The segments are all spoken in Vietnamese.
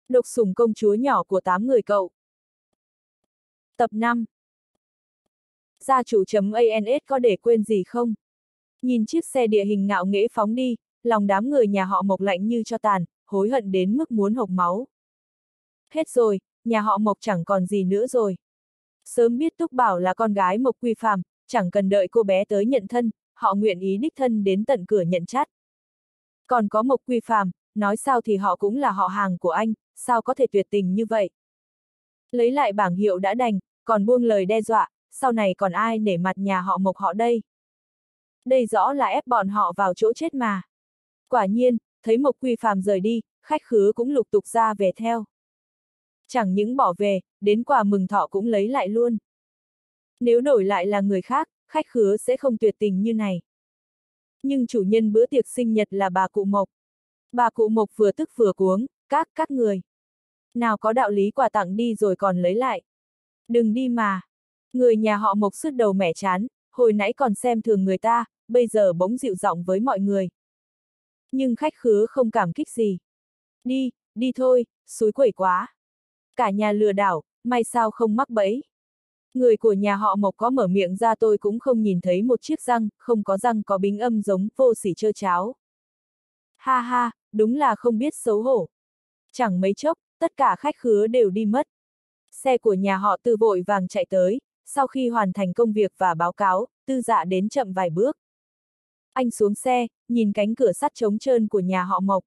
Độc sủng công chúa nhỏ của 8 người cậu. Tập 5. Gia chủ.ans có để quên gì không? Nhìn chiếc xe địa hình ngạo nghễ phóng đi, lòng đám người nhà họ Mộc lạnh như tro tàn, hối hận đến mức muốn hộc máu. Hết rồi, nhà họ Mộc chẳng còn gì nữa rồi. Sớm biết Túc Bảo là con gái Mộc Quy Phàm, chẳng cần đợi cô bé tới nhận thân, họ nguyện ý đích thân đến tận cửa nhận chát. Còn có Mộc Quy Phàm, nói sao thì họ cũng là họ hàng của anh, sao có thể tuyệt tình như vậy? Lấy lại bảng hiệu đã đành, còn buông lời đe dọa, sau này còn ai nể mặt nhà họ Mộc họ đây? Đây rõ là ép bọn họ vào chỗ chết mà. Quả nhiên, thấy Mộc Quy Phàm rời đi, khách khứa cũng lục tục ra về theo. Chẳng những bỏ về, đến quà mừng thọ cũng lấy lại luôn. Nếu đổi lại là người khác, khách khứa sẽ không tuyệt tình như này. Nhưng chủ nhân bữa tiệc sinh nhật là bà cụ Mộc. Bà cụ Mộc vừa tức vừa cuống, các người. Nào có đạo lý quà tặng đi rồi còn lấy lại. Đừng đi mà. Người nhà họ Mộc sứt đầu mẻ chán, hồi nãy còn xem thường người ta, bây giờ bỗng dịu giọng với mọi người. Nhưng khách khứa không cảm kích gì. Đi thôi, xúi quẩy quá. Cả nhà lừa đảo, may sao không mắc bẫy. Người của nhà họ Mộc có mở miệng ra tôi cũng không nhìn thấy một chiếc răng, không có răng có bính âm giống vô sỉ trơ cháo. Ha ha, đúng là không biết xấu hổ. Chẳng mấy chốc, tất cả khách khứa đều đi mất. Xe của nhà họ Tư vội vàng chạy tới, sau khi hoàn thành công việc và báo cáo, Tư Dạ đến chậm vài bước. Anh xuống xe, nhìn cánh cửa sắt trống trơn của nhà họ Mộc.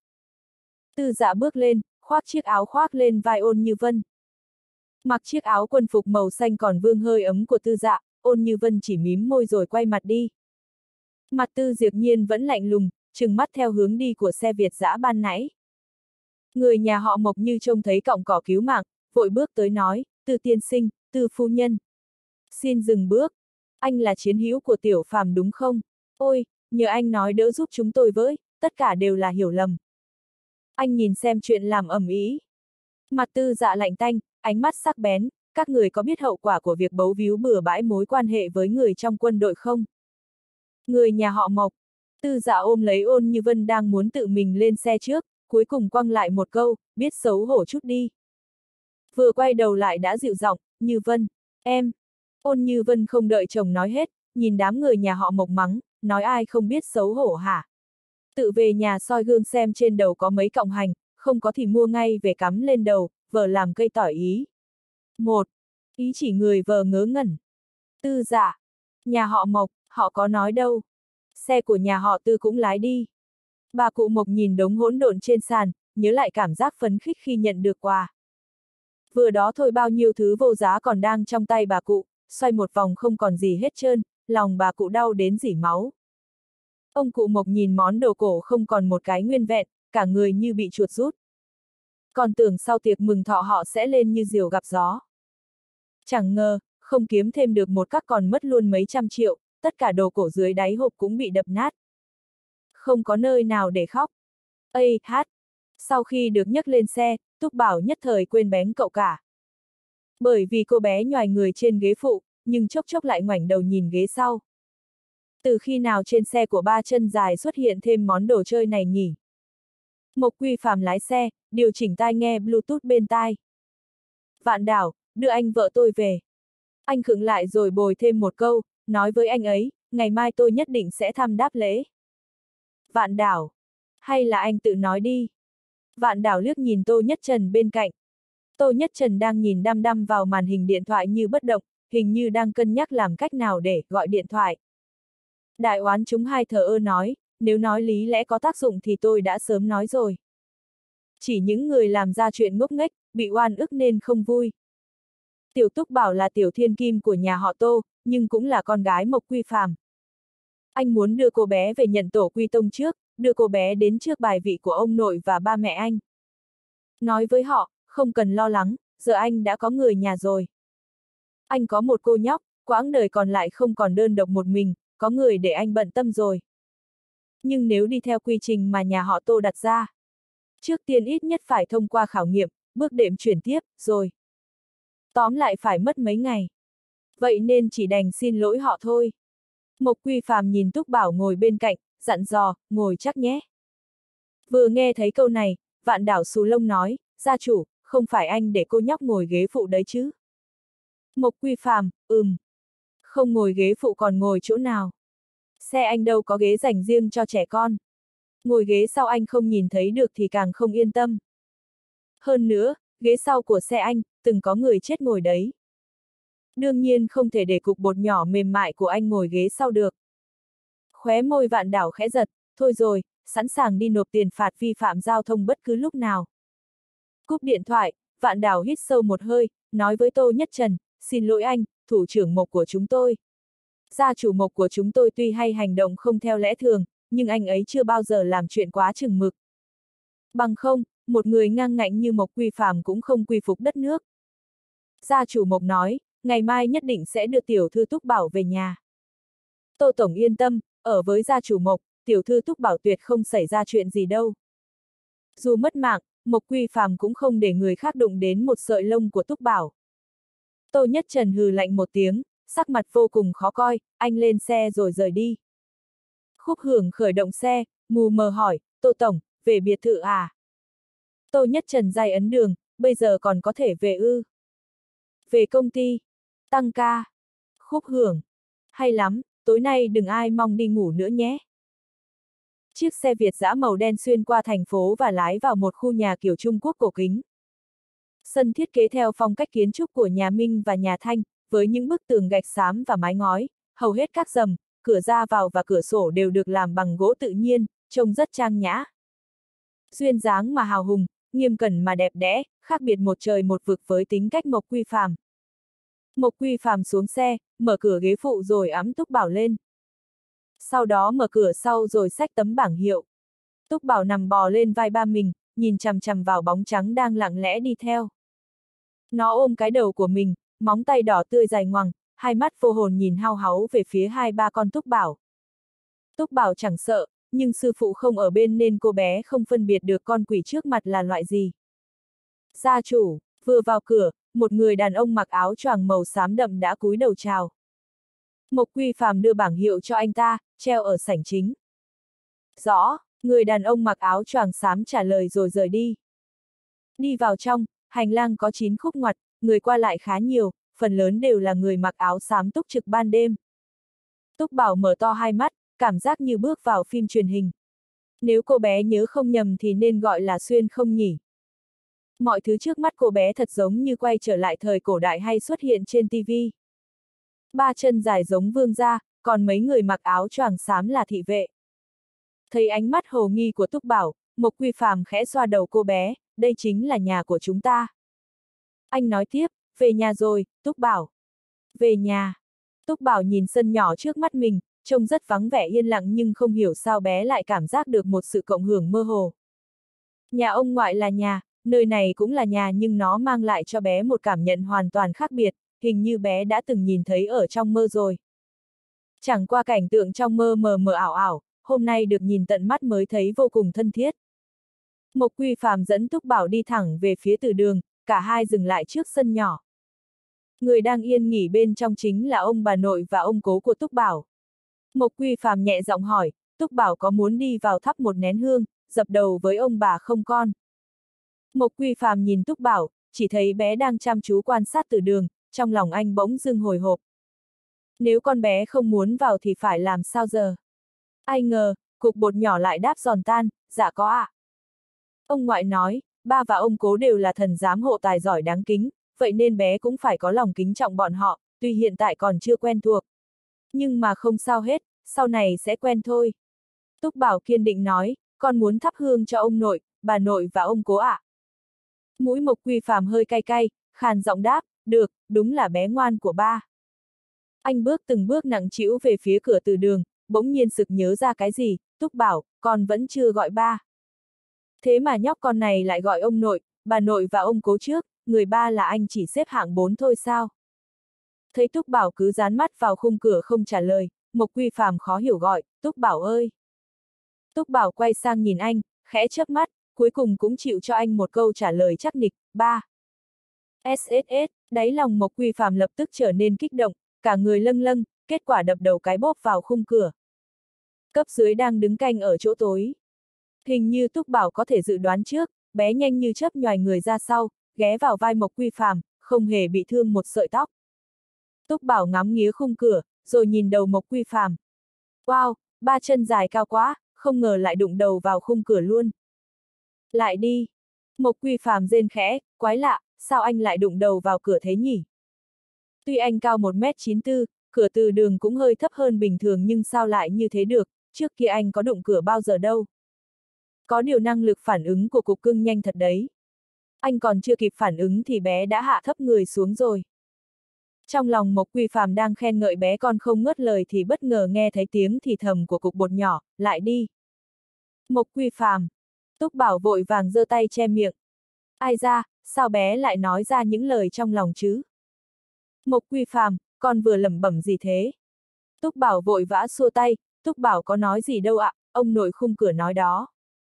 Tư Dạ bước lên, khoác chiếc áo khoác lên vai Ôn Như Vân. Mặc chiếc áo quân phục màu xanh còn vương hơi ấm của Tư Dạ, Ôn Như Vân chỉ mím môi rồi quay mặt đi. Mặt Tư Diệp Nhiên vẫn lạnh lùng, trừng mắt theo hướng đi của xe Việt dã ban nãy. Người nhà họ Mộc như trông thấy cọng cỏ cứu mạng, vội bước tới nói, Tư tiên sinh, Tư phu nhân. Xin dừng bước, anh là chiến hữu của Tiểu Phàm đúng không? Ôi, nhờ anh nói đỡ giúp chúng tôi với, tất cả đều là hiểu lầm. Anh nhìn xem chuyện làm ầm ĩ. Mặt Tư Dạ lạnh tanh, ánh mắt sắc bén, các người có biết hậu quả của việc bấu víu bừa bãi mối quan hệ với người trong quân đội không? Người nhà họ Mộc. Tư Dạ ôm lấy Ôn Như Vân đang muốn tự mình lên xe trước, cuối cùng quăng lại một câu, biết xấu hổ chút đi. Vừa quay đầu lại đã dịu giọng, Như Vân, em. Ôn Như Vân không đợi chồng nói hết, nhìn đám người nhà họ Mộc mắng, nói ai không biết xấu hổ hả? Tự về nhà soi gương xem trên đầu có mấy cọng hành, không có thì mua ngay về cắm lên đầu, vờ làm cây tỏi ý. Ý chỉ người vờ ngớ ngẩn. Tư Dạ, nhà họ Mộc, họ có nói đâu. Xe của nhà họ Tư cũng lái đi. Bà cụ Mộc nhìn đống hỗn độn trên sàn, nhớ lại cảm giác phấn khích khi nhận được quà. Vừa đó thôi bao nhiêu thứ vô giá còn đang trong tay bà cụ, xoay một vòng không còn gì hết trơn, lòng bà cụ đau đến rỉ máu. Ông cụ Mộc nhìn món đồ cổ không còn một cái nguyên vẹn, cả người như bị chuột rút. Còn tưởng sau tiệc mừng thọ họ sẽ lên như diều gặp gió. Chẳng ngờ, không kiếm thêm được một các còn mất luôn mấy trăm triệu, tất cả đồ cổ dưới đáy hộp cũng bị đập nát. Không có nơi nào để khóc. Sau khi được nhấc lên xe, Túc Bảo nhất thời quên bén cậu cả. Bởi vì cô bé nhoài người trên ghế phụ, nhưng chốc chốc lại ngoảnh đầu nhìn ghế sau. Từ khi nào trên xe của ba chân dài xuất hiện thêm món đồ chơi này nhỉ? Mộc Quy Phàm lái xe, điều chỉnh tai nghe Bluetooth bên tai. Vạn Đảo, đưa anh vợ tôi về. Anh khựng lại rồi bồi thêm một câu, nói với anh ấy, ngày mai tôi nhất định sẽ thăm đáp lễ. Vạn Đảo, hay là anh tự nói đi. Vạn Đảo liếc nhìn Tô Nhất Trần bên cạnh. Tô Nhất Trần đang nhìn đăm đăm vào màn hình điện thoại như bất động, hình như đang cân nhắc làm cách nào để gọi điện thoại. Đại oán chúng hai thờ ơ nói, nếu nói lý lẽ có tác dụng thì tôi đã sớm nói rồi. Chỉ những người làm ra chuyện ngốc nghếch, bị oan ức nên không vui. Tiểu Túc Bảo là tiểu thiên kim của nhà họ Tô, nhưng cũng là con gái Mộc Quy Phàm. Anh muốn đưa cô bé về nhận tổ quy tông trước, đưa cô bé đến trước bài vị của ông nội và ba mẹ anh. Nói với họ, không cần lo lắng, giờ anh đã có người nhà rồi. Anh có một cô nhóc, quãng đời còn lại không còn đơn độc một mình, có người để anh bận tâm rồi. Nhưng nếu đi theo quy trình mà nhà họ Tô đặt ra, trước tiên ít nhất phải thông qua khảo nghiệm, bước đệm chuyển tiếp, rồi. Tóm lại phải mất mấy ngày. Vậy nên chỉ đành xin lỗi họ thôi. Mộc Quy Phàm nhìn Túc Bảo ngồi bên cạnh, dặn dò, ngồi chắc nhé. Vừa nghe thấy câu này, Vạn Đảo xù lông nói, gia chủ, không phải anh để cô nhóc ngồi ghế phụ đấy chứ? Mộc Quy Phàm, không ngồi ghế phụ còn ngồi chỗ nào? Xe anh đâu có ghế dành riêng cho trẻ con. Ngồi ghế sau anh không nhìn thấy được thì càng không yên tâm. Hơn nữa, ghế sau của xe anh, từng có người chết ngồi đấy. Đương nhiên không thể để cục bột nhỏ mềm mại của anh ngồi ghế sau được. Khóe môi Vạn Đảo khẽ giật, thôi rồi, sẵn sàng đi nộp tiền phạt vi phạm giao thông bất cứ lúc nào. Cúp điện thoại, Vạn Đảo hít sâu một hơi, nói với Tô Nhất Trần, xin lỗi anh, thủ trưởng Mộc của chúng tôi. Gia chủ Mộc của chúng tôi tuy hay hành động không theo lẽ thường, nhưng anh ấy chưa bao giờ làm chuyện quá chừng mực. Bằng không, một người ngang ngạnh như Mộc Quy Phàm cũng không quy phục đất nước. Gia chủ Mộc nói, ngày mai nhất định sẽ đưa tiểu thư Túc Bảo về nhà. Tô Tổng yên tâm, ở với gia chủ Mộc, tiểu thư Túc Bảo tuyệt không xảy ra chuyện gì đâu. Dù mất mạng, Mộc Quy Phàm cũng không để người khác đụng đến một sợi lông của Túc Bảo. Tô Nhất Trần hừ lạnh một tiếng, sắc mặt vô cùng khó coi, anh lên xe rồi rời đi. Khúc Hưởng khởi động xe, mù mờ hỏi, Tô Tổng, về biệt thự à? Tô Nhất Trần day ấn đường, bây giờ còn có thể về ư? Về công ty, tăng ca. Khúc Hưởng, hay lắm, tối nay đừng ai mong đi ngủ nữa nhé. Chiếc xe Việt dã màu đen xuyên qua thành phố và lái vào một khu nhà kiểu Trung Quốc cổ kính. Sân thiết kế theo phong cách kiến trúc của nhà Minh và nhà Thanh, với những bức tường gạch xám và mái ngói, hầu hết các rầm, cửa ra vào và cửa sổ đều được làm bằng gỗ tự nhiên, trông rất trang nhã. Duyên dáng mà hào hùng, nghiêm cẩn mà đẹp đẽ, khác biệt một trời một vực với tính cách Mộc Quy Phàm. Mộc Quy Phàm xuống xe, mở cửa ghế phụ rồi ẵm Túc Bảo lên. Sau đó mở cửa sau rồi xách tấm bảng hiệu. Túc Bảo nằm bò lên vai ba mình, nhìn chằm chằm vào bóng trắng đang lặng lẽ đi theo. Nó ôm cái đầu của mình, móng tay đỏ tươi dài ngoằng, hai mắt vô hồn nhìn hao háu về phía hai ba con Túc Bảo. Túc Bảo chẳng sợ, nhưng sư phụ không ở bên nên cô bé không phân biệt được con quỷ trước mặt là loại gì. Gia chủ, vừa vào cửa, một người đàn ông mặc áo choàng màu xám đậm đã cúi đầu chào. Mộc Quy Phàm đưa bảng hiệu cho anh ta, treo ở sảnh chính. Rõ, người đàn ông mặc áo choàng xám trả lời rồi rời đi. Đi vào trong, hành lang có 9 khúc ngoặt, người qua lại khá nhiều, phần lớn đều là người mặc áo xám túc trực ban đêm. Túc Bảo mở to hai mắt, cảm giác như bước vào phim truyền hình. Nếu cô bé nhớ không nhầm thì nên gọi là xuyên không nhỉ? Mọi thứ trước mắt cô bé thật giống như quay trở lại thời cổ đại hay xuất hiện trên TV. Ba chân dài giống vương gia, còn mấy người mặc áo choàng xám là thị vệ. Thấy ánh mắt hồ nghi của Túc Bảo, Mộc Quy Phàm khẽ xoa đầu cô bé, đây chính là nhà của chúng ta. Anh nói tiếp, về nhà rồi, Túc Bảo. Về nhà. Túc Bảo nhìn sân nhỏ trước mắt mình, trông rất vắng vẻ yên lặng nhưng không hiểu sao bé lại cảm giác được một sự cộng hưởng mơ hồ. Nhà ông ngoại là nhà, nơi này cũng là nhà nhưng nó mang lại cho bé một cảm nhận hoàn toàn khác biệt, hình như bé đã từng nhìn thấy ở trong mơ rồi. Chẳng qua cảnh tượng trong mơ mờ mờ ảo ảo, hôm nay được nhìn tận mắt mới thấy vô cùng thân thiết. Mộc Quy Phàm dẫn Túc Bảo đi thẳng về phía từ đường, cả hai dừng lại trước sân nhỏ. Người đang yên nghỉ bên trong chính là ông bà nội và ông cố của Túc Bảo. Mộc Quy Phàm nhẹ giọng hỏi, Túc Bảo có muốn đi vào thắp một nén hương, dập đầu với ông bà không con? Mộc Quy Phàm nhìn Túc Bảo, chỉ thấy bé đang chăm chú quan sát từ đường, trong lòng anh bỗng dưng hồi hộp. Nếu con bé không muốn vào thì phải làm sao giờ? Ai ngờ, cục bột nhỏ lại đáp giòn tan, dạ có ạ. Ông ngoại nói, ba và ông cố đều là thần giám hộ tài giỏi đáng kính, vậy nên bé cũng phải có lòng kính trọng bọn họ, tuy hiện tại còn chưa quen thuộc. Nhưng mà không sao hết, sau này sẽ quen thôi. Túc Bảo kiên định nói, con muốn thắp hương cho ông nội, bà nội và ông cố ạ. Mũi Mộc Quy Phàm hơi cay cay, khàn giọng đáp, được, đúng là bé ngoan của ba. Anh bước từng bước nặng trĩu về phía cửa từ đường, bỗng nhiên sực nhớ ra cái gì, Túc Bảo, con vẫn chưa gọi ba. Thế mà nhóc con này lại gọi ông nội, bà nội và ông cố trước, người ba là anh chỉ xếp hạng 4 thôi sao? Thấy Túc Bảo cứ dán mắt vào khung cửa không trả lời, Mộc Quy Phàm khó hiểu gọi, Túc Bảo ơi. Túc Bảo quay sang nhìn anh, khẽ chớp mắt, cuối cùng cũng chịu cho anh một câu trả lời chắc nịch, ba. SSS, đáy lòng Mộc Quy Phàm lập tức trở nên kích động, cả người lâng lâng, kết quả đập đầu cái bóp vào khung cửa. Cấp dưới đang đứng canh ở chỗ tối. Hình như Túc Bảo có thể dự đoán trước, bé nhanh như chớp nhoài người ra sau, ghé vào vai Mộc Quy Phàm, không hề bị thương một sợi tóc. Túc Bảo ngắm nghía khung cửa, rồi nhìn đầu Mộc Quy Phàm. Wow, ba chân dài cao quá, không ngờ lại đụng đầu vào khung cửa luôn. Lại đi. Mộc Quy Phàm rên khẽ, quái lạ, sao anh lại đụng đầu vào cửa thế nhỉ? Tuy anh cao 1m94, cửa từ đường cũng hơi thấp hơn bình thường nhưng sao lại như thế được, trước kia anh có đụng cửa bao giờ đâu. Có điều năng lực phản ứng của cục cưng nhanh thật đấy. Anh còn chưa kịp phản ứng thì bé đã hạ thấp người xuống rồi. Trong lòng Mộc Quy Phàm đang khen ngợi bé con không ngớt lời thì bất ngờ nghe thấy tiếng thì thầm của cục bột nhỏ, lại đi. Mộc Quy Phàm. Túc Bảo vội vàng giơ tay che miệng. Ai ra, sao bé lại nói ra những lời trong lòng chứ? Mộc Quy Phàm, con vừa lẩm bẩm gì thế? Túc Bảo vội vã xua tay, Túc Bảo có nói gì đâu ạ, ông nội khung cửa nói đó.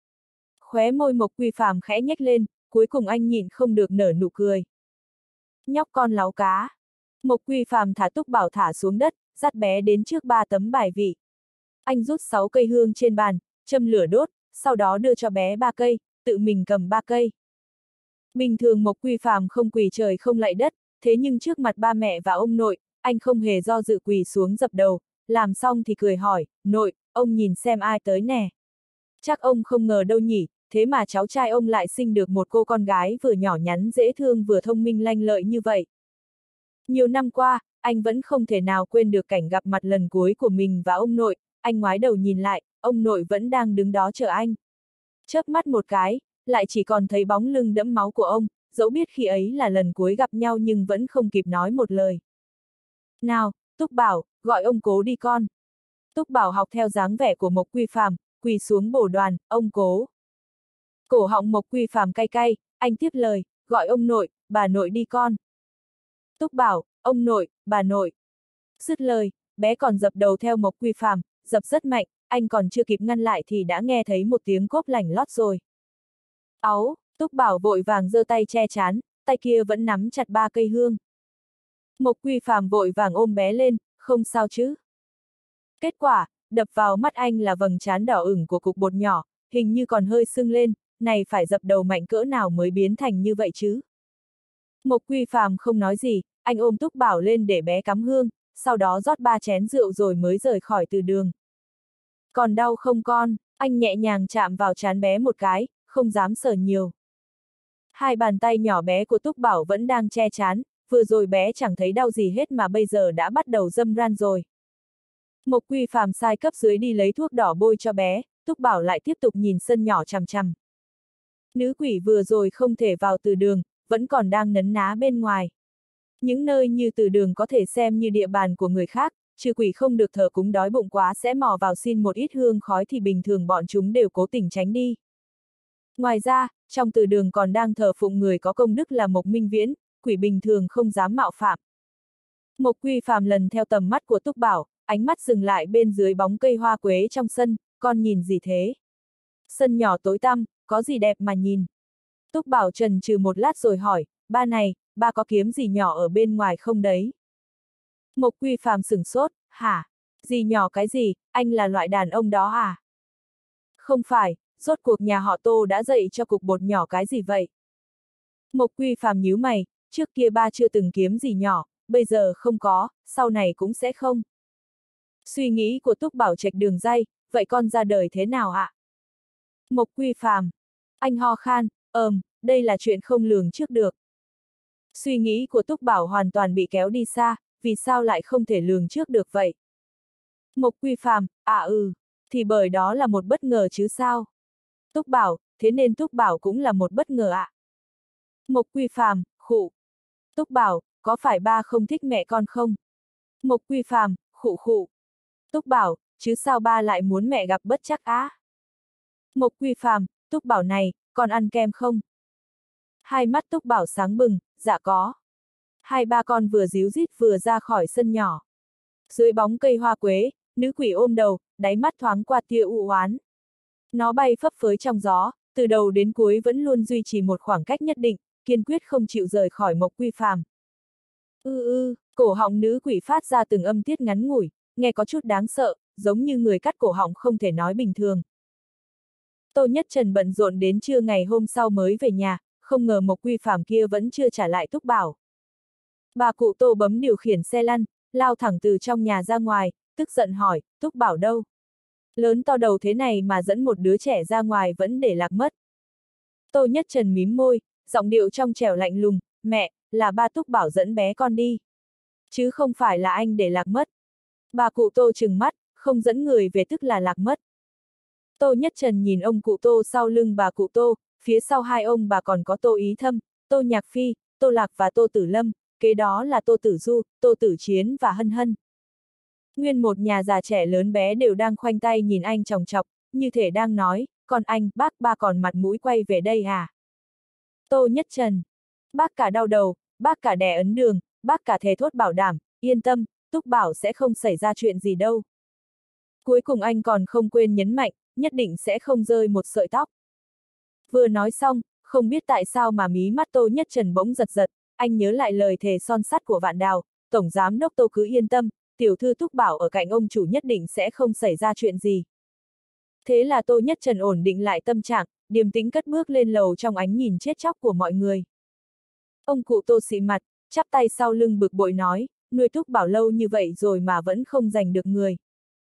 Khóe môi Mộc Quy Phàm khẽ nhếch lên, cuối cùng anh nhịn không được nở nụ cười. Nhóc con láo cá. Mộc Quy Phàm thả Túc Bảo thả xuống đất, dắt bé đến trước 3 tấm bài vị. Anh rút 6 cây hương trên bàn, châm lửa đốt, sau đó đưa cho bé 3 cây, tự mình cầm 3 cây. Bình thường Mộc Quy Phàm không quỳ trời không lạy đất, thế nhưng trước mặt ba mẹ và ông nội, anh không hề do dự quỳ xuống dập đầu, làm xong thì cười hỏi, nội, ông nhìn xem ai tới nè. Chắc ông không ngờ đâu nhỉ, thế mà cháu trai ông lại sinh được một cô con gái vừa nhỏ nhắn dễ thương vừa thông minh lanh lợi như vậy. Nhiều năm qua, anh vẫn không thể nào quên được cảnh gặp mặt lần cuối của mình và ông nội, anh ngoái đầu nhìn lại, ông nội vẫn đang đứng đó chờ anh. Chớp mắt một cái, lại chỉ còn thấy bóng lưng đẫm máu của ông, dẫu biết khi ấy là lần cuối gặp nhau nhưng vẫn không kịp nói một lời. Nào, Túc Bảo, gọi ông Cố đi con. Túc Bảo học theo dáng vẻ của Mộc Quy Phàm, quỳ xuống bổ đoàn, ông Cố. Cổ họng Mộc Quy Phàm cay cay, anh tiếp lời, gọi ông nội, bà nội đi con. Túc Bảo, ông nội, bà nội. Dứt lời, bé còn dập đầu theo Mộc Quy Phàm, dập rất mạnh, anh còn chưa kịp ngăn lại thì đã nghe thấy một tiếng cốp lảnh lót rồi. Áu, Túc Bảo vội vàng giơ tay che chán, tay kia vẫn nắm chặt 3 cây hương. Mộc Quy Phàm vội vàng ôm bé lên, không sao chứ. Kết quả, đập vào mắt anh là vầng trán đỏ ửng của cục bột nhỏ, hình như còn hơi sưng lên, này phải dập đầu mạnh cỡ nào mới biến thành như vậy chứ. Mộc Quy Phàm không nói gì, anh ôm Túc Bảo lên để bé cắm hương, sau đó rót 3 chén rượu rồi mới rời khỏi từ đường. Còn đau không con? Anh nhẹ nhàng chạm vào trán bé một cái, không dám sờ nhiều. Hai bàn tay nhỏ bé của Túc Bảo vẫn đang che trán, vừa rồi bé chẳng thấy đau gì hết mà bây giờ đã bắt đầu râm ran rồi. Mộc Quy Phàm sai cấp dưới đi lấy thuốc đỏ bôi cho bé, Túc Bảo lại tiếp tục nhìn sân nhỏ chằm chằm. Nữ quỷ vừa rồi không thể vào từ đường, vẫn còn đang nấn ná bên ngoài. Những nơi như từ đường có thể xem như địa bàn của người khác, trừ quỷ không được thờ cúng đói bụng quá sẽ mò vào xin một ít hương khói thì bình thường bọn chúng đều cố tình tránh đi. Ngoài ra, trong từ đường còn đang thờ phụng người có công đức là Mộc Minh Viễn, quỷ bình thường không dám mạo phạm. Mộc Quy Phàm lần theo tầm mắt của Túc Bảo, ánh mắt dừng lại bên dưới bóng cây hoa quế trong sân, con nhìn gì thế? Sân nhỏ tối tăm, có gì đẹp mà nhìn? Túc Bảo chần chừ một lát rồi hỏi, ba này, ba có kiếm gì nhỏ ở bên ngoài không đấy? Mộc Quy Phàm sửng sốt, hả? Gì nhỏ cái gì, anh là loại đàn ông đó à? Không phải, rốt cuộc nhà họ Tô đã dạy cho cục bột nhỏ cái gì vậy? Mộc Quy Phàm nhíu mày, trước kia ba chưa từng kiếm gì nhỏ, bây giờ không có, sau này cũng sẽ không. Suy nghĩ của Túc Bảo chệch đường ray, vậy con ra đời thế nào ạ? Mộc Quy Phàm. Anh ho khan, đây là chuyện không lường trước được. Suy nghĩ của Túc Bảo hoàn toàn bị kéo đi xa, vì sao lại không thể lường trước được vậy? Mộc Quy Phàm, thì bởi đó là một bất ngờ chứ sao? Túc Bảo, thế nên Túc Bảo cũng là một bất ngờ ạ. Mộc Quy Phàm, khụ. Túc Bảo, có phải ba không thích mẹ con không? Mộc Quy Phàm, khụ khụ. Túc Bảo, chứ sao ba lại muốn mẹ gặp bất trắc á? Mộc Quy Phàm, Túc Bảo này, con ăn kem không? Hai mắt Túc Bảo sáng bừng, dạ có. Hai ba con vừa díu dít vừa ra khỏi sân nhỏ. Dưới bóng cây hoa quế, nữ quỷ ôm đầu, đáy mắt thoáng qua tia u oán. Nó bay phấp phới trong gió, từ đầu đến cuối vẫn luôn duy trì một khoảng cách nhất định, kiên quyết không chịu rời khỏi Mộc Quy Phàm. Cổ họng nữ quỷ phát ra từng âm tiết ngắn ngủi, nghe có chút đáng sợ, giống như người cắt cổ họng không thể nói bình thường. Tô Nhất Trần bận rộn đến trưa ngày hôm sau mới về nhà, không ngờ Mộc Quy Phàm kia vẫn chưa trả lại Túc Bảo. Bà cụ Tô bấm điều khiển xe lăn, lao thẳng từ trong nhà ra ngoài, tức giận hỏi, Túc Bảo đâu? Lớn to đầu thế này mà dẫn một đứa trẻ ra ngoài vẫn để lạc mất. Tô Nhất Trần mím môi, giọng điệu trong trẻo lạnh lùng, mẹ, là ba Túc Bảo dẫn bé con đi. Chứ không phải là anh để lạc mất. Bà cụ Tô trừng mắt, không dẫn người về tức là lạc mất. Tô Nhất Trần nhìn ông cụ Tô sau lưng bà cụ Tô, phía sau hai ông bà còn có Tô Ý Thâm, Tô Nhạc Phi, Tô Lạc và Tô Tử Lâm, kế đó là Tô Tử Du, Tô Tử Chiến và Hân Hân. Nguyên một nhà già trẻ lớn bé đều đang khoanh tay nhìn anh chòng chọc, như thể đang nói, còn anh, bác ba còn mặt mũi quay về đây à? Tô Nhất Trần. Bác cả đau đầu, bác cả đè ấn đường, bác cả thề thốt bảo đảm, yên tâm, Túc Bảo sẽ không xảy ra chuyện gì đâu. Cuối cùng anh còn không quên nhấn mạnh, nhất định sẽ không rơi một sợi tóc. Vừa nói xong, không biết tại sao mà mí mắt Tô Nhất Trần bỗng giật giật, anh nhớ lại lời thề son sắt của Vạn Đào, Tổng Giám đốc Tô cứ yên tâm, tiểu thư Túc Bảo ở cạnh ông chủ nhất định sẽ không xảy ra chuyện gì. Thế là Tô Nhất Trần ổn định lại tâm trạng, điềm tĩnh cất bước lên lầu trong ánh nhìn chết chóc của mọi người. Ông cụ Tô xị mặt, chắp tay sau lưng bực bội nói, nuôi Túc Bảo lâu như vậy rồi mà vẫn không giành được người.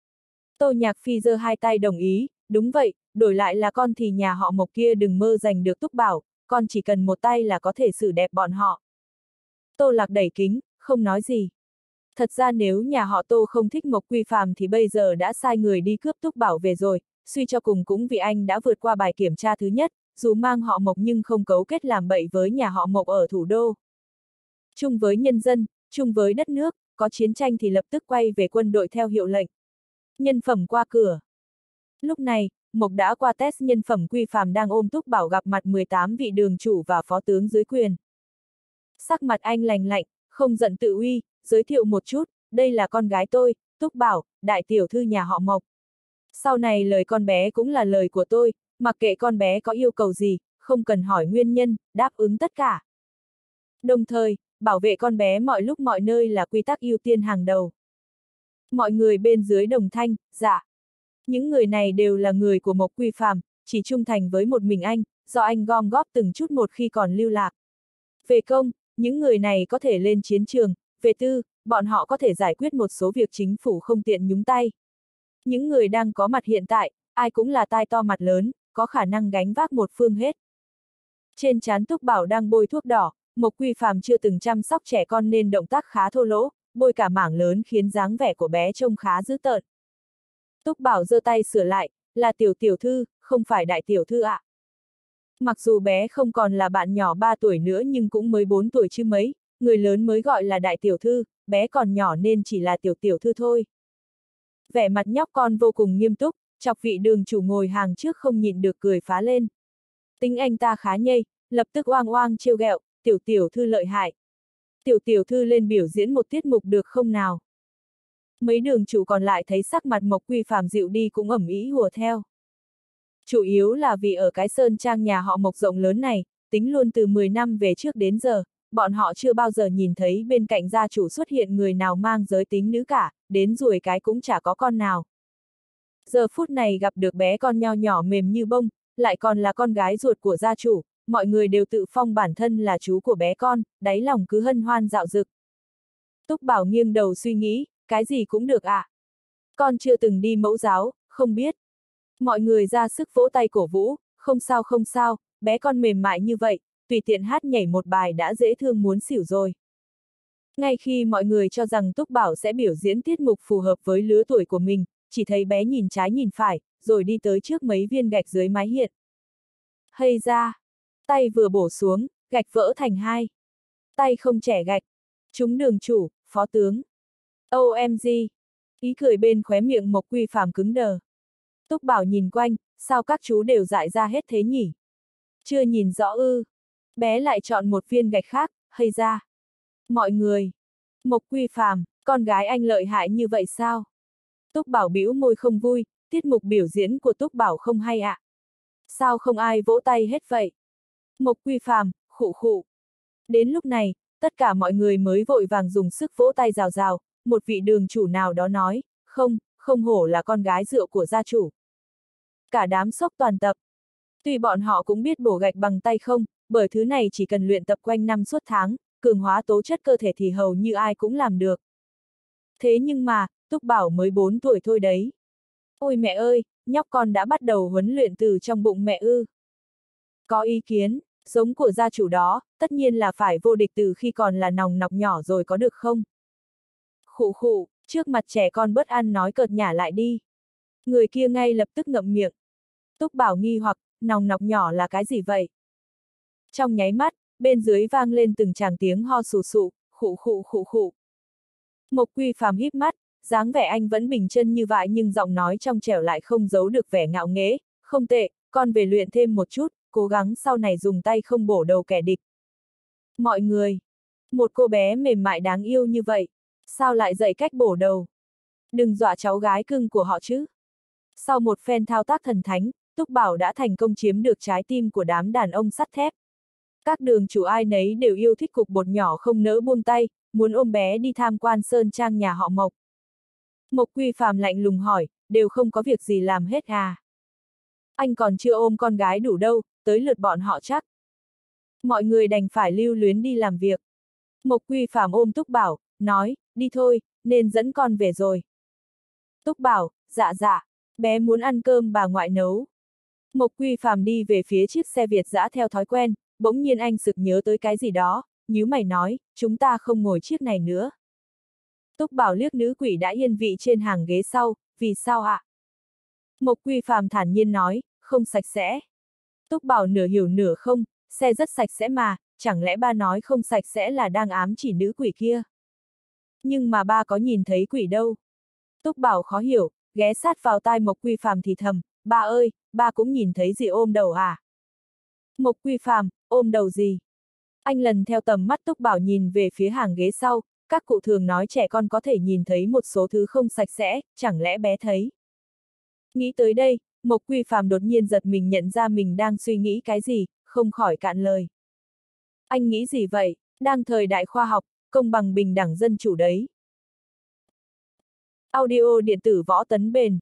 Tô Nhạc Phi giơ hai tay đồng ý, đúng vậy, đổi lại là con thì nhà họ Mộc kia đừng mơ giành được Túc Bảo, con chỉ cần một tay là có thể xử đẹp bọn họ. Tô Lạc đẩy kính, không nói gì. Thật ra nếu nhà họ Tô không thích Mộc Quy Phàm thì bây giờ đã sai người đi cướp Túc Bảo về rồi, suy cho cùng cũng vì anh đã vượt qua bài kiểm tra thứ nhất, dù mang họ Mộc nhưng không cấu kết làm bậy với nhà họ Mộc ở thủ đô. Chung với nhân dân, chung với đất nước, có chiến tranh thì lập tức quay về quân đội theo hiệu lệnh. Nhân phẩm qua cửa. Lúc này, Mộc đã qua test nhân phẩm. Quy Phàm đang ôm Túc Bảo gặp mặt 18 vị đường chủ và phó tướng dưới quyền. Sắc mặt anh lành lạnh, không giận tự uy, giới thiệu một chút, đây là con gái tôi, Túc Bảo, đại tiểu thư nhà họ Mộc. Sau này lời con bé cũng là lời của tôi, mặc kệ con bé có yêu cầu gì, không cần hỏi nguyên nhân, đáp ứng tất cả. Đồng thời, bảo vệ con bé mọi lúc mọi nơi là quy tắc ưu tiên hàng đầu. Mọi người bên dưới đồng thanh, dạ. Những người này đều là người của Mộc Quy Phàm, chỉ trung thành với một mình anh, do anh gom góp từng chút một khi còn lưu lạc. Về công, những người này có thể lên chiến trường, về tư, bọn họ có thể giải quyết một số việc chính phủ không tiện nhúng tay. Những người đang có mặt hiện tại, ai cũng là tai to mặt lớn, có khả năng gánh vác một phương hết. Trên trán Túc Bảo đang bôi thuốc đỏ, Mộc Quy Phàm chưa từng chăm sóc trẻ con nên động tác khá thô lỗ, bôi cả mảng lớn khiến dáng vẻ của bé trông khá dữ tợn. Túc Bảo giơ tay sửa lại, là tiểu thư, không phải đại tiểu thư ạ. Mặc dù bé không còn là bạn nhỏ 3 tuổi nữa nhưng cũng mới 4 tuổi chứ mấy, người lớn mới gọi là đại tiểu thư, bé còn nhỏ nên chỉ là tiểu thư thôi. Vẻ mặt nhóc con vô cùng nghiêm túc, chọc vị đường chủ ngồi hàng trước không nhịn được cười phá lên. Tính anh ta khá nhây, lập tức oang oang trêu ghẹo, tiểu thư lợi hại. Tiểu thư lên biểu diễn một tiết mục được không nào? Mấy đường chủ còn lại thấy sắc mặt Mộc Quy Phàm dịu đi cũng ầm ĩ hùa theo. Chủ yếu là vì ở cái sơn trang nhà họ Mộc rộng lớn này, tính luôn từ 10 năm về trước đến giờ, bọn họ chưa bao giờ nhìn thấy bên cạnh gia chủ xuất hiện người nào mang giới tính nữ cả, đến ruồi cái cũng chả có con nào. Giờ phút này gặp được bé con nho nhỏ mềm như bông, lại còn là con gái ruột của gia chủ, mọi người đều tự phong bản thân là chú của bé con, đáy lòng cứ hân hoan dạo dực. Túc Bảo nghiêng đầu suy nghĩ, cái gì cũng được ạ. Con chưa từng đi mẫu giáo, không biết. Mọi người ra sức vỗ tay cổ vũ, không sao, bé con mềm mại như vậy, tùy tiện hát nhảy một bài đã dễ thương muốn xỉu rồi. Ngay khi mọi người cho rằng Túc Bảo sẽ biểu diễn tiết mục phù hợp với lứa tuổi của mình, chỉ thấy bé nhìn trái nhìn phải, rồi đi tới trước mấy viên gạch dưới mái hiện. Hây ra! Tay vừa bổ xuống, gạch vỡ thành hai. Tay không chẻ gạch. Chúng đường chủ, phó tướng. OMG! Ý cười bên khóe miệng Mộc Quy Phàm cứng đờ. Túc Bảo nhìn quanh, sao các chú đều dại ra hết thế nhỉ? Chưa nhìn rõ ư. Bé lại chọn một viên gạch khác, hây ra. Mọi người. Mộc Quy Phàm, con gái anh lợi hại như vậy sao? Túc Bảo bĩu môi không vui, tiết mục biểu diễn của Túc Bảo không hay ạ. Sao không ai vỗ tay hết vậy? Mộc Quy Phàm, khụ khụ. Đến lúc này, tất cả mọi người mới vội vàng dùng sức vỗ tay rào rào, một vị đường chủ nào đó nói, không hổ là con gái rượu của gia chủ. Cả đám sốc toàn tập. Tuy bọn họ cũng biết bổ gạch bằng tay không, bởi thứ này chỉ cần luyện tập quanh năm suốt tháng, cường hóa tố chất cơ thể thì hầu như ai cũng làm được. Thế nhưng mà, Túc Bảo mới 4 tuổi thôi đấy. Ôi mẹ ơi, nhóc con đã bắt đầu huấn luyện từ trong bụng mẹ ư. Có ý kiến, giống của gia chủ đó, tất nhiên là phải vô địch từ khi còn là nòng nọc nhỏ rồi có được không? Khụ khụ, trước mặt trẻ con bớt ăn nói cợt nhả lại đi. Người kia ngay lập tức ngậm miệng. Túc Bảo nghi hoặc, nòng nọc nhỏ là cái gì vậy? Trong nháy mắt, bên dưới vang lên từng tràng tiếng ho sù sụ, khụ khụ khụ khụ. Mộc Quy Phàm híp mắt, dáng vẻ anh vẫn bình chân như vậy nhưng giọng nói trong trẻo lại không giấu được vẻ ngạo nghễ, không tệ, con về luyện thêm một chút, cố gắng sau này dùng tay không bổ đầu kẻ địch. Mọi người, một cô bé mềm mại đáng yêu như vậy, sao lại dạy cách bổ đầu? Đừng dọa cháu gái cưng của họ chứ. Sau một phen thao tác thần thánh, Túc Bảo đã thành công chiếm được trái tim của đám đàn ông sắt thép. Các đường chủ ai nấy đều yêu thích cục bột nhỏ không nỡ buông tay, muốn ôm bé đi tham quan sơn trang nhà họ Mộc. Mộc Quy Phàm lạnh lùng hỏi, đều không có việc gì làm hết à? Anh còn chưa ôm con gái đủ đâu, tới lượt bọn họ chắc. Mọi người đành phải lưu luyến đi làm việc. Mộc Quy Phàm ôm Túc Bảo, nói, đi thôi, nên dẫn con về rồi. Túc Bảo, dạ dạ, bé muốn ăn cơm bà ngoại nấu. Mộc Quy Phàm đi về phía chiếc xe Việt dã theo thói quen, bỗng nhiên anh sực nhớ tới cái gì đó, nhíu mày nói, chúng ta không ngồi chiếc này nữa. Túc Bảo liếc nữ quỷ đã yên vị trên hàng ghế sau, vì sao ạ? Mộc Quy Phàm thản nhiên nói, không sạch sẽ. Túc Bảo nửa hiểu nửa không, xe rất sạch sẽ mà, chẳng lẽ ba nói không sạch sẽ là đang ám chỉ nữ quỷ kia? Nhưng mà ba có nhìn thấy quỷ đâu. Túc Bảo khó hiểu, ghé sát vào tai Mộc Quy Phàm thì thầm, ba ơi, ba cũng nhìn thấy gì ôm đầu à? Mộc Quy Phàm, ôm đầu gì? Anh lần theo tầm mắt Túc Bảo nhìn về phía hàng ghế sau, các cụ thường nói trẻ con có thể nhìn thấy một số thứ không sạch sẽ, chẳng lẽ bé thấy? Nghĩ tới đây, Mộc Quy Phàm đột nhiên giật mình nhận ra mình đang suy nghĩ cái gì, không khỏi cạn lời. Anh nghĩ gì vậy? Đang thời đại khoa học, công bằng bình đẳng dân chủ đấy. Audio điện tử Võ Tấn Bền.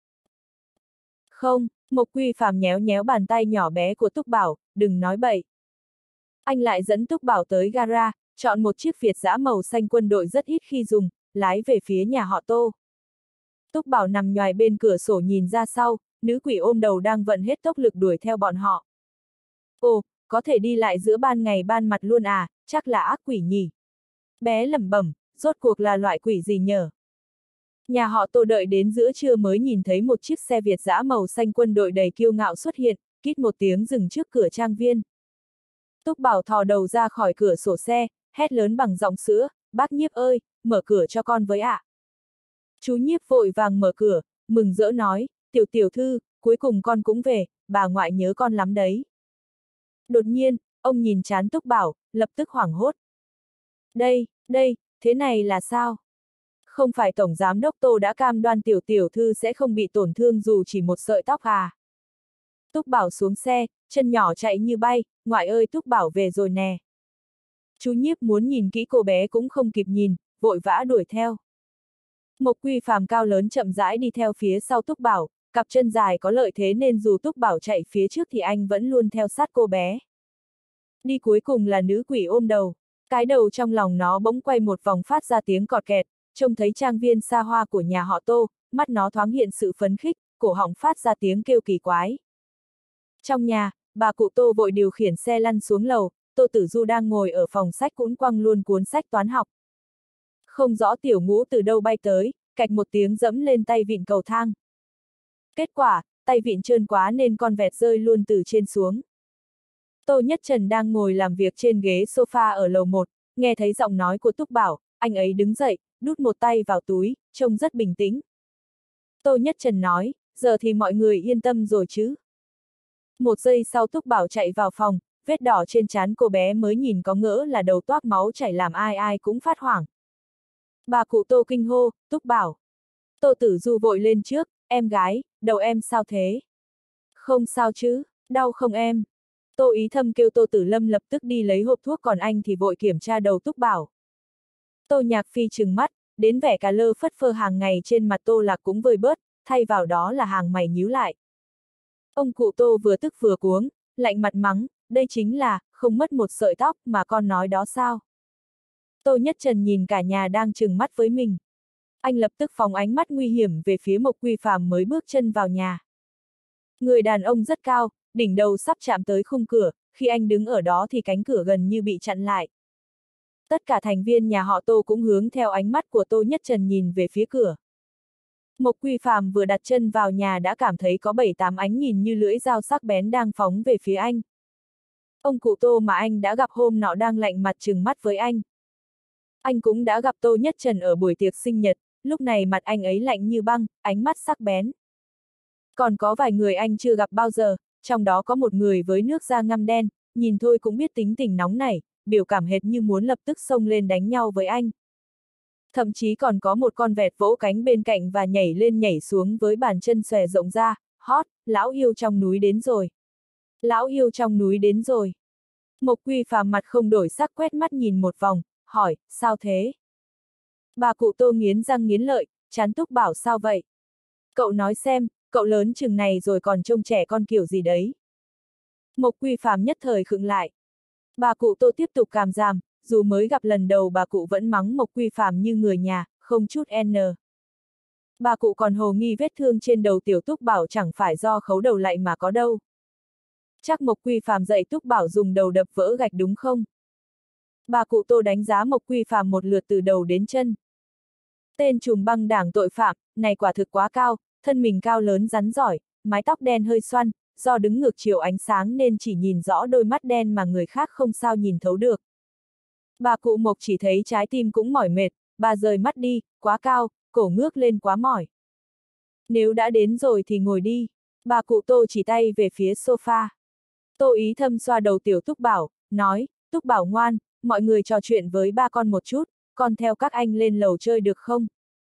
Không, Mộc Quy Phàm nhéo nhéo bàn tay nhỏ bé của Túc Bảo, đừng nói bậy. Anh lại dẫn Túc Bảo tới gara, chọn một chiếc Việt dã màu xanh quân đội rất ít khi dùng, lái về phía nhà họ Tô. Túc Bảo nằm nhoài bên cửa sổ nhìn ra sau, nữ quỷ ôm đầu đang vận hết tốc lực đuổi theo bọn họ. Ồ, có thể đi lại giữa ban ngày ban mặt luôn à, chắc là ác quỷ nhỉ. Bé lẩm bẩm, rốt cuộc là loại quỷ gì nhở? Nhà họ Tô đợi đến giữa trưa mới nhìn thấy một chiếc xe Việt dã màu xanh quân đội đầy kiêu ngạo xuất hiện, kít một tiếng dừng trước cửa trang viên. Túc Bảo thò đầu ra khỏi cửa sổ xe, hét lớn bằng giọng sữa, bác Nhiếp ơi, mở cửa cho con với ạ. Chú Nhiếp vội vàng mở cửa, mừng rỡ nói, tiểu thư, cuối cùng con cũng về, bà ngoại nhớ con lắm đấy. Đột nhiên, ông nhìn trán Túc Bảo, lập tức hoảng hốt. Đây, thế này là sao? Không phải Tổng Giám đốc Tô đã cam đoan tiểu thư sẽ không bị tổn thương dù chỉ một sợi tóc à? Túc Bảo xuống xe, chân nhỏ chạy như bay, ngoại ơi Túc Bảo về rồi nè. Chú Nhiếp muốn nhìn kỹ cô bé cũng không kịp nhìn, vội vã đuổi theo. Mộc Quy Phàm cao lớn chậm rãi đi theo phía sau Túc Bảo, cặp chân dài có lợi thế nên dù Túc Bảo chạy phía trước thì anh vẫn luôn theo sát cô bé. Đi cuối cùng là nữ quỷ ôm đầu, cái đầu trong lòng nó bỗng quay một vòng phát ra tiếng cọt kẹt, trông thấy trang viên xa hoa của nhà họ Tô, mắt nó thoáng hiện sự phấn khích, cổ họng phát ra tiếng kêu kỳ quái. Trong nhà, bà cụ Tô vội điều khiển xe lăn xuống lầu, Tô Tử Du đang ngồi ở phòng sách cũng quăng luôn cuốn sách toán học. Không rõ tiểu ngũ từ đâu bay tới, cạch một tiếng dẫm lên tay vịn cầu thang. Kết quả, tay vịn trơn quá nên con vẹt rơi luôn từ trên xuống. Tô Nhất Trần đang ngồi làm việc trên ghế sofa ở lầu 1, nghe thấy giọng nói của Túc Bảo, anh ấy đứng dậy, đút một tay vào túi, trông rất bình tĩnh. Tô Nhất Trần nói, giờ thì mọi người yên tâm rồi chứ. Một giây sau Túc Bảo chạy vào phòng, vết đỏ trên trán cô bé mới nhìn có ngỡ là đầu toát máu chảy làm ai ai cũng phát hoảng. Bà cụ Tô kinh hô, Túc Bảo. Tô Tử Du vội lên trước, em gái, đầu em sao thế? Không sao chứ, đau không em? Tô Ý Thâm kêu Tô Tử Lâm lập tức đi lấy hộp thuốc còn anh thì vội kiểm tra đầu Túc Bảo. Tô Nhạc Phi trừng mắt, đến vẻ cà lơ phất phơ hàng ngày trên mặt Tô Lạc cũng vơi bớt, thay vào đó là hàng mày nhíu lại. Ông cụ Tô vừa tức vừa cuống, lạnh mặt mắng, đây chính là, không mất một sợi tóc mà con nói đó sao? Tô Nhất Trần nhìn cả nhà đang trừng mắt với mình. Anh lập tức phóng ánh mắt nguy hiểm về phía Mộc Quy Phàm mới bước chân vào nhà. Người đàn ông rất cao, đỉnh đầu sắp chạm tới khung cửa, khi anh đứng ở đó thì cánh cửa gần như bị chặn lại. Tất cả thành viên nhà họ Tô cũng hướng theo ánh mắt của Tô Nhất Trần nhìn về phía cửa. Mộc Quy Phàm vừa đặt chân vào nhà đã cảm thấy có 7-8 ánh nhìn như lưỡi dao sắc bén đang phóng về phía anh. Ông cụ Tô mà anh đã gặp hôm nọ đang lạnh mặt trừng mắt với anh. Anh cũng đã gặp Tô Nhất Trần ở buổi tiệc sinh nhật, lúc này mặt anh ấy lạnh như băng, ánh mắt sắc bén. Còn có vài người anh chưa gặp bao giờ, trong đó có một người với nước da ngăm đen, nhìn thôi cũng biết tính tình nóng nảy, biểu cảm hệt như muốn lập tức xông lên đánh nhau với anh. Thậm chí còn có một con vẹt vỗ cánh bên cạnh và nhảy lên nhảy xuống với bàn chân xòe rộng ra, hót, lão yêu trong núi đến rồi. Lão yêu trong núi đến rồi. Mộc Quy Phàm mặt không đổi sắc quét mắt nhìn một vòng, hỏi, sao thế? Bà cụ Tô nghiến răng nghiến lợi, chán Túc Bảo sao vậy? Cậu nói xem, cậu lớn chừng này rồi còn trông trẻ con kiểu gì đấy? Mộc Quy Phàm nhất thời khựng lại. Bà cụ Tô tiếp tục càm ràm, dù mới gặp lần đầu bà cụ vẫn mắng Mộc Quy Phàm như người nhà, không chút n. Bà cụ còn hồ nghi vết thương trên đầu tiểu Túc Bảo chẳng phải do khấu đầu lại mà có đâu. Chắc Mộc Quy Phàm dạy Túc Bảo dùng đầu đập vỡ gạch đúng không? Bà cụ Tô đánh giá Mộc Quy Phàm một lượt từ đầu đến chân. Tên trùm băng đảng tội phạm, này quả thực quá cao, thân mình cao lớn rắn giỏi, mái tóc đen hơi xoăn, do đứng ngược chiều ánh sáng nên chỉ nhìn rõ đôi mắt đen mà người khác không sao nhìn thấu được. Bà cụ Mộc chỉ thấy trái tim cũng mỏi mệt, bà rời mắt đi, quá cao, cổ ngước lên quá mỏi. Nếu đã đến rồi thì ngồi đi. Bà cụ Tô chỉ tay về phía sofa. Tô Ý Thâm xoa đầu tiểu Túc Bảo, nói, Túc Bảo ngoan, mọi người trò chuyện với ba con một chút, con theo các anh lên lầu chơi được không?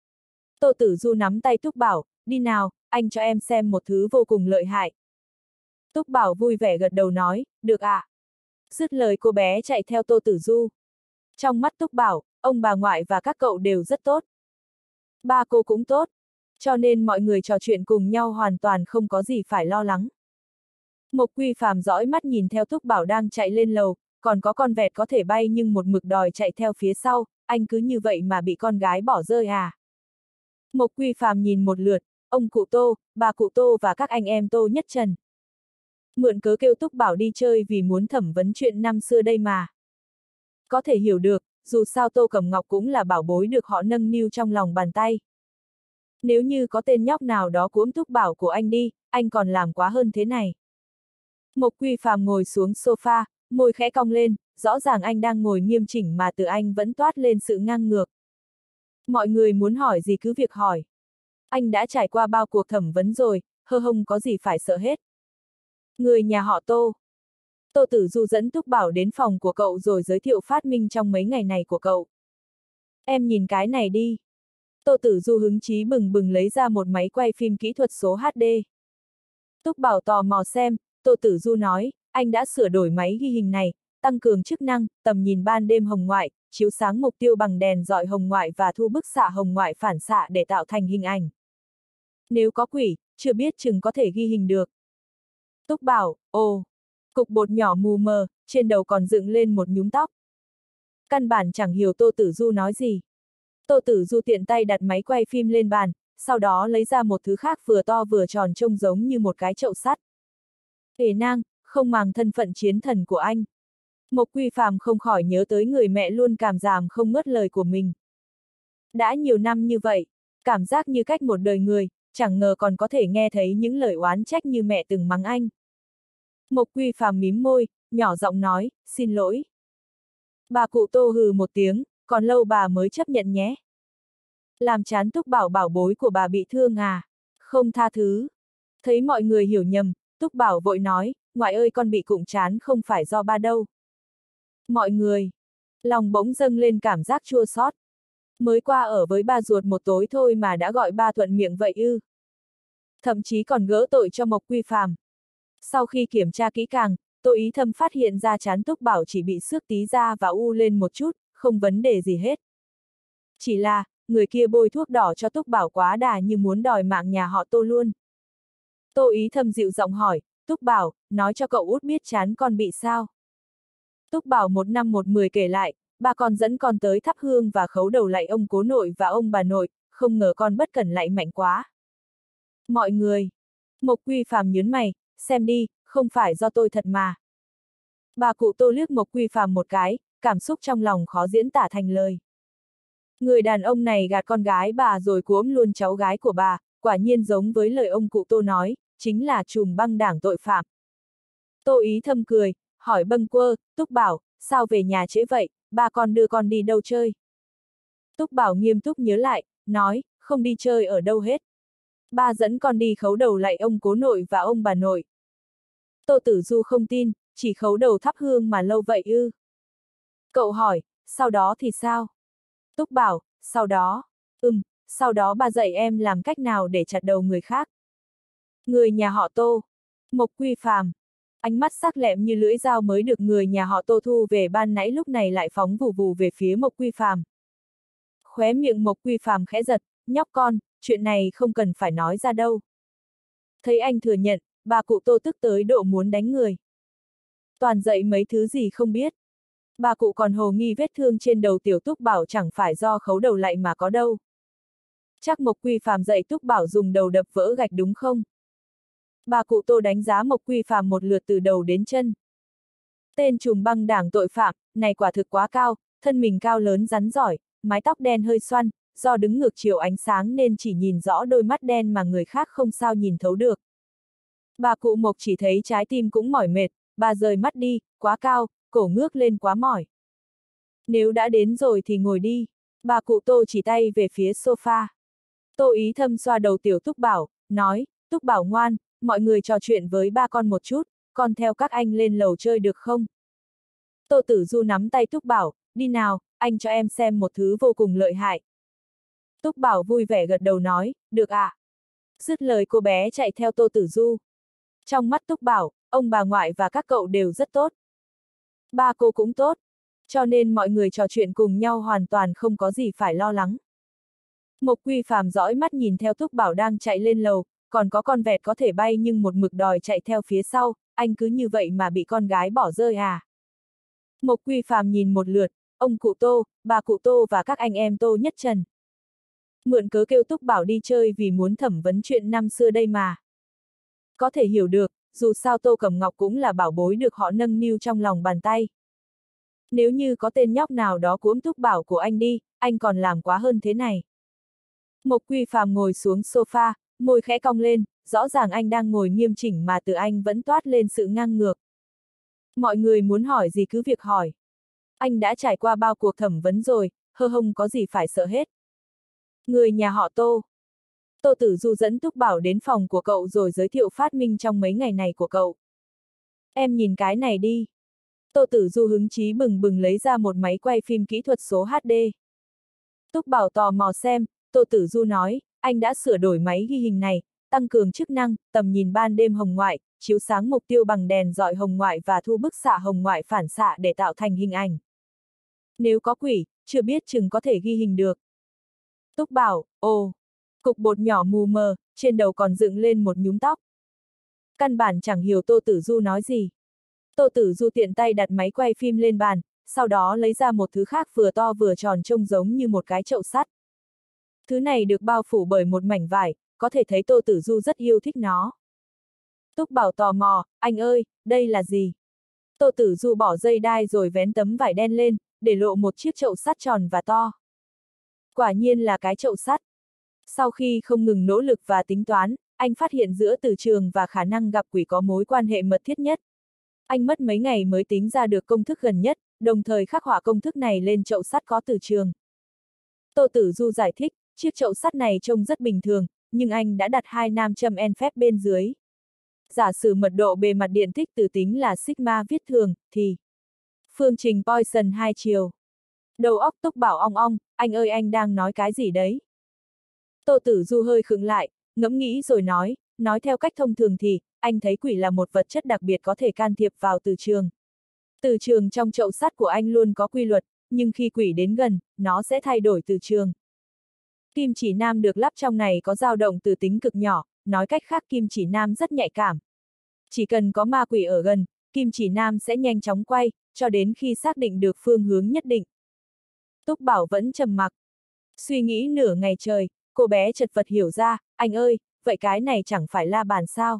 Tô Tử Du nắm tay Túc Bảo, đi nào, anh cho em xem một thứ vô cùng lợi hại. Túc Bảo vui vẻ gật đầu nói, được ạ. Dứt lời cô bé chạy theo Tô Tử Du. Trong mắt Túc Bảo, ông bà ngoại và các cậu đều rất tốt. Ba cô cũng tốt, cho nên mọi người trò chuyện cùng nhau hoàn toàn không có gì phải lo lắng. Mộc Quy Phàm dõi mắt nhìn theo Túc Bảo đang chạy lên lầu, còn có con vẹt có thể bay nhưng một mực đòi chạy theo phía sau, anh cứ như vậy mà bị con gái bỏ rơi à? Mộc Quy Phàm nhìn một lượt, ông cụ Tô, bà cụ Tô và các anh em Tô Nhất Trần. Mượn cớ kêu Túc Bảo đi chơi vì muốn thẩm vấn chuyện năm xưa đây mà. Có thể hiểu được, dù sao Tô Cẩm Ngọc cũng là bảo bối được họ nâng niu trong lòng bàn tay. Nếu như có tên nhóc nào đó cuỗm Túc Bảo của anh đi, anh còn làm quá hơn thế này. Mộc Quy Phàm ngồi xuống sofa, môi khẽ cong lên, rõ ràng anh đang ngồi nghiêm chỉnh mà từ anh vẫn toát lên sự ngang ngược. Mọi người muốn hỏi gì cứ việc hỏi. Anh đã trải qua bao cuộc thẩm vấn rồi, hơ hông có gì phải sợ hết. Người nhà họ Tô. Tô Tử Du dẫn Túc Bảo đến phòng của cậu rồi giới thiệu phát minh trong mấy ngày này của cậu. Em nhìn cái này đi. Tô Tử Du hứng chí bừng bừng lấy ra một máy quay phim kỹ thuật số HD. Túc Bảo tò mò xem, Tô Tử Du nói, anh đã sửa đổi máy ghi hình này, tăng cường chức năng, tầm nhìn ban đêm hồng ngoại, chiếu sáng mục tiêu bằng đèn dọi hồng ngoại và thu bức xạ hồng ngoại phản xạ để tạo thành hình ảnh. Nếu có quỷ, chưa biết chừng có thể ghi hình được. Túc Bảo, ồ, cục bột nhỏ mù mờ, trên đầu còn dựng lên một nhúm tóc. Căn bản chẳng hiểu Tô Tử Du nói gì. Tô Tử Du tiện tay đặt máy quay phim lên bàn, sau đó lấy ra một thứ khác vừa to vừa tròn trông giống như một cái chậu sắt. Ề nang, không màng thân phận chiến thần của anh. Mộc Quy Phàm không khỏi nhớ tới người mẹ luôn càm ràm không ngớt lời của mình. Đã nhiều năm như vậy, cảm giác như cách một đời người, chẳng ngờ còn có thể nghe thấy những lời oán trách như mẹ từng mắng anh. Mộc Quy Phàm mím môi, nhỏ giọng nói, xin lỗi. Bà cụ Tô hừ một tiếng, còn lâu bà mới chấp nhận nhé. Làm chán Túc Bảo bảo bối của bà bị thương à? Không tha thứ. Thấy mọi người hiểu nhầm, Túc Bảo vội nói, ngoại ơi con bị cụng chán không phải do ba đâu. Mọi người, lòng bỗng dâng lên cảm giác chua xót. Mới qua ở với ba ruột một tối thôi mà đã gọi ba thuận miệng vậy ư. Thậm chí còn gỡ tội cho Mộc Quy Phàm. Sau khi kiểm tra kỹ càng, Tô Ý Thâm phát hiện ra chán Túc Bảo chỉ bị xước tí da và u lên một chút, không vấn đề gì hết. Chỉ là, người kia bôi thuốc đỏ cho Túc Bảo quá đà như muốn đòi mạng nhà họ Tô luôn. Tô Ý Thâm dịu giọng hỏi, Túc Bảo, nói cho cậu út biết chán con bị sao. Túc Bảo một năm một mười kể lại, ba con dẫn con tới thắp hương và khấu đầu lạy ông cố nội và ông bà nội, không ngờ con bất cẩn lạy mạnh quá. Mọi người. Mộc Quy Phàm nhớn mày, xem đi, không phải do tôi thật mà. Bà cụ Tô liếc Mộc Quy Phàm một cái, cảm xúc trong lòng khó diễn tả thành lời. Người đàn ông này gạt con gái bà rồi cuỗm luôn cháu gái của bà, quả nhiên giống với lời ông cụ Tô nói, chính là trùm băng đảng tội phạm. Tô Ý Thâm cười, hỏi bâng quơ, Túc Bảo, sao về nhà trễ vậy, ba con đưa con đi đâu chơi? Túc Bảo nghiêm túc nhớ lại, nói, không đi chơi ở đâu hết. Ba dẫn con đi khấu đầu lạy ông cố nội và ông bà nội. Tô Tử Du không tin, chỉ khấu đầu thắp hương mà lâu vậy ư? Cậu hỏi, sau đó thì sao? Túc Bảo, sau đó, sau đó ba dạy em làm cách nào để chặt đầu người khác. Người nhà họ Tô. Mộc Quy Phàm. Ánh mắt sắc lẹm như lưỡi dao mới được người nhà họ Tô thu về ban nãy lúc này lại phóng vù vù về phía Mộc Quy Phàm. Khóe miệng Mộc Quy Phàm khẽ giật, nhóc con, chuyện này không cần phải nói ra đâu. Thấy anh thừa nhận, bà cụ Tô tức tới độ muốn đánh người. Toàn dạy mấy thứ gì không biết. Bà cụ còn hồ nghi vết thương trên đầu tiểu Túc Bảo chẳng phải do khấu đầu lạy mà có đâu. Chắc Mộc Quy Phàm dạy Túc Bảo dùng đầu đập vỡ gạch đúng không? Bà cụ Tô đánh giá Mộc Quy Phàm một lượt từ đầu đến chân. Tên trùm băng đảng tội phạm, này quả thực quá cao, thân mình cao lớn rắn giỏi, mái tóc đen hơi xoăn, do đứng ngược chiều ánh sáng nên chỉ nhìn rõ đôi mắt đen mà người khác không sao nhìn thấu được. Bà cụ Mộc chỉ thấy trái tim cũng mỏi mệt, bà rời mắt đi, quá cao, cổ ngước lên quá mỏi. Nếu đã đến rồi thì ngồi đi. Bà cụ Tô chỉ tay về phía sofa. Tô Ý Thâm xoa đầu tiểu Túc Bảo, nói, Túc Bảo ngoan, mọi người trò chuyện với ba con một chút, con theo các anh lên lầu chơi được không? Tô Tử Du nắm tay Túc Bảo, đi nào, anh cho em xem một thứ vô cùng lợi hại. Túc Bảo vui vẻ gật đầu nói, được ạ. Dứt lời cô bé chạy theo Tô Tử Du. Trong mắt Túc Bảo, ông bà ngoại và các cậu đều rất tốt. Ba cô cũng tốt, cho nên mọi người trò chuyện cùng nhau hoàn toàn không có gì phải lo lắng. Mộc Quy Phàm dõi mắt nhìn theo Túc Bảo đang chạy lên lầu, còn có con vẹt có thể bay nhưng một mực đòi chạy theo phía sau, anh cứ như vậy mà bị con gái bỏ rơi à? Mộc Quy Phàm nhìn một lượt, ông cụ Tô, bà cụ Tô và các anh em Tô Nhất Trần. Mượn cớ kêu Túc Bảo đi chơi vì muốn thẩm vấn chuyện năm xưa đây mà. Có thể hiểu được, dù sao Tô Cẩm Ngọc cũng là bảo bối được họ nâng niu trong lòng bàn tay. Nếu như có tên nhóc nào đó cuỗm Túc Bảo của anh đi, anh còn làm quá hơn thế này. Mộc Quy Phàm ngồi xuống sofa, môi khẽ cong lên, rõ ràng anh đang ngồi nghiêm chỉnh mà từ anh vẫn toát lên sự ngang ngược. Mọi người muốn hỏi gì cứ việc hỏi. Anh đã trải qua bao cuộc thẩm vấn rồi, không có gì phải sợ hết. Người nhà họ Tô. Tô Tử Du dẫn Túc Bảo đến phòng của cậu rồi giới thiệu phát minh trong mấy ngày này của cậu. Em nhìn cái này đi. Tô Tử Du hứng chí bừng bừng lấy ra một máy quay phim kỹ thuật số HD. Túc Bảo tò mò xem, Tô Tử Du nói, anh đã sửa đổi máy ghi hình này, tăng cường chức năng, tầm nhìn ban đêm hồng ngoại, chiếu sáng mục tiêu bằng đèn dọi hồng ngoại và thu bức xạ hồng ngoại phản xạ để tạo thành hình ảnh. Nếu có quỷ, chưa biết chừng có thể ghi hình được. Túc Bảo, ồ, cục bột nhỏ mù mờ, trên đầu còn dựng lên một nhúm tóc. Căn bản chẳng hiểu Tô Tử Du nói gì. Tô Tử Du tiện tay đặt máy quay phim lên bàn, sau đó lấy ra một thứ khác vừa to vừa tròn trông giống như một cái chậu sắt. Thứ này được bao phủ bởi một mảnh vải, có thể thấy Tô Tử Du rất yêu thích nó. Túc Bảo tò mò, anh ơi, đây là gì? Tô Tử Du bỏ dây đai rồi vén tấm vải đen lên, để lộ một chiếc chậu sắt tròn và to. Quả nhiên là cái chậu sắt. Sau khi không ngừng nỗ lực và tính toán, anh phát hiện giữa Từ Trường và khả năng gặp quỷ có mối quan hệ mật thiết nhất. Anh mất mấy ngày mới tính ra được công thức gần nhất, đồng thời khắc họa công thức này lên chậu sắt có Từ Trường. Tô Tử Du giải thích, chiếc chậu sắt này trông rất bình thường, nhưng anh đã đặt 2 nam châm en phép bên dưới. Giả sử mật độ bề mặt điện tích từ tính là sigma viết thường, thì phương trình Poisson hai chiều. Đầu óc Túc Bảo ong ong, anh ơi anh đang nói cái gì đấy? Tô Tử Du hơi khựng lại, ngẫm nghĩ rồi nói theo cách thông thường thì, anh thấy quỷ là một vật chất đặc biệt có thể can thiệp vào từ trường. Từ trường trong chậu sắt của anh luôn có quy luật, nhưng khi quỷ đến gần, nó sẽ thay đổi từ trường. Kim chỉ nam được lắp trong này có dao động từ tính cực nhỏ, nói cách khác Kim Chỉ Nam rất nhạy cảm. Chỉ cần có ma quỷ ở gần, Kim Chỉ Nam sẽ nhanh chóng quay, cho đến khi xác định được phương hướng nhất định. Túc Bảo vẫn trầm mặc. Suy nghĩ nửa ngày trời, cô bé chật vật hiểu ra, anh ơi, vậy cái này chẳng phải la bàn sao?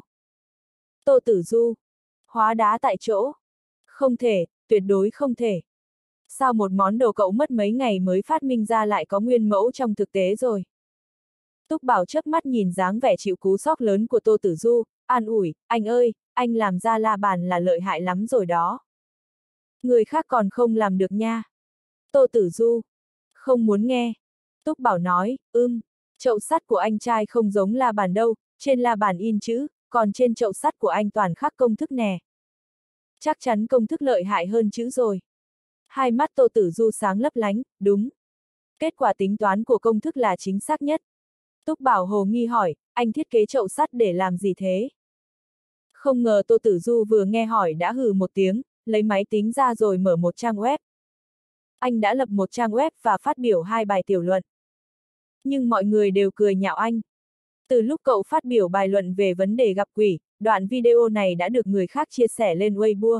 Tô Tử Du. Hóa đá tại chỗ. Không thể, tuyệt đối không thể. Sao một món đồ cậu mất mấy ngày mới phát minh ra lại có nguyên mẫu trong thực tế rồi? Túc Bảo chớp mắt nhìn dáng vẻ chịu cú sốc lớn của Tô Tử Du, an ủi, anh ơi, anh làm ra la bàn là lợi hại lắm rồi đó. Người khác còn không làm được nha. Tô Tử Du. Không muốn nghe. Túc Bảo nói, chậu sắt của anh trai không giống la bàn đâu, trên la bàn in chữ, còn trên chậu sắt của anh toàn khắc công thức nè. Chắc chắn công thức lợi hại hơn chữ rồi. Hai mắt Tô Tử Du sáng lấp lánh, đúng. Kết quả tính toán của công thức là chính xác nhất. Túc Bảo hồ nghi hỏi, anh thiết kế chậu sắt để làm gì thế? Không ngờ Tô Tử Du vừa nghe hỏi đã hừ một tiếng, lấy máy tính ra rồi mở một trang web. Anh đã lập một trang web và phát biểu 2 bài tiểu luận. Nhưng mọi người đều cười nhạo anh. Từ lúc cậu phát biểu bài luận về vấn đề gặp quỷ, đoạn video này đã được người khác chia sẻ lên Weibo.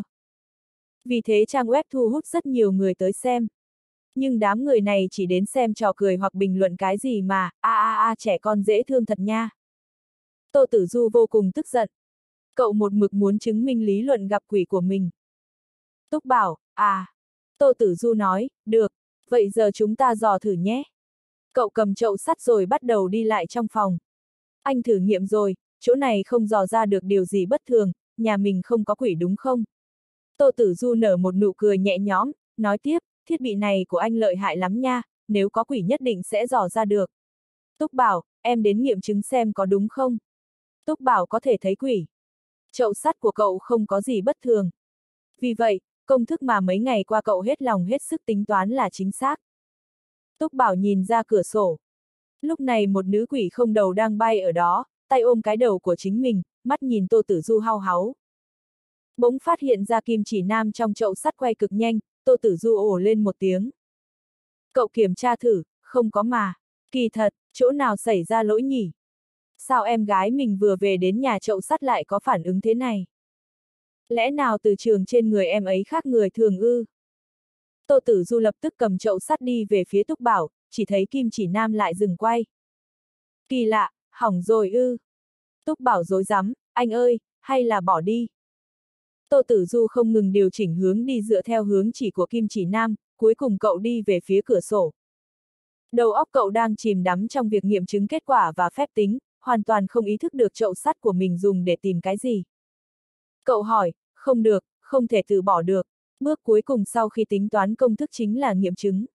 Vì thế trang web thu hút rất nhiều người tới xem. Nhưng đám người này chỉ đến xem trò cười hoặc bình luận cái gì mà, trẻ con dễ thương thật nha. Tô Tử Du vô cùng tức giận. Cậu một mực muốn chứng minh lý luận gặp quỷ của mình. Túc Bảo, Tô Tử Du nói, được, vậy giờ chúng ta dò thử nhé. Cậu cầm chậu sắt rồi bắt đầu đi lại trong phòng. Anh thử nghiệm rồi, chỗ này không dò ra được điều gì bất thường, nhà mình không có quỷ đúng không? Tô Tử Du nở một nụ cười nhẹ nhõm, nói tiếp, thiết bị này của anh lợi hại lắm nha, nếu có quỷ nhất định sẽ dò ra được. Túc Bảo, em đến nghiệm chứng xem có đúng không? Túc Bảo có thể thấy quỷ. Chậu sắt của cậu không có gì bất thường. Vì vậy, công thức mà mấy ngày qua cậu hết lòng hết sức tính toán là chính xác. Túc Bảo nhìn ra cửa sổ. Lúc này một nữ quỷ không đầu đang bay ở đó, tay ôm cái đầu của chính mình, mắt nhìn Tô Tử Du hau háu. Bỗng phát hiện ra Kim Chỉ Nam trong chậu sắt quay cực nhanh, Tô Tử Du ồ lên một tiếng. Cậu kiểm tra thử, không có mà. Kỳ thật, chỗ nào xảy ra lỗi nhỉ? Sao em gái mình vừa về đến nhà chậu sắt lại có phản ứng thế này? Lẽ nào từ trường trên người em ấy khác người thường ư? Tô Tử Du lập tức cầm chậu sắt đi về phía Túc Bảo, chỉ thấy Kim Chỉ Nam lại dừng quay. Kỳ lạ, hỏng rồi ư? Túc Bảo rối rắm, anh ơi, hay là bỏ đi? Tô Tử Du không ngừng điều chỉnh hướng đi dựa theo hướng chỉ của Kim Chỉ Nam, cuối cùng cậu đi về phía cửa sổ. Đầu óc cậu đang chìm đắm trong việc nghiệm chứng kết quả và phép tính, hoàn toàn không ý thức được chậu sắt của mình dùng để tìm cái gì. Cậu hỏi, không được, không thể từ bỏ được. Bước cuối cùng sau khi tính toán công thức chính là nghiệm chứng.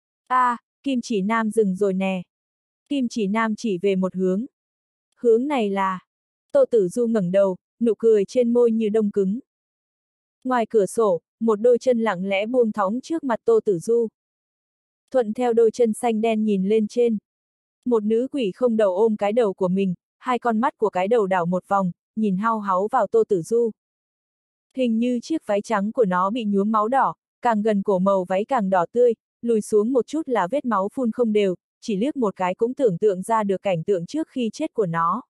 Kim Chỉ Nam dừng rồi nè. Kim Chỉ Nam chỉ về một hướng. Hướng này là... Tô Tử Du ngẩng đầu, nụ cười trên môi như đông cứng. Ngoài cửa sổ, một đôi chân lặng lẽ buông thõng trước mặt Tô Tử Du. Thuận theo đôi chân xanh đen nhìn lên trên. Một nữ quỷ không đầu ôm cái đầu của mình, hai con mắt của cái đầu đảo một vòng, nhìn hao háu vào Tô Tử Du. Hình như chiếc váy trắng của nó bị nhuốm máu đỏ, càng gần cổ màu váy càng đỏ tươi, lùi xuống một chút là vết máu phun không đều, chỉ liếc một cái cũng tưởng tượng ra được cảnh tượng trước khi chết của nó.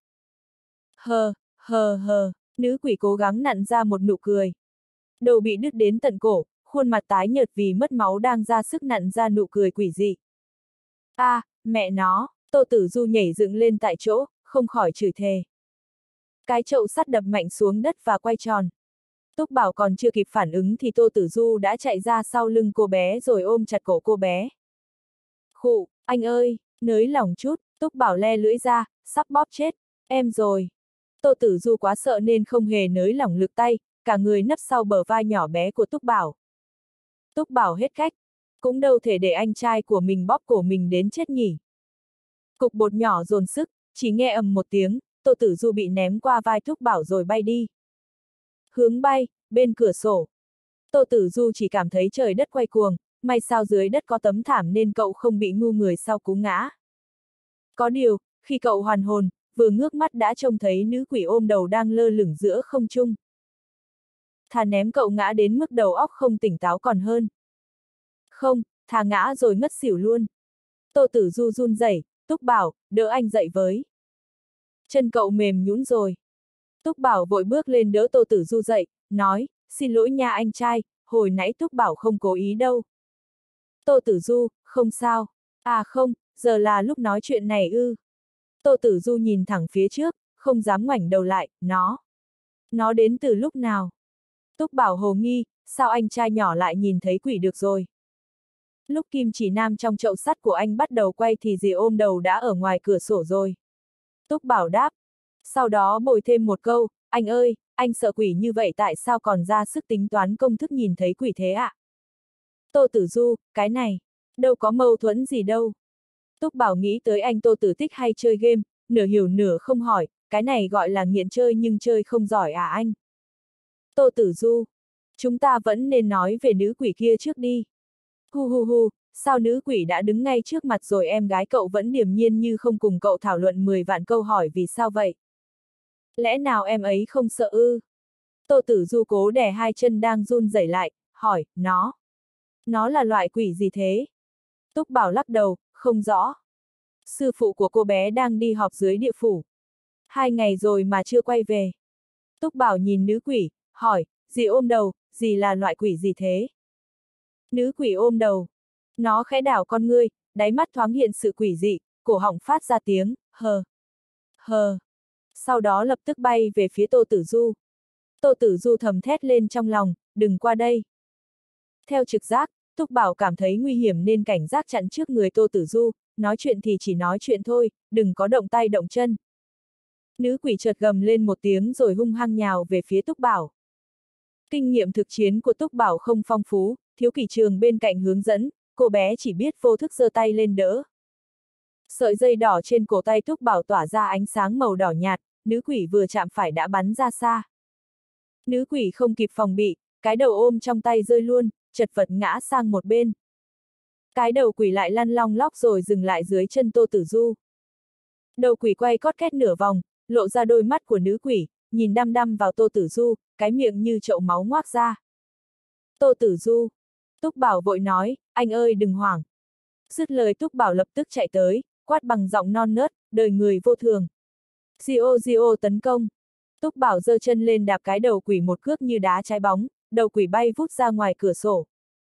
Nữ quỷ cố gắng nặn ra một nụ cười. Đầu bị đứt đến tận cổ, khuôn mặt tái nhợt vì mất máu đang ra sức nặn ra nụ cười quỷ dị. Mẹ nó, Tô Tử Du nhảy dựng lên tại chỗ, không khỏi chửi thề. Cái chậu sắt đập mạnh xuống đất và quay tròn. Túc Bảo còn chưa kịp phản ứng thì Tô Tử Du đã chạy ra sau lưng cô bé rồi ôm chặt cổ cô bé. Khụ, anh ơi, nới lỏng chút, Túc Bảo le lưỡi ra, sắp bóp chết, em rồi. Tô Tử Du quá sợ nên không hề nới lỏng lực tay, cả người nấp sau bờ vai nhỏ bé của Túc Bảo. Túc Bảo hết cách, cũng đâu thể để anh trai của mình bóp cổ mình đến chết nhỉ. Cục bột nhỏ dồn sức, chỉ nghe ầm một tiếng, Tô Tử Du bị ném qua vai Túc Bảo rồi bay đi. Hướng bay, bên cửa sổ. Tô Tử Du chỉ cảm thấy trời đất quay cuồng, may sao dưới đất có tấm thảm nên cậu không bị ngu người sau cú ngã. Có điều, khi cậu hoàn hồn, vừa ngước mắt đã trông thấy nữ quỷ ôm đầu đang lơ lửng giữa không trung. Thà ném cậu ngã đến mức đầu óc không tỉnh táo còn hơn. Không, thà ngã rồi ngất xỉu luôn. Tô Tử Du run rẩy, Túc Bảo, đỡ anh dậy với. Chân cậu mềm nhũn rồi. Túc Bảo vội bước lên đỡ Tô Tử Du dậy, nói, xin lỗi nha anh trai, hồi nãy Túc Bảo không cố ý đâu. Tô Tử Du, không sao. À không, giờ là lúc nói chuyện này ư. Tô Tử Du nhìn thẳng phía trước, không dám ngoảnh đầu lại, Nó đến từ lúc nào? Túc Bảo hồ nghi, sao anh trai nhỏ lại nhìn thấy quỷ được rồi? Lúc kim chỉ nam trong chậu sắt của anh bắt đầu quay thì dì ôm đầu đã ở ngoài cửa sổ rồi. Túc Bảo đáp. Sau đó bồi thêm một câu, anh ơi, anh sợ quỷ như vậy tại sao còn ra sức tính toán công thức nhìn thấy quỷ thế ạ? Tô Tử Du, cái này, đâu có mâu thuẫn gì đâu. Túc Bảo nghĩ tới anh Tô Tử Tích hay chơi game, nửa hiểu nửa không hỏi, cái này gọi là nghiện chơi nhưng chơi không giỏi à anh? Tô Tử Du, chúng ta vẫn nên nói về nữ quỷ kia trước đi. Hu hu hu, sao nữ quỷ đã đứng ngay trước mặt rồi em gái cậu vẫn điềm nhiên như không cùng cậu thảo luận 10 vạn câu hỏi vì sao vậy? Lẽ nào em ấy không sợ ư? Tô Tử Du cố đè hai chân đang run rẩy lại, hỏi, Nó là loại quỷ gì thế? Túc Bảo lắc đầu, không rõ. Sư phụ của cô bé đang đi họp dưới địa phủ. 2 ngày rồi mà chưa quay về. Túc Bảo nhìn nữ quỷ, hỏi, dì ôm đầu, dì là loại quỷ gì thế? Nữ quỷ ôm đầu. Nó khẽ đảo con ngươi, đáy mắt thoáng hiện sự quỷ dị, cổ họng phát ra tiếng, hờ. Sau đó lập tức bay về phía Tô Tử Du. Tô Tử Du thầm thét lên trong lòng, đừng qua đây. Theo trực giác, Túc Bảo cảm thấy nguy hiểm nên cảnh giác chặn trước người Tô Tử Du, nói chuyện thì chỉ nói chuyện thôi, đừng có động tay động chân. Nữ quỷ chợt gầm lên một tiếng rồi hung hăng nhào về phía Túc Bảo. Kinh nghiệm thực chiến của Túc Bảo không phong phú, thiếu kỷ trường bên cạnh hướng dẫn, cô bé chỉ biết vô thức giơ tay lên đỡ. Sợi dây đỏ trên cổ tay Túc Bảo tỏa ra ánh sáng màu đỏ nhạt, nữ quỷ vừa chạm phải đã bắn ra xa. Nữ quỷ không kịp phòng bị, cái đầu ôm trong tay rơi luôn, chật vật ngã sang một bên. Cái đầu quỷ lại lăn long lóc rồi dừng lại dưới chân Tô Tử Du. Đầu quỷ quay cót két nửa vòng, lộ ra đôi mắt của nữ quỷ, nhìn đăm đăm vào Tô Tử Du, cái miệng như chậu máu ngoác ra. Tô Tử Du. Túc Bảo vội nói, anh ơi đừng hoảng. Dứt lời Túc Bảo lập tức chạy tới, quát bằng giọng non nớt, đời người vô thường. Gio tấn công. Túc Bảo giơ chân lên đạp cái đầu quỷ một cước như đá trái bóng, đầu quỷ bay vút ra ngoài cửa sổ.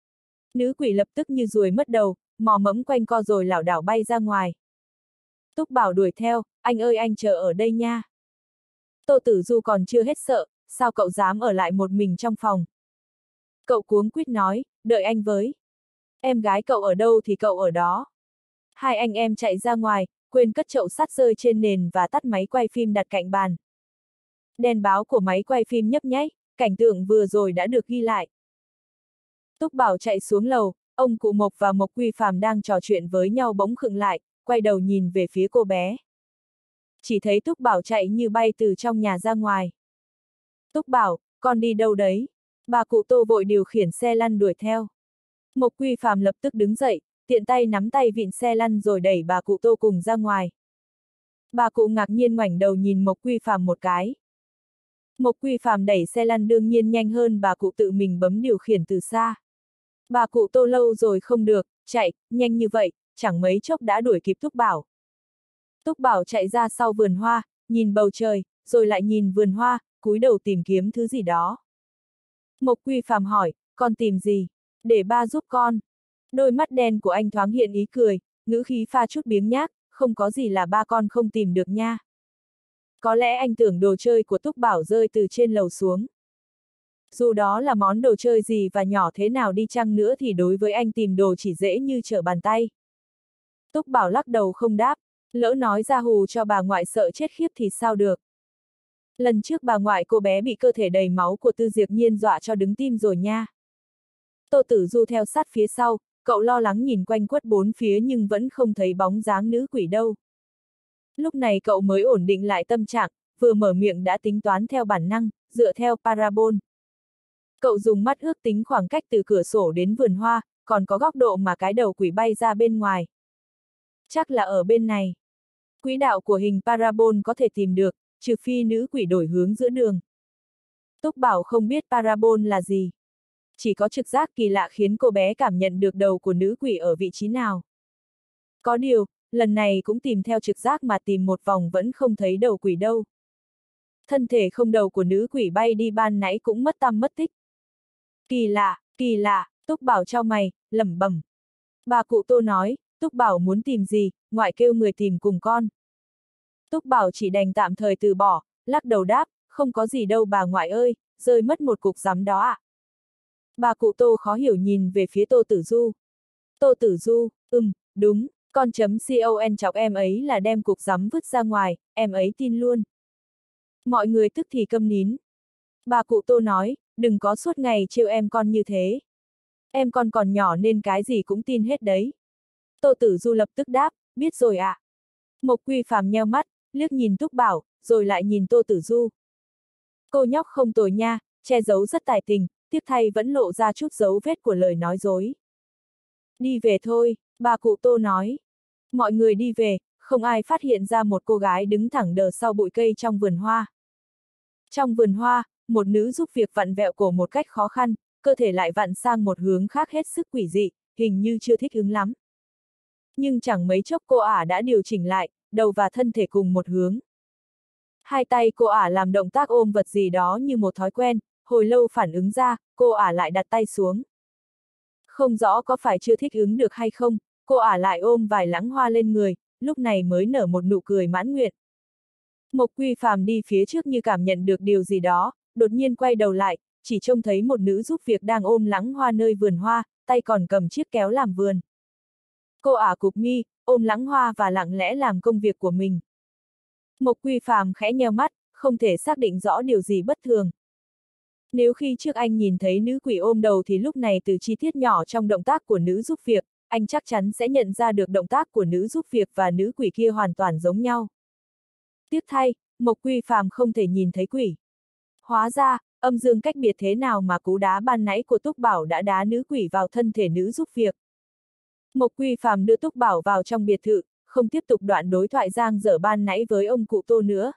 Nữ quỷ lập tức như ruồi mất đầu, mò mẫm quanh co rồi lảo đảo bay ra ngoài. Túc Bảo đuổi theo, anh ơi anh chờ ở đây nha. Tô Tử Du còn chưa hết sợ, sao cậu dám ở lại một mình trong phòng? Cậu cuống quýt nói, đợi anh với. Em gái cậu ở đâu thì cậu ở đó. Hai anh em chạy ra ngoài, quên cất chậu sắt rơi trên nền và tắt máy quay phim đặt cạnh bàn. Đèn báo của máy quay phim nhấp nháy, cảnh tượng vừa rồi đã được ghi lại. Túc Bảo chạy xuống lầu, ông cụ Mộc và Mộc Quy Phàm đang trò chuyện với nhau bỗng khựng lại, quay đầu nhìn về phía cô bé. Chỉ thấy Túc Bảo chạy như bay từ trong nhà ra ngoài. Túc Bảo, con đi đâu đấy? Bà cụ Tô vội điều khiển xe lăn đuổi theo. Mộc Quy Phàm lập tức đứng dậy, tiện tay nắm tay vịn xe lăn rồi đẩy bà cụ Tô cùng ra ngoài. Bà cụ ngạc nhiên ngoảnh đầu nhìn Mộc Quy Phàm một cái. Mộc Quy Phàm đẩy xe lăn đương nhiên nhanh hơn bà cụ tự mình bấm điều khiển từ xa. Bà cụ Tô lâu rồi không được, chạy, nhanh như vậy, chẳng mấy chốc đã đuổi kịp Túc Bảo. Túc Bảo chạy ra sau vườn hoa, nhìn bầu trời, rồi lại nhìn vườn hoa, cúi đầu tìm kiếm thứ gì đó. Mộc Quy Phàm hỏi, con tìm gì? Để ba giúp con. Đôi mắt đen của anh thoáng hiện ý cười, ngữ khí pha chút biếng nhác, không có gì là ba con không tìm được nha. Có lẽ anh tưởng đồ chơi của Túc Bảo rơi từ trên lầu xuống. Dù đó là món đồ chơi gì và nhỏ thế nào đi chăng nữa thì đối với anh tìm đồ chỉ dễ như trở bàn tay. Túc Bảo lắc đầu không đáp, lỡ nói ra hù cho bà ngoại sợ chết khiếp thì sao được. Lần trước bà ngoại cô bé bị cơ thể đầy máu của Tư Diệp Nhiên dọa cho đứng tim rồi nha. Tô Tử Du theo sát phía sau, cậu lo lắng nhìn quanh quất bốn phía nhưng vẫn không thấy bóng dáng nữ quỷ đâu. Lúc này cậu mới ổn định lại tâm trạng, vừa mở miệng đã tính toán theo bản năng, dựa theo parabol. Cậu dùng mắt ước tính khoảng cách từ cửa sổ đến vườn hoa, còn có góc độ mà cái đầu quỷ bay ra bên ngoài. Chắc là ở bên này. Quỹ đạo của hình parabol có thể tìm được, trừ phi nữ quỷ đổi hướng giữa đường. Túc Bảo không biết parabol là gì. Chỉ có trực giác kỳ lạ khiến cô bé cảm nhận được đầu của nữ quỷ ở vị trí nào. Có điều, lần này cũng tìm theo trực giác mà tìm một vòng vẫn không thấy đầu quỷ đâu. Thân thể không đầu của nữ quỷ bay đi ban nãy cũng mất tăm mất tích. Kỳ lạ, Túc Bảo chau mày, lẩm bẩm. Bà cụ Tô nói, Túc Bảo muốn tìm gì, ngoại kêu người tìm cùng con. Túc Bảo chỉ đành tạm thời từ bỏ, lắc đầu đáp, không có gì đâu bà ngoại ơi, rơi mất một cục rắm đó ạ. Bà cụ Tô khó hiểu nhìn về phía Tô Tử Du. Tô Tử Du, đúng, con chọc em ấy là đem cục rắm vứt ra ngoài, em ấy tin luôn. Mọi người tức thì câm nín. Bà cụ Tô nói, đừng có suốt ngày trêu em con như thế. Em con còn nhỏ nên cái gì cũng tin hết đấy. Tô Tử Du lập tức đáp, biết rồi ạ. Mộc Quy Phàm nheo mắt, liếc nhìn Túc Bảo, rồi lại nhìn Tô Tử Du. Cô nhóc không tồi nha, che giấu rất tài tình, tiếc thay vẫn lộ ra chút dấu vết của lời nói dối. Đi về thôi, bà cụ Tô nói. Mọi người đi về, không ai phát hiện ra một cô gái đứng thẳng đờ sau bụi cây trong vườn hoa. Trong vườn hoa, một nữ giúp việc vặn vẹo cổ một cách khó khăn, cơ thể lại vặn sang một hướng khác hết sức quỷ dị, hình như chưa thích ứng lắm. Nhưng chẳng mấy chốc cô ả đã điều chỉnh lại, đầu và thân thể cùng một hướng. Hai tay cô ả làm động tác ôm vật gì đó như một thói quen, hồi lâu phản ứng ra, cô ả lại đặt tay xuống. Không rõ có phải chưa thích ứng được hay không, cô ả lại ôm vài lẵng hoa lên người, lúc này mới nở một nụ cười mãn nguyện. Mộc Quy Phàm đi phía trước như cảm nhận được điều gì đó, đột nhiên quay đầu lại, chỉ trông thấy một nữ giúp việc đang ôm lẵng hoa nơi vườn hoa, tay còn cầm chiếc kéo làm vườn. Cô ả cụp mi, ôm lẵng hoa và lặng lẽ làm công việc của mình. Mộc Quy Phàm khẽ nheo mắt, không thể xác định rõ điều gì bất thường. Nếu khi trước anh nhìn thấy nữ quỷ ôm đầu thì lúc này từ chi tiết nhỏ trong động tác của nữ giúp việc, anh chắc chắn sẽ nhận ra được động tác của nữ giúp việc và nữ quỷ kia hoàn toàn giống nhau. Tiếc thay, Mộc Quy Phàm không thể nhìn thấy quỷ. Hóa ra, âm dương cách biệt thế nào mà cú đá ban nãy của Túc Bảo đã đá nữ quỷ vào thân thể nữ giúp việc. Mộc Quy Phàm đưa Túc Bảo vào trong biệt thự, không tiếp tục đoạn đối thoại dang dở ban nãy với ông cụ Tô nữa.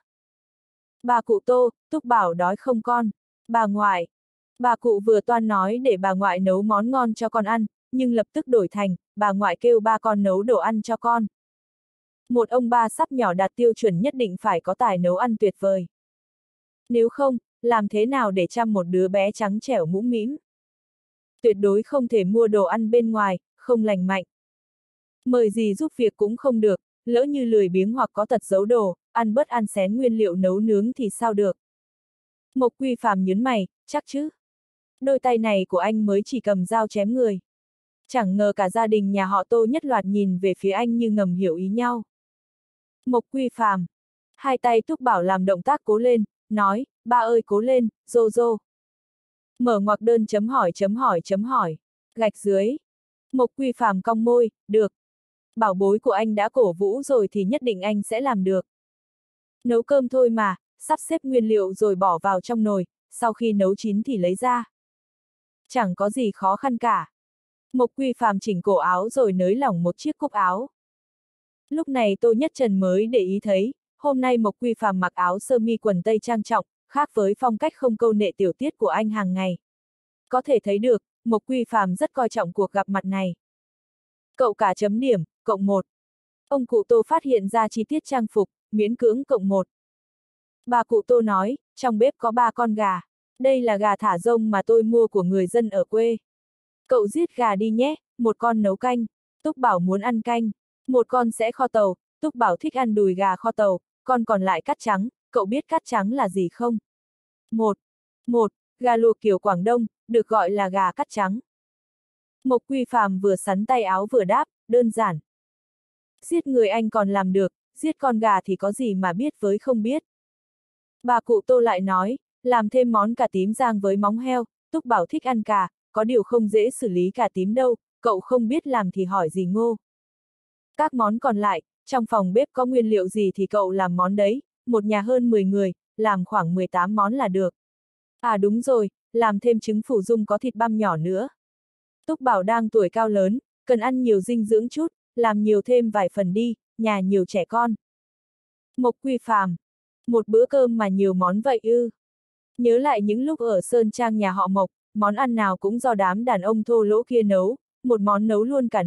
Bà cụ Tô, Túc Bảo đói không con? Bà ngoại. Bà cụ vừa toan nói để bà ngoại nấu món ngon cho con ăn, nhưng lập tức đổi thành, bà ngoại kêu ba con nấu đồ ăn cho con. Một ông ba sắp nhỏ đạt tiêu chuẩn nhất định phải có tài nấu ăn tuyệt vời. Nếu không, làm thế nào để chăm một đứa bé trắng trẻo mũm mĩm? Tuyệt đối không thể mua đồ ăn bên ngoài, không lành mạnh. Mời gì giúp việc cũng không được, lỡ như lười biếng hoặc có tật giấu đồ, ăn bớt ăn xén nguyên liệu nấu nướng thì sao được. Mộc Quy Phàm nhớn mày, chắc chứ. Đôi tay này của anh mới chỉ cầm dao chém người. Chẳng ngờ cả gia đình nhà họ Tô nhất loạt nhìn về phía anh như ngầm hiểu ý nhau. Mộc Quy Phàm. Hai tay Túc Bảo làm động tác cố lên, nói, ba ơi cố lên, rô rô. Mở ngoặc đơn chấm hỏi, gạch dưới. Mộc Quy Phàm cong môi, được. Bảo bối của anh đã cổ vũ rồi thì nhất định anh sẽ làm được. Nấu cơm thôi mà, sắp xếp nguyên liệu rồi bỏ vào trong nồi, sau khi nấu chín thì lấy ra. Chẳng có gì khó khăn cả. Mộc Quy Phàm chỉnh cổ áo rồi nới lỏng một chiếc cúc áo. Lúc này Tô Nhất Trần mới để ý thấy, hôm nay Mộc Quy Phàm mặc áo sơ mi quần tây trang trọng, khác với phong cách không câu nệ tiểu tiết của anh hàng ngày. Có thể thấy được, Mộc Quy Phàm rất coi trọng cuộc gặp mặt này. Cậu cả chấm điểm, cộng 1. Ông cụ Tô phát hiện ra chi tiết trang phục, miễn cưỡng cộng 1. Bà cụ Tô nói, trong bếp có 3 con gà. Đây là gà thả rông mà tôi mua của người dân ở quê. Cậu giết gà đi nhé, một con nấu canh. Túc Bảo muốn ăn canh. Một con sẽ kho tàu, Túc Bảo thích ăn đùi gà kho tàu, con còn lại cắt trắng, cậu biết cắt trắng là gì không? Một, gà luộc kiểu Quảng Đông, được gọi là gà cắt trắng. Mộc Quy Phàm vừa sắn tay áo vừa đáp, đơn giản. Giết người anh còn làm được, giết con gà thì có gì mà biết với không biết. Bà cụ Tô lại nói, làm thêm món cà tím rang với móng heo, Túc Bảo thích ăn cà, có điều không dễ xử lý cà tím đâu, cậu không biết làm thì hỏi gì Ngô. Các món còn lại, trong phòng bếp có nguyên liệu gì thì cậu làm món đấy, một nhà hơn 10 người, làm khoảng 18 món là được. À đúng rồi, làm thêm trứng phủ dung có thịt băm nhỏ nữa. Túc Bảo đang tuổi cao lớn, cần ăn nhiều dinh dưỡng chút, làm nhiều thêm vài phần đi, nhà nhiều trẻ con. Mộc Quy Phàm. Một bữa cơm mà nhiều món vậy ư. Nhớ lại những lúc ở Sơn Trang nhà họ Mộc, món ăn nào cũng do đám đàn ông thô lỗ kia nấu, một món nấu luôn cả nồi,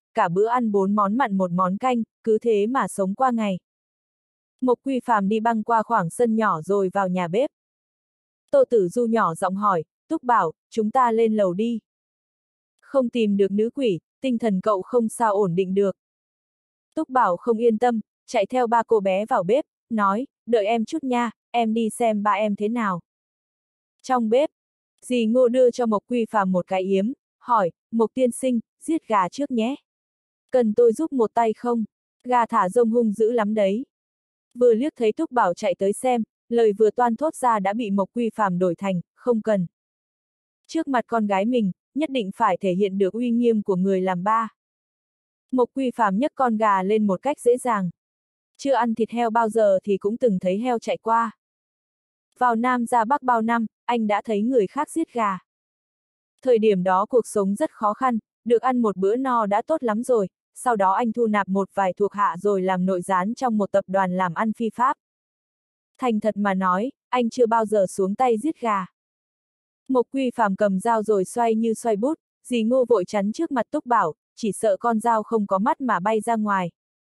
cả bữa ăn 4 món mặn 1 món canh, cứ thế mà sống qua ngày. Mộc Quy Phàm đi băng qua khoảng sân nhỏ rồi vào nhà bếp. Tô Tử Du nhỏ giọng hỏi, Túc Bảo, chúng ta lên lầu đi. Không tìm được nữ quỷ, tinh thần cậu không sao ổn định được. Túc Bảo không yên tâm, chạy theo ba cô bé vào bếp, nói, đợi em chút nha, em đi xem ba em thế nào. Trong bếp, dì Ngô đưa cho Mộc Quy Phàm một cái yếm, hỏi, Mộc tiên sinh, giết gà trước nhé. Cần tôi giúp một tay không? Gà thả rông hung dữ lắm đấy. Vừa liếc thấy Túc Bảo chạy tới xem, lời vừa toan thốt ra đã bị Mộc Quy Phàm đổi thành, không cần. Trước mặt con gái mình, nhất định phải thể hiện được uy nghiêm của người làm ba. Mộc Quy Phàm nhấc con gà lên một cách dễ dàng. Chưa ăn thịt heo bao giờ thì cũng từng thấy heo chạy qua. Vào Nam ra Bắc bao năm, anh đã thấy người khác giết gà. Thời điểm đó cuộc sống rất khó khăn, được ăn một bữa no đã tốt lắm rồi, sau đó anh thu nạp một vài thuộc hạ rồi làm nội gián trong một tập đoàn làm ăn phi pháp. Thành thật mà nói, anh chưa bao giờ xuống tay giết gà. Mộc Quy Phàm cầm dao rồi xoay như xoay bút, dì Ngô vội chắn trước mặt Túc Bảo, chỉ sợ con dao không có mắt mà bay ra ngoài.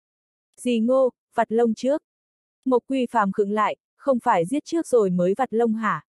Dì Ngô, vặt lông trước. Mộc Quy Phàm khựng lại, không phải giết trước rồi mới vặt lông hả?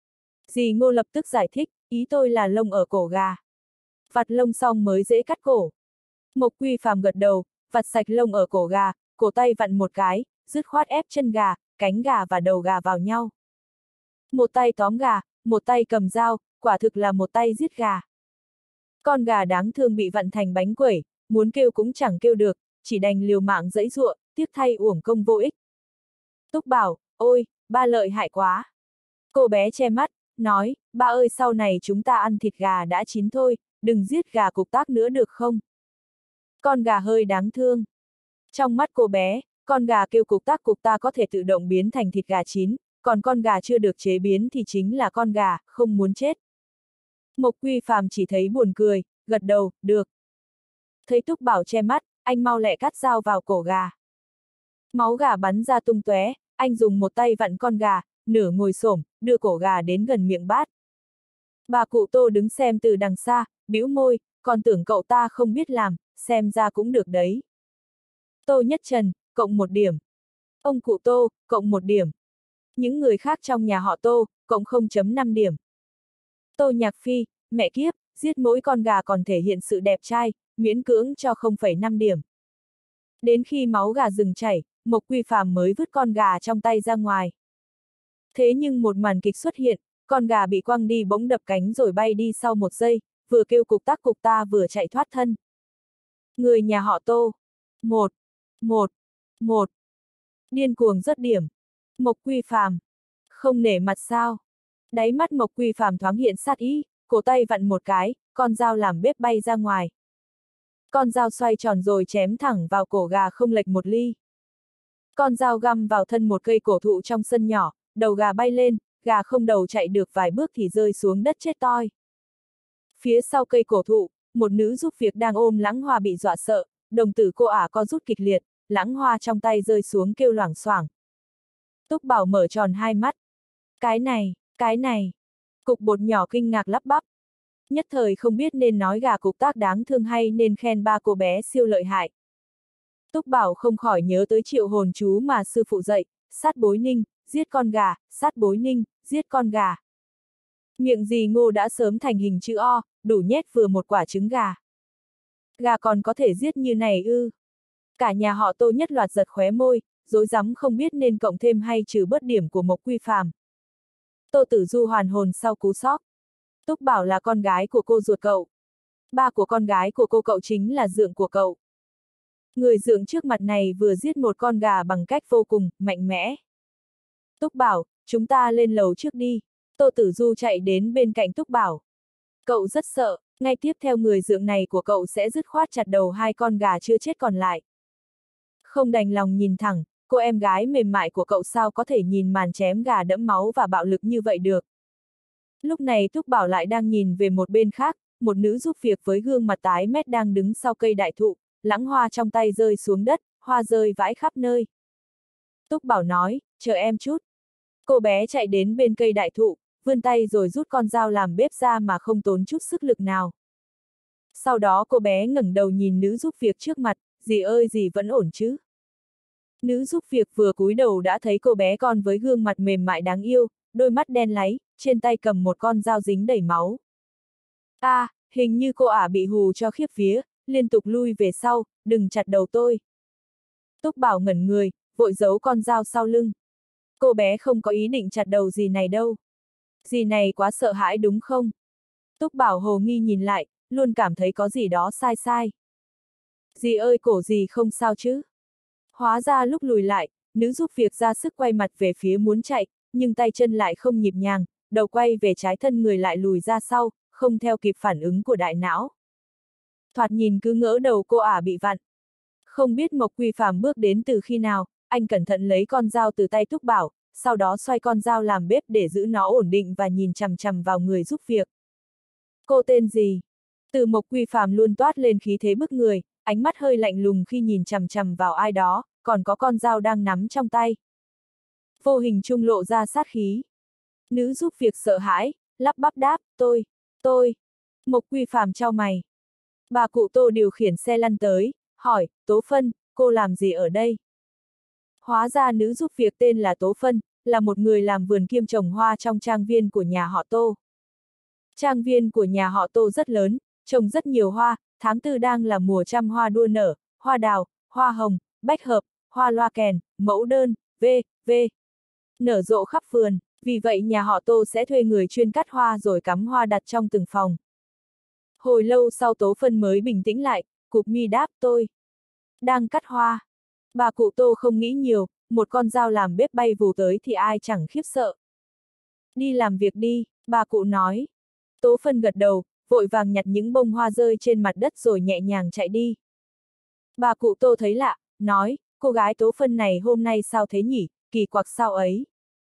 Dì Ngô lập tức giải thích, ý tôi là lông ở cổ gà. Vặt lông xong mới dễ cắt cổ. Mộc Quy Phàm gật đầu, vặt sạch lông ở cổ gà, cổ tay vặn một cái, dứt khoát ép chân gà, cánh gà và đầu gà vào nhau. Một tay tóm gà, một tay cầm dao, quả thực là một tay giết gà. Con gà đáng thương bị vặn thành bánh quẩy, muốn kêu cũng chẳng kêu được, chỉ đành liều mạng giãy giụa, tiếc thay uổng công vô ích. Túc Bảo, ôi, ba lợi hại quá. Cô bé che mắt, nói, ba ơi sau này chúng ta ăn thịt gà đã chín thôi, đừng giết gà cục tác nữa được không? Con gà hơi đáng thương. Trong mắt cô bé, con gà kêu cục ta có thể tự động biến thành thịt gà chín, còn con gà chưa được chế biến thì chính là con gà, không muốn chết. Mộc Quy Phàm chỉ thấy buồn cười, gật đầu, được. Thấy Túc Bảo che mắt, anh mau lẹ cắt dao vào cổ gà. Máu gà bắn ra tung tóe, anh dùng một tay vặn con gà, nửa ngồi xổm, đưa cổ gà đến gần miệng bát. Bà cụ Tô đứng xem từ đằng xa, bĩu môi, còn tưởng cậu ta không biết làm, xem ra cũng được đấy. Tô Nhất Trần, cộng 1 điểm. Ông cụ Tô, cộng 1 điểm. Những người khác trong nhà họ Tô, cộng 0,5 điểm. Tô Nhạc Phi, mẹ kiếp, giết mỗi con gà còn thể hiện sự đẹp trai, miễn cưỡng cho 0,5 điểm. Đến khi máu gà dừng chảy, Mộc Quy Phàm mới vứt con gà trong tay ra ngoài. Thế nhưng một màn kịch xuất hiện, con gà bị quăng đi bỗng đập cánh rồi bay đi sau 1 giây, vừa kêu cục ta vừa chạy thoát thân. Người nhà họ Tô. 1, 1, 1. Điên cuồng rớt điểm. Mộc Quy Phàm. Không nể mặt sao? Đáy mắt Mộc Quy Phàm thoáng hiện sát ý, cổ tay vặn một cái, con dao làm bếp bay ra ngoài. Con dao xoay tròn rồi chém thẳng vào cổ gà không lệch 1 ly. Con dao găm vào thân một cây cổ thụ trong sân nhỏ, đầu gà bay lên, gà không đầu chạy được vài bước thì rơi xuống đất chết toi. Phía sau cây cổ thụ, một nữ giúp việc đang ôm Lãng Hoa bị dọa sợ, đồng tử cô ả co rút kịch liệt, Lãng Hoa trong tay rơi xuống kêu loảng xoảng. Túc Bảo mở tròn hai mắt. Cái này. Cục bột nhỏ kinh ngạc lắp bắp. Nhất thời không biết nên nói gà cục tác đáng thương hay nên khen ba cô bé siêu lợi hại. Túc Bảo không khỏi nhớ tới triệu hồn chú mà sư phụ dạy, sát bối ninh, giết con gà, sát bối ninh, giết con gà. Miệng dì Ngô đã sớm thành hình chữ O, đủ nhét vừa một quả trứng gà. Gà còn có thể giết như này ư? Cả nhà họ Tô nhất loạt giật khóe môi, rối rắm không biết nên cộng thêm hay trừ bớt điểm của Mộc Quy Phàm. Tô Tử Du hoàn hồn sau cú sốc. Túc Bảo là con gái của cô ruột cậu. Ba của con gái của cô cậu chính là dượng của cậu. Người dượng trước mặt này vừa giết một con gà bằng cách vô cùng mạnh mẽ. Túc Bảo, chúng ta lên lầu trước đi. Tô Tử Du chạy đến bên cạnh Túc Bảo. Cậu rất sợ, ngay tiếp theo người dượng này của cậu sẽ dứt khoát chặt đầu 2 con gà chưa chết còn lại. Không đành lòng nhìn thẳng, cô em gái mềm mại của cậu sao có thể nhìn màn chém gà đẫm máu và bạo lực như vậy được. Lúc này Túc Bảo lại đang nhìn về một bên khác, một nữ giúp việc với gương mặt tái mét đang đứng sau cây đại thụ, Lãng Hoa trong tay rơi xuống đất, hoa rơi vãi khắp nơi. Túc Bảo nói, chờ em chút. Cô bé chạy đến bên cây đại thụ, vươn tay rồi rút con dao làm bếp ra mà không tốn chút sức lực nào. Sau đó cô bé ngẩng đầu nhìn nữ giúp việc trước mặt, dì ơi dì vẫn ổn chứ? Nữ giúp việc vừa cúi đầu đã thấy cô bé con với gương mặt mềm mại đáng yêu, đôi mắt đen láy, trên tay cầm một con dao dính đầy máu. Hình như cô ả bị hù cho khiếp vía, liên tục lui về sau, đừng chặt đầu tôi. Túc Bảo ngẩn người, vội giấu con dao sau lưng. Cô bé không có ý định chặt đầu dì này đâu. Dì này quá sợ hãi đúng không? Túc Bảo hồ nghi nhìn lại, luôn cảm thấy có gì đó sai sai. Dì ơi cổ dì không sao chứ? Hóa ra lúc lùi lại, nữ giúp việc ra sức quay mặt về phía muốn chạy, nhưng tay chân lại không nhịp nhàng, đầu quay về trái thân người lại lùi ra sau, không theo kịp phản ứng của đại não. Thoạt nhìn cứ ngỡ đầu cô ả bị vặn. Không biết Mộc Quy Phàm bước đến từ khi nào, anh cẩn thận lấy con dao từ tay Túc Bảo, sau đó xoay con dao làm bếp để giữ nó ổn định và nhìn chằm chằm vào người giúp việc. Cô tên gì? Từ Mộc Quy Phàm luôn toát lên khí thế bức người, ánh mắt hơi lạnh lùng khi nhìn chằm chằm vào ai đó, còn có con dao đang nắm trong tay. Vô hình trung lộ ra sát khí. Nữ giúp việc sợ hãi, lắp bắp đáp, tôi. Mộc Quy Phàm chau mày. Bà cụ Tô điều khiển xe lăn tới, hỏi, Tố Phân, cô làm gì ở đây? Hóa ra nữ giúp việc tên là Tố Phân, là một người làm vườn kiêm trồng hoa trong trang viên của nhà họ Tô. Trang viên của nhà họ Tô rất lớn, trồng rất nhiều hoa, tháng 4 đang là mùa trăm hoa đua nở, hoa đào, hoa hồng, bách hợp, hoa loa kèn, mẫu đơn, v.v. nở rộ khắp vườn, vì vậy nhà họ Tô sẽ thuê người chuyên cắt hoa rồi cắm hoa đặt trong từng phòng. Hồi lâu sau Tố Phân mới bình tĩnh lại, cụp mi đáp tôi. Đang cắt hoa. Bà cụ Tô không nghĩ nhiều, một con dao làm bếp bay vù tới thì ai chẳng khiếp sợ. Đi làm việc đi, bà cụ nói. Tố Phân gật đầu, vội vàng nhặt những bông hoa rơi trên mặt đất rồi nhẹ nhàng chạy đi. Bà cụ Tô thấy lạ, nói, cô gái Tố Phân này hôm nay sao thế nhỉ, kỳ quặc sao ấy.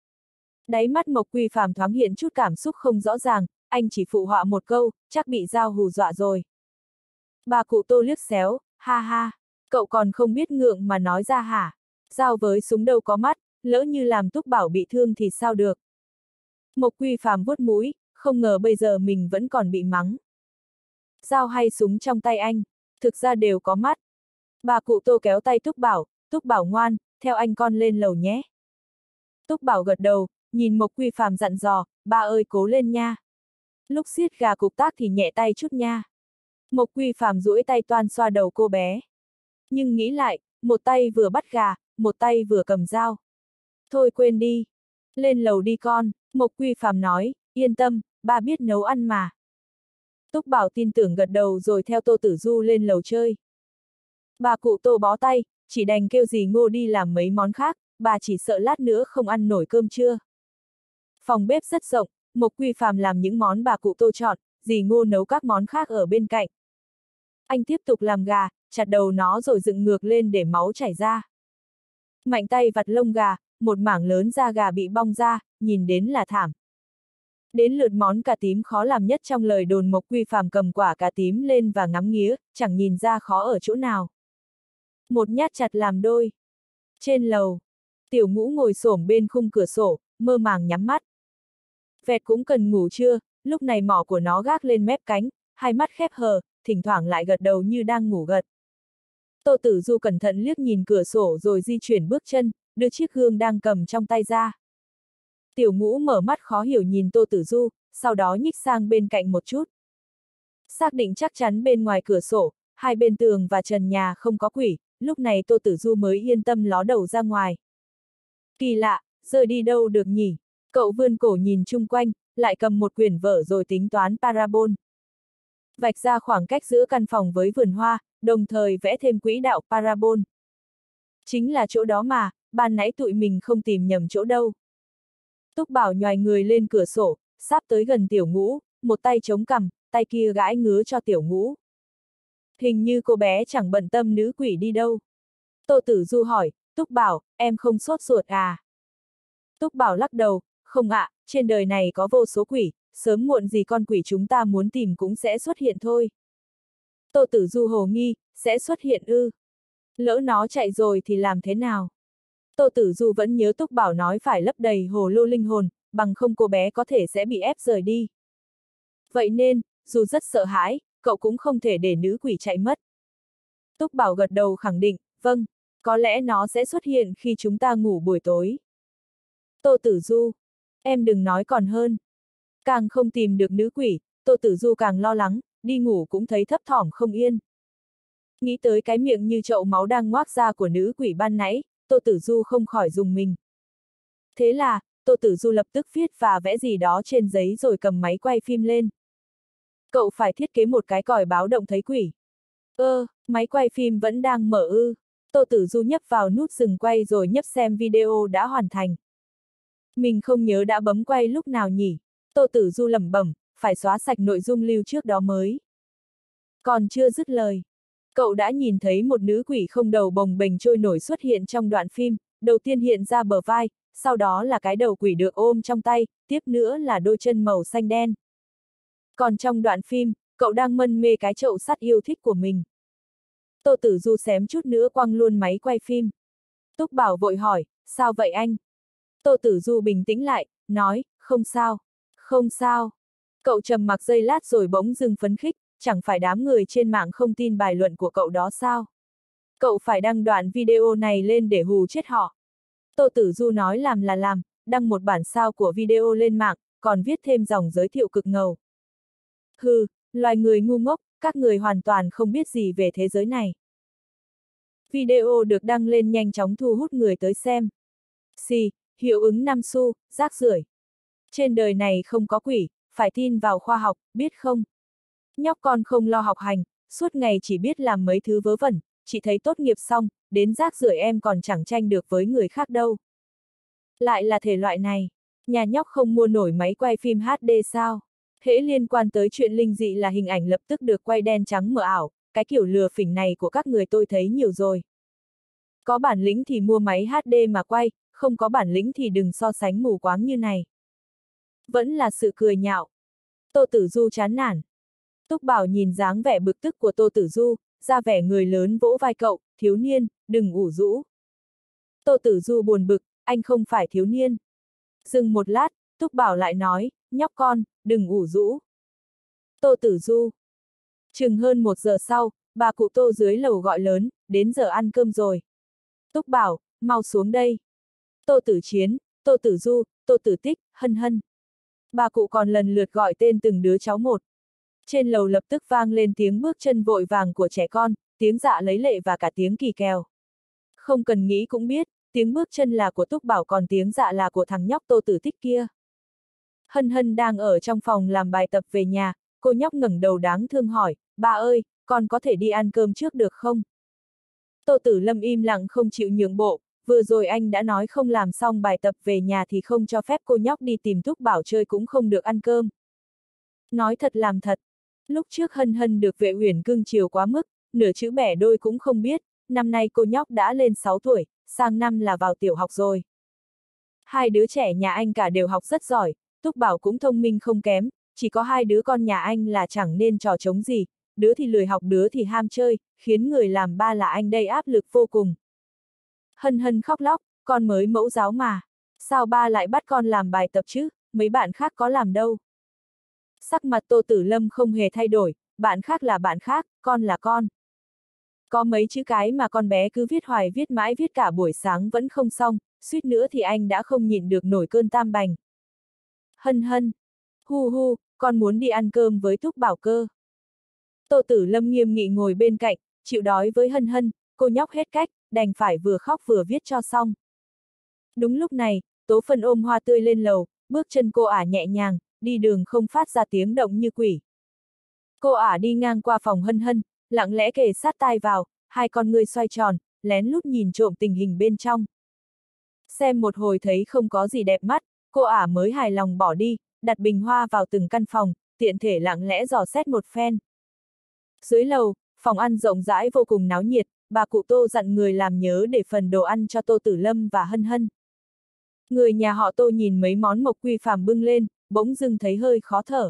Đáy mắt Mộc Quy Phàm thoáng hiện chút cảm xúc không rõ ràng, anh chỉ phụ họa một câu, chắc bị dao hù dọa rồi. Bà cụ Tô liếc xéo, ha ha, cậu còn không biết ngượng mà nói ra hả? Dao với súng đâu có mắt, lỡ như làm Túc Bảo bị thương thì sao được? Mộc Quy Phàm vuốt mũi, không ngờ bây giờ mình vẫn còn bị mắng. Dao hay súng trong tay anh, thực ra đều có mắt. Bà cụ Tô kéo tay Túc Bảo ngoan, theo anh con lên lầu nhé. Túc Bảo gật đầu, nhìn Mộc Quy Phàm dặn dò, ba ơi cố lên nha. Lúc xiết gà cục tác thì nhẹ tay chút nha. Mộc Quy Phàm duỗi tay toan xoa đầu cô bé. Nhưng nghĩ lại, một tay vừa bắt gà, một tay vừa cầm dao. Thôi quên đi. Lên lầu đi con, Mộc Quy Phàm nói, yên tâm, ba biết nấu ăn mà. Túc Bảo tin tưởng gật đầu rồi theo Tô Tử Du lên lầu chơi. Bà cụ Tô bó tay, chỉ đành kêu dì Ngô đi làm mấy món khác, bà chỉ sợ lát nữa không ăn nổi cơm trưa. Phòng bếp rất rộng, Mộc Quy Phàm làm những món bà cụ Tô chọn, dì Ngô nấu các món khác ở bên cạnh. Anh tiếp tục làm gà, chặt đầu nó rồi dựng ngược lên để máu chảy ra. Mạnh tay vặt lông gà, một mảng lớn da gà bị bong ra, nhìn đến là thảm. Đến lượt món cà tím khó làm nhất trong lời đồn. Mộc Quy Phàm cầm quả cà tím lên và ngắm nghía, chẳng nhìn ra khó ở chỗ nào. Một nhát chặt làm đôi. Trên lầu, Tiểu Ngũ ngồi xổm bên khung cửa sổ, mơ màng nhắm mắt. Vẹt cũng cần ngủ trưa, lúc này mỏ của nó gác lên mép cánh, hai mắt khép hờ, thỉnh thoảng lại gật đầu như đang ngủ gật. Tô Tử Du cẩn thận liếc nhìn cửa sổ rồi di chuyển bước chân, đưa chiếc gương đang cầm trong tay ra. Tiểu Ngũ mở mắt khó hiểu nhìn Tô Tử Du, sau đó nhích sang bên cạnh một chút. Xác định chắc chắn bên ngoài cửa sổ, hai bên tường và trần nhà không có quỷ, lúc này Tô Tử Du mới yên tâm ló đầu ra ngoài. Kỳ lạ, rời đi đâu được nhỉ? Cậu vươn cổ nhìn chung quanh, lại cầm một quyển vở rồi tính toán parabol. Vạch ra khoảng cách giữa căn phòng với vườn hoa, đồng thời vẽ thêm quỹ đạo parabol. Chính là chỗ đó mà, ban nãy tụi mình không tìm nhầm chỗ đâu. Túc Bảo nhoài người lên cửa sổ, sắp tới gần Tiểu Ngũ, một tay chống cằm, tay kia gãi ngứa cho Tiểu Ngũ. Hình như cô bé chẳng bận tâm nữ quỷ đi đâu. Tô Tử Du hỏi, Túc Bảo, em không sốt ruột à? Túc Bảo lắc đầu, không ạ, trên đời này có vô số quỷ, sớm muộn gì con quỷ chúng ta muốn tìm cũng sẽ xuất hiện thôi. Tô Tử Du hồ nghi, sẽ xuất hiện ư? Lỡ nó chạy rồi thì làm thế nào? Tô Tử Du vẫn nhớ Túc Bảo nói phải lấp đầy hồ lô linh hồn, bằng không cô bé có thể sẽ bị ép rời đi. Vậy nên, dù rất sợ hãi, cậu cũng không thể để nữ quỷ chạy mất. Túc Bảo gật đầu khẳng định, vâng, có lẽ nó sẽ xuất hiện khi chúng ta ngủ buổi tối. Tô Tử Du, em đừng nói còn hơn. Càng không tìm được nữ quỷ, Tô Tử Du càng lo lắng, đi ngủ cũng thấy thấp thỏm không yên. Nghĩ tới cái miệng như chậu máu đang ngoác ra của nữ quỷ ban nãy, Tô Tử Du không khỏi rùng mình. Thế là, Tô Tử Du lập tức viết và vẽ gì đó trên giấy rồi cầm máy quay phim lên. Cậu phải thiết kế một cái còi báo động thấy quỷ. Máy quay phim vẫn đang mở ư. Tô Tử Du nhấp vào nút dừng quay rồi nhấp xem video đã hoàn thành. Mình không nhớ đã bấm quay lúc nào nhỉ? Tô Tử Du lẩm bẩm, phải xóa sạch nội dung lưu trước đó mới. Còn chưa dứt lời. Cậu đã nhìn thấy một nữ quỷ không đầu bồng bềnh trôi nổi xuất hiện trong đoạn phim, đầu tiên hiện ra bờ vai, sau đó là cái đầu quỷ được ôm trong tay, tiếp nữa là đôi chân màu xanh đen. Còn trong đoạn phim, cậu đang mân mê cái chậu sắt yêu thích của mình. Tô Tử Du xém chút nữa quăng luôn máy quay phim. Túc Bảo vội hỏi, sao vậy anh? Tô Tử Du bình tĩnh lại, nói, không sao, không sao. Cậu trầm mặc giây lát rồi bỗng dưng phấn khích, chẳng phải đám người trên mạng không tin bài luận của cậu đó sao? Cậu phải đăng đoạn video này lên để hù chết họ. Tô Tử Du nói làm là làm, đăng một bản sao của video lên mạng, còn viết thêm dòng giới thiệu cực ngầu. Hừ, loài người ngu ngốc, các người hoàn toàn không biết gì về thế giới này. Video được đăng lên nhanh chóng thu hút người tới xem. Xì, hiệu ứng 5 xu, rác rưởi. Trên đời này không có quỷ, phải tin vào khoa học, biết không? Nhóc con không lo học hành, suốt ngày chỉ biết làm mấy thứ vớ vẩn, chỉ thấy tốt nghiệp xong, đến rác rưởi em còn chẳng tranh được với người khác đâu. Lại là thể loại này, nhà nhóc không mua nổi máy quay phim HD sao? Hễ liên quan tới chuyện linh dị là hình ảnh lập tức được quay đen trắng mờ ảo, cái kiểu lừa phỉnh này của các người tôi thấy nhiều rồi. Có bản lĩnh thì mua máy HD mà quay, không có bản lĩnh thì đừng so sánh mù quáng như này. Vẫn là sự cười nhạo. Tô Tử Du chán nản. Túc Bảo nhìn dáng vẻ bực tức của Tô Tử Du, ra vẻ người lớn vỗ vai cậu, thiếu niên, đừng ủ rũ. Tô Tử Du buồn bực, anh không phải thiếu niên. Dừng một lát, Túc Bảo lại nói, nhóc con, đừng ủ rũ. Tô Tử Du. Chừng hơn 1 giờ sau, bà cụ Tô dưới lầu gọi lớn, đến giờ ăn cơm rồi. Túc Bảo, mau xuống đây. Tô Tử Chiến, Tô Tử Du, Tô Tử Tích, Hân Hân. Bà cụ còn lần lượt gọi tên từng đứa cháu một. Trên lầu lập tức vang lên tiếng bước chân vội vàng của trẻ con, tiếng dạ lấy lệ và cả tiếng kỳ kèo. Không cần nghĩ cũng biết, tiếng bước chân là của Túc Bảo còn tiếng dạ là của thằng nhóc Tô Tử Tích kia. Hân Hân đang ở trong phòng làm bài tập về nhà, cô nhóc ngẩng đầu đáng thương hỏi, bà ơi, con có thể đi ăn cơm trước được không? Tô Tử Lâm im lặng không chịu nhượng bộ, vừa rồi anh đã nói không làm xong bài tập về nhà thì không cho phép cô nhóc đi tìm Túc Bảo chơi cũng không được ăn cơm. Nói thật làm thật, lúc trước Hân Hân được Vệ Uyển cưng chiều quá mức, nửa chữ bẻ đôi cũng không biết, năm nay cô nhóc đã lên 6 tuổi, sang năm là vào tiểu học rồi. Hai đứa trẻ nhà anh cả đều học rất giỏi, Túc Bảo cũng thông minh không kém, chỉ có hai đứa con nhà anh là chẳng nên trò trống gì, đứa thì lười học đứa thì ham chơi, khiến người làm ba là anh đây áp lực vô cùng. Hân Hân khóc lóc, con mới mẫu giáo mà. Sao ba lại bắt con làm bài tập chứ, mấy bạn khác có làm đâu. Sắc mặt Tô Tử Lâm không hề thay đổi, bạn khác là bạn khác, con là con. Có mấy chữ cái mà con bé cứ viết hoài viết mãi viết cả buổi sáng vẫn không xong, suýt nữa thì anh đã không nhịn được nổi cơn tam bành. Hân Hân, hu hu, con muốn đi ăn cơm với Túc Bảo cơ. Tô Tử Lâm nghiêm nghị ngồi bên cạnh, chịu đói với Hân Hân, cô nhóc hết cách, đành phải vừa khóc vừa viết cho xong. Đúng lúc này, Tố Phân ôm hoa tươi lên lầu, bước chân cô ả nhẹ nhàng, đi đường không phát ra tiếng động như quỷ. Cô ả đi ngang qua phòng Hân Hân, lặng lẽ kề sát tai vào, hai con ngươi xoay tròn, lén lút nhìn trộm tình hình bên trong. Xem một hồi thấy không có gì đẹp mắt, cô ả mới hài lòng bỏ đi, đặt bình hoa vào từng căn phòng, tiện thể lặng lẽ dò xét một phen. Dưới lầu, phòng ăn rộng rãi vô cùng náo nhiệt, bà cụ Tô dặn người làm nhớ để phần đồ ăn cho Tô Tử Lâm và Hân Hân. Người nhà họ Tô nhìn mấy món Mộc Quy Phàm bưng lên, bỗng dưng thấy hơi khó thở.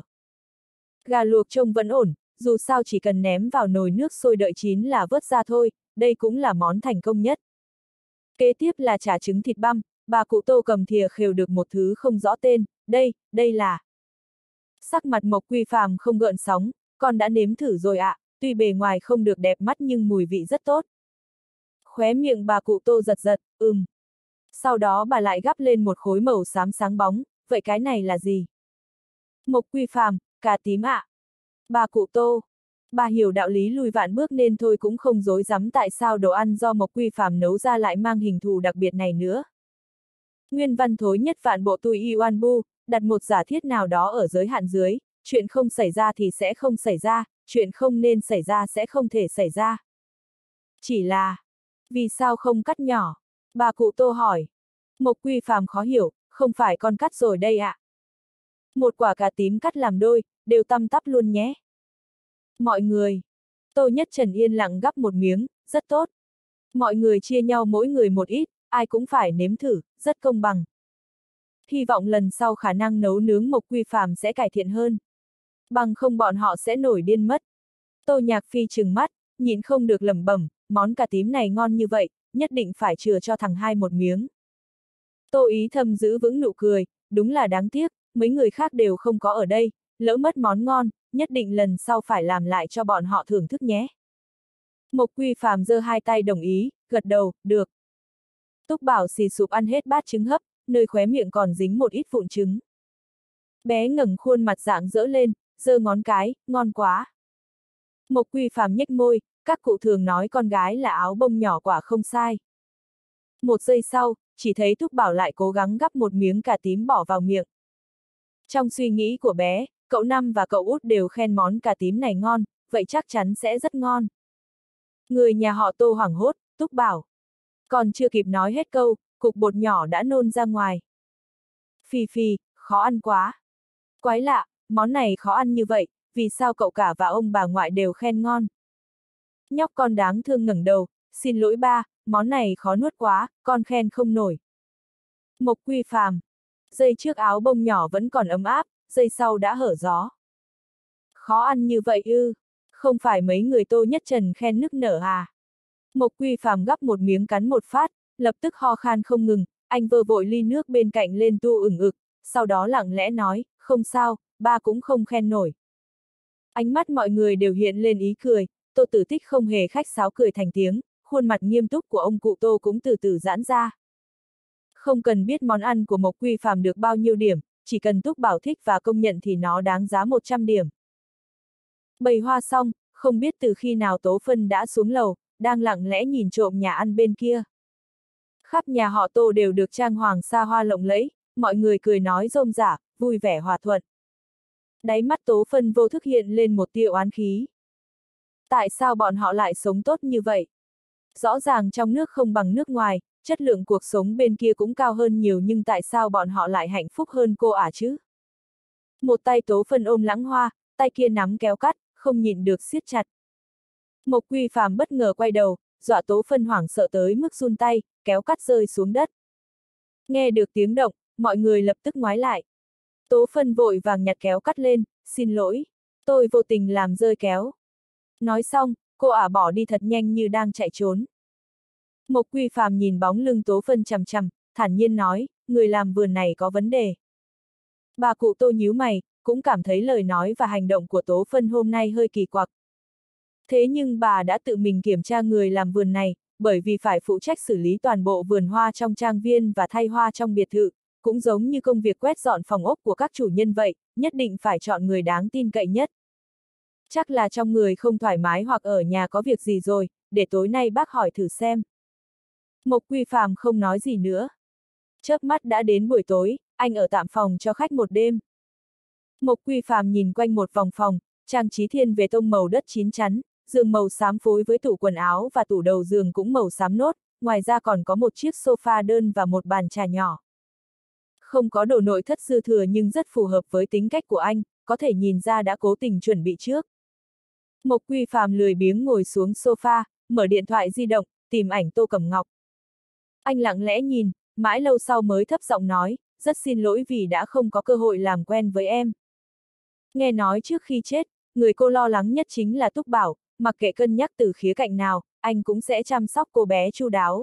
Gà luộc trông vẫn ổn, dù sao chỉ cần ném vào nồi nước sôi đợi chín là vớt ra thôi, đây cũng là món thành công nhất. Kế tiếp là chả trứng thịt băm, bà cụ Tô cầm thìa khều được một thứ không rõ tên, đây là. Sắc mặt Mộc Quy Phàm không gợn sóng, Con đã nếm thử rồi ạ, tuy bề ngoài không được đẹp mắt nhưng mùi vị rất tốt. Khóe miệng bà cụ Tô giật giật, Sau đó bà lại gắp lên một khối màu xám sáng bóng, vậy cái này là gì? Mộc Quy Phàm, cà tím ạ. Bà cụ Tô. Bà hiểu đạo lý lùi vạn bước nên thôi cũng không dối dám tại sao đồ ăn do Mộc Quy Phàm nấu ra lại mang hình thù đặc biệt này nữa. Nguyên văn thối nhất vạn bộ tui y oan bu, đặt một giả thiết nào đó ở giới hạn dưới, chuyện không xảy ra thì sẽ không xảy ra, chuyện không nên xảy ra sẽ không thể xảy ra. Chỉ là, vì sao không cắt nhỏ? Bà cụ Tô hỏi. Mộc Quy Phàm khó hiểu, không phải con cắt rồi đây ạ. Một quả cà tím cắt làm đôi, đều tăm tắp luôn nhé. Mọi người. Tô Nhất Trần yên lặng gắp một miếng, rất tốt. Mọi người chia nhau mỗi người một ít, ai cũng phải nếm thử, rất công bằng. Hy vọng lần sau khả năng nấu nướng Mộc Quy Phàm sẽ cải thiện hơn. Bằng không bọn họ sẽ nổi điên mất. Tô Nhạc Phi trừng mắt, nhịn không được lẩm bẩm, món cà tím này ngon như vậy, nhất định phải chừa cho thằng hai một miếng. Tô Ý Thâm giữ vững nụ cười, đúng là đáng tiếc, mấy người khác đều không có ở đây, lỡ mất món ngon, nhất định lần sau phải làm lại cho bọn họ thưởng thức nhé. Mộc Quy Phàm giơ hai tay đồng ý, gật đầu, được. Túc Bảo xì sụp ăn hết bát trứng hấp, nơi khóe miệng còn dính một ít vụn trứng. Bé ngẩng khuôn mặt rạng rỡ lên, giơ ngón cái, ngon quá. Mộc Quy Phàm nhếch môi, các cụ thường nói con gái là áo bông nhỏ quả không sai. Một giây sau, chỉ thấy Túc Bảo lại cố gắng gắp một miếng cà tím bỏ vào miệng. Trong suy nghĩ của bé, cậu Năm và cậu Út đều khen món cà tím này ngon, vậy chắc chắn sẽ rất ngon. Người nhà họ Tô hoảng hốt, Túc Bảo. Còn chưa kịp nói hết câu, cục bột nhỏ đã nôn ra ngoài. Phì phì, khó ăn quá. Quái lạ, món này khó ăn như vậy, vì sao cậu cả và ông bà ngoại đều khen ngon? Nhóc con đáng thương ngẩng đầu, xin lỗi ba, món này khó nuốt quá, con khen không nổi. Mộc Quy Phàm. Dây trước áo bông nhỏ vẫn còn ấm áp, dây sau đã hở gió. Khó ăn như vậy ư? Không phải mấy người Tô Nhất Trần khen nức nở à? Mộc Quy Phàm gắp một miếng cắn một phát, lập tức ho khan không ngừng, anh vơ vội ly nước bên cạnh lên tu ửng ực, sau đó lặng lẽ nói, không sao, ba cũng không khen nổi. Ánh mắt mọi người đều hiện lên ý cười, Tô Tử Tích không hề khách sáo cười thành tiếng, khuôn mặt nghiêm túc của ông cụ Tô cũng từ từ giãn ra. Không cần biết món ăn của Mộc Quy Phàm được bao nhiêu điểm, chỉ cần Túc Bảo thích và công nhận thì nó đáng giá 100 điểm. Bày hoa xong, không biết từ khi nào Tố Phân đã xuống lầu, đang lặng lẽ nhìn trộm nhà ăn bên kia. Khắp nhà họ Tô đều được trang hoàng xa hoa lộng lẫy, mọi người cười nói rôm rả, vui vẻ hòa thuận. Đáy mắt Tố Phân vô thức hiện lên một tia oán khí. Tại sao bọn họ lại sống tốt như vậy? Rõ ràng trong nước không bằng nước ngoài, chất lượng cuộc sống bên kia cũng cao hơn nhiều nhưng tại sao bọn họ lại hạnh phúc hơn cô chứ? Một tay Tố Phân ôm Lãng Hoa, tay kia nắm kéo cắt, không nhịn được siết chặt. Mộc Quy Phàm bất ngờ quay đầu, dọa Tố Phân hoảng sợ tới mức run tay, kéo cắt rơi xuống đất. Nghe được tiếng động, mọi người lập tức ngoái lại. Tố Phân vội vàng nhặt kéo cắt lên, xin lỗi, tôi vô tình làm rơi kéo. Nói xong, cô bỏ đi thật nhanh như đang chạy trốn. Mộc Quy Phàm nhìn bóng lưng Tố Phân chằm chằm, thản nhiên nói, người làm vườn này có vấn đề. Bà cụ Tô nhíu mày, cũng cảm thấy lời nói và hành động của Tố Phân hôm nay hơi kỳ quặc. Thế nhưng bà đã tự mình kiểm tra người làm vườn này, bởi vì phải phụ trách xử lý toàn bộ vườn hoa trong trang viên và thay hoa trong biệt thự, cũng giống như công việc quét dọn phòng ốc của các chủ nhân vậy, nhất định phải chọn người đáng tin cậy nhất. Chắc là trong người không thoải mái hoặc ở nhà có việc gì rồi, để tối nay bác hỏi thử xem. Mộc Quy Phàm không nói gì nữa. Chớp mắt đã đến buổi tối, anh ở tạm phòng cho khách một đêm. Mộc Quy Phàm nhìn quanh một vòng phòng, trang trí thiên về tông màu đất chín chắn, giường màu xám phối với tủ quần áo và tủ đầu giường cũng màu xám nốt, ngoài ra còn có một chiếc sofa đơn và một bàn trà nhỏ. Không có đồ nội thất dư thừa nhưng rất phù hợp với tính cách của anh, có thể nhìn ra đã cố tình chuẩn bị trước. Mộc Quy Phàm lười biếng ngồi xuống sofa, mở điện thoại di động, tìm ảnh Tô Cẩm Ngọc. Anh lặng lẽ nhìn, mãi lâu sau mới thấp giọng nói, rất xin lỗi vì đã không có cơ hội làm quen với em. Nghe nói trước khi chết, người cô lo lắng nhất chính là Túc Bảo, mặc kệ cân nhắc từ khía cạnh nào, anh cũng sẽ chăm sóc cô bé chu đáo.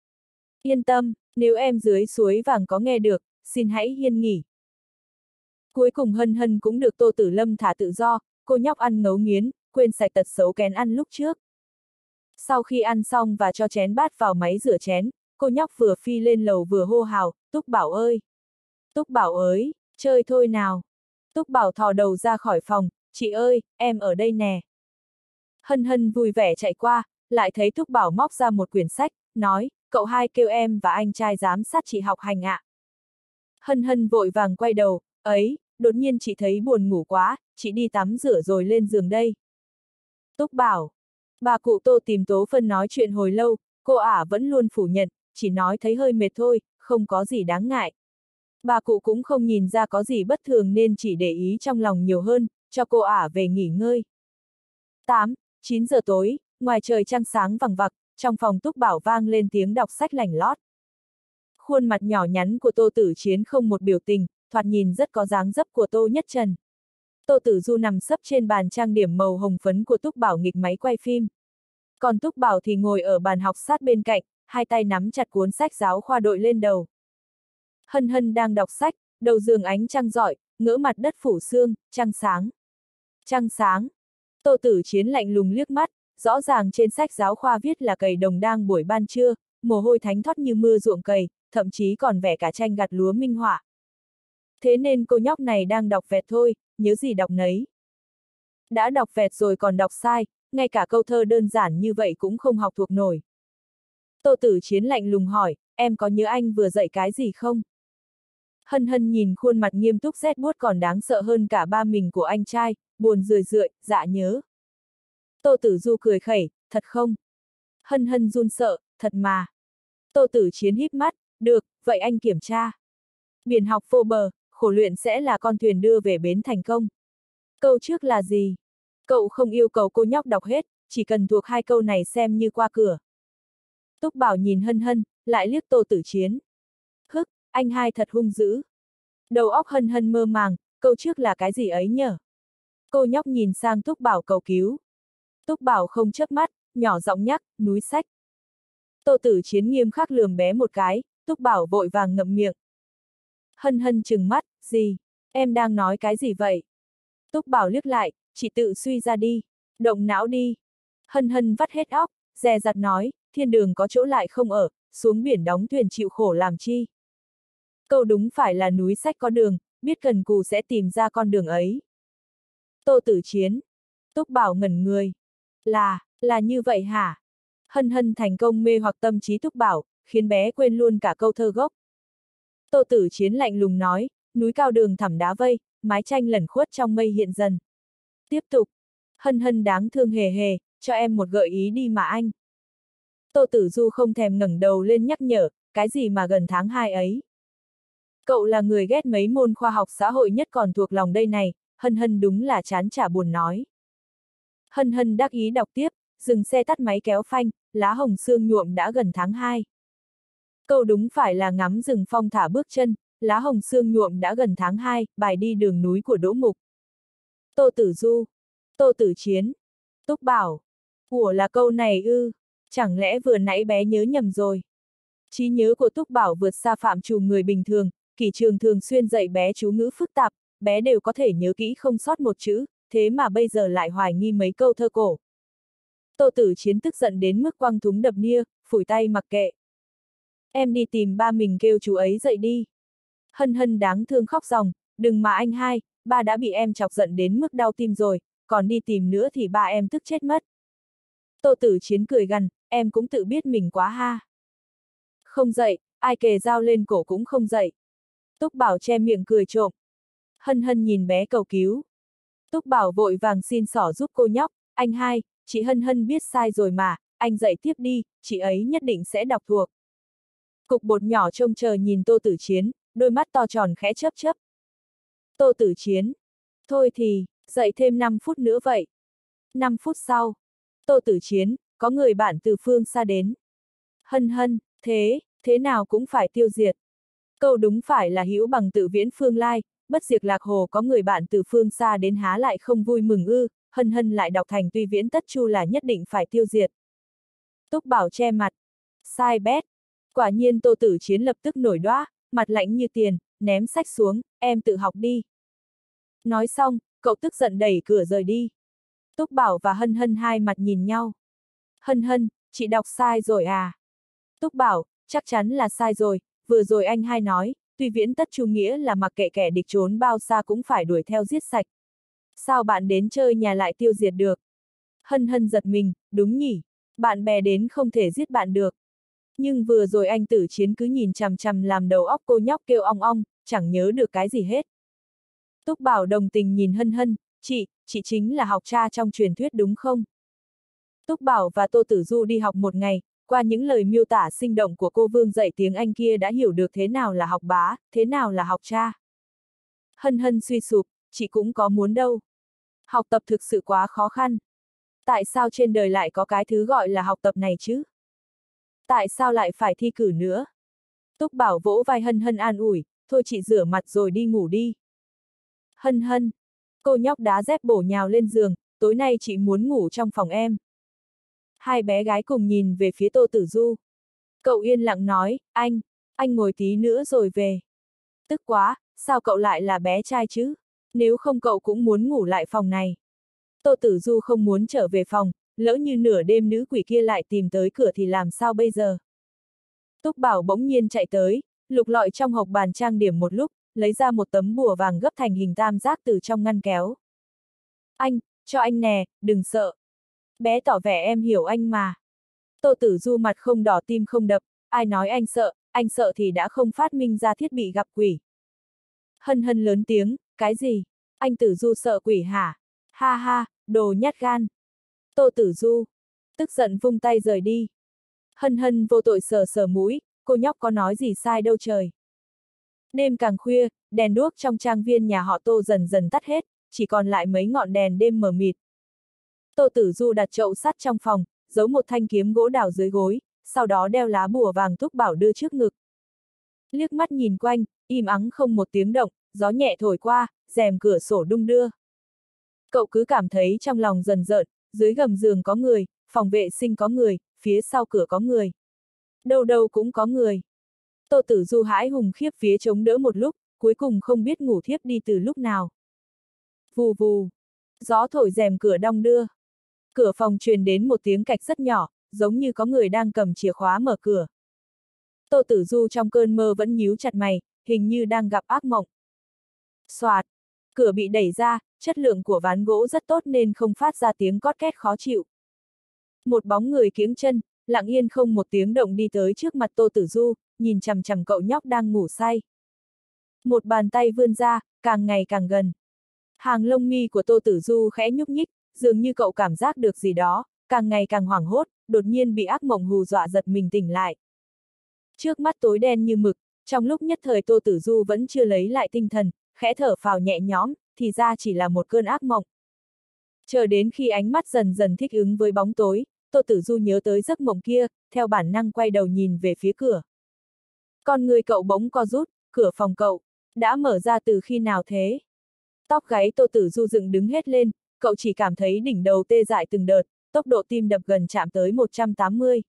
Yên tâm, nếu em dưới suối vàng có nghe được, xin hãy yên nghỉ. Cuối cùng Hân Hân cũng được Tô Tử Lâm thả tự do, cô nhóc ăn ngấu nghiến, quên sạch tật xấu kén ăn lúc trước. Sau khi ăn xong và cho chén bát vào máy rửa chén, cô nhóc vừa phi lên lầu vừa hô hào, Túc Bảo ơi! Túc Bảo ơi, chơi thôi nào! Túc Bảo thò đầu ra khỏi phòng, chị ơi, em ở đây nè. Hân Hân vui vẻ chạy qua, lại thấy Túc Bảo móc ra một quyển sách, nói, cậu hai kêu em và anh trai giám sát chị học hành ạ. Hân Hân vội vàng quay đầu, ấy, đột nhiên chị thấy buồn ngủ quá, chị đi tắm rửa rồi lên giường đây. Túc Bảo. Bà cụ Tô tìm Tố Phân nói chuyện hồi lâu, cô ả vẫn luôn phủ nhận, chỉ nói thấy hơi mệt thôi, không có gì đáng ngại. Bà cụ cũng không nhìn ra có gì bất thường nên chỉ để ý trong lòng nhiều hơn, cho cô ả về nghỉ ngơi. 9 giờ tối, ngoài trời trăng sáng vằng vặc, trong phòng Túc Bảo vang lên tiếng đọc sách lành lót. Khuôn mặt nhỏ nhắn của Tô Tử Chiến không một biểu tình, thoạt nhìn rất có dáng dấp của Tô Nhất Trần. Tô Tử Du nằm sấp trên bàn trang điểm màu hồng phấn của Túc Bảo nghịch máy quay phim. Còn Túc Bảo thì ngồi ở bàn học sát bên cạnh, hai tay nắm chặt cuốn sách giáo khoa đội lên đầu. Hân Hân đang đọc sách, đầu giường ánh trăng rọi, ngỡ mặt đất phủ sương, trăng sáng. Trăng sáng. Tô Tử Chiến lạnh lùng liếc mắt, rõ ràng trên sách giáo khoa viết là cày đồng đang buổi ban trưa, mồ hôi thánh thót như mưa ruộng cày, thậm chí còn vẽ cả tranh gặt lúa minh họa. Thế nên cô nhóc này đang đọc vẹt thôi, nhớ gì đọc nấy. Đã đọc vẹt rồi còn đọc sai, ngay cả câu thơ đơn giản như vậy cũng không học thuộc nổi. Tô Tử Chiến lạnh lùng hỏi, em có nhớ anh vừa dạy cái gì không? Hân Hân nhìn khuôn mặt nghiêm túc rét buốt còn đáng sợ hơn cả ba mình của anh trai, buồn rười rượi, dạ nhớ. Tô Tử Du cười khẩy, thật không? Hân Hân run sợ, thật mà. Tô Tử Chiến híp mắt, được, vậy anh kiểm tra. Biển học vô bờ, khổ luyện sẽ là con thuyền đưa về bến thành công. Câu trước là gì? Cậu không yêu cầu cô nhóc đọc hết, chỉ cần thuộc hai câu này xem như qua cửa. Túc Bảo nhìn Hân Hân, lại liếc Tô Tử Chiến. Hức, anh hai thật hung dữ. Đầu óc Hân Hân mơ màng, câu trước là cái gì ấy nhở? Cô nhóc nhìn sang Túc Bảo cầu cứu. Túc Bảo không chớp mắt, nhỏ giọng nhắc, núi sách. Tô Tử Chiến nghiêm khắc lườm bé một cái, Túc Bảo vội vàng ngậm miệng. Hân Hân trừng mắt, gì? Em đang nói cái gì vậy? Túc Bảo liếc lại, chị tự suy ra đi, động não đi. Hân Hân vắt hết óc, dè dặt nói, thiên đường có chỗ lại không ở, xuống biển đóng thuyền chịu khổ làm chi. Câu đúng phải là núi sách có đường, biết cần cù sẽ tìm ra con đường ấy. Tô Tử Chiến. Túc Bảo ngẩn người. Là như vậy hả? Hân Hân thành công mê hoặc tâm trí Túc Bảo, khiến bé quên luôn cả câu thơ gốc. Tô Tử Chiến lạnh lùng nói, núi cao đường thẳm đá vây, mái tranh lẩn khuất trong mây hiện dần. Tiếp tục. Hân Hân đáng thương hề hề, cho em một gợi ý đi mà anh. Tô Tử Du không thèm ngẩng đầu lên nhắc nhở, cái gì mà gần tháng 2 ấy. Cậu là người ghét mấy môn khoa học xã hội nhất còn thuộc lòng đây này, Hân Hân đúng là chán chả buồn nói. Hân Hân đắc ý đọc tiếp, dừng xe tắt máy kéo phanh, lá hồng sương nhuộm đã gần tháng 2. Câu đúng phải là ngắm rừng phong thả bước chân, lá hồng sương nhuộm đã gần tháng 2, bài đi đường núi của Đỗ Mục. Tô Tử Du. Tô Tử Chiến. Túc Bảo. Ủa là câu này ư, chẳng lẽ vừa nãy bé nhớ nhầm rồi. Trí nhớ của Túc Bảo vượt xa phạm trù người bình thường, Kỷ Trường thường xuyên dạy bé chú ngữ phức tạp, bé đều có thể nhớ kỹ không sót một chữ, thế mà bây giờ lại hoài nghi mấy câu thơ cổ. Tô Tử Chiến tức giận đến mức quăng thúng đập nia, phủi tay mặc kệ. Em đi tìm ba mình kêu chú ấy dậy đi. Hân Hân đáng thương khóc ròng, đừng mà anh hai, ba đã bị em chọc giận đến mức đau tim rồi, còn đi tìm nữa thì ba em tức chết mất. Tô Tử Chiến cười gằn, em cũng tự biết mình quá ha. Không dậy, ai kề dao lên cổ cũng không dậy. Túc Bảo che miệng cười trộm. Hân Hân nhìn bé cầu cứu. Túc Bảo vội vàng xin xỏ giúp cô nhóc, anh hai, chị Hân Hân biết sai rồi mà, anh dạy tiếp đi, chị ấy nhất định sẽ đọc thuộc. Cục bột nhỏ trông chờ nhìn Tô Tử Chiến, đôi mắt to tròn khẽ chớp chớp. Tô Tử Chiến. Thôi thì, dậy thêm 5 phút nữa vậy. 5 phút sau. Tô Tử Chiến, có người bạn từ phương xa đến. Hân Hân, thế nào cũng phải tiêu diệt. Câu đúng phải là hữu bằng tự viễn phương lai, bất diệt lạc hồ có người bạn từ phương xa đến há lại không vui mừng ư, Hân Hân lại đọc thành tuy viễn tất chu là nhất định phải tiêu diệt. Túc Bảo che mặt. Sai bét. Quả nhiên Tô Tử Chiến lập tức nổi đoá, mặt lạnh như tiền, ném sách xuống, em tự học đi. Nói xong, cậu tức giận đẩy cửa rời đi. Túc Bảo và Hân Hân hai mặt nhìn nhau. Hân Hân, chị đọc sai rồi à? Túc Bảo, chắc chắn là sai rồi, vừa rồi anh hai nói, tuy viễn tất chu nghĩa là mặc kệ kẻ địch trốn bao xa cũng phải đuổi theo giết sạch. Sao bạn đến chơi nhà lại tiêu diệt được? Hân Hân giật mình, đúng nhỉ, bạn bè đến không thể giết bạn được. Nhưng vừa rồi anh Tử Chiến cứ nhìn chằm chằm làm đầu óc cô nhóc kêu ong ong, chẳng nhớ được cái gì hết. Túc Bảo đồng tình nhìn Hân Hân, chị chính là học cha trong truyền thuyết đúng không? Túc Bảo và Tô Tử Du đi học một ngày, qua những lời miêu tả sinh động của cô Vương dạy tiếng Anh kia đã hiểu được thế nào là học bá, thế nào là học cha. Hân Hân suy sụp, chị cũng có muốn đâu. Học tập thực sự quá khó khăn. Tại sao trên đời lại có cái thứ gọi là học tập này chứ? Tại sao lại phải thi cử nữa? Túc Bảo vỗ vai Hân Hân an ủi, thôi chị rửa mặt rồi đi ngủ đi. Hân Hân, cô nhóc đá dép bổ nhào lên giường, tối nay chị muốn ngủ trong phòng em. Hai bé gái cùng nhìn về phía Tô Tử Du. Cậu yên lặng nói, anh ngồi tí nữa rồi về. Tức quá, sao cậu lại là bé trai chứ? Nếu không cậu cũng muốn ngủ lại phòng này. Tô Tử Du không muốn trở về phòng, lỡ như nửa đêm nữ quỷ kia lại tìm tới cửa thì làm sao bây giờ? Túc Bảo bỗng nhiên chạy tới, lục lọi trong hộc bàn trang điểm một lúc, lấy ra một tấm bùa vàng gấp thành hình tam giác từ trong ngăn kéo. Anh, cho anh nè, đừng sợ. Bé tỏ vẻ em hiểu anh mà. Tô Tử Du mặt không đỏ tim không đập, ai nói anh sợ thì đã không phát minh ra thiết bị gặp quỷ. Hân Hân lớn tiếng, cái gì? Anh Tử Du sợ quỷ hả? Ha ha, đồ nhát gan. Tô Tử Du, tức giận vung tay rời đi. Hân Hân vô tội sờ sờ mũi, cô nhóc có nói gì sai đâu trời. Đêm càng khuya, đèn đuốc trong trang viên nhà họ Tô dần dần tắt hết, chỉ còn lại mấy ngọn đèn đêm mờ mịt. Tô Tử Du đặt chậu sắt trong phòng, giấu một thanh kiếm gỗ đào dưới gối, sau đó đeo lá bùa vàng Túc Bảo đưa trước ngực. Liếc mắt nhìn quanh, im ắng không một tiếng động, gió nhẹ thổi qua, rèm cửa sổ đung đưa. Cậu cứ cảm thấy trong lòng rần rợn, dưới gầm giường có người, phòng vệ sinh có người, phía sau cửa có người. Đâu đâu cũng có người. Tô Tử Du hãi hùng khiếp vía chống đỡ một lúc, cuối cùng không biết ngủ thiếp đi từ lúc nào. Vù vù, gió thổi rèm cửa đong đưa. Cửa phòng truyền đến một tiếng cạch rất nhỏ, giống như có người đang cầm chìa khóa mở cửa. Tô Tử Du trong cơn mơ vẫn nhíu chặt mày, hình như đang gặp ác mộng. Xoạt, cửa bị đẩy ra, chất lượng của ván gỗ rất tốt nên không phát ra tiếng cót két khó chịu. Một bóng người kiễng chân, lặng yên không một tiếng động đi tới trước mặt Tô Tử Du, nhìn chằm chằm cậu nhóc đang ngủ say. Một bàn tay vươn ra, càng ngày càng gần. Hàng lông mi của Tô Tử Du khẽ nhúc nhích, dường như cậu cảm giác được gì đó, càng ngày càng hoảng hốt, đột nhiên bị ác mộng hù dọa giật mình tỉnh lại. Trước mắt tối đen như mực, trong lúc nhất thời Tô Tử Du vẫn chưa lấy lại tinh thần, khẽ thở phào nhẹ nhõm, thì ra chỉ là một cơn ác mộng. Chờ đến khi ánh mắt dần dần thích ứng với bóng tối, Tô Tử Du nhớ tới giấc mộng kia, theo bản năng quay đầu nhìn về phía cửa. Con người cậu bỗng co rút, cửa phòng cậu đã mở ra từ khi nào thế? Tóc gáy Tô Tử Du dựng đứng hết lên, cậu chỉ cảm thấy đỉnh đầu tê dại từng đợt, tốc độ tim đập gần chạm tới 180.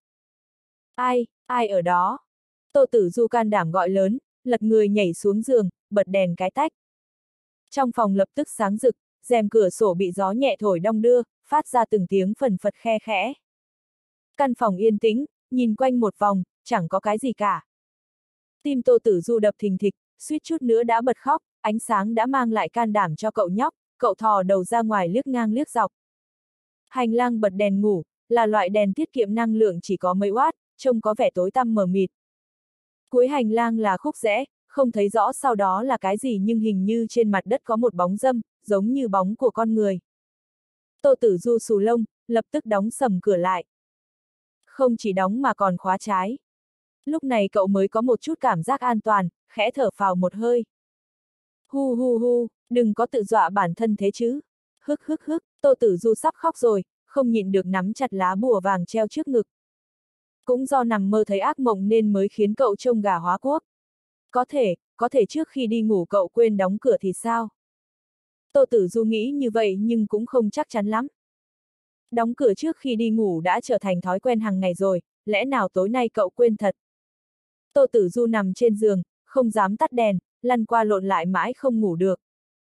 Ai ở đó? Tô Tử Du can đảm gọi lớn, lật người nhảy xuống giường, bật đèn cái tách. Trong phòng lập tức sáng rực, rèm cửa sổ bị gió nhẹ thổi đong đưa, phát ra từng tiếng phần phật khe khẽ. Căn phòng yên tĩnh, nhìn quanh một vòng, chẳng có cái gì cả. Tim Tô Tử Du đập thình thịch, suýt chút nữa đã bật khóc, ánh sáng đã mang lại can đảm cho cậu nhóc, cậu thò đầu ra ngoài liếc ngang liếc dọc. Hành lang bật đèn ngủ, là loại đèn tiết kiệm năng lượng chỉ có mấy oát, trông có vẻ tối tăm mờ mịt. Cuối hành lang là khúc rẽ, không thấy rõ sau đó là cái gì nhưng hình như trên mặt đất có một bóng râm, giống như bóng của con người. Tô Tử Du xù lông, lập tức đóng sầm cửa lại. Không chỉ đóng mà còn khóa trái. Lúc này cậu mới có một chút cảm giác an toàn, khẽ thở phào một hơi. Hu hu hu, đừng có tự dọa bản thân thế chứ. Hức hức hức, Tô Tử Du sắp khóc rồi, không nhịn được nắm chặt lá bùa vàng treo trước ngực. Cũng do nằm mơ thấy ác mộng nên mới khiến cậu trông gà hóa quốc. Có thể trước khi đi ngủ cậu quên đóng cửa thì sao? Tô Tử Du nghĩ như vậy nhưng cũng không chắc chắn lắm. Đóng cửa trước khi đi ngủ đã trở thành thói quen hàng ngày rồi, lẽ nào tối nay cậu quên thật? Tô Tử Du nằm trên giường, không dám tắt đèn, lăn qua lộn lại mãi không ngủ được.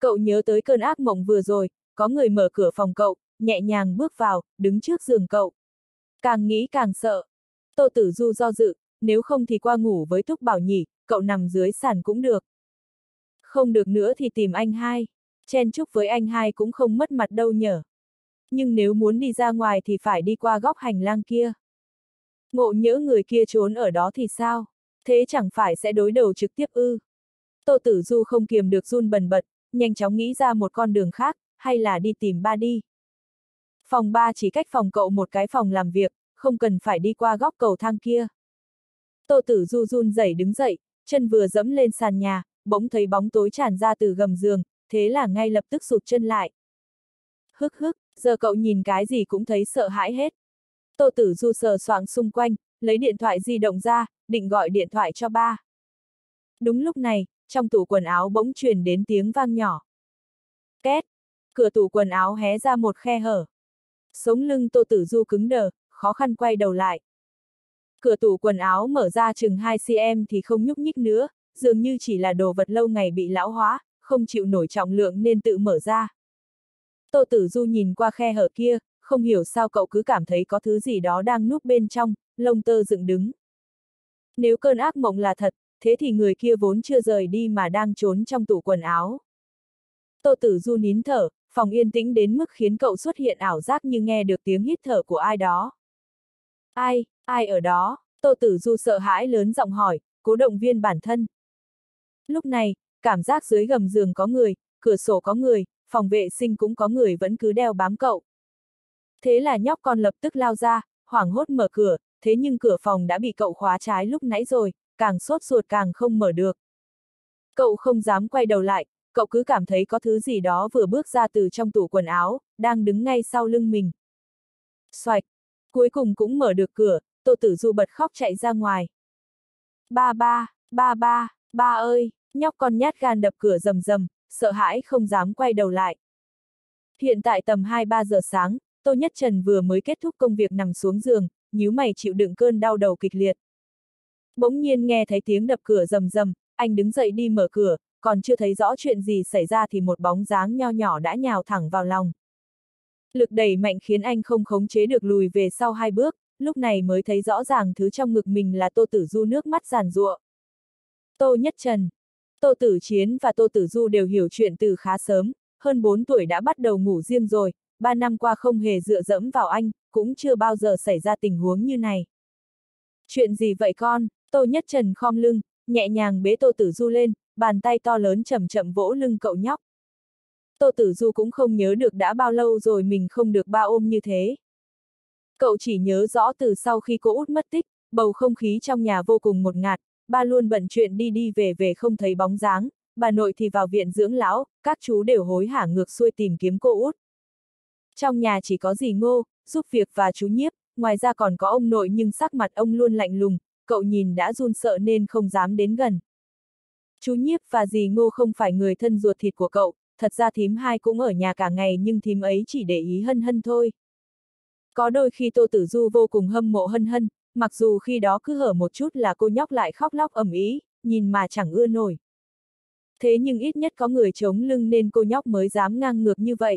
Cậu nhớ tới cơn ác mộng vừa rồi, có người mở cửa phòng cậu, nhẹ nhàng bước vào, đứng trước giường cậu. Càng nghĩ càng sợ. Tô Tử Du do dự, nếu không thì qua ngủ với Túc Bảo nhỉ, cậu nằm dưới sàn cũng được. Không được nữa thì tìm anh hai. Chen chúc với anh hai cũng không mất mặt đâu nhở. Nhưng nếu muốn đi ra ngoài thì phải đi qua góc hành lang kia. Ngộ nhỡ người kia trốn ở đó thì sao? Thế chẳng phải sẽ đối đầu trực tiếp ư? Tô Tử Du không kiềm được run bần bật, nhanh chóng nghĩ ra một con đường khác, hay là đi tìm ba đi. Phòng 3 chỉ cách phòng cậu một cái phòng làm việc, không cần phải đi qua góc cầu thang kia. Tô Tử Du run rẩy đứng dậy, chân vừa dẫm lên sàn nhà, bỗng thấy bóng tối tràn ra từ gầm giường, thế là ngay lập tức sụt chân lại. Hức hức, giờ cậu nhìn cái gì cũng thấy sợ hãi hết. Tô Tử Du sờ soạng xung quanh, lấy điện thoại di động ra, định gọi điện thoại cho ba. Đúng lúc này, trong tủ quần áo bỗng truyền đến tiếng vang nhỏ. Két, cửa tủ quần áo hé ra một khe hở. Sống lưng Tô Tử Du cứng đờ, khó khăn quay đầu lại. Cửa tủ quần áo mở ra chừng 2 cm thì không nhúc nhích nữa, dường như chỉ là đồ vật lâu ngày bị lão hóa, không chịu nổi trọng lượng nên tự mở ra. Tô Tử Du nhìn qua khe hở kia, không hiểu sao cậu cứ cảm thấy có thứ gì đó đang núp bên trong, lông tơ dựng đứng. Nếu cơn ác mộng là thật, thế thì người kia vốn chưa rời đi mà đang trốn trong tủ quần áo. Tô Tử Du nín thở, phòng yên tĩnh đến mức khiến cậu xuất hiện ảo giác như nghe được tiếng hít thở của ai đó. Ai ở đó? Tô Tử Du sợ hãi lớn giọng hỏi, cố động viên bản thân. Lúc này, cảm giác dưới gầm giường có người, cửa sổ có người, phòng vệ sinh cũng có người vẫn cứ đeo bám cậu. Thế là nhóc con lập tức lao ra, hoảng hốt mở cửa, thế nhưng cửa phòng đã bị cậu khóa trái lúc nãy rồi, càng sốt ruột càng không mở được. Cậu không dám quay đầu lại, cậu cứ cảm thấy có thứ gì đó vừa bước ra từ trong tủ quần áo, đang đứng ngay sau lưng mình. Xoạch, cuối cùng cũng mở được cửa, Tô Tử Du bật khóc chạy ra ngoài. Ba ơi, nhóc con nhát gan đập cửa rầm rầm, sợ hãi không dám quay đầu lại. Hiện tại tầm 2-3 giờ sáng, Tô Nhất Trần vừa mới kết thúc công việc nằm xuống giường, nhíu mày chịu đựng cơn đau đầu kịch liệt. Bỗng nhiên nghe thấy tiếng đập cửa rầm rầm, anh đứng dậy đi mở cửa, còn chưa thấy rõ chuyện gì xảy ra thì một bóng dáng nho nhỏ đã nhào thẳng vào lòng. Lực đẩy mạnh khiến anh không khống chế được lùi về sau 2 bước, lúc này mới thấy rõ ràng thứ trong ngực mình là Tô Tử Du nước mắt giàn giụa. Tô Nhất Trần, Tô Tử Chiến và Tô Tử Du đều hiểu chuyện từ khá sớm, hơn 4 tuổi đã bắt đầu ngủ riêng rồi, 3 năm qua không hề dựa dẫm vào anh, cũng chưa bao giờ xảy ra tình huống như này. Chuyện gì vậy con? Tô Nhất Trần khom lưng, nhẹ nhàng bế Tô Tử Du lên, bàn tay to lớn chậm chậm vỗ lưng cậu nhóc. Tô Tử Du cũng không nhớ được đã bao lâu rồi mình không được ba ôm như thế. Cậu chỉ nhớ rõ từ sau khi cô út mất tích, bầu không khí trong nhà vô cùng ngột ngạt, ba luôn bận chuyện đi đi về về không thấy bóng dáng, bà nội thì vào viện dưỡng lão, các chú đều hối hả ngược xuôi tìm kiếm cô út. Trong nhà chỉ có dì Ngô, giúp việc và chú Nhiếp, ngoài ra còn có ông nội nhưng sắc mặt ông luôn lạnh lùng, cậu nhìn đã run sợ nên không dám đến gần. Chú Nhiếp và dì Ngô không phải người thân ruột thịt của cậu, thật ra thím hai cũng ở nhà cả ngày nhưng thím ấy chỉ để ý Hân Hân thôi. Có đôi khi Tô Tử Du vô cùng hâm mộ Hân Hân, mặc dù khi đó cứ hở một chút là cô nhóc lại khóc lóc ầm ĩ, nhìn mà chẳng ưa nổi. Thế nhưng ít nhất có người chống lưng nên cô nhóc mới dám ngang ngược như vậy.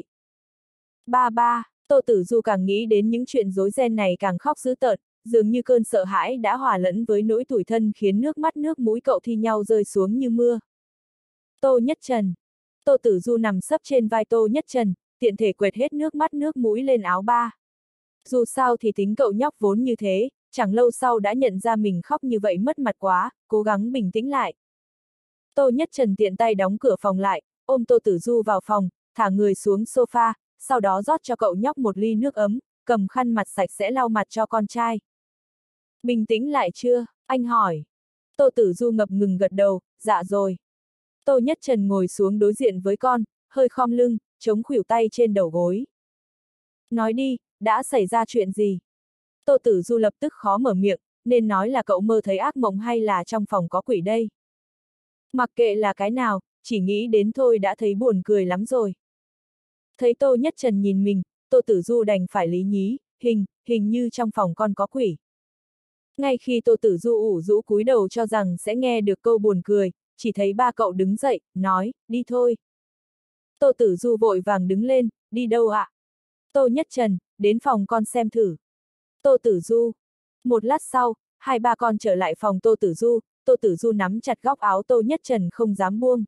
Tô Tử Du càng nghĩ đến những chuyện rối ren này càng khóc dữ tợn, dường như cơn sợ hãi đã hòa lẫn với nỗi tủi thân khiến nước mắt nước mũi cậu thi nhau rơi xuống như mưa. Tô Nhất Trần. Tô Tử Du nằm sấp trên vai Tô Nhất Trần, tiện thể quệt hết nước mắt nước mũi lên áo ba. Dù sao thì tính cậu nhóc vốn như thế, chẳng lâu sau đã nhận ra mình khóc như vậy mất mặt quá, cố gắng bình tĩnh lại. Tô Nhất Trần tiện tay đóng cửa phòng lại, ôm Tô Tử Du vào phòng, thả người xuống sofa, sau đó rót cho cậu nhóc một ly nước ấm, cầm khăn mặt sạch sẽ lau mặt cho con trai. Bình tĩnh lại chưa? Anh hỏi. Tô Tử Du ngập ngừng gật đầu, dạ rồi. Tô Nhất Trần ngồi xuống đối diện với con, hơi khom lưng, chống khuỷu tay trên đầu gối. Nói đi, đã xảy ra chuyện gì? Tô Tử Du lập tức khó mở miệng, nên nói là cậu mơ thấy ác mộng hay là trong phòng có quỷ đây? Mặc kệ là cái nào, chỉ nghĩ đến thôi đã thấy buồn cười lắm rồi. Thấy Tô Nhất Trần nhìn mình, Tô Tử Du đành phải lý nhí, hình như trong phòng con có quỷ. Ngay khi Tô Tử Du ủ rũ cúi đầu cho rằng sẽ nghe được câu buồn cười, chỉ thấy ba cậu đứng dậy, nói, đi thôi. Tô Tử Du vội vàng đứng lên, đi đâu ạ? Tô Nhất Trần, đến phòng con xem thử. Tô Tử Du. Một lát sau, hai ba con trở lại phòng Tô Tử Du nắm chặt góc áo Tô Nhất Trần không dám buông.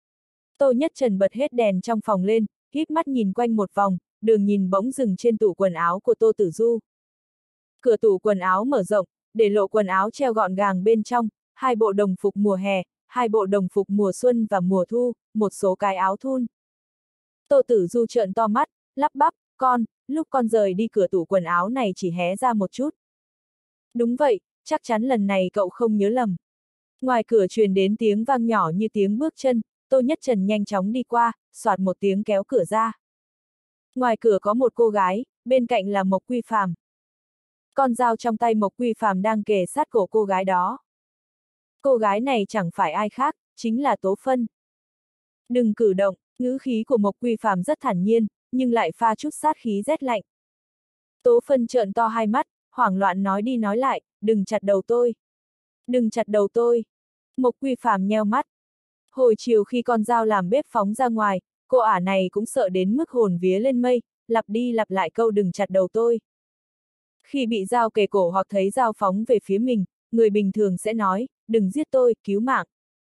Tô Nhất Trần bật hết đèn trong phòng lên, híp mắt nhìn quanh một vòng, đường nhìn bỗng dừng trên tủ quần áo của Tô Tử Du. Cửa tủ quần áo mở rộng, để lộ quần áo treo gọn gàng bên trong, hai bộ đồng phục mùa hè, hai bộ đồng phục mùa xuân và mùa thu, một số cái áo thun. Tô Tử Du trợn to mắt, lắp bắp, lúc con rời đi cửa tủ quần áo này chỉ hé ra một chút. Đúng vậy, chắc chắn lần này cậu không nhớ lầm. Ngoài cửa truyền đến tiếng vang nhỏ như tiếng bước chân, Tô Nhất Trần nhanh chóng đi qua, soạt một tiếng kéo cửa ra. Ngoài cửa có một cô gái, bên cạnh là Mộc Quy Phàm. Con dao trong tay Mộc Quy Phàm đang kề sát cổ cô gái đó. Cô gái này chẳng phải ai khác, chính là Tố Phân. Đừng cử động, ngữ khí của Mộc Quy Phàm rất thản nhiên, nhưng lại pha chút sát khí rét lạnh. Tố Phân trợn to hai mắt, hoảng loạn nói đi nói lại, đừng chặt đầu tôi. Đừng chặt đầu tôi. Mộc Quy Phàm nheo mắt. Hồi chiều khi con dao làm bếp phóng ra ngoài, cô ả này cũng sợ đến mức hồn vía lên mây, lặp đi lặp lại câu đừng chặt đầu tôi. Khi bị dao kề cổ hoặc thấy dao phóng về phía mình, người bình thường sẽ nói, đừng giết tôi, cứu mạng.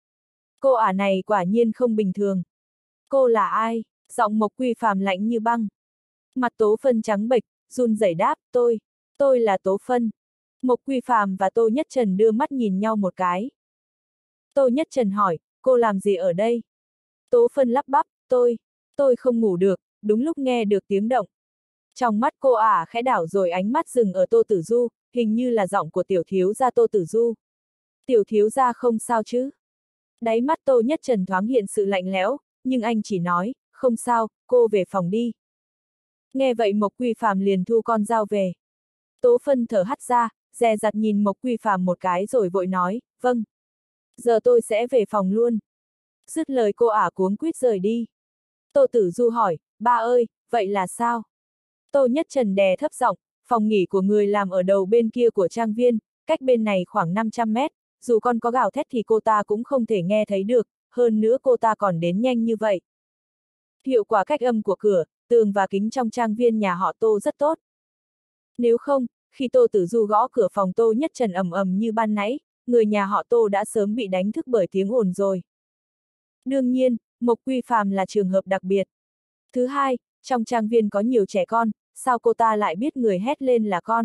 Cô ả này quả nhiên không bình thường. Cô là ai? Giọng Mộc Quy Phàm lạnh như băng. Mặt Tố Phân trắng bệch, run rẩy đáp, tôi là Tố Phân. Mộc Quy Phàm và Tô Nhất Trần đưa mắt nhìn nhau một cái. Tô Nhất Trần hỏi, cô làm gì ở đây? Tố Phân lắp bắp, tôi không ngủ được, đúng lúc nghe được tiếng động. Trong mắt cô ả khẽ đảo rồi ánh mắt dừng ở Tô Tử Du, hình như là giọng của tiểu thiếu gia Tô Tử Du. Tiểu thiếu gia không sao chứ? Đáy mắt Tô Nhất Trần thoáng hiện sự lạnh lẽo, nhưng anh chỉ nói, không sao, cô về phòng đi. Nghe vậy Mộc Quy Phàm liền thu con dao về. Tố Phân thở hắt ra, dè dặt nhìn Mộc Quy Phàm một cái rồi vội nói, vâng. Giờ tôi sẽ về phòng luôn. Dứt lời cô ả cuống quýt rời đi. Tô Tử Du hỏi, ba ơi, vậy là sao? Tô Nhất Trần đè thấp giọng, phòng nghỉ của người làm ở đầu bên kia của trang viên, cách bên này khoảng 500 mét, dù con có gào thét thì cô ta cũng không thể nghe thấy được, hơn nữa cô ta còn đến nhanh như vậy. Hiệu quả cách âm của cửa, tường và kính trong trang viên nhà họ Tô rất tốt. Nếu không, khi Tô Tử Du gõ cửa phòng Tô Nhất Trần ầm ầm như ban nãy, người nhà họ Tô đã sớm bị đánh thức bởi tiếng ồn rồi. Đương nhiên, Mộc Quy Phàm là trường hợp đặc biệt. Thứ hai, trong trang viên có nhiều trẻ con, sao cô ta lại biết người hét lên là con?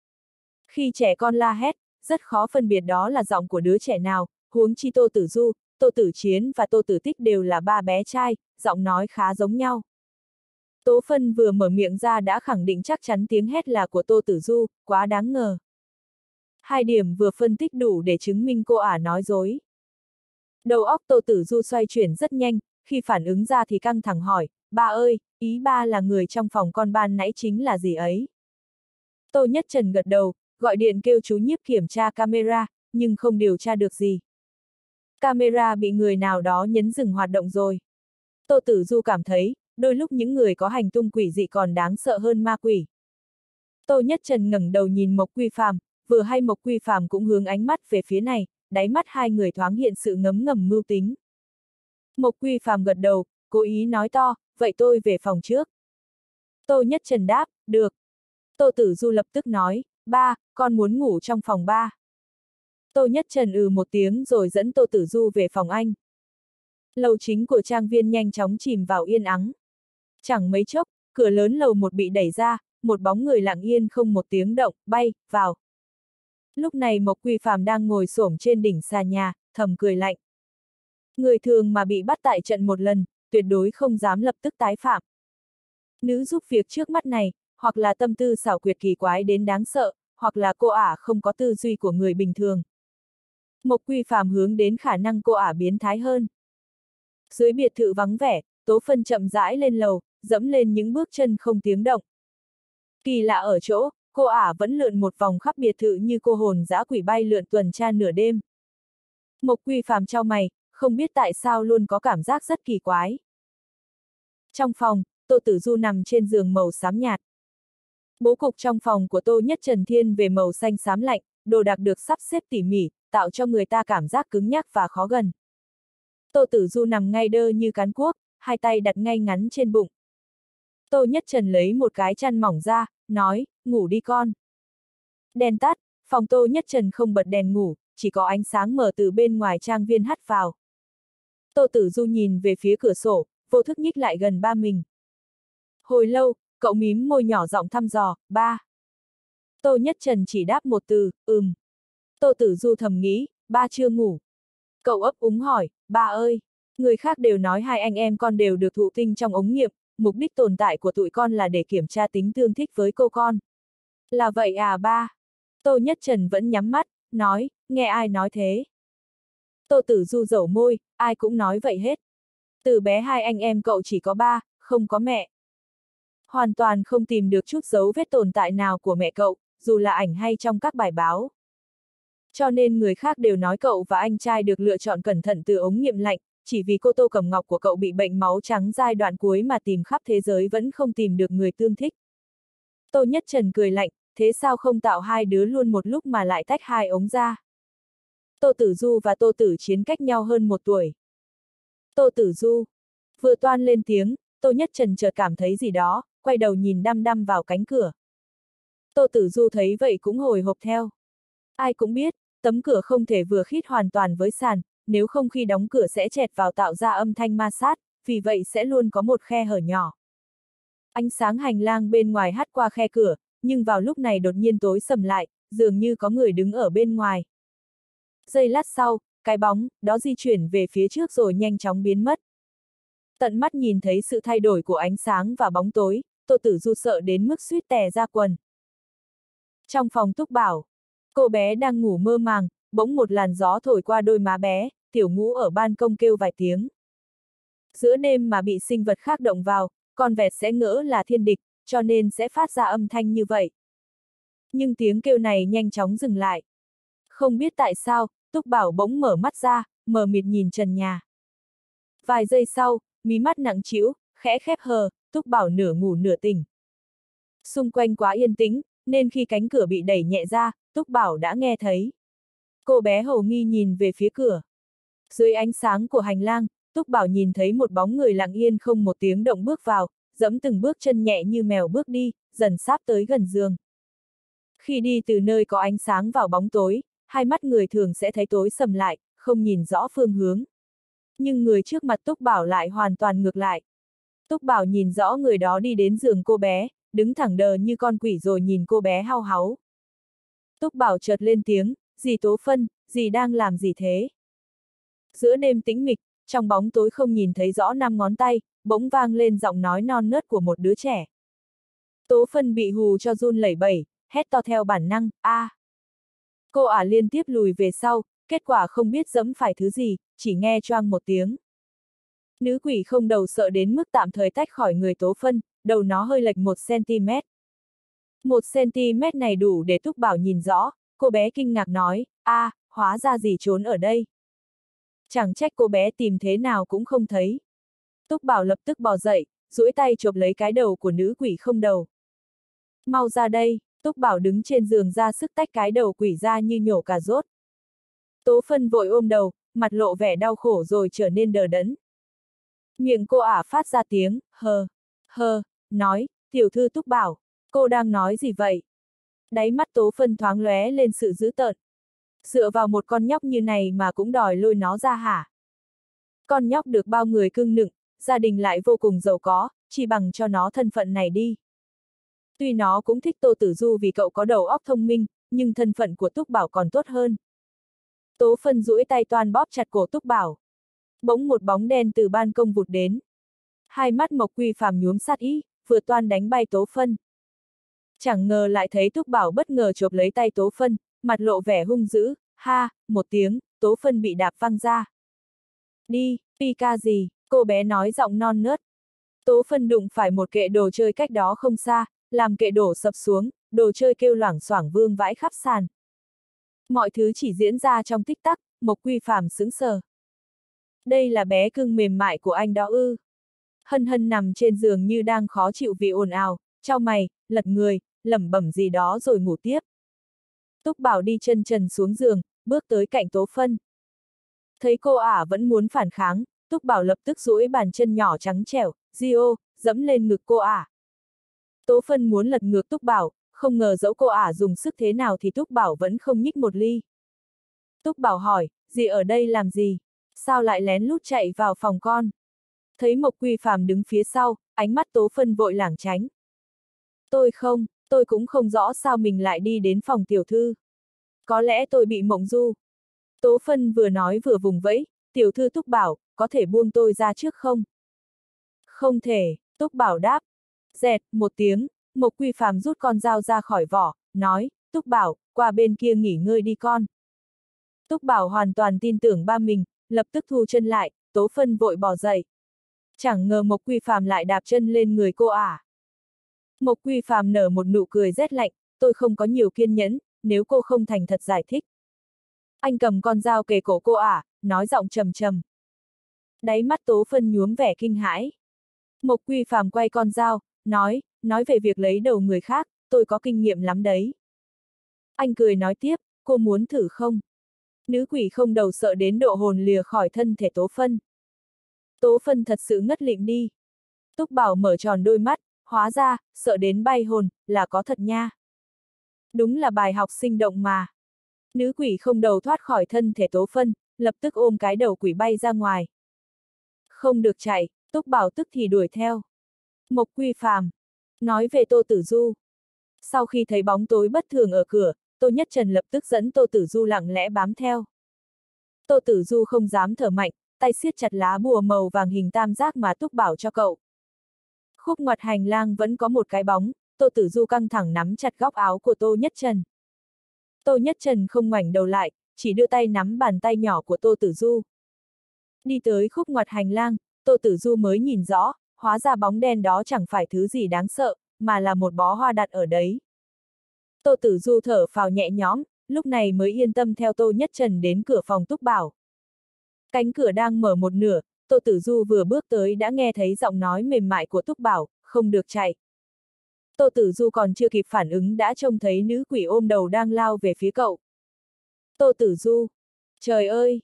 Khi trẻ con la hét, rất khó phân biệt đó là giọng của đứa trẻ nào, huống chi Tô Tử Du, Tô Tử Chiến và Tô Tử Tích đều là ba bé trai, giọng nói khá giống nhau. Tố Phân vừa mở miệng ra đã khẳng định chắc chắn tiếng hét là của Tô Tử Du, quá đáng ngờ. Hai điểm vừa phân tích đủ để chứng minh cô ả nói dối. Đầu óc Tô Tử Du xoay chuyển rất nhanh, khi phản ứng ra thì căng thẳng hỏi, ba ơi, ý ba là người trong phòng con ban nãy chính là gì ấy? Tô Nhất Trần gật đầu, gọi điện kêu chú Nhiếp kiểm tra camera, nhưng không điều tra được gì. Camera bị người nào đó nhấn dừng hoạt động rồi. Tô Tử Du cảm thấy, đôi lúc những người có hành tung quỷ dị còn đáng sợ hơn ma quỷ. Tô Nhất Trần ngẩng đầu nhìn Mộc Quy Phàm, vừa hay Mộc Quy Phàm cũng hướng ánh mắt về phía này, đáy mắt hai người thoáng hiện sự ngấm ngầm mưu tính. Mộc Quy Phàm gật đầu, cố ý nói to, vậy tôi về phòng trước. Tô Nhất Trần đáp, được. Tô Tử Du lập tức nói, ba, con muốn ngủ trong phòng ba. Tô Nhất Trần một tiếng rồi dẫn Tô Tử Du về phòng anh. Lầu chính của trang viên nhanh chóng chìm vào yên ắng. Chẳng mấy chốc, cửa lớn lầu một bị đẩy ra, một bóng người lặng yên không một tiếng động, bay, vào. Lúc này Mộc Quy Phàm đang ngồi xổm trên đỉnh xà nhà, thầm cười lạnh. Người thường mà bị bắt tại trận một lần, tuyệt đối không dám lập tức tái phạm. Nữ giúp việc trước mắt này, hoặc là tâm tư xảo quyệt kỳ quái đến đáng sợ, hoặc là cô ả không có tư duy của người bình thường. Mộc Quy Phàm hướng đến khả năng cô ả biến thái hơn. Dưới biệt thự vắng vẻ, Tố Phân chậm rãi lên lầu, dẫm lên những bước chân không tiếng động. Kỳ lạ ở chỗ, cô ả vẫn lượn một vòng khắp biệt thự như cô hồn dã quỷ bay lượn tuần tra nửa đêm. Mộc Quy Phàm chau mày, không biết tại sao luôn có cảm giác rất kỳ quái. Trong phòng, Tô Tử Du nằm trên giường màu xám nhạt. Bố cục trong phòng của Tô Nhất Trần thiên về màu xanh xám lạnh, đồ đạc được sắp xếp tỉ mỉ, tạo cho người ta cảm giác cứng nhắc và khó gần. Tô Tử Du nằm ngay đơ như cán cuốc, hai tay đặt ngay ngắn trên bụng. Tô Nhất Trần lấy một cái chăn mỏng ra, nói, ngủ đi con. Đèn tắt, phòng Tô Nhất Trần không bật đèn ngủ, chỉ có ánh sáng mờ từ bên ngoài trang viên hắt vào. Tô Tử Du nhìn về phía cửa sổ, vô thức nhích lại gần ba mình. Hồi lâu, cậu mím môi nhỏ giọng thăm dò, ba. Tô Nhất Trần chỉ đáp một từ, Tô Tử Du thầm nghĩ, ba chưa ngủ. Cậu ấp úng hỏi, ba ơi, người khác đều nói hai anh em con đều được thụ tinh trong ống nghiệm, mục đích tồn tại của tụi con là để kiểm tra tính tương thích với cô con. Là vậy à ba? Tô Nhất Trần vẫn nhắm mắt, nói, nghe ai nói thế? Tô Tử Du dẩu môi, ai cũng nói vậy hết. Từ bé hai anh em cậu chỉ có ba, không có mẹ. Hoàn toàn không tìm được chút dấu vết tồn tại nào của mẹ cậu, dù là ảnh hay trong các bài báo. Cho nên người khác đều nói cậu và anh trai được lựa chọn cẩn thận từ ống nghiệm lạnh, chỉ vì cô Tô Cẩm Ngọc của cậu bị bệnh máu trắng giai đoạn cuối mà tìm khắp thế giới vẫn không tìm được người tương thích. Tô Nhất Trần cười lạnh, thế sao không tạo hai đứa luôn một lúc mà lại tách hai ống ra? Tô Tử Du và Tô Tử Chiến cách nhau hơn 1 tuổi. Tô Tử Du vừa toan lên tiếng, Tô Nhất Trần chợt cảm thấy gì đó, quay đầu nhìn đăm đăm vào cánh cửa. Tô Tử Du thấy vậy cũng hồi hộp theo. Ai cũng biết, tấm cửa không thể vừa khít hoàn toàn với sàn, nếu không khi đóng cửa sẽ chẹt vào tạo ra âm thanh ma sát, vì vậy sẽ luôn có một khe hở nhỏ. Ánh sáng hành lang bên ngoài hắt qua khe cửa, nhưng vào lúc này đột nhiên tối sầm lại, dường như có người đứng ở bên ngoài. Giây lát sau, cái bóng đó di chuyển về phía trước rồi nhanh chóng biến mất. Tận mắt nhìn thấy sự thay đổi của ánh sáng và bóng tối, Tô Tử Du sợ đến mức suýt tè ra quần. Trong phòng Túc Bảo, cô bé đang ngủ mơ màng, bỗng một làn gió thổi qua đôi má bé, Tiểu Ngũ ở ban công kêu vài tiếng. Giữa đêm mà bị sinh vật khác động vào, con vẹt sẽ ngỡ là thiên địch, cho nên sẽ phát ra âm thanh như vậy. Nhưng tiếng kêu này nhanh chóng dừng lại. Không biết tại sao, Túc Bảo bỗng mở mắt ra, mờ mịt nhìn trần nhà. Vài giây sau, mí mắt nặng trĩu, khẽ khép hờ, Túc Bảo nửa ngủ nửa tỉnh. Xung quanh quá yên tĩnh, nên khi cánh cửa bị đẩy nhẹ ra, Túc Bảo đã nghe thấy. Cô bé hồ nghi nhìn về phía cửa. Dưới ánh sáng của hành lang, Túc Bảo nhìn thấy một bóng người lặng yên không một tiếng động bước vào, dẫm từng bước chân nhẹ như mèo bước đi, dần sáp tới gần giường. Khi đi từ nơi có ánh sáng vào bóng tối, hai mắt người thường sẽ thấy tối sầm lại, không nhìn rõ phương hướng. Nhưng người trước mặt Túc Bảo lại hoàn toàn ngược lại. Túc Bảo nhìn rõ người đó đi đến giường cô bé, đứng thẳng đờ như con quỷ rồi nhìn cô bé hau háu. Túc Bảo chợt lên tiếng, dì Tố Phân, dì đang làm gì thế? Giữa đêm tĩnh mịch, trong bóng tối không nhìn thấy rõ 5 ngón tay, bỗng vang lên giọng nói non nớt của một đứa trẻ. Tố Phân bị hù cho run lẩy bẩy, hét to theo bản năng, a. Cô ả liên tiếp lùi về sau, kết quả không biết dẫm phải thứ gì, chỉ nghe choang một tiếng. Nữ quỷ không đầu sợ đến mức tạm thời tách khỏi người Tố Phân, đầu nó hơi lệch 1 cm. 1 cm này đủ để Túc Bảo nhìn rõ, cô bé kinh ngạc nói, a, hóa ra dì trốn ở đây. Chẳng trách cô bé tìm thế nào cũng không thấy. Túc Bảo lập tức bò dậy, duỗi tay chộp lấy cái đầu của nữ quỷ không đầu. Mau ra đây, Túc Bảo đứng trên giường ra sức tách cái đầu quỷ ra như nhổ cà rốt. Tố Phân vội ôm đầu, mặt lộ vẻ đau khổ rồi trở nên đờ đẫn. Miệng cô ả phát ra tiếng, hờ, nói, tiểu thư Túc Bảo, cô đang nói gì vậy? Đáy mắt Tố Phân thoáng lóe lên sự dữ tợn. Dựa vào một con nhóc như này mà cũng đòi lôi nó ra hả? Con nhóc được bao người cưng nựng, gia đình lại vô cùng giàu có, chỉ bằng cho nó thân phận này đi. Tuy nó cũng thích Tô Tử Du vì cậu có đầu óc thông minh, nhưng thân phận của Túc Bảo còn tốt hơn. Tố Phân duỗi tay toan bóp chặt cổ Túc Bảo. Bỗng một bóng đen từ ban công vụt đến. Hai mắt Mộc Quy Phàm nhuốm sát ý, vừa toan đánh bay Tố Phân. Chẳng ngờ lại thấy Túc Bảo bất ngờ chộp lấy tay Tố Phân, mặt lộ vẻ hung dữ, ha, một tiếng, Tố Phân bị đạp văng ra. Đi, Pika gì, cô bé nói giọng non nớt. Tố Phân đụng phải một kệ đồ chơi cách đó không xa, làm kệ đổ sập xuống, đồ chơi kêu loảng xoảng vương vãi khắp sàn. Mọi thứ chỉ diễn ra trong tích tắc, Mộc Quy Phàm sững sờ. Đây là bé cưng mềm mại của anh đó ư? Hân Hân nằm trên giường như đang khó chịu vì ồn ào, chau mày, lật người, lẩm bẩm gì đó rồi ngủ tiếp. Túc Bảo đi chân trần xuống giường, bước tới cạnh Tố Phân. Thấy cô ả vẫn muốn phản kháng, Túc Bảo lập tức duỗi bàn chân nhỏ trắng trẻo, Dio, dẫm lên ngực cô ả. Tố Phân muốn lật ngược Túc Bảo, không ngờ dẫu cô ả dùng sức thế nào thì Túc Bảo vẫn không nhích một ly. Túc Bảo hỏi, dì ở đây làm gì? Sao lại lén lút chạy vào phòng con? Thấy Mộc Quy Phàm đứng phía sau, ánh mắt Tố Phân vội lảng tránh. Tôi cũng không rõ sao mình lại đi đến phòng tiểu thư. Có lẽ tôi bị mộng du. Tố Phân vừa nói vừa vùng vẫy, tiểu thư Túc Bảo, có thể buông tôi ra trước không? Không thể, Túc Bảo đáp. Dẹt, một tiếng, Mộc Quy Phàm rút con dao ra khỏi vỏ, nói, Túc Bảo, qua bên kia nghỉ ngơi đi con. Túc Bảo hoàn toàn tin tưởng ba mình, lập tức thu chân lại, Tố Phân vội bỏ dậy. Chẳng ngờ Mộc Quy Phàm lại đạp chân lên người cô ả. Mộc Quy Phàm nở một nụ cười rét lạnh, tôi không có nhiều kiên nhẫn, nếu cô không thành thật giải thích. Anh cầm con dao kề cổ cô ả, nói giọng trầm trầm. Đáy mắt Tố Phân nhuốm vẻ kinh hãi. Mộc Quy Phàm quay con dao, nói về việc lấy đầu người khác, tôi có kinh nghiệm lắm đấy. Anh cười nói tiếp, cô muốn thử không? Nữ quỷ không đầu sợ đến độ hồn lìa khỏi thân thể Tố Phân. Tố Phân thật sự ngất lịm đi. Túc Bảo mở tròn đôi mắt, hóa ra, sợ đến bay hồn, là có thật nha. Đúng là bài học sinh động mà. Nữ quỷ không đầu thoát khỏi thân thể Tố Phân, lập tức ôm cái đầu quỷ bay ra ngoài. Không được chạy, Túc Bảo tức thì đuổi theo. Mộc Quy Phàm nói về Tô Tử Du. Sau khi thấy bóng tối bất thường ở cửa, Tô Nhất Trần lập tức dẫn Tô Tử Du lặng lẽ bám theo. Tô Tử Du không dám thở mạnh, tay siết chặt lá bùa màu vàng hình tam giác mà Túc Bảo cho cậu. Khúc ngoặt hành lang vẫn có một cái bóng, Tô Tử Du căng thẳng nắm chặt góc áo của Tô Nhất Trần. Tô Nhất Trần không ngoảnh đầu lại, chỉ đưa tay nắm bàn tay nhỏ của Tô Tử Du. Đi tới khúc ngoặt hành lang, Tô Tử Du mới nhìn rõ, hóa ra bóng đen đó chẳng phải thứ gì đáng sợ, mà là một bó hoa đặt ở đấy. Tô Tử Du thở phào nhẹ nhõm, lúc này mới yên tâm theo Tô Nhất Trần đến cửa phòng Túc Bảo. Cánh cửa đang mở một nửa, Tô Tử Du vừa bước tới đã nghe thấy giọng nói mềm mại của Túc Bảo, không được chạy. Tô Tử Du còn chưa kịp phản ứng đã trông thấy nữ quỷ ôm đầu đang lao về phía cậu. Tô Tử Du! Trời ơi!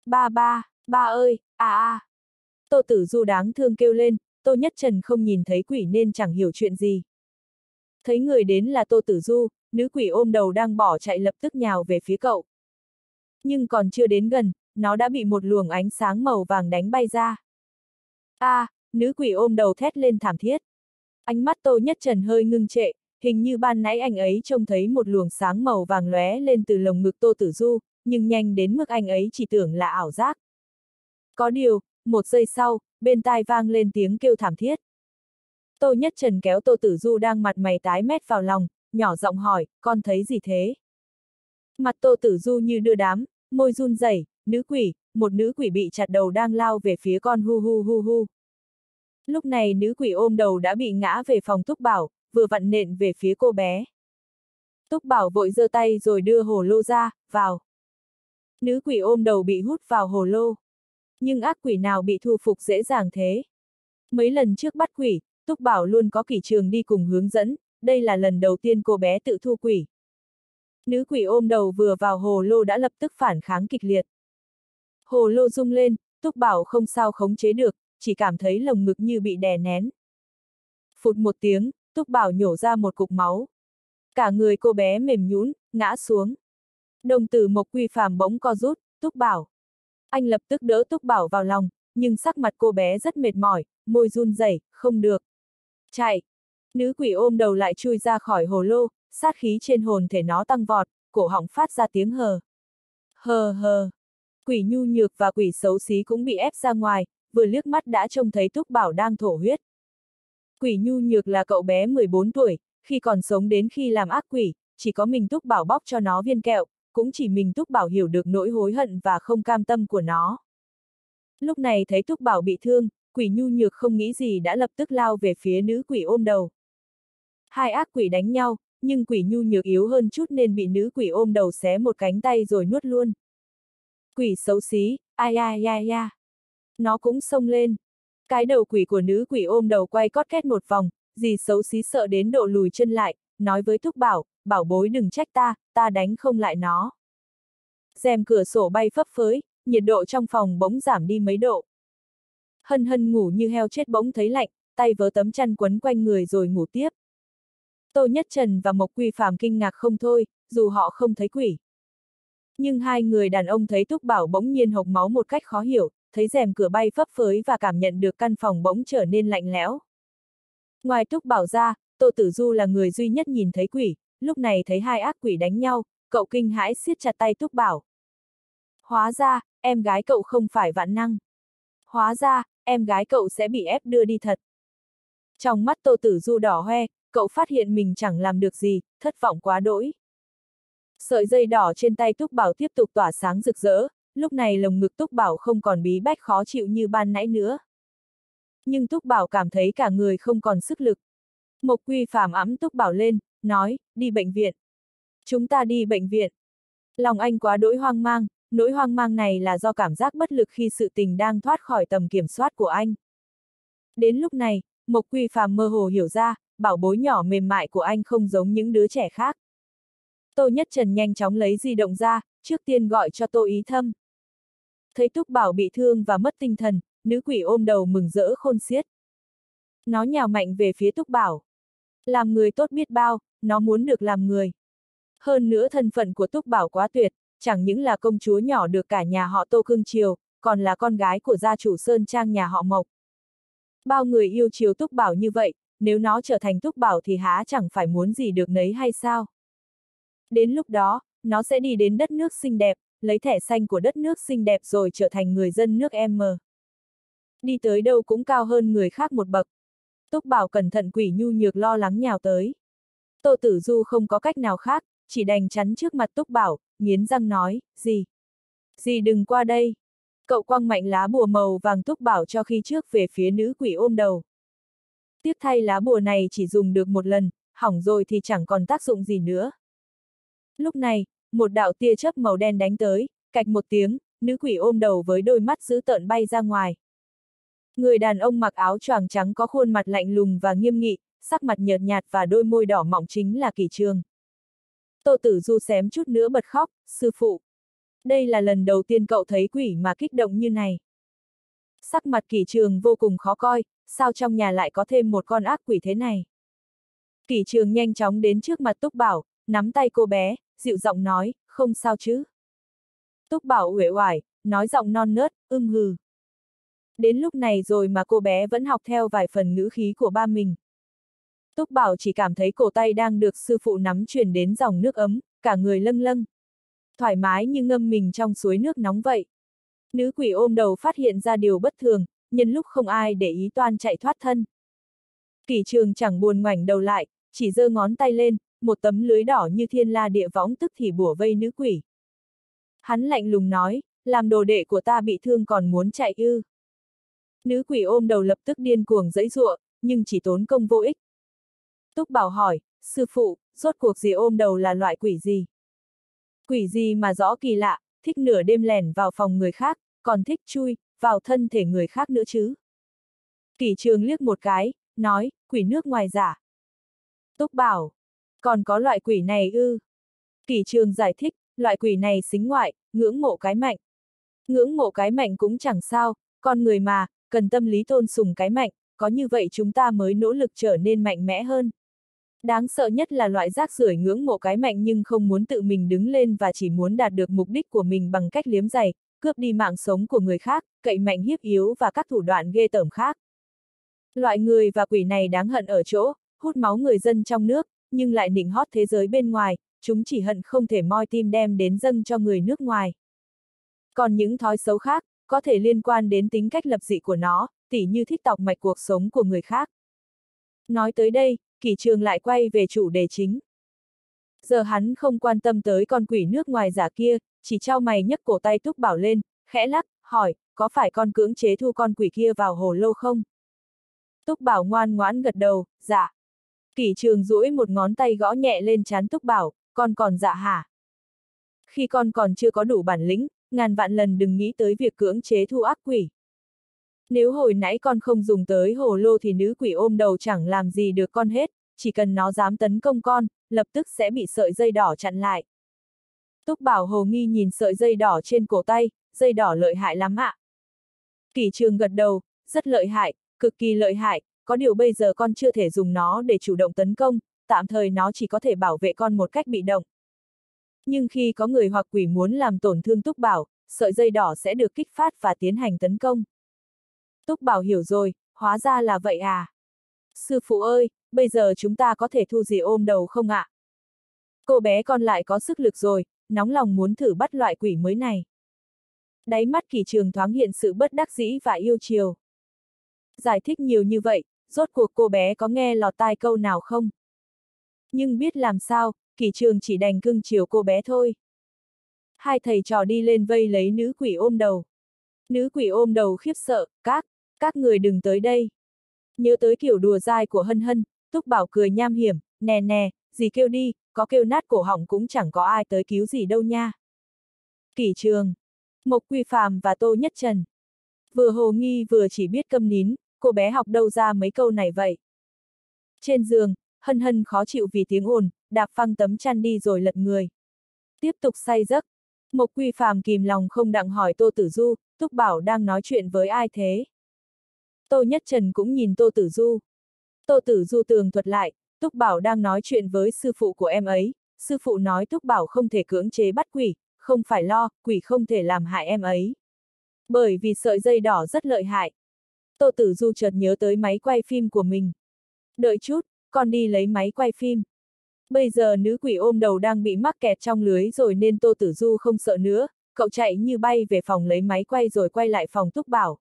Ba ơi, Tô Tử Du đáng thương kêu lên, Tô Nhất Trần không nhìn thấy quỷ nên chẳng hiểu chuyện gì. Thấy người đến là Tô Tử Du, nữ quỷ ôm đầu đang bỏ chạy lập tức nhào về phía cậu. Nhưng còn chưa đến gần, nó đã bị một luồng ánh sáng màu vàng đánh bay ra. Nữ quỷ ôm đầu thét lên thảm thiết. Ánh mắt Tô Nhất Trần hơi ngưng trệ, hình như ban nãy anh ấy trông thấy một luồng sáng màu vàng lóe lên từ lồng ngực Tô Tử Du, nhưng nhanh đến mức anh ấy chỉ tưởng là ảo giác. Có điều, một giây sau, bên tai vang lên tiếng kêu thảm thiết. Tô Nhất Trần kéo Tô Tử Du đang mặt mày tái mét vào lòng, nhỏ giọng hỏi, con thấy gì thế? Mặt Tô Tử Du như đưa đám, môi run rẩy, một nữ quỷ bị chặt đầu đang lao về phía con hu hu hu hu. Lúc này nữ quỷ ôm đầu đã bị ngã về phòng Túc Bảo, vừa vặn nện về phía cô bé. Túc Bảo vội giơ tay rồi đưa hồ lô ra, vào. Nữ quỷ ôm đầu bị hút vào hồ lô. Nhưng ác quỷ nào bị thu phục dễ dàng thế? Mấy lần trước bắt quỷ, Túc Bảo luôn có Kỷ Trường đi cùng hướng dẫn, đây là lần đầu tiên cô bé tự thu quỷ. Nữ quỷ ôm đầu vừa vào hồ lô đã lập tức phản kháng kịch liệt. Hồ lô rung lên, Túc Bảo không sao khống chế được, chỉ cảm thấy lồng ngực như bị đè nén. Phụt một tiếng, Túc Bảo nhổ ra một cục máu. Cả người cô bé mềm nhũn, ngã xuống. Đồng tử Mộc Quy Phàm bỗng co rút, Túc Bảo. Anh lập tức đỡ Túc Bảo vào lòng, nhưng sắc mặt cô bé rất mệt mỏi, môi run rẩy, không được. Chạy! Nữ quỷ ôm đầu lại chui ra khỏi hồ lô, sát khí trên hồn thể nó tăng vọt, cổ họng phát ra tiếng hờ. Hờ hờ! Quỷ nhu nhược và quỷ xấu xí cũng bị ép ra ngoài, vừa liếc mắt đã trông thấy Túc Bảo đang thổ huyết. Quỷ nhu nhược là cậu bé 14 tuổi, khi còn sống đến khi làm ác quỷ, chỉ có mình Túc Bảo bóc cho nó viên kẹo, cũng chỉ mình Túc Bảo hiểu được nỗi hối hận và không cam tâm của nó. Lúc này thấy Túc Bảo bị thương, quỷ nhu nhược không nghĩ gì đã lập tức lao về phía nữ quỷ ôm đầu. Hai ác quỷ đánh nhau, nhưng quỷ nhu nhược yếu hơn chút nên bị nữ quỷ ôm đầu xé một cánh tay rồi nuốt luôn. Quỷ xấu xí, ai. Nó cũng xông lên. Cái đầu quỷ của nữ quỷ ôm đầu quay cót két một vòng, dì xấu xí sợ đến độ lùi chân lại, nói với Túc Bảo, bảo bối đừng trách ta đánh không lại nó. Rèm cửa sổ bay phấp phới, nhiệt độ trong phòng bỗng giảm đi mấy độ. Hân hân ngủ như heo chết bỗng thấy lạnh, tay vớ tấm chăn quấn quanh người rồi ngủ tiếp. Tô Nhất Trần và Mộc Quy Phàm kinh ngạc không thôi, dù họ không thấy quỷ. Nhưng hai người đàn ông thấy Túc Bảo bỗng nhiên hộc máu một cách khó hiểu, thấy rèm cửa bay phấp phới và cảm nhận được căn phòng bỗng trở nên lạnh lẽo. Ngoài Túc Bảo ra, Tô Tử Du là người duy nhất nhìn thấy quỷ, lúc này thấy hai ác quỷ đánh nhau, cậu kinh hãi siết chặt tay Túc Bảo. Hóa ra, em gái cậu không phải vạn năng. Hóa ra, em gái cậu sẽ bị ép đưa đi thật. Trong mắt Tô Tử Du đỏ hoe, cậu phát hiện mình chẳng làm được gì, thất vọng quá đỗi. Sợi dây đỏ trên tay Túc Bảo tiếp tục tỏa sáng rực rỡ, lúc này lồng ngực Túc Bảo không còn bí bách khó chịu như ban nãy nữa. Nhưng Túc Bảo cảm thấy cả người không còn sức lực. Mộc Quy Phàm ẵm Túc Bảo lên, nói, đi bệnh viện. Chúng ta đi bệnh viện. Lòng anh quá đỗi hoang mang, nỗi hoang mang này là do cảm giác bất lực khi sự tình đang thoát khỏi tầm kiểm soát của anh. Đến lúc này, Mộc Quy Phàm mơ hồ hiểu ra, bảo bối nhỏ mềm mại của anh không giống những đứa trẻ khác. Tô Nhất Trần nhanh chóng lấy di động ra, trước tiên gọi cho Tô Ý Thâm. Thấy Túc Bảo bị thương và mất tinh thần, nữ quỷ ôm đầu mừng rỡ khôn xiết. Nó nhào mạnh về phía Túc Bảo. Làm người tốt biết bao, nó muốn được làm người. Hơn nữa thân phận của Túc Bảo quá tuyệt, chẳng những là công chúa nhỏ được cả nhà họ Tô cưng chiều, còn là con gái của gia chủ Sơn Trang nhà họ Mộc. Bao người yêu chiều Túc Bảo như vậy, nếu nó trở thành Túc Bảo thì há chẳng phải muốn gì được nấy hay sao? Đến lúc đó, nó sẽ đi đến đất nước xinh đẹp, lấy thẻ xanh của đất nước xinh đẹp rồi trở thành người dân nước M. Đi tới đâu cũng cao hơn người khác một bậc. Túc Bảo cẩn thận quỷ nhu nhược lo lắng nhào tới. Tô Tử Du không có cách nào khác, chỉ đành chắn trước mặt Túc Bảo, nghiến răng nói, gì? Gì đừng qua đây. Cậu quăng mạnh lá bùa màu vàng Túc Bảo cho khi trước về phía nữ quỷ ôm đầu. Tiếc thay lá bùa này chỉ dùng được một lần, hỏng rồi thì chẳng còn tác dụng gì nữa. Lúc này, một đạo tia chớp màu đen đánh tới, cạch một tiếng, nữ quỷ ôm đầu với đôi mắt dữ tợn bay ra ngoài. Người đàn ông mặc áo choàng trắng có khuôn mặt lạnh lùng và nghiêm nghị, sắc mặt nhợt nhạt và đôi môi đỏ mọng chính là Kỷ Trường. Tô Tử Du xém chút nữa bật khóc, sư phụ. Đây là lần đầu tiên cậu thấy quỷ mà kích động như này. Sắc mặt Kỷ Trường vô cùng khó coi, sao trong nhà lại có thêm một con ác quỷ thế này. Kỷ Trường nhanh chóng đến trước mặt Túc Bảo, nắm tay cô bé, dịu giọng nói, không sao chứ. Túc Bảo uể oải, nói giọng non nớt, hừ. Đến lúc này rồi mà cô bé vẫn học theo vài phần ngữ khí của ba mình. Túc Bảo chỉ cảm thấy cổ tay đang được sư phụ nắm truyền đến dòng nước ấm, cả người lâng lâng. Thoải mái như ngâm mình trong suối nước nóng vậy. Nữ quỷ ôm đầu phát hiện ra điều bất thường, nhân lúc không ai để ý toan chạy thoát thân. Kỷ Trường chẳng buồn ngoảnh đầu lại, chỉ giơ ngón tay lên, một tấm lưới đỏ như thiên la địa võng tức thì bủa vây nữ quỷ. Hắn lạnh lùng nói, làm đồ đệ của ta bị thương còn muốn chạy ư. Nữ quỷ ôm đầu lập tức điên cuồng giãy giụa, nhưng chỉ tốn công vô ích. Túc Bảo hỏi, sư phụ, rốt cuộc gì ôm đầu là loại quỷ gì? Quỷ gì mà rõ kỳ lạ, thích nửa đêm lẻn vào phòng người khác, còn thích chui vào thân thể người khác nữa chứ? Kỷ Trường liếc một cái, nói, quỷ nước ngoài giả. Túc Bảo, còn có loại quỷ này ư? Kỷ Trường giải thích, loại quỷ này xính ngoại, ngưỡng mộ cái mạnh. Ngưỡng mộ cái mạnh cũng chẳng sao, con người mà, cần tâm lý tôn sùng cái mạnh, có như vậy chúng ta mới nỗ lực trở nên mạnh mẽ hơn. Đáng sợ nhất là loại rác rưởi ngưỡng mộ cái mạnh nhưng không muốn tự mình đứng lên và chỉ muốn đạt được mục đích của mình bằng cách liếm giày, cướp đi mạng sống của người khác, cậy mạnh hiếp yếu và các thủ đoạn ghê tởm khác. Loại người và quỷ này đáng hận ở chỗ, hút máu người dân trong nước, nhưng lại nịnh hót thế giới bên ngoài, chúng chỉ hận không thể moi tim đem đến dâng cho người nước ngoài. Còn những thói xấu khác, có thể liên quan đến tính cách lập dị của nó, tỉ như thích tọc mạch cuộc sống của người khác. Nói tới đây, Kỷ Trường lại quay về chủ đề chính. Giờ hắn không quan tâm tới con quỷ nước ngoài giả kia, chỉ chau mày nhấc cổ tay Túc Bảo lên, khẽ lắc, hỏi, có phải con cưỡng chế thu con quỷ kia vào hồ lô không? Túc Bảo ngoan ngoãn gật đầu, dạ. Kỷ Trường duỗi một ngón tay gõ nhẹ lên trán Túc Bảo, con còn dạ hả? Khi con còn chưa có đủ bản lĩnh, ngàn vạn lần đừng nghĩ tới việc cưỡng chế thu ác quỷ. Nếu hồi nãy con không dùng tới hồ lô thì nữ quỷ ôm đầu chẳng làm gì được con hết, chỉ cần nó dám tấn công con, lập tức sẽ bị sợi dây đỏ chặn lại. Túc Bảo hồ nghi nhìn sợi dây đỏ trên cổ tay, dây đỏ lợi hại lắm ạ. Kỷ Trường gật đầu, rất lợi hại, cực kỳ lợi hại, có điều bây giờ con chưa thể dùng nó để chủ động tấn công, tạm thời nó chỉ có thể bảo vệ con một cách bị động. Nhưng khi có người hoặc quỷ muốn làm tổn thương Túc Bảo, sợi dây đỏ sẽ được kích phát và tiến hành tấn công. Túc Bảo hiểu rồi, hóa ra là vậy à. Sư phụ ơi, bây giờ chúng ta có thể thu dì ôm đầu không ạ? Cô bé con lại có sức lực rồi, nóng lòng muốn thử bắt loại quỷ mới này. Đáy mắt Kỷ Trường thoáng hiện sự bất đắc dĩ và yêu chiều. Giải thích nhiều như vậy, rốt cuộc cô bé có nghe lọt tai câu nào không? Nhưng biết làm sao, Kỷ Trường chỉ đành cưng chiều cô bé thôi. Hai thầy trò đi lên vây lấy nữ quỷ ôm đầu. Nữ quỷ ôm đầu khiếp sợ, các người đừng tới đây. Nhớ tới kiểu đùa dai của Hân Hân, Túc Bảo cười nham hiểm, nè nè, dì kêu đi, có kêu nát cổ họng cũng chẳng có ai tới cứu gì đâu nha. Kỷ Trường, Mộc Quy Phàm và Tô Nhất Trần. Vừa hồ nghi vừa chỉ biết câm nín, cô bé học đâu ra mấy câu này vậy. Trên giường, Hân Hân khó chịu vì tiếng ồn, đạp phăng tấm chăn đi rồi lật người. Tiếp tục say giấc. Mộc Quy Phàm kìm lòng không đặng hỏi Tô Tử Du, Túc Bảo đang nói chuyện với ai thế? Tô Nhất Trần cũng nhìn Tô Tử Du. Tô Tử Du tường thuật lại, Túc Bảo đang nói chuyện với sư phụ của em ấy, sư phụ nói Túc Bảo không thể cưỡng chế bắt quỷ, không phải lo, quỷ không thể làm hại em ấy. Bởi vì sợi dây đỏ rất lợi hại. Tô Tử Du chợt nhớ tới máy quay phim của mình. Đợi chút, con đi lấy máy quay phim. Bây giờ nữ quỷ ôm đầu đang bị mắc kẹt trong lưới rồi nên Tô Tử Du không sợ nữa, cậu chạy như bay về phòng lấy máy quay rồi quay lại phòng Túc Bảo.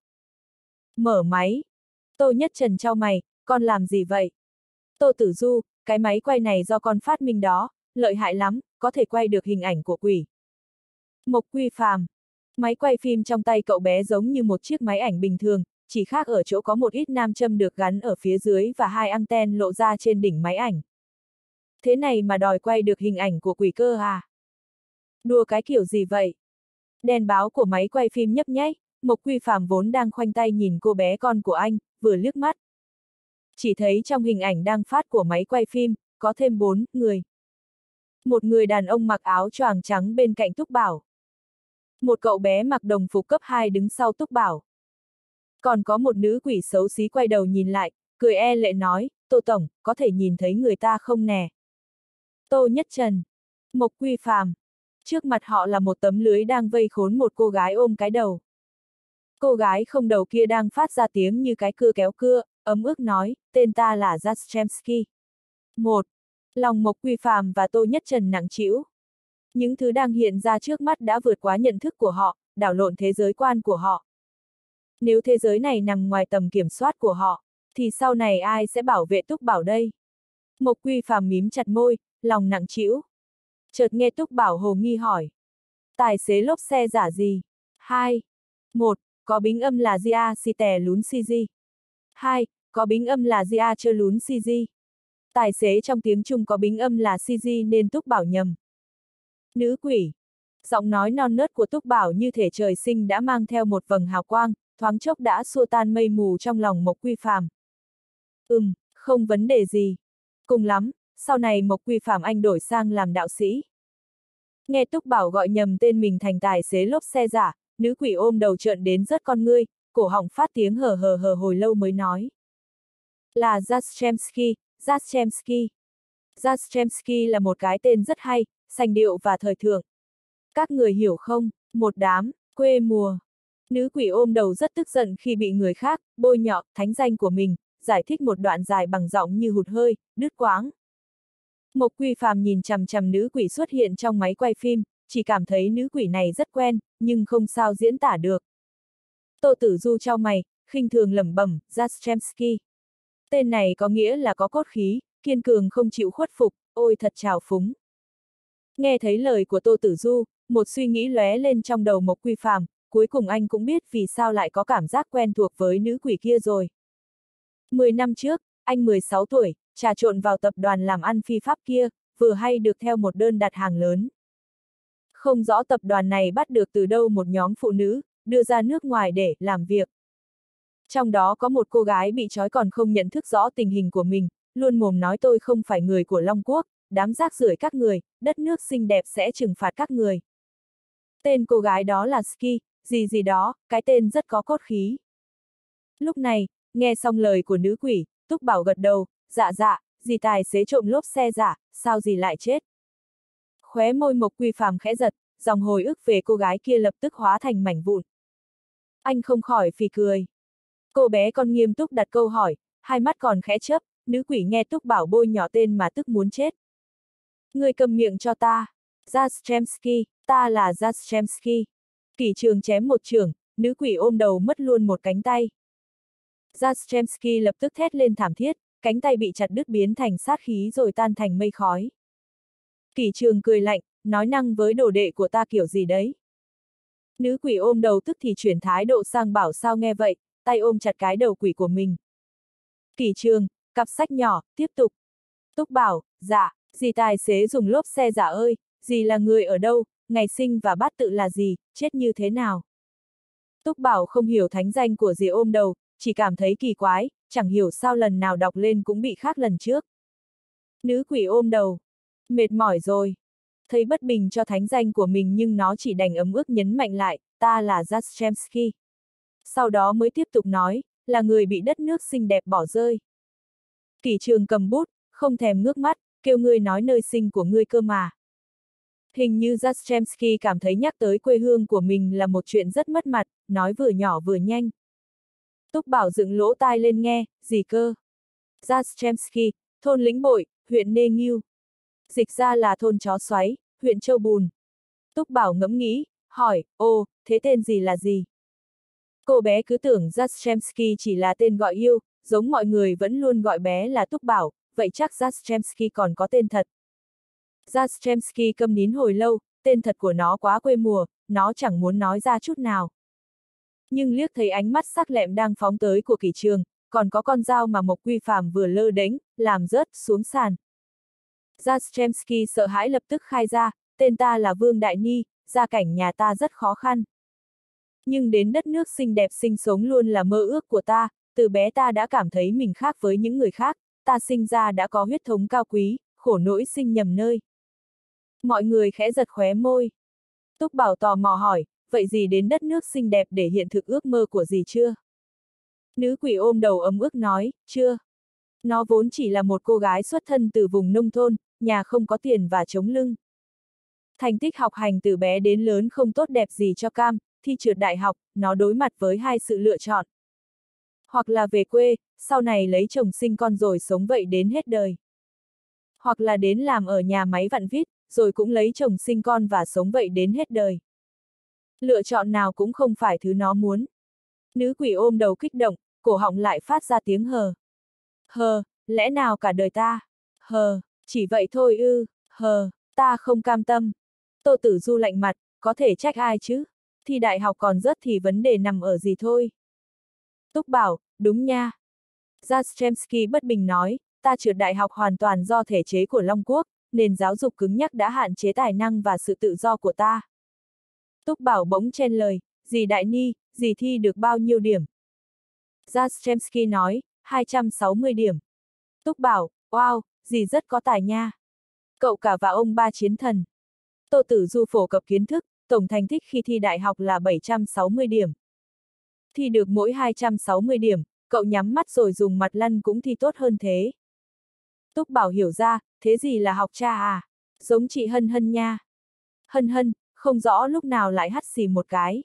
Mở máy. Tô Nhất Trần chau mày, con làm gì vậy? Tô Tử Du, cái máy quay này do con phát minh đó, lợi hại lắm, có thể quay được hình ảnh của quỷ. Mộc Quy Phàm. Máy quay phim trong tay cậu bé giống như một chiếc máy ảnh bình thường, chỉ khác ở chỗ có một ít nam châm được gắn ở phía dưới và hai anten lộ ra trên đỉnh máy ảnh. Thế này mà đòi quay được hình ảnh của quỷ cơ à? Đùa cái kiểu gì vậy? Đèn báo của máy quay phim nhấp nháy, Mộc Quy Phàm vốn đang khoanh tay nhìn cô bé con của anh, vừa liếc mắt. Chỉ thấy trong hình ảnh đang phát của máy quay phim, có thêm 4 người. Một người đàn ông mặc áo choàng trắng bên cạnh Túc Bảo. Một cậu bé mặc đồng phục cấp 2 đứng sau Túc Bảo. Còn có một nữ quỷ xấu xí quay đầu nhìn lại, cười e lệ nói, Tô Tổng, có thể nhìn thấy người ta không nè? Tô Nhất Trần, Mộc Quy Phàm. Trước mặt họ là một tấm lưới đang vây khốn một cô gái ôm cái đầu. Cô gái không đầu kia đang phát ra tiếng như cái cưa kéo cưa, ấm ức nói, tên ta là Jastrzemski. 1. Lòng Mộc Quy Phàm và Tô Nhất Trần nặng trĩu. Những thứ đang hiện ra trước mắt đã vượt quá nhận thức của họ, đảo lộn thế giới quan của họ. Nếu thế giới này nằm ngoài tầm kiểm soát của họ, thì sau này ai sẽ bảo vệ Túc Bảo đây? Mộc Quy Phàm mím chặt môi, lòng nặng trĩu. Chợt nghe Túc Bảo hồ nghi hỏi. Tài xế lốp xe giả gì? 2. 1. Có bính âm là Gia si tè lún si di. 2. Có bính âm là Gia chơ lún si di. Tài xế trong tiếng Trung có bính âm là si di nên Túc Bảo nhầm. Nữ quỷ. Giọng nói non nớt của Túc Bảo như thể trời sinh đã mang theo một vầng hào quang, thoáng chốc đã xua tan mây mù trong lòng Mộc Quy Phàm. Không vấn đề gì. Cùng lắm, sau này Mộc Quy Phàm anh đổi sang làm đạo sĩ. Nghe Túc Bảo gọi nhầm tên mình thành tài xế lốp xe giả, nữ quỷ ôm đầu trợn đến rớt con ngươi, cổ họng phát tiếng hờ hờ hờ hồi lâu mới nói. Là Jastrzemski, Jastrzemski. Jastrzemski là một cái tên rất hay, sành điệu và thời thượng. Các người hiểu không, một đám, quê mùa. Nữ quỷ ôm đầu rất tức giận khi bị người khác, bôi nhọ, thánh danh của mình, giải thích một đoạn dài bằng giọng như hụt hơi, đứt quãng. Mộc Quy Phàm nhìn chằm chằm nữ quỷ xuất hiện trong máy quay phim, chỉ cảm thấy nữ quỷ này rất quen, nhưng không sao diễn tả được. Tô Tử Du chau mày, khinh thường lẩm bẩm, Jastrzemski. Tên này có nghĩa là có cốt khí, kiên cường không chịu khuất phục, ôi thật trào phúng. Nghe thấy lời của Tô Tử Du, một suy nghĩ lóe lên trong đầu Mộc Quy Phàm, cuối cùng anh cũng biết vì sao lại có cảm giác quen thuộc với nữ quỷ kia rồi. 10 năm trước, anh 16 tuổi, trà trộn vào tập đoàn làm ăn phi pháp kia, vừa hay được theo một đơn đặt hàng lớn. Không rõ tập đoàn này bắt được từ đâu một nhóm phụ nữ, đưa ra nước ngoài để làm việc. Trong đó có một cô gái bị trói còn không nhận thức rõ tình hình của mình, luôn mồm nói tôi không phải người của Long Quốc, đám rác rưởi các người, đất nước xinh đẹp sẽ trừng phạt các người. Tên cô gái đó là Ski, gì gì đó, cái tên rất có cốt khí. Lúc này, nghe xong lời của nữ quỷ, Túc Bảo gật đầu, dạ dạ, dì tài xế trộm lốp xe giả, sao dì lại chết? Khóe môi Mộc Quy Phàm khẽ giật, dòng hồi ức về cô gái kia lập tức hóa thành mảnh vụn. Anh không khỏi phì cười. Cô bé con nghiêm túc đặt câu hỏi, hai mắt còn khẽ chớp, nữ quỷ nghe Túc Bảo bôi nhỏ tên mà tức muốn chết. Người cầm miệng cho ta. Jastrzemski, ta là Jastrzemski. Kỷ Trường chém một chưởng, nữ quỷ ôm đầu mất luôn một cánh tay. Jastrzemski lập tức thét lên thảm thiết, cánh tay bị chặt đứt biến thành sát khí rồi tan thành mây khói. Kỷ Trường cười lạnh, nói năng với đồ đệ của ta kiểu gì đấy. Nữ quỷ ôm đầu tức thì chuyển thái độ sang bảo sao nghe vậy, tay ôm chặt cái đầu quỷ của mình. Kỷ Trường, cặp sách nhỏ, tiếp tục. Túc Bảo, dạ, dì tài xế dùng lốp xe giả ơi, dì là người ở đâu, ngày sinh và bát tự là gì, chết như thế nào? Túc Bảo không hiểu thánh danh của dì ôm đầu, chỉ cảm thấy kỳ quái, chẳng hiểu sao lần nào đọc lên cũng bị khác lần trước. Nữ quỷ ôm đầu. Mệt mỏi rồi. Thấy bất bình cho thánh danh của mình nhưng nó chỉ đành ấm ức nhấn mạnh lại, ta là Jastrzemski. Sau đó mới tiếp tục nói, là người bị đất nước xinh đẹp bỏ rơi. Kỷ Trường cầm bút, không thèm ngước mắt, kêu ngươi nói nơi sinh của ngươi cơ mà. Hình như Jastrzemski cảm thấy nhắc tới quê hương của mình là một chuyện rất mất mặt, nói vừa nhỏ vừa nhanh. Túc Bảo dựng lỗ tai lên nghe, gì cơ? Jastrzemski, thôn Lĩnh Bội, huyện Nê Nghiêu. Dịch ra là thôn Chó Xoáy, huyện Châu Bùn. Túc Bảo ngẫm nghĩ, hỏi, ô, thế tên gì là gì? Cô bé cứ tưởng Jastrzemski chỉ là tên gọi yêu, giống mọi người vẫn luôn gọi bé là Túc Bảo, vậy chắc Jastrzemski còn có tên thật. Jastrzemski câm nín hồi lâu, tên thật của nó quá quê mùa, nó chẳng muốn nói ra chút nào. Nhưng liếc thấy ánh mắt sắc lẹm đang phóng tới của Kỷ Trường, còn có con dao mà Mộc Quy Phàm vừa lơ đánh, làm rớt xuống sàn. Jastrzemski sợ hãi lập tức khai ra, tên ta là Vương Đại Ni, gia cảnh nhà ta rất khó khăn. Nhưng đến đất nước xinh đẹp sinh sống luôn là mơ ước của ta, từ bé ta đã cảm thấy mình khác với những người khác, ta sinh ra đã có huyết thống cao quý, khổ nỗi sinh nhầm nơi. Mọi người khẽ giật khóe môi. Túc Bảo tò mò hỏi, vậy gì đến đất nước xinh đẹp để hiện thực ước mơ của dì chưa? Nữ quỷ ôm đầu ấm ức nói, chưa. Nó vốn chỉ là một cô gái xuất thân từ vùng nông thôn, nhà không có tiền và chống lưng. Thành tích học hành từ bé đến lớn không tốt đẹp gì cho cam, thi trượt đại học, nó đối mặt với hai sự lựa chọn. Hoặc là về quê, sau này lấy chồng sinh con rồi sống vậy đến hết đời. Hoặc là đến làm ở nhà máy vặn vít, rồi cũng lấy chồng sinh con và sống vậy đến hết đời. Lựa chọn nào cũng không phải thứ nó muốn. Nữ quỷ ôm đầu kích động, cổ họng lại phát ra tiếng hờ. Hờ, lẽ nào cả đời ta? Hờ, chỉ vậy thôi ư, hờ, ta không cam tâm. Tô Tử Du lạnh mặt, có thể trách ai chứ? Thi đại học còn rớt thì vấn đề nằm ở gì thôi. Túc Bảo, đúng nha. Jastrzemski bất bình nói, ta trượt đại học hoàn toàn do thể chế của Long Quốc, nền giáo dục cứng nhắc đã hạn chế tài năng và sự tự do của ta. Túc Bảo bỗng chen lời, dì Đại Ni, dì thi được bao nhiêu điểm? Jastrzemski nói, 260 điểm. Túc Bảo, wow, dì rất có tài nha. Cậu cả và ông ba chiến thần. Tô Tử Du phổ cập kiến thức, tổng thành tích khi thi đại học là 760 điểm. Thi được mỗi 260 điểm, cậu nhắm mắt rồi dùng mặt lăn cũng thi tốt hơn thế. Túc Bảo hiểu ra, thế gì là học cha à? Giống chị Hân Hân nha. Hân Hân, không rõ lúc nào lại hắt xì một cái.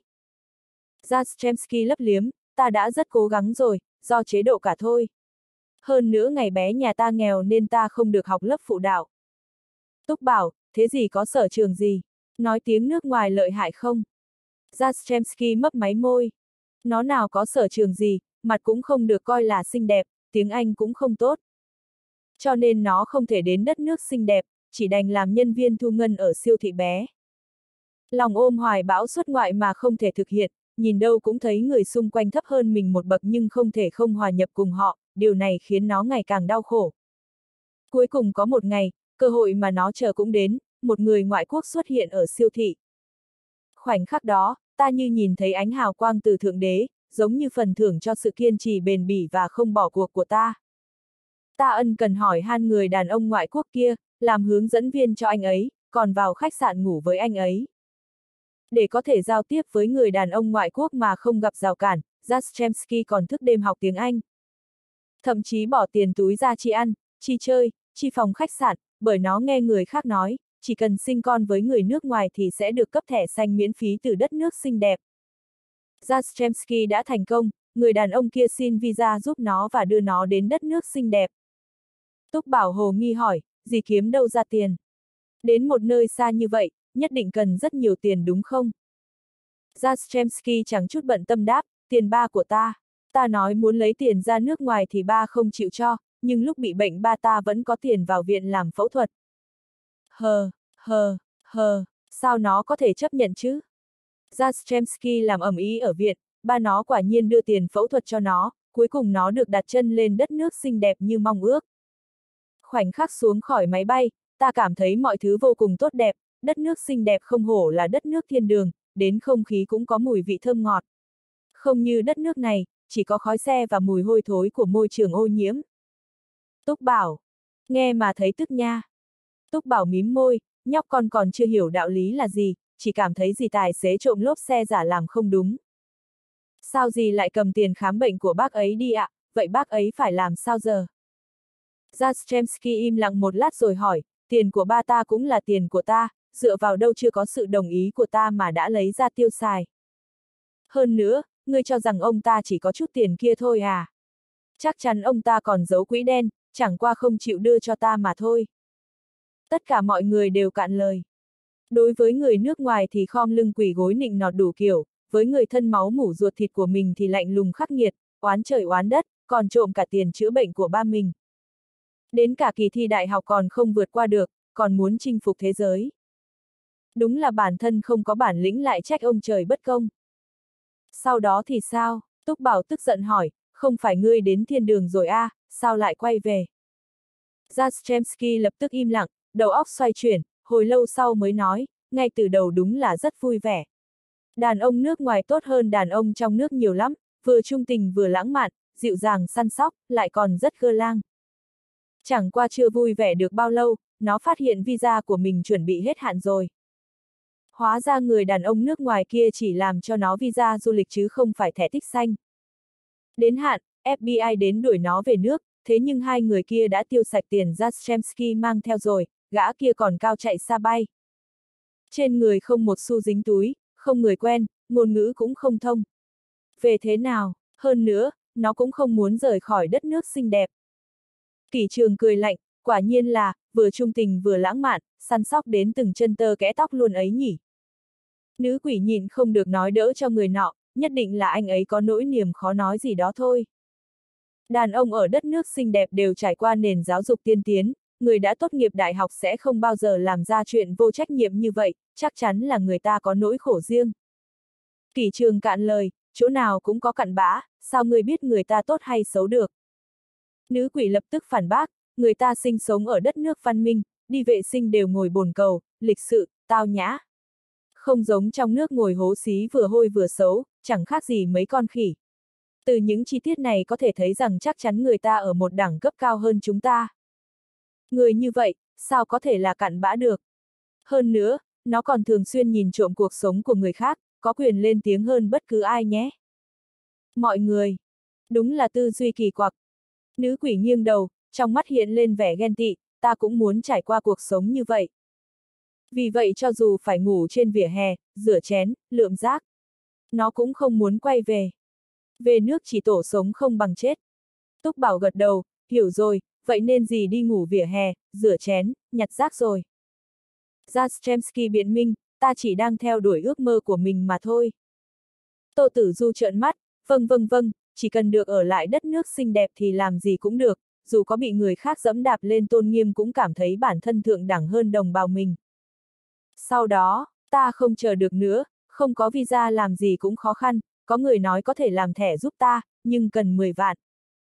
Jastrzemski lấp liếm, ta đã rất cố gắng rồi, do chế độ cả thôi. Hơn nữa ngày bé nhà ta nghèo nên ta không được học lớp phụ đạo. Túc Bảo, thế gì có sở trường gì? Nói tiếng nước ngoài lợi hại không? Jastrzemski mấp máy môi. Nó nào có sở trường gì, mặt cũng không được coi là xinh đẹp, tiếng Anh cũng không tốt. Cho nên nó không thể đến đất nước xinh đẹp, chỉ đành làm nhân viên thu ngân ở siêu thị bé. Lòng ôm hoài bão xuất ngoại mà không thể thực hiện, nhìn đâu cũng thấy người xung quanh thấp hơn mình một bậc nhưng không thể không hòa nhập cùng họ, điều này khiến nó ngày càng đau khổ. Cuối cùng có một ngày, cơ hội mà nó chờ cũng đến, một người ngoại quốc xuất hiện ở siêu thị. Khoảnh khắc đó, ta như nhìn thấy ánh hào quang từ Thượng Đế, giống như phần thưởng cho sự kiên trì bền bỉ và không bỏ cuộc của ta. Ta ân cần hỏi han người đàn ông ngoại quốc kia, làm hướng dẫn viên cho anh ấy, còn vào khách sạn ngủ với anh ấy. Để có thể giao tiếp với người đàn ông ngoại quốc mà không gặp rào cản, Jastrzębski còn thức đêm học tiếng Anh. Thậm chí bỏ tiền túi ra chi ăn, chi chơi, chi phòng khách sạn, bởi nó nghe người khác nói, chỉ cần sinh con với người nước ngoài thì sẽ được cấp thẻ xanh miễn phí từ đất nước xinh đẹp. Jastrzębski đã thành công, người đàn ông kia xin visa giúp nó và đưa nó đến đất nước xinh đẹp. Túc Bảo hồ nghi hỏi, dì kiếm đâu ra tiền? Đến một nơi xa như vậy, nhất định cần rất nhiều tiền đúng không? Jastrzębski chẳng chút bận tâm đáp, tiền ba của ta. Ta nói muốn lấy tiền ra nước ngoài thì ba không chịu cho, nhưng lúc bị bệnh ba ta vẫn có tiền vào viện làm phẫu thuật. Sao nó có thể chấp nhận chứ? Jastrzębski làm ầm ĩ ở viện, ba nó quả nhiên đưa tiền phẫu thuật cho nó, cuối cùng nó được đặt chân lên đất nước xinh đẹp như mong ước. Khoảnh khắc xuống khỏi máy bay, ta cảm thấy mọi thứ vô cùng tốt đẹp, đất nước xinh đẹp không hổ là đất nước thiên đường, đến không khí cũng có mùi vị thơm ngọt. Không như đất nước này, chỉ có khói xe và mùi hôi thối của môi trường ô nhiễm. Túc Bảo, nghe mà thấy tức nha. Túc Bảo mím môi, nhóc con còn chưa hiểu đạo lý là gì, chỉ cảm thấy dì tài xế trộm lốp xe giả làm không đúng. Sao dì lại cầm tiền khám bệnh của bác ấy đi ạ, vậy bác ấy phải làm sao giờ? Jastrzębski im lặng một lát rồi hỏi, tiền của ba ta cũng là tiền của ta, dựa vào đâu chưa có sự đồng ý của ta mà đã lấy ra tiêu xài. Hơn nữa, ngươi cho rằng ông ta chỉ có chút tiền kia thôi à? Chắc chắn ông ta còn giấu quỹ đen, chẳng qua không chịu đưa cho ta mà thôi. Tất cả mọi người đều cạn lời. Đối với người nước ngoài thì khom lưng quỳ gối nịnh nọt đủ kiểu, với người thân máu mủ ruột thịt của mình thì lạnh lùng khắc nghiệt, oán trời oán đất, còn trộm cả tiền chữa bệnh của ba mình. Đến cả kỳ thi đại học còn không vượt qua được, còn muốn chinh phục thế giới. Đúng là bản thân không có bản lĩnh lại trách ông trời bất công. Sau đó thì sao? Túc Bảo tức giận hỏi, không phải ngươi đến thiên đường rồi à, sao lại quay về? Jastrzębski lập tức im lặng, đầu óc xoay chuyển, hồi lâu sau mới nói, ngay từ đầu đúng là rất vui vẻ. Đàn ông nước ngoài tốt hơn đàn ông trong nước nhiều lắm, vừa trung tình vừa lãng mạn, dịu dàng săn sóc, lại còn rất cơ lang. Chẳng qua chưa vui vẻ được bao lâu, nó phát hiện visa của mình chuẩn bị hết hạn rồi. Hóa ra người đàn ông nước ngoài kia chỉ làm cho nó visa du lịch chứ không phải thẻ tích xanh. Đến hạn, FBI đến đuổi nó về nước, thế nhưng hai người kia đã tiêu sạch tiền Jastrzębski mang theo rồi, gã kia còn cao chạy xa bay. Trên người không một xu dính túi, không người quen, ngôn ngữ cũng không thông. Về thế nào, hơn nữa, nó cũng không muốn rời khỏi đất nước xinh đẹp. Kỷ Trường cười lạnh, quả nhiên là, vừa trung tình vừa lãng mạn, săn sóc đến từng chân tơ kẽ tóc luôn ấy nhỉ. Nữ quỷ nhịn không được nói đỡ cho người nọ, nhất định là anh ấy có nỗi niềm khó nói gì đó thôi. Đàn ông ở đất nước xinh đẹp đều trải qua nền giáo dục tiên tiến, người đã tốt nghiệp đại học sẽ không bao giờ làm ra chuyện vô trách nhiệm như vậy, chắc chắn là người ta có nỗi khổ riêng. Kỷ Trường cạn lời, chỗ nào cũng có cặn bã, sao ngươi biết người ta tốt hay xấu được? Nữ quỷ lập tức phản bác, người ta sinh sống ở đất nước văn minh, đi vệ sinh đều ngồi bồn cầu, lịch sự, tao nhã. Không giống trong nước ngồi hố xí vừa hôi vừa xấu, chẳng khác gì mấy con khỉ. Từ những chi tiết này có thể thấy rằng chắc chắn người ta ở một đẳng cấp cao hơn chúng ta. Người như vậy, sao có thể là cặn bã được? Hơn nữa, nó còn thường xuyên nhìn trộm cuộc sống của người khác, có quyền lên tiếng hơn bất cứ ai nhé. Mọi người, đúng là tư duy kỳ quặc. Nữ quỷ nghiêng đầu, trong mắt hiện lên vẻ ghen tị, ta cũng muốn trải qua cuộc sống như vậy. Vì vậy cho dù phải ngủ trên vỉa hè, rửa chén, lượm rác, nó cũng không muốn quay về. Về nước chỉ tổ sống không bằng chết. Túc Bảo gật đầu, hiểu rồi, vậy nên gì đi ngủ vỉa hè, rửa chén, nhặt rác rồi. Jastrzębski biện minh, ta chỉ đang theo đuổi ước mơ của mình mà thôi. Tô Tử Du trợn mắt, vâng, chỉ cần được ở lại đất nước xinh đẹp thì làm gì cũng được, dù có bị người khác dẫm đạp lên tôn nghiêm cũng cảm thấy bản thân thượng đẳng hơn đồng bào mình. Sau đó, ta không chờ được nữa, không có visa làm gì cũng khó khăn, có người nói có thể làm thẻ giúp ta, nhưng cần 10 vạn.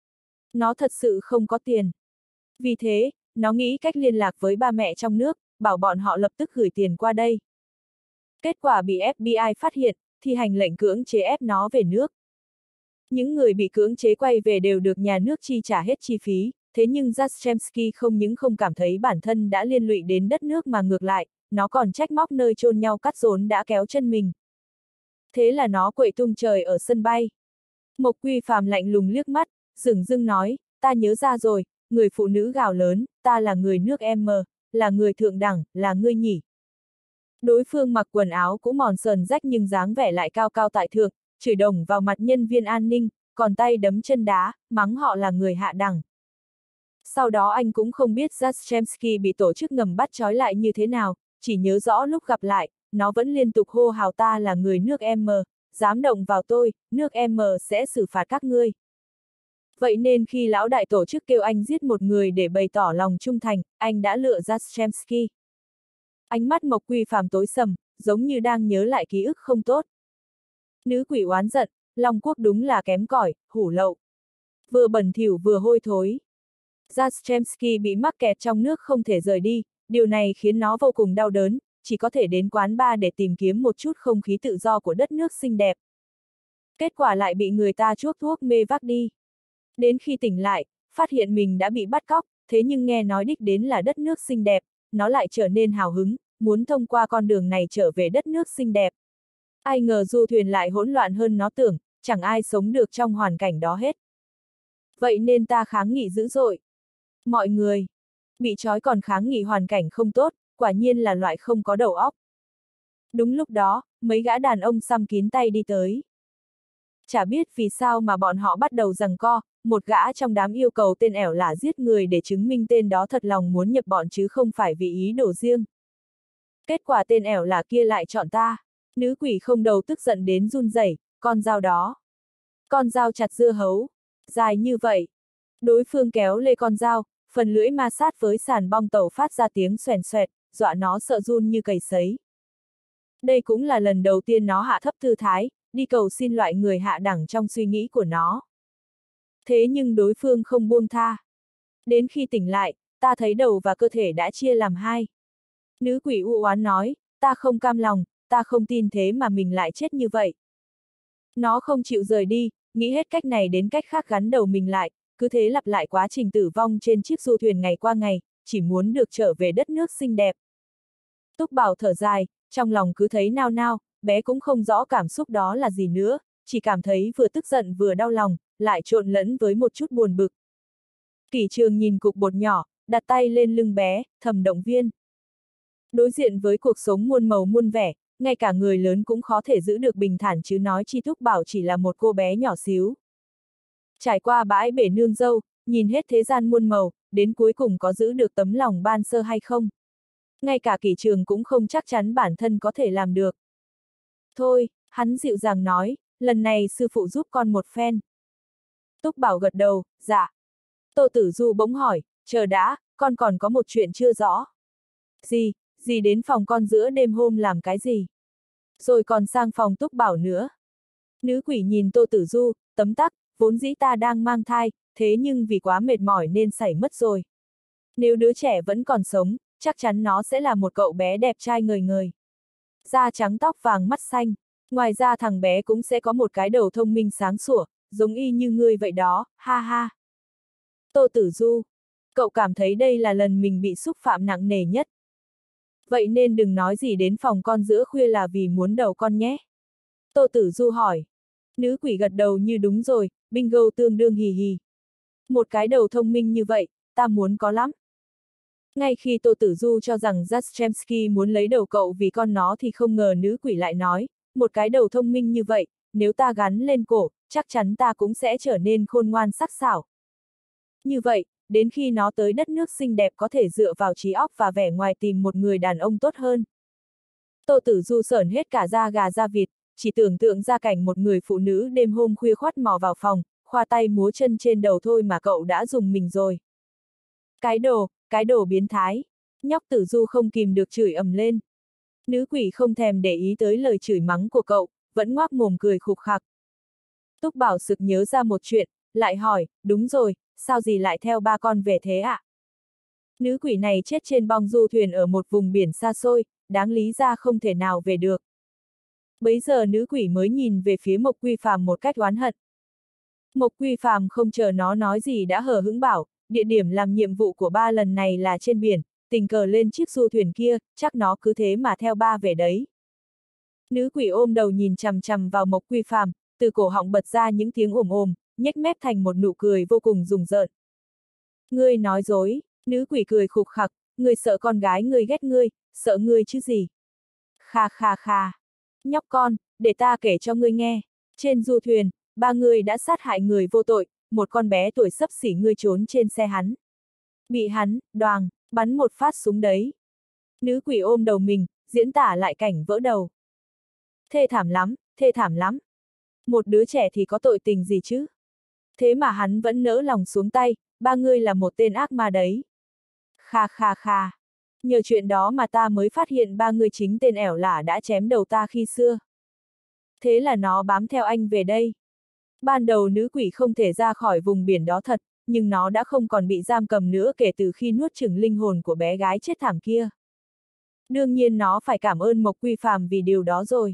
Nó thật sự không có tiền. Vì thế, nó nghĩ cách liên lạc với ba mẹ trong nước, bảo bọn họ lập tức gửi tiền qua đây. Kết quả bị FBI phát hiện, thi hành lệnh cưỡng chế ép nó về nước. Những người bị cưỡng chế quay về đều được nhà nước chi trả hết chi phí, thế nhưng Jastrzębski không những không cảm thấy bản thân đã liên lụy đến đất nước mà ngược lại, nó còn trách móc nơi chôn nhau cắt rốn đã kéo chân mình. Thế là nó quậy tung trời ở sân bay. Mộc Quy Phàm lạnh lùng liếc mắt, dửng dưng nói, ta nhớ ra rồi, người phụ nữ gào lớn, ta là người nước M, là người thượng đẳng, là ngươi nhỉ. Đối phương mặc quần áo cũng mòn sờn rách nhưng dáng vẻ lại cao cao tại thượng, chửi đồng vào mặt nhân viên an ninh, còn tay đấm chân đá, mắng họ là người hạ đẳng. Sau đó anh cũng không biết Jastrzemski bị tổ chức ngầm bắt trói lại như thế nào, chỉ nhớ rõ lúc gặp lại, nó vẫn liên tục hô hào ta là người nước M, dám động vào tôi, nước M sẽ xử phạt các ngươi. Vậy nên khi lão đại tổ chức kêu anh giết một người để bày tỏ lòng trung thành, anh đã lựa Jastrzemski. Ánh mắt Mộc Quy Phàm tối sầm, giống như đang nhớ lại ký ức không tốt. Nữ quỷ oán giận, Long Quốc đúng là kém cỏi, hủ lậu. Vừa bẩn thỉu vừa hôi thối. Jastrzemski bị mắc kẹt trong nước không thể rời đi, điều này khiến nó vô cùng đau đớn, chỉ có thể đến quán bar để tìm kiếm một chút không khí tự do của đất nước xinh đẹp. Kết quả lại bị người ta chuốc thuốc mê vác đi. Đến khi tỉnh lại, phát hiện mình đã bị bắt cóc, thế nhưng nghe nói đích đến là đất nước xinh đẹp, nó lại trở nên hào hứng, muốn thông qua con đường này trở về đất nước xinh đẹp. Ai ngờ du thuyền lại hỗn loạn hơn nó tưởng, chẳng ai sống được trong hoàn cảnh đó hết. Vậy nên ta kháng nghị dữ dội. Mọi người, bị trói còn kháng nghị hoàn cảnh không tốt, quả nhiên là loại không có đầu óc. Đúng lúc đó, mấy gã đàn ông xăm kín tay đi tới. Chả biết vì sao mà bọn họ bắt đầu giằng co, một gã trong đám yêu cầu tên ẻo lả giết người để chứng minh tên đó thật lòng muốn nhập bọn chứ không phải vì ý đồ riêng. Kết quả tên ẻo lả kia lại chọn ta. Nữ quỷ không đầu tức giận đến run rẩy, con dao đó. Con dao chặt dưa hấu. Dài như vậy. Đối phương kéo lê con dao, phần lưỡi ma sát với sàn bong tàu phát ra tiếng xoèn xoẹt, dọa nó sợ run như cầy sấy. Đây cũng là lần đầu tiên nó hạ thấp tư thái, đi cầu xin loại người hạ đẳng trong suy nghĩ của nó. Thế nhưng đối phương không buông tha. Đến khi tỉnh lại, ta thấy đầu và cơ thể đã chia làm hai. Nữ quỷ u oán nói, ta không cam lòng, ta không tin thế mà mình lại chết như vậy. Nó không chịu rời đi, nghĩ hết cách này đến cách khác gắn đầu mình lại, cứ thế lặp lại quá trình tử vong trên chiếc du thuyền ngày qua ngày, chỉ muốn được trở về đất nước xinh đẹp. Túc Bảo thở dài, trong lòng cứ thấy nao nao, bé cũng không rõ cảm xúc đó là gì nữa, chỉ cảm thấy vừa tức giận vừa đau lòng, lại trộn lẫn với một chút buồn bực. Kỷ Trường nhìn cục bột nhỏ, đặt tay lên lưng bé, thầm động viên. Đối diện với cuộc sống muôn màu muôn vẻ, ngay cả người lớn cũng khó thể giữ được bình thản chứ nói chi Túc Bảo chỉ là một cô bé nhỏ xíu. Trải qua bãi bể nương dâu, nhìn hết thế gian muôn màu, đến cuối cùng có giữ được tấm lòng ban sơ hay không? Ngay cả Kỷ Trường cũng không chắc chắn bản thân có thể làm được. Thôi, hắn dịu dàng nói, lần này sư phụ giúp con một phen. Túc Bảo gật đầu, dạ. Tô Tử Du bỗng hỏi, chờ đã, con còn có một chuyện chưa rõ. Gì đến phòng con giữa đêm hôm làm cái gì? Rồi còn sang phòng Túc Bảo nữa. Nữ quỷ nhìn Tô Tử Du, tấm tắc, vốn dĩ ta đang mang thai, thế nhưng vì quá mệt mỏi nên xảy mất rồi. Nếu đứa trẻ vẫn còn sống, chắc chắn nó sẽ là một cậu bé đẹp trai ngời ngời. Da trắng tóc vàng mắt xanh, ngoài ra thằng bé cũng sẽ có một cái đầu thông minh sáng sủa, giống y như ngươi vậy đó, ha ha. Tô Tử Du, cậu cảm thấy đây là lần mình bị xúc phạm nặng nề nhất. Vậy nên đừng nói gì đến phòng con giữa khuya là vì muốn đầu con nhé. Tô Tử Du hỏi. Nữ quỷ gật đầu như đúng rồi, bingo tương đương hì hì. Một cái đầu thông minh như vậy, ta muốn có lắm. Ngay khi Tô Tử Du cho rằng Jastrzemski muốn lấy đầu cậu vì con nó thì không ngờ nữ quỷ lại nói, một cái đầu thông minh như vậy, nếu ta gắn lên cổ, chắc chắn ta cũng sẽ trở nên khôn ngoan sắc sảo. Như vậy, đến khi nó tới đất nước xinh đẹp có thể dựa vào trí óc và vẻ ngoài tìm một người đàn ông tốt hơn. Tô Tử Du sởn hết cả da gà da vịt, chỉ tưởng tượng ra cảnh một người phụ nữ đêm hôm khuya khoắt mò vào phòng, khoa tay múa chân trên đầu thôi mà cậu đã dùng mình rồi. Cái đồ biến thái. Nhóc Tử Du không kìm được chửi ầm lên. Nữ quỷ không thèm để ý tới lời chửi mắng của cậu, vẫn ngoác mồm cười khục khặc. Túc Bảo sực nhớ ra một chuyện, lại hỏi, đúng rồi, sao gì lại theo ba con về thế ạ? Nữ quỷ này chết trên bong du thuyền ở một vùng biển xa xôi, đáng lý ra không thể nào về được. Bấy giờ nữ quỷ mới nhìn về phía Mộc Quy Phàm một cách oán hận. Mộc Quy Phàm không chờ nó nói gì đã hờ hững bảo, địa điểm làm nhiệm vụ của ba lần này là trên biển, tình cờ lên chiếc du thuyền kia, chắc nó cứ thế mà theo ba về đấy. Nữ quỷ ôm đầu nhìn chằm chằm vào Mộc Quy Phàm, từ cổ họng bật ra những tiếng ồm ồm, nhếch mép thành một nụ cười vô cùng rùng rợn. Ngươi nói dối, nữ quỷ cười khục khặc, ngươi sợ con gái ngươi ghét ngươi, sợ ngươi chứ gì. Kha kha kha. Nhóc con, để ta kể cho ngươi nghe. Trên du thuyền, ba người đã sát hại người vô tội, một con bé tuổi xấp xỉ ngươi trốn trên xe hắn. Bị hắn, đoàng, bắn một phát súng đấy. Nữ quỷ ôm đầu mình, diễn tả lại cảnh vỡ đầu. Thê thảm lắm, thê thảm lắm. Một đứa trẻ thì có tội tình gì chứ? Thế mà hắn vẫn nỡ lòng xuống tay, ba ngươi là một tên ác ma đấy. Kha kha kha. Nhờ chuyện đó mà ta mới phát hiện ba ngươi chính tên ẻo lả đã chém đầu ta khi xưa. Thế là nó bám theo anh về đây. Ban đầu nữ quỷ không thể ra khỏi vùng biển đó thật, nhưng nó đã không còn bị giam cầm nữa kể từ khi nuốt chửng linh hồn của bé gái chết thảm kia. Đương nhiên nó phải cảm ơn Mộc Quy Phàm vì điều đó rồi.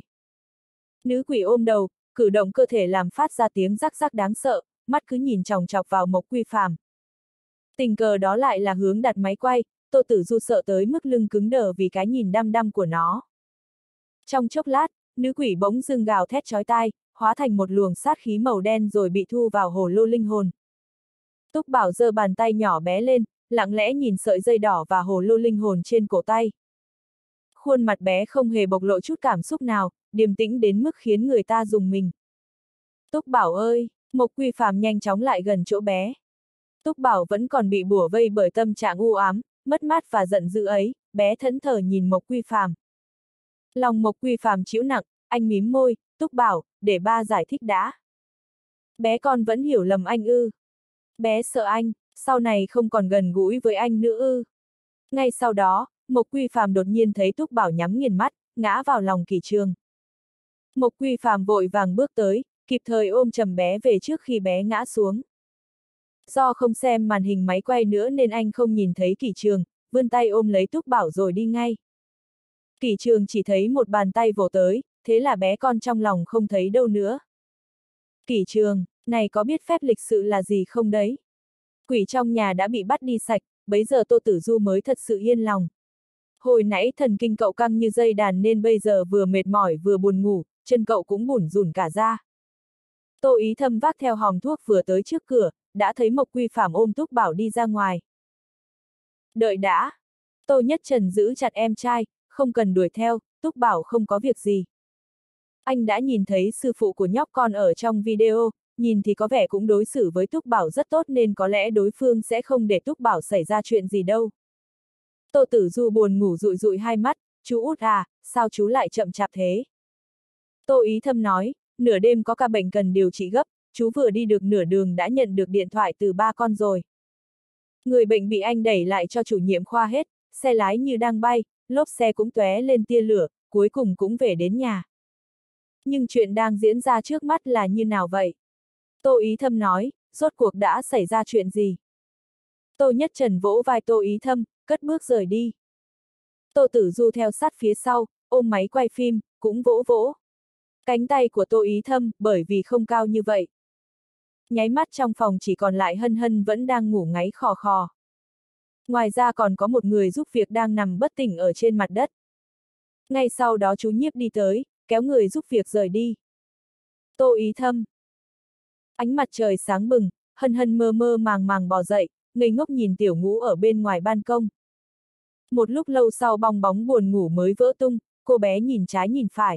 Nữ quỷ ôm đầu, cử động cơ thể làm phát ra tiếng rắc rắc đáng sợ, mắt cứ nhìn chòng chọc vào Mộc Quy Phàm. Tình cờ đó lại là hướng đặt máy quay, Tô Tử Du sợ tới mức lưng cứng đờ vì cái nhìn đăm đăm của nó. Trong chốc lát, nữ quỷ bỗng dưng gào thét chói tai, hóa thành một luồng sát khí màu đen rồi bị thu vào hồ lô linh hồn. Túc Bảo giơ bàn tay nhỏ bé lên, lặng lẽ nhìn sợi dây đỏ và hồ lô linh hồn trên cổ tay. Khuôn mặt bé không hề bộc lộ chút cảm xúc nào, điềm tĩnh đến mức khiến người ta rùng mình. Túc Bảo ơi, Mộc Quy Phàm nhanh chóng lại gần chỗ bé. Túc Bảo vẫn còn bị bủa vây bởi tâm trạng u ám, mất mát và giận dữ ấy, bé thẫn thờ nhìn Mộc Quy Phàm. Lòng Mộc Quy Phàm chịu nặng, anh mím môi, Túc Bảo, để ba giải thích đã. Bé con vẫn hiểu lầm anh ư? Bé sợ anh, sau này không còn gần gũi với anh nữa ư? Ngay sau đó, Mộc Quy Phàm đột nhiên thấy Túc Bảo nhắm nghiền mắt, ngã vào lòng Kỷ Trường. Mộc Quy Phàm vội vàng bước tới, kịp thời ôm chầm bé về trước khi bé ngã xuống. Do không xem màn hình máy quay nữa nên anh không nhìn thấy Kỷ Trường, vươn tay ôm lấy Túc Bảo rồi đi ngay. Kỷ Trường chỉ thấy một bàn tay vồ tới, thế là bé con trong lòng không thấy đâu nữa. Kỷ Trường, này có biết phép lịch sự là gì không đấy? Quỷ trong nhà đã bị bắt đi sạch, bấy giờ Tô Tử Du mới thật sự yên lòng. Hồi nãy thần kinh cậu căng như dây đàn nên bây giờ vừa mệt mỏi vừa buồn ngủ, chân cậu cũng bủn rủn cả ra. Tô Ý Thâm vác theo hòm thuốc vừa tới trước cửa, đã thấy Mộc Quy Phàm ôm Túc Bảo đi ra ngoài. Đợi đã. Tô Nhất Trần giữ chặt em trai, không cần đuổi theo, Túc Bảo không có việc gì. Anh đã nhìn thấy sư phụ của nhóc con ở trong video, nhìn thì có vẻ cũng đối xử với Túc Bảo rất tốt nên có lẽ đối phương sẽ không để Túc Bảo xảy ra chuyện gì đâu. Tô Tử Du buồn ngủ dụi dụi hai mắt, chú út à, sao chú lại chậm chạp thế? Tô Ý Thâm nói, nửa đêm có ca bệnh cần điều trị gấp, chú vừa đi được nửa đường đã nhận được điện thoại từ ba con rồi. Người bệnh bị anh đẩy lại cho chủ nhiệm khoa hết, xe lái như đang bay, lốp xe cũng tóe lên tia lửa, cuối cùng cũng về đến nhà. Nhưng chuyện đang diễn ra trước mắt là như nào vậy? Tô Ý Thâm nói, rốt cuộc đã xảy ra chuyện gì? Tô Nhất Trần vỗ vai Tô Ý Thâm, cất bước rời đi. Tô Tử Du theo sát phía sau, ôm máy quay phim, cũng vỗ vỗ. Cánh tay của Tô Ý Thâm, bởi vì không cao như vậy. Nháy mắt trong phòng chỉ còn lại Hân Hân vẫn đang ngủ ngáy khò khò. Ngoài ra còn có một người giúp việc đang nằm bất tỉnh ở trên mặt đất. Ngay sau đó chú Nhiếp đi tới, kéo người giúp việc rời đi. Tô Ý Thâm. Ánh mặt trời sáng bừng, Hân Hân mơ mơ màng màng bò dậy, ngây ngốc nhìn Tiểu Ngũ ở bên ngoài ban công. Một lúc lâu sau bong bóng buồn ngủ mới vỡ tung, cô bé nhìn trái nhìn phải.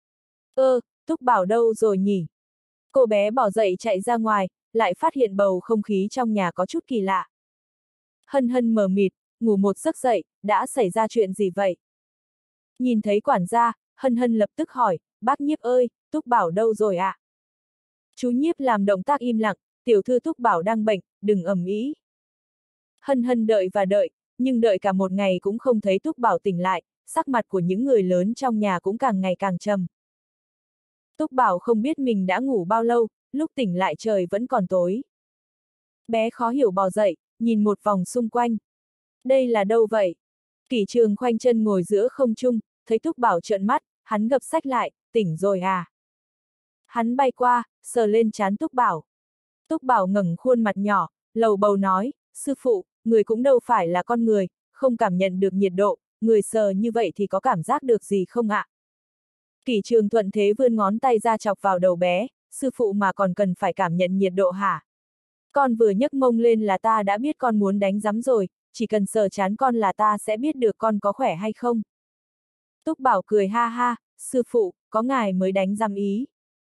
Túc Bảo đâu rồi nhỉ? Cô bé bỏ dậy chạy ra ngoài, lại phát hiện bầu không khí trong nhà có chút kỳ lạ. Hân Hân mờ mịt, ngủ một giấc dậy, đã xảy ra chuyện gì vậy? Nhìn thấy quản gia, Hân Hân lập tức hỏi, bác Nhiếp ơi, Túc Bảo đâu rồi ạ? Chú Nhiếp làm động tác im lặng, tiểu thư Túc Bảo đang bệnh, đừng ầm ĩ. Hân Hân đợi và đợi, nhưng đợi cả một ngày cũng không thấy Túc Bảo tỉnh lại, sắc mặt của những người lớn trong nhà cũng càng ngày càng trầm. Túc Bảo không biết mình đã ngủ bao lâu, lúc tỉnh lại trời vẫn còn tối. Bé khó hiểu bò dậy, nhìn một vòng xung quanh. Đây là đâu vậy? Kỷ Trường khoanh chân ngồi giữa không trung, thấy Túc Bảo trợn mắt, hắn gập sách lại, tỉnh rồi à? Hắn bay qua, sờ lên trán Túc Bảo. Túc Bảo ngẩng khuôn mặt nhỏ, lầu bầu nói, sư phụ, người cũng đâu phải là con người, không cảm nhận được nhiệt độ, người sờ như vậy thì có cảm giác được gì không ạ? Kỷ Trường thuận thế vươn ngón tay ra chọc vào đầu bé, sư phụ mà còn cần phải cảm nhận nhiệt độ hả? Con vừa nhấc mông lên là ta đã biết con muốn đánh rắm rồi, chỉ cần sờ trán con là ta sẽ biết được con có khỏe hay không. Túc Bảo cười ha ha, sư phụ, có ngài mới đánh rắm ý.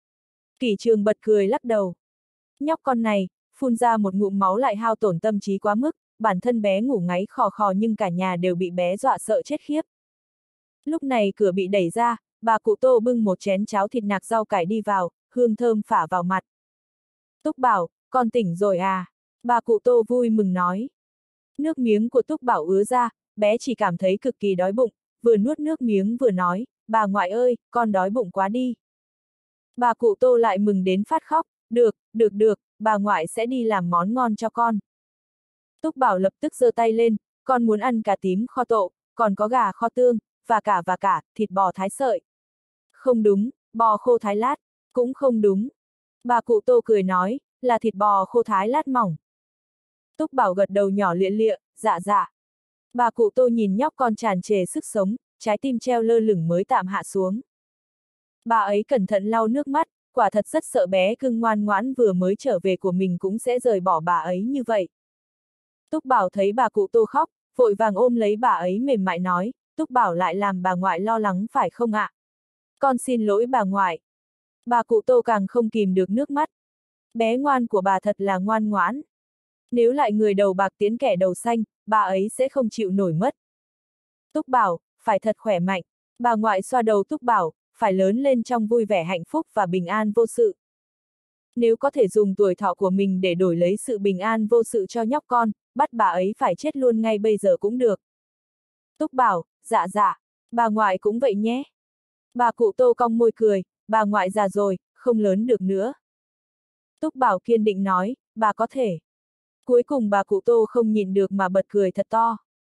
Kỷ Trường bật cười lắc đầu. Nhóc con này, phun ra một ngụm máu lại hao tổn tâm trí quá mức, bản thân bé ngủ ngáy khò khò nhưng cả nhà đều bị bé dọa sợ chết khiếp. Lúc này cửa bị đẩy ra, bà cụ Tô bưng một chén cháo thịt nạc rau cải đi vào, hương thơm phả vào mặt. Túc Bảo, con tỉnh rồi à? Bà cụ Tô vui mừng nói. Nước miếng của Túc Bảo ứa ra, bé chỉ cảm thấy cực kỳ đói bụng, vừa nuốt nước miếng vừa nói, bà ngoại ơi, con đói bụng quá đi. Bà cụ Tô lại mừng đến phát khóc, được, bà ngoại sẽ đi làm món ngon cho con. Túc Bảo lập tức giơ tay lên, con muốn ăn cà tím kho tộ, còn có gà kho tương, và cả, thịt bò thái sợi. Không đúng, bò khô thái lát, cũng không đúng. Bà cụ Tô cười nói, là thịt bò khô thái lát mỏng. Túc Bảo gật đầu nhỏ lịa lịa, dạ. Bà cụ Tô nhìn nhóc con tràn trề sức sống, trái tim treo lơ lửng mới tạm hạ xuống. Bà ấy cẩn thận lau nước mắt, quả thật rất sợ bé cưng ngoan ngoãn vừa mới trở về của mình cũng sẽ rời bỏ bà ấy như vậy. Túc Bảo thấy bà cụ Tô khóc, vội vàng ôm lấy bà ấy mềm mại nói, Túc Bảo lại làm bà ngoại lo lắng phải không ạ? Con xin lỗi bà ngoại. Bà cụ Tô càng không kìm được nước mắt. Bé ngoan của bà thật là ngoan ngoãn. Nếu lại người đầu bạc tiến kẻ đầu xanh, bà ấy sẽ không chịu nổi mất. Túc Bảo, phải thật khỏe mạnh. Bà ngoại xoa đầu Túc Bảo, phải lớn lên trong vui vẻ hạnh phúc và bình an vô sự. Nếu có thể dùng tuổi thọ của mình để đổi lấy sự bình an vô sự cho nhóc con, bắt bà ấy phải chết luôn ngay bây giờ cũng được. Túc Bảo, dạ, bà ngoại cũng vậy nhé. Bà cụ Tô cong môi cười, bà ngoại già rồi, không lớn được nữa. Túc Bảo kiên định nói, bà có thể. Cuối cùng bà cụ Tô không nhịn được mà bật cười thật to.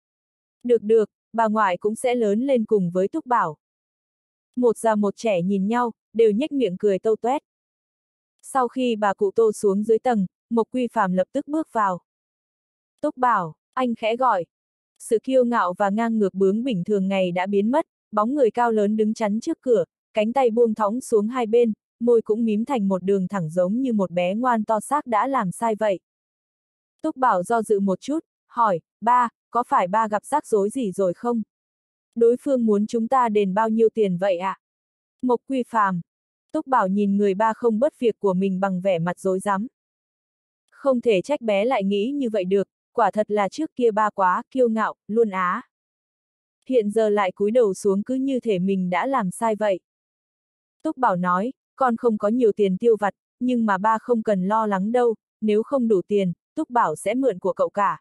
Được, bà ngoại cũng sẽ lớn lên cùng với Túc Bảo. Một già một trẻ nhìn nhau, đều nhếch miệng cười tâu toét. Sau khi bà cụ Tô xuống dưới tầng, Mộc Quy Phàm lập tức bước vào. Túc Bảo, anh khẽ gọi. Sự kiêu ngạo và ngang ngược bướng bỉnh thường ngày đã biến mất, bóng người cao lớn đứng chắn trước cửa, cánh tay buông thõng xuống hai bên, môi cũng mím thành một đường thẳng giống như một bé ngoan to xác đã làm sai vậy. Túc Bảo do dự một chút, hỏi, ba, có phải ba gặp rắc rối gì rồi không? Đối phương muốn chúng ta đền bao nhiêu tiền vậy ạ? Mộc Quy Phàm. Túc Bảo nhìn người ba không bớt việc của mình bằng vẻ mặt rối rắm. Không thể trách bé lại nghĩ như vậy được, quả thật là trước kia ba quá kiêu ngạo, luôn á. Hiện giờ lại cúi đầu xuống cứ như thể mình đã làm sai vậy. Túc Bảo nói, con không có nhiều tiền tiêu vặt, nhưng mà ba không cần lo lắng đâu, nếu không đủ tiền, Túc Bảo sẽ mượn của cậu cả.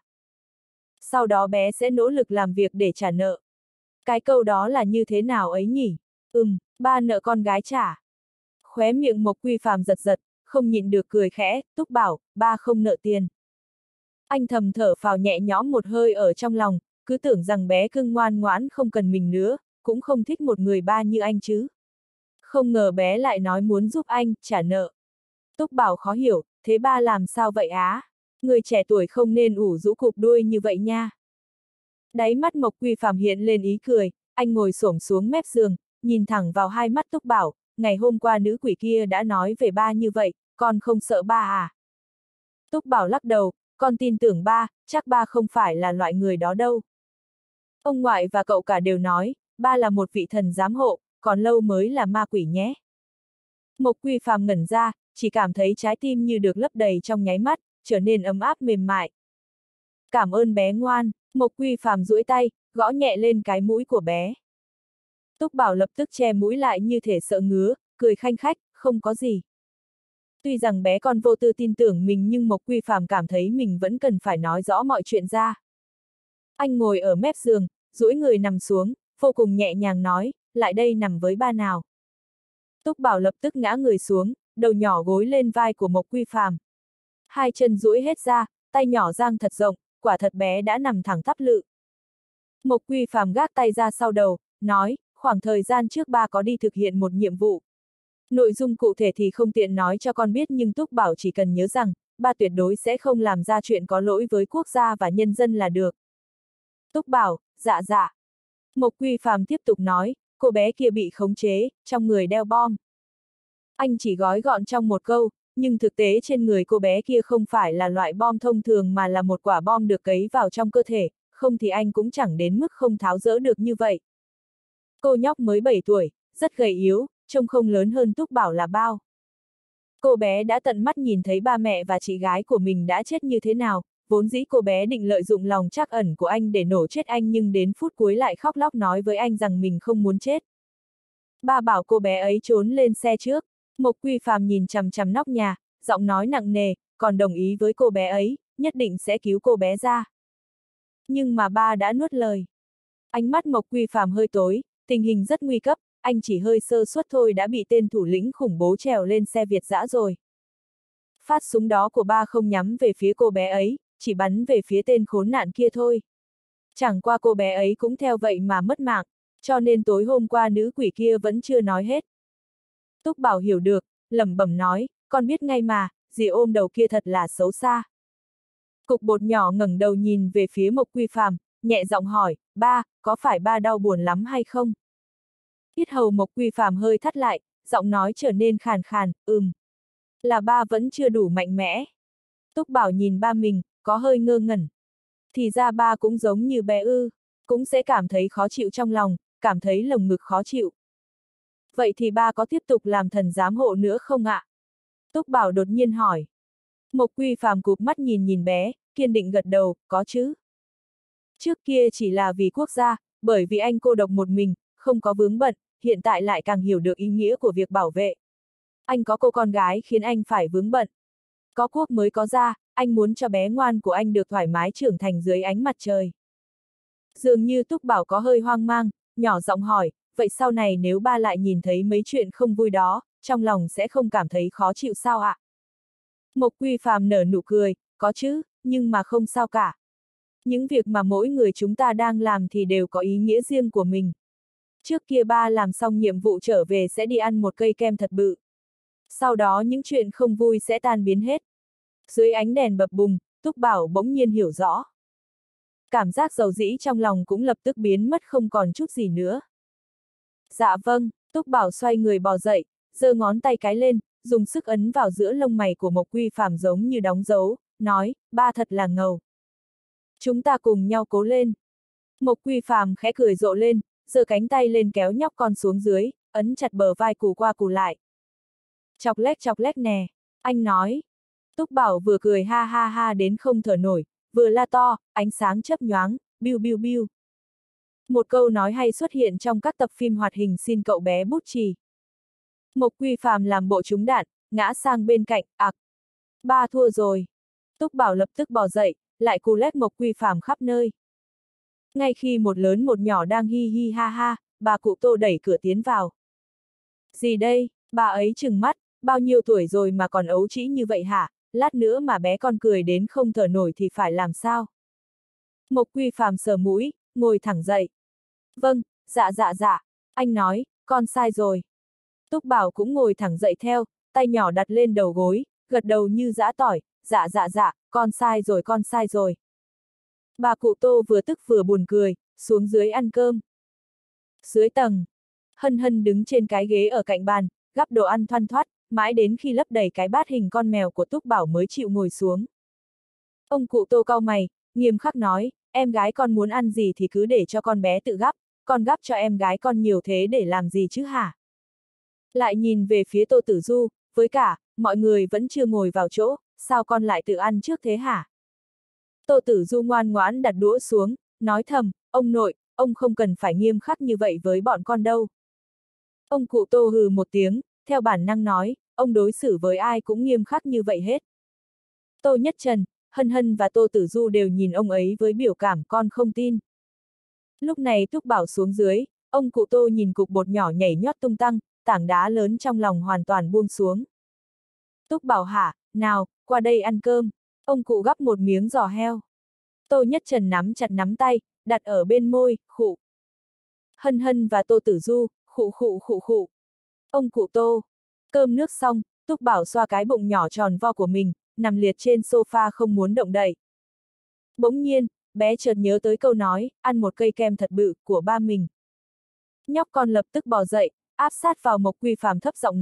Sau đó bé sẽ nỗ lực làm việc để trả nợ. Cái câu đó là như thế nào ấy nhỉ? Ba nợ con gái trả. Khóe miệng Mộc Quy Phàm giật, không nhịn được cười khẽ, Túc Bảo, ba không nợ tiền. Anh thầm thở phào nhẹ nhõm một hơi ở trong lòng, cứ tưởng rằng bé cưng ngoan ngoãn không cần mình nữa, cũng không thích một người ba như anh chứ. Không ngờ bé lại nói muốn giúp anh, trả nợ. Túc Bảo khó hiểu, thế ba làm sao vậy á? Người trẻ tuổi không nên ủ rũ cụp đuôi như vậy nha. Đáy mắt Mộc Quy Phàm hiện lên ý cười, anh ngồi xổm xuống mép giường, nhìn thẳng vào hai mắt Túc Bảo, ngày hôm qua nữ quỷ kia đã nói về ba như vậy, con không sợ ba à? Túc Bảo lắc đầu, con tin tưởng ba, chắc ba không phải là loại người đó đâu. Ông ngoại và cậu cả đều nói, ba là một vị thần giám hộ, còn lâu mới là ma quỷ nhé. Mộc Quy Phàm ngẩn ra, chỉ cảm thấy trái tim như được lấp đầy trong nháy mắt, trở nên ấm áp mềm mại. Cảm ơn bé ngoan, Mộc Quy Phàm duỗi tay, gõ nhẹ lên cái mũi của bé. Túc Bảo lập tức che mũi lại như thể sợ ngứa, cười khanh khách, không có gì. Tuy rằng bé con vô tư tin tưởng mình nhưng Mộc Quy Phàm cảm thấy mình vẫn cần phải nói rõ mọi chuyện ra. Anh ngồi ở mép giường, duỗi người nằm xuống, vô cùng nhẹ nhàng nói, lại đây nằm với ba nào. Túc Bảo lập tức ngã người xuống, đầu nhỏ gối lên vai của Mộc Quy Phàm. Hai chân duỗi hết ra, tay nhỏ dang thật rộng, quả thật bé đã nằm thẳng tắp lự. Mộc Quy Phàm gác tay ra sau đầu, nói, khoảng thời gian trước ba có đi thực hiện một nhiệm vụ. Nội dung cụ thể thì không tiện nói cho con biết nhưng Túc Bảo chỉ cần nhớ rằng, ba tuyệt đối sẽ không làm ra chuyện có lỗi với quốc gia và nhân dân là được. Túc Bảo, dạ. Mộc Quy Phàm tiếp tục nói, cô bé kia bị khống chế, trong người đeo bom. Anh chỉ gói gọn trong một câu, nhưng thực tế trên người cô bé kia không phải là loại bom thông thường mà là một quả bom được cấy vào trong cơ thể, không thì anh cũng chẳng đến mức không tháo dỡ được như vậy. Cô nhóc mới 7 tuổi, rất gầy yếu, trông không lớn hơn Túc Bảo là bao. Cô bé đã tận mắt nhìn thấy ba mẹ và chị gái của mình đã chết như thế nào, vốn dĩ cô bé định lợi dụng lòng trắc ẩn của anh để nổ chết anh nhưng đến phút cuối lại khóc lóc nói với anh rằng mình không muốn chết. Ba bảo cô bé ấy trốn lên xe trước. Mộc Quy Phàm nhìn chằm chằm nóc nhà, giọng nói nặng nề, còn đồng ý với cô bé ấy, nhất định sẽ cứu cô bé ra. Nhưng mà ba đã nuốt lời. Ánh mắt Mộc Quy Phàm hơi tối, tình hình rất nguy cấp, anh chỉ hơi sơ suất thôi đã bị tên thủ lĩnh khủng bố trèo lên xe Việt dã rồi. Phát súng đó của ba không nhắm về phía cô bé ấy, chỉ bắn về phía tên khốn nạn kia thôi. Chẳng qua cô bé ấy cũng theo vậy mà mất mạng, cho nên tối hôm qua nữ quỷ kia vẫn chưa nói hết. Túc Bảo hiểu được, lẩm bẩm nói, con biết ngay mà, dì ôm đầu kia thật là xấu xa. Cục bột nhỏ ngẩng đầu nhìn về phía Mộc Quy Phàm, nhẹ giọng hỏi, ba, có phải ba đau buồn lắm hay không? Yết hầu Mộc Quy Phàm hơi thắt lại, giọng nói trở nên khàn khàn, là ba vẫn chưa đủ mạnh mẽ. Túc Bảo nhìn ba mình, có hơi ngơ ngẩn. Thì ra ba cũng giống như bé ư, cũng sẽ cảm thấy khó chịu trong lòng, cảm thấy lồng ngực khó chịu. Vậy thì ba có tiếp tục làm thần giám hộ nữa không ạ? Túc Bảo đột nhiên hỏi. Mộc Quy Phàm cụp mắt nhìn bé, kiên định gật đầu, có chứ. Trước kia chỉ là vì quốc gia, bởi vì anh cô độc một mình, không có vướng bận, hiện tại lại càng hiểu được ý nghĩa của việc bảo vệ. Anh có cô con gái khiến anh phải vướng bận. Có quốc mới có gia, anh muốn cho bé ngoan của anh được thoải mái trưởng thành dưới ánh mặt trời. Dường như Túc Bảo có hơi hoang mang, nhỏ giọng hỏi, vậy sau này nếu ba lại nhìn thấy mấy chuyện không vui đó, trong lòng sẽ không cảm thấy khó chịu sao ạ? Mộc Quy Phàm nở nụ cười, có chứ, nhưng mà không sao cả. Những việc mà mỗi người chúng ta đang làm thì đều có ý nghĩa riêng của mình. Trước kia ba làm xong nhiệm vụ trở về sẽ đi ăn một cây kem thật bự. Sau đó những chuyện không vui sẽ tan biến hết. Dưới ánh đèn bập bùng, Túc Bảo bỗng nhiên hiểu rõ. Cảm giác dầu dĩ trong lòng cũng lập tức biến mất không còn chút gì nữa. Dạ vâng, Túc Bảo xoay người bò dậy, giơ ngón tay cái lên, dùng sức ấn vào giữa lông mày của Mộc Quy Phàm giống như đóng dấu, nói, ba thật là ngầu. Chúng ta cùng nhau cố lên. Mộc Quy Phàm khẽ cười rộ lên, giơ cánh tay lên kéo nhóc con xuống dưới, ấn chặt bờ vai cù qua cù lại. Chọc lét nè, anh nói. Túc Bảo vừa cười ha ha ha đến không thở nổi, vừa la to, ánh sáng chớp nhoáng, biu biu biu. Một câu nói hay xuất hiện trong các tập phim hoạt hình xin cậu bé bút chì. Mộc Quy Phàm làm bộ trúng đạn, ngã sang bên cạnh, ba thua rồi. Túc Bảo lập tức bò dậy, lại cù lét Mộc Quy Phàm khắp nơi. Ngay khi một lớn một nhỏ đang hi hi ha ha, bà cụ Tô đẩy cửa tiến vào. Gì đây, bà ấy trừng mắt, bao nhiêu tuổi rồi mà còn ấu trĩ như vậy hả, lát nữa mà bé con cười đến không thở nổi thì phải làm sao? Mộc Quy Phàm sờ mũi, ngồi thẳng dậy. Vâng, dạ, anh nói, con sai rồi. Túc Bảo cũng ngồi thẳng dậy theo, tay nhỏ đặt lên đầu gối, gật đầu như giã tỏi, dạ, con sai rồi. Bà cụ Tô vừa tức vừa buồn cười, xuống dưới ăn cơm. Dưới tầng, Hân Hân đứng trên cái ghế ở cạnh bàn, gắp đồ ăn thoăn thoắt, mãi đến khi lấp đầy cái bát hình con mèo của Túc Bảo mới chịu ngồi xuống. Ông cụ Tô cau mày, nghiêm khắc nói, em gái con muốn ăn gì thì cứ để cho con bé tự gắp, con gắp cho em gái con nhiều thế để làm gì chứ hả? Lại nhìn về phía Tô Tử Du, với cả, mọi người vẫn chưa ngồi vào chỗ, sao con lại tự ăn trước thế hả? Tô Tử Du ngoan ngoãn đặt đũa xuống, nói thầm, ông nội, ông không cần phải nghiêm khắc như vậy với bọn con đâu. Ông cụ Tô hừ một tiếng, theo bản năng nói, ông đối xử với ai cũng nghiêm khắc như vậy hết. Tô Nhất Trần, Hân Hân và Tô Tử Du đều nhìn ông ấy với biểu cảm con không tin. Lúc này Túc Bảo xuống dưới, ông cụ Tô nhìn cục bột nhỏ nhảy nhót tung tăng, tảng đá lớn trong lòng hoàn toàn buông xuống. Túc Bảo hả, nào, qua đây ăn cơm. Ông cụ gắp một miếng giò heo. Tô Nhất Trần nắm chặt nắm tay, đặt ở bên môi, khụ. Hân Hân và Tô Tử Du, khụ. Ông cụ Tô. Cơm nước xong, Túc Bảo xoa cái bụng nhỏ tròn vo của mình, nằm liệt trên sofa không muốn động đậy. Bỗng nhiên, bé chợt nhớ tới câu nói, ăn một cây kem thật bự, của ba mình. Nhóc con lập tức bò dậy, áp sát vào Mộc Quy Phàm thấp giọng nói,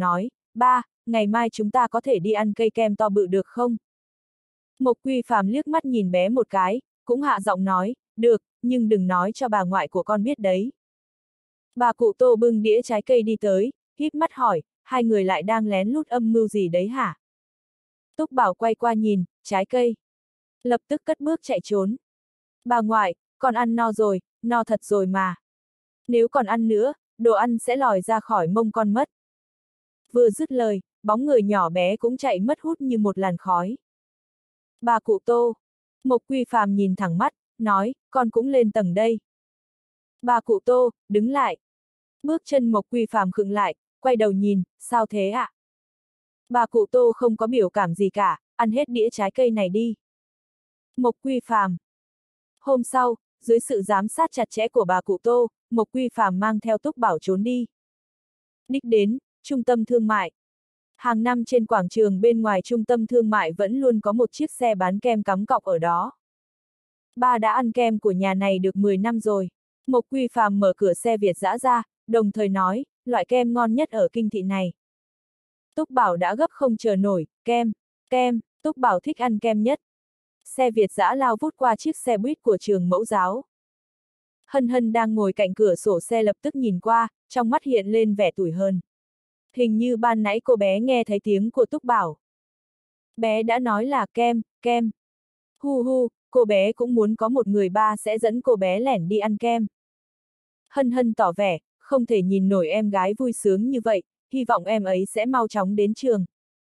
ba, ngày mai chúng ta có thể đi ăn cây kem to bự được không? Mộc Quy Phàm liếc mắt nhìn bé một cái, cũng hạ giọng nói, được, nhưng đừng nói cho bà ngoại của con biết đấy. Bà cụ Tô bưng đĩa trái cây đi tới, híp mắt hỏi, hai người lại đang lén lút âm mưu gì đấy hả? Túc Bảo quay qua nhìn, trái cây. Lập tức cất bước chạy trốn. Bà ngoại, con ăn no rồi, no thật rồi mà. Nếu còn ăn nữa, đồ ăn sẽ lòi ra khỏi mông con mất. Vừa dứt lời, bóng người nhỏ bé cũng chạy mất hút như một làn khói. Bà cụ Tô. Mộc Quy Phàm nhìn thẳng mắt, nói, con cũng lên tầng đây. Bà cụ Tô, đứng lại. Bước chân Mộc Quy Phàm khựng lại, quay đầu nhìn, sao thế ạ? Bà cụ Tô không có biểu cảm gì cả, ăn hết đĩa trái cây này đi. Mộc Quy Phàm. Hôm sau, dưới sự giám sát chặt chẽ của bà cụ Tô, Mộc Quy Phàm mang theo Túc Bảo trốn đi. Đích đến, trung tâm thương mại. Hàng năm trên quảng trường bên ngoài trung tâm thương mại vẫn luôn có một chiếc xe bán kem cắm cọc ở đó. Ba đã ăn kem của nhà này được 10 năm rồi. Mộc Quy Phàm mở cửa xe Việt dã ra, đồng thời nói, loại kem ngon nhất ở kinh thị này. Túc Bảo đã gấp không chờ nổi, kem, Túc Bảo thích ăn kem nhất. Xe Việt dã lao vút qua chiếc xe buýt của trường mẫu giáo. Hân Hân đang ngồi cạnh cửa sổ xe lập tức nhìn qua, trong mắt hiện lên vẻ tủi hờn. Hình như ban nãy cô bé nghe thấy tiếng của Túc Bảo. Bé đã nói là kem. Hu hu, cô bé cũng muốn có một người ba sẽ dẫn cô bé lẻn đi ăn kem. Hân Hân tỏ vẻ, không thể nhìn nổi em gái vui sướng như vậy, hy vọng em ấy sẽ mau chóng đến trường.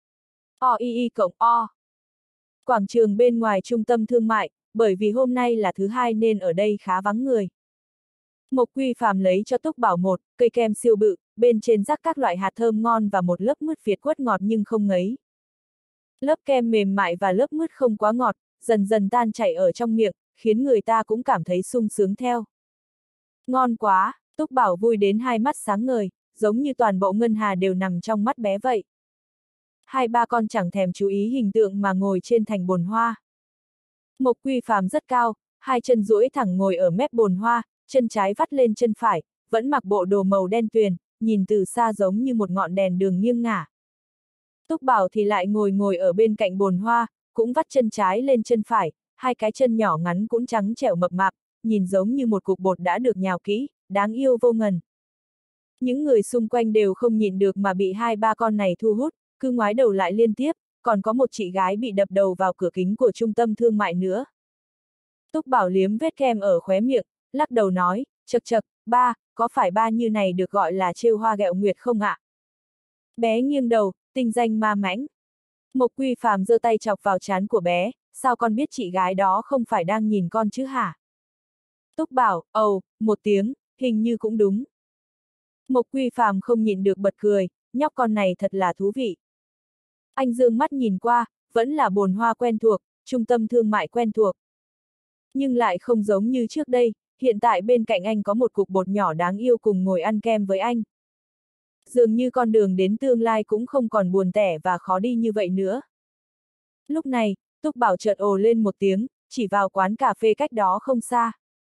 O. Quảng trường bên ngoài trung tâm thương mại, bởi vì hôm nay là thứ hai nên ở đây khá vắng người. Mộc Quy Phàm lấy cho Túc Bảo một cây kem siêu bự, bên trên rắc các loại hạt thơm ngon và một lớp mứt Việt quất ngọt nhưng không ngấy. Lớp kem mềm mại và lớp mứt không quá ngọt, dần dần tan chảy ở trong miệng, khiến người ta cũng cảm thấy sung sướng theo. Ngon quá, Túc Bảo vui đến hai mắt sáng ngời, giống như toàn bộ ngân hà đều nằm trong mắt bé vậy. Hai ba con chẳng thèm chú ý hình tượng mà ngồi trên thành bồn hoa. Mộc Quy Phàm rất cao, hai chân duỗi thẳng ngồi ở mép bồn hoa, chân trái vắt lên chân phải, vẫn mặc bộ đồ màu đen tuyền, nhìn từ xa giống như một ngọn đèn đường nghiêng ngả. Túc Bảo thì lại ngồi ở bên cạnh bồn hoa, cũng vắt chân trái lên chân phải, hai cái chân nhỏ ngắn cũng trắng trẻo mập mạp, nhìn giống như một cục bột đã được nhào kỹ, đáng yêu vô ngần. Những người xung quanh đều không nhịn được mà bị hai ba con này thu hút, cứ ngoái đầu lại liên tiếp, còn có một chị gái bị đập đầu vào cửa kính của trung tâm thương mại nữa. Túc Bảo liếm vết kem ở khóe miệng, lắc đầu nói, chậc, ba, có phải ba như này được gọi là trêu hoa ghẹo nguyệt không ạ? Bé nghiêng đầu, tinh danh ma mãnh. Mộc Quy Phàm giơ tay chọc vào trán của bé, sao con biết chị gái đó không phải đang nhìn con chứ hả? Túc Bảo, một tiếng, hình như cũng đúng. Mộc Quy Phàm không nhịn được bật cười, nhóc con này thật là thú vị. Anh dương mắt nhìn qua, vẫn là bồn hoa quen thuộc, trung tâm thương mại quen thuộc. Nhưng lại không giống như trước đây, hiện tại bên cạnh anh có một cục bột nhỏ đáng yêu cùng ngồi ăn kem với anh. Dường như con đường đến tương lai cũng không còn buồn tẻ và khó đi như vậy nữa. Lúc này, Túc Bảo chợt ồ lên một tiếng, chỉ vào quán cà phê cách đó không xa.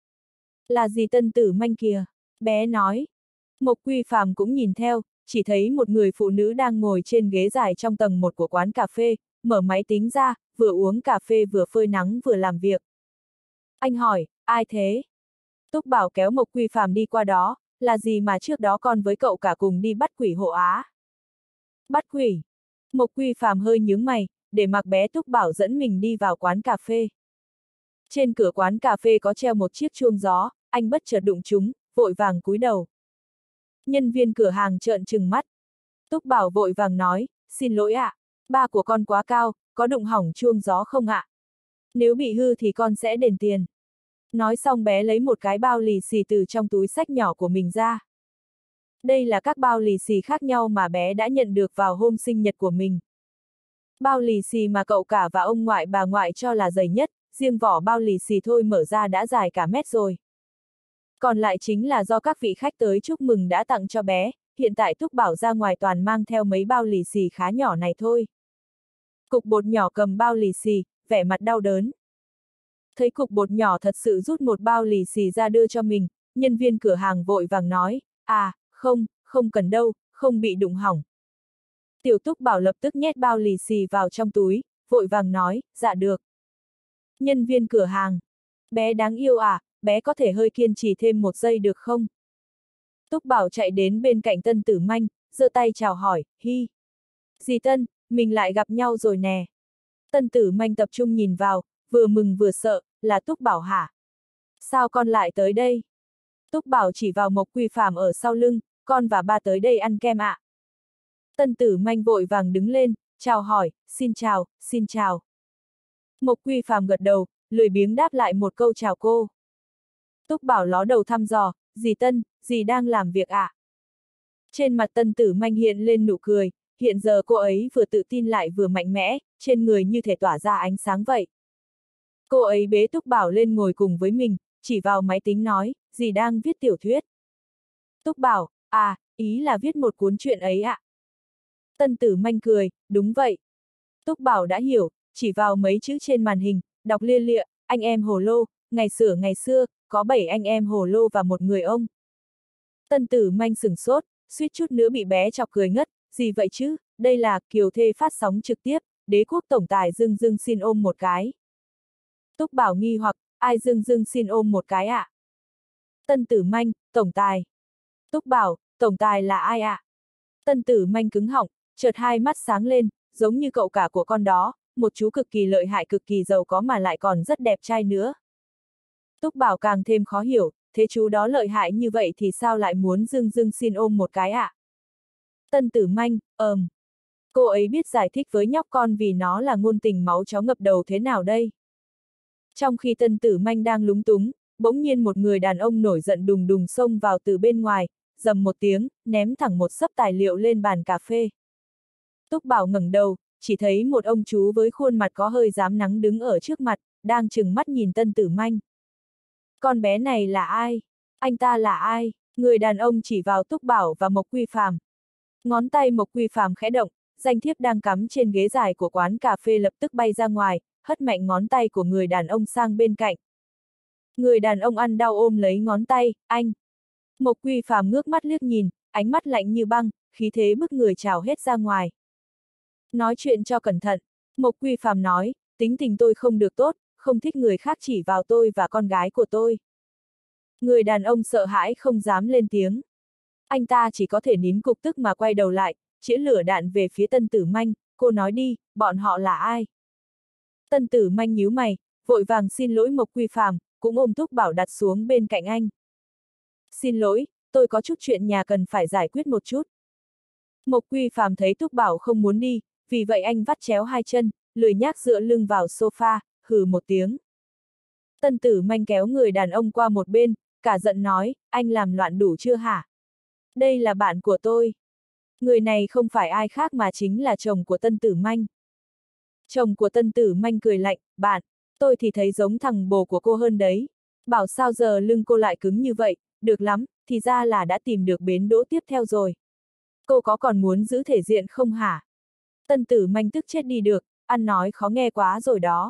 Là gì Tân Tử Manh kìa, bé nói. Mộc Quy Phàm cũng nhìn theo, chỉ thấy một người phụ nữ đang ngồi trên ghế dài trong tầng 1 của quán cà phê, mở máy tính ra, vừa uống cà phê vừa phơi nắng vừa làm việc. Anh hỏi, ai thế? Túc Bảo kéo Mộc Quy Phàm đi qua đó, là gì mà trước đó con với cậu cả cùng đi bắt quỷ hộ Á? Bắt quỷ? Mộc Quy Phàm hơi nhướng mày, để mặc bé Túc Bảo dẫn mình đi vào quán cà phê. Trên cửa quán cà phê có treo một chiếc chuông gió, anh bất chợt đụng chúng, vội vàng cúi đầu. Nhân viên cửa hàng trợn trừng mắt. Túc Bảo vội vàng nói, xin lỗi ạ, ba của con quá cao, có đụng hỏng chuông gió không ạ? Nếu bị hư thì con sẽ đền tiền. Nói xong bé lấy một cái bao lì xì từ trong túi xách nhỏ của mình ra. Đây là các bao lì xì khác nhau mà bé đã nhận được vào hôm sinh nhật của mình. Bao lì xì mà cậu cả và ông ngoại bà ngoại cho là dày nhất, riêng vỏ bao lì xì thôi mở ra đã dài cả mét rồi. Còn lại chính là do các vị khách tới chúc mừng đã tặng cho bé, hiện tại Túc Bảo ra ngoài toàn mang theo mấy bao lì xì khá nhỏ này thôi. Cục bột nhỏ cầm bao lì xì, vẻ mặt đau đớn. Thấy cục bột nhỏ thật sự rút một bao lì xì ra đưa cho mình, nhân viên cửa hàng vội vàng nói, không cần đâu, không bị đụng hỏng. Tiểu Túc Bảo lập tức nhét bao lì xì vào trong túi, vội vàng nói, dạ được. Nhân viên cửa hàng. Bé đáng yêu à, bé có thể hơi kiên trì thêm 1 giây được không? Túc Bảo chạy đến bên cạnh Tân Tử Manh, giơ tay chào hỏi, hi. Dì Tân, mình lại gặp nhau rồi nè. Tân Tử Manh tập trung nhìn vào, vừa mừng vừa sợ, là Túc Bảo hả? Sao con lại tới đây? Túc Bảo chỉ vào Mộc Quy Phàm ở sau lưng, con và ba tới đây ăn kem ạ. Tân Tử Manh vội vàng đứng lên, chào hỏi, xin chào, xin chào. Mộc Quy Phàm gật đầu, lười biếng đáp lại một câu chào cô. Túc Bảo ló đầu thăm dò, dì Tân, dì đang làm việc ạ? Trên mặt Tân Tử Manh hiện lên nụ cười, hiện giờ cô ấy vừa tự tin lại vừa mạnh mẽ, trên người như thể tỏa ra ánh sáng vậy. Cô ấy bế Túc Bảo lên ngồi cùng với mình, chỉ vào máy tính nói, dì đang viết tiểu thuyết. Túc Bảo, à, ý là viết một cuốn truyện ấy ạ. Tân Tử Manh cười, đúng vậy. Túc Bảo đã hiểu, chỉ vào mấy chữ trên màn hình, đọc lia lịa, anh em hồ lô, ngày xưa, có 7 anh em hồ lô và một người ông. Tân Tử Manh sửng sốt, suýt chút nữa bị bé chọc cười ngất, gì vậy chứ, đây là Kiều Thê phát sóng trực tiếp, Đế Quốc tổng tài Dương Dương xin ôm một cái. Túc Bảo nghi hoặc, ai Dương Dương xin ôm một cái ạ? Tân Tử Manh, tổng tài. Túc Bảo, tổng tài là ai ạ? Tân Tử Manh cứng họng, chợt hai mắt sáng lên, giống như cậu cả của con đó, một chú cực kỳ lợi hại cực kỳ giàu có mà lại còn rất đẹp trai nữa. Túc Bảo càng thêm khó hiểu, thế chú đó lợi hại như vậy thì sao lại muốn Dương Dương xin ôm một cái ạ? Tân Tử Manh, cô ấy biết giải thích với nhóc con vì nó là ngôn tình máu chó ngập đầu thế nào đây? Trong khi Tân Tử Manh đang lúng túng, bỗng nhiên một người đàn ông nổi giận đùng đùng xông vào từ bên ngoài, rầm một tiếng, ném thẳng một xấp tài liệu lên bàn cà phê. Túc Bảo ngẩng đầu, chỉ thấy một ông chú với khuôn mặt có hơi rám nắng đứng ở trước mặt, đang trừng mắt nhìn Tân Tử Manh. Con bé này là ai? Anh ta là ai? Người đàn ông chỉ vào Túc Bảo và Mộc Quy Phàm. Ngón tay Mộc Quy Phàm khẽ động, danh thiếp đang cắm trên ghế dài của quán cà phê lập tức bay ra ngoài, hất mạnh ngón tay của người đàn ông sang bên cạnh. Người đàn ông ăn đau ôm lấy ngón tay, anh. Mộc Quy Phàm ngước mắt liếc nhìn, ánh mắt lạnh như băng, khí thế bức người trào hết ra ngoài. Nói chuyện cho cẩn thận, Mộc Quy Phàm nói, tính tình tôi không được tốt, không thích người khác chỉ vào tôi và con gái của tôi. Người đàn ông sợ hãi không dám lên tiếng. Anh ta chỉ có thể nín cục tức mà quay đầu lại, chĩa lửa đạn về phía Tân Tử Manh, cô nói đi, bọn họ là ai? Tân Tử Manh nhíu mày, vội vàng xin lỗi Mộc Quy Phàm, cũng ôm Túc Bảo đặt xuống bên cạnh anh. Xin lỗi, tôi có chút chuyện nhà cần phải giải quyết một chút. Mộc Quy Phàm thấy Túc Bảo không muốn đi, vì vậy anh vắt chéo hai chân, lười nhác dựa lưng vào sofa, hừ một tiếng. Tân Tử Manh kéo người đàn ông qua một bên, cả giận nói, anh làm loạn đủ chưa hả? Đây là bạn của tôi. Người này không phải ai khác mà chính là chồng của Tân Tử Manh. Chồng của Tân Tử Manh cười lạnh, bạn, tôi thì thấy giống thằng bồ của cô hơn đấy. Bảo sao giờ lưng cô lại cứng như vậy, được lắm, thì ra là đã tìm được bến đỗ tiếp theo rồi. Cô có còn muốn giữ thể diện không hả? Tân Tử Manh tức chết đi được, ăn nói khó nghe quá rồi đó.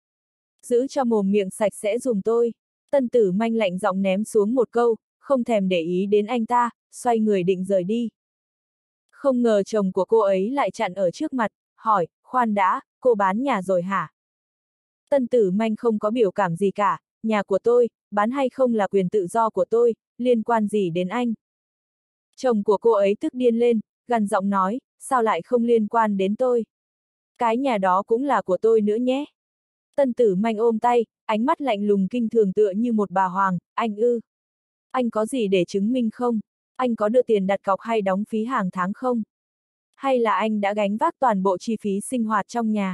Giữ cho mồm miệng sạch sẽ dùm tôi. Tân Tử Manh lạnh giọng ném xuống một câu, không thèm để ý đến anh ta, xoay người định rời đi. Không ngờ chồng của cô ấy lại chặn ở trước mặt, hỏi, khoan đã, cô bán nhà rồi hả? Tân Tử Manh không có biểu cảm gì cả, nhà của tôi, bán hay không là quyền tự do của tôi, liên quan gì đến anh? Chồng của cô ấy tức điên lên, gằn giọng nói, sao lại không liên quan đến tôi? Cái nhà đó cũng là của tôi nữa nhé. Tân Tử Manh ôm tay, ánh mắt lạnh lùng kinh thường tựa như một bà hoàng, anh ư? Anh có gì để chứng minh không? Anh có đưa tiền đặt cọc hay đóng phí hàng tháng không? Hay là anh đã gánh vác toàn bộ chi phí sinh hoạt trong nhà?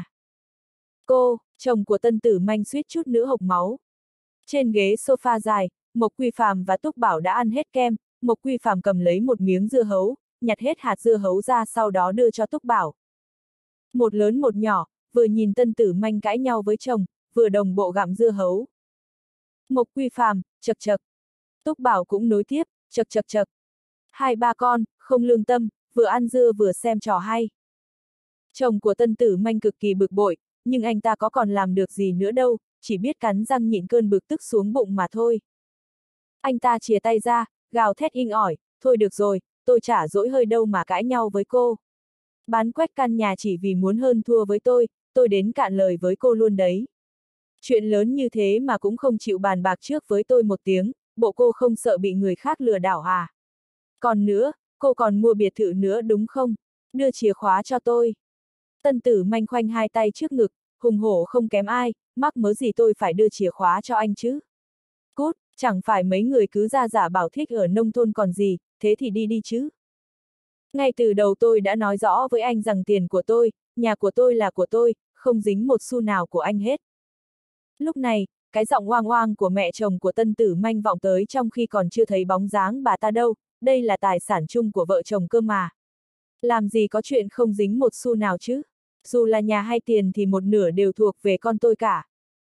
Cô, chồng của Tân Tử Manh suýt chút nữa hộc máu. Trên ghế sofa dài, Mộc Quy Phàm và Túc Bảo đã ăn hết kem, Mộc Quy Phàm cầm lấy một miếng dưa hấu, nhặt hết hạt dưa hấu ra sau đó đưa cho Túc Bảo. Một lớn một nhỏ, vừa nhìn Tân Tử Manh cãi nhau với chồng, vừa đồng bộ gặm dưa hấu. Mộc Quy Phàm, chậc chậc. Túc Bảo cũng nối tiếp, chậc chậc chậc. Hai ba con, không lương tâm, vừa ăn dưa vừa xem trò hay. Chồng của Tân Tử Manh cực kỳ bực bội, nhưng anh ta có còn làm được gì nữa đâu, chỉ biết cắn răng nhịn cơn bực tức xuống bụng mà thôi. Anh ta chìa tay ra, gào thét inh ỏi, thôi được rồi, tôi chả dỗi hơi đâu mà cãi nhau với cô. Bán quách căn nhà chỉ vì muốn hơn thua với tôi đến cạn lời với cô luôn đấy. Chuyện lớn như thế mà cũng không chịu bàn bạc trước với tôi một tiếng, bộ cô không sợ bị người khác lừa đảo à? Còn nữa, cô còn mua biệt thự nữa đúng không? Đưa chìa khóa cho tôi. Tân Tử Manh khoanh hai tay trước ngực, hùng hổ không kém ai, mắc mớ gì tôi phải đưa chìa khóa cho anh chứ? Cút, chẳng phải mấy người cứ ra giả bảo thích ở nông thôn còn gì, thế thì đi đi chứ. Ngay từ đầu tôi đã nói rõ với anh rằng tiền của tôi, nhà của tôi là của tôi, không dính một xu nào của anh hết. Lúc này, cái giọng oang oang của mẹ chồng của Tân Tử Manh vọng tới trong khi còn chưa thấy bóng dáng bà ta đâu, đây là tài sản chung của vợ chồng cơ mà. Làm gì có chuyện không dính một xu nào chứ? Dù là nhà hay tiền thì một nửa đều thuộc về con tôi cả.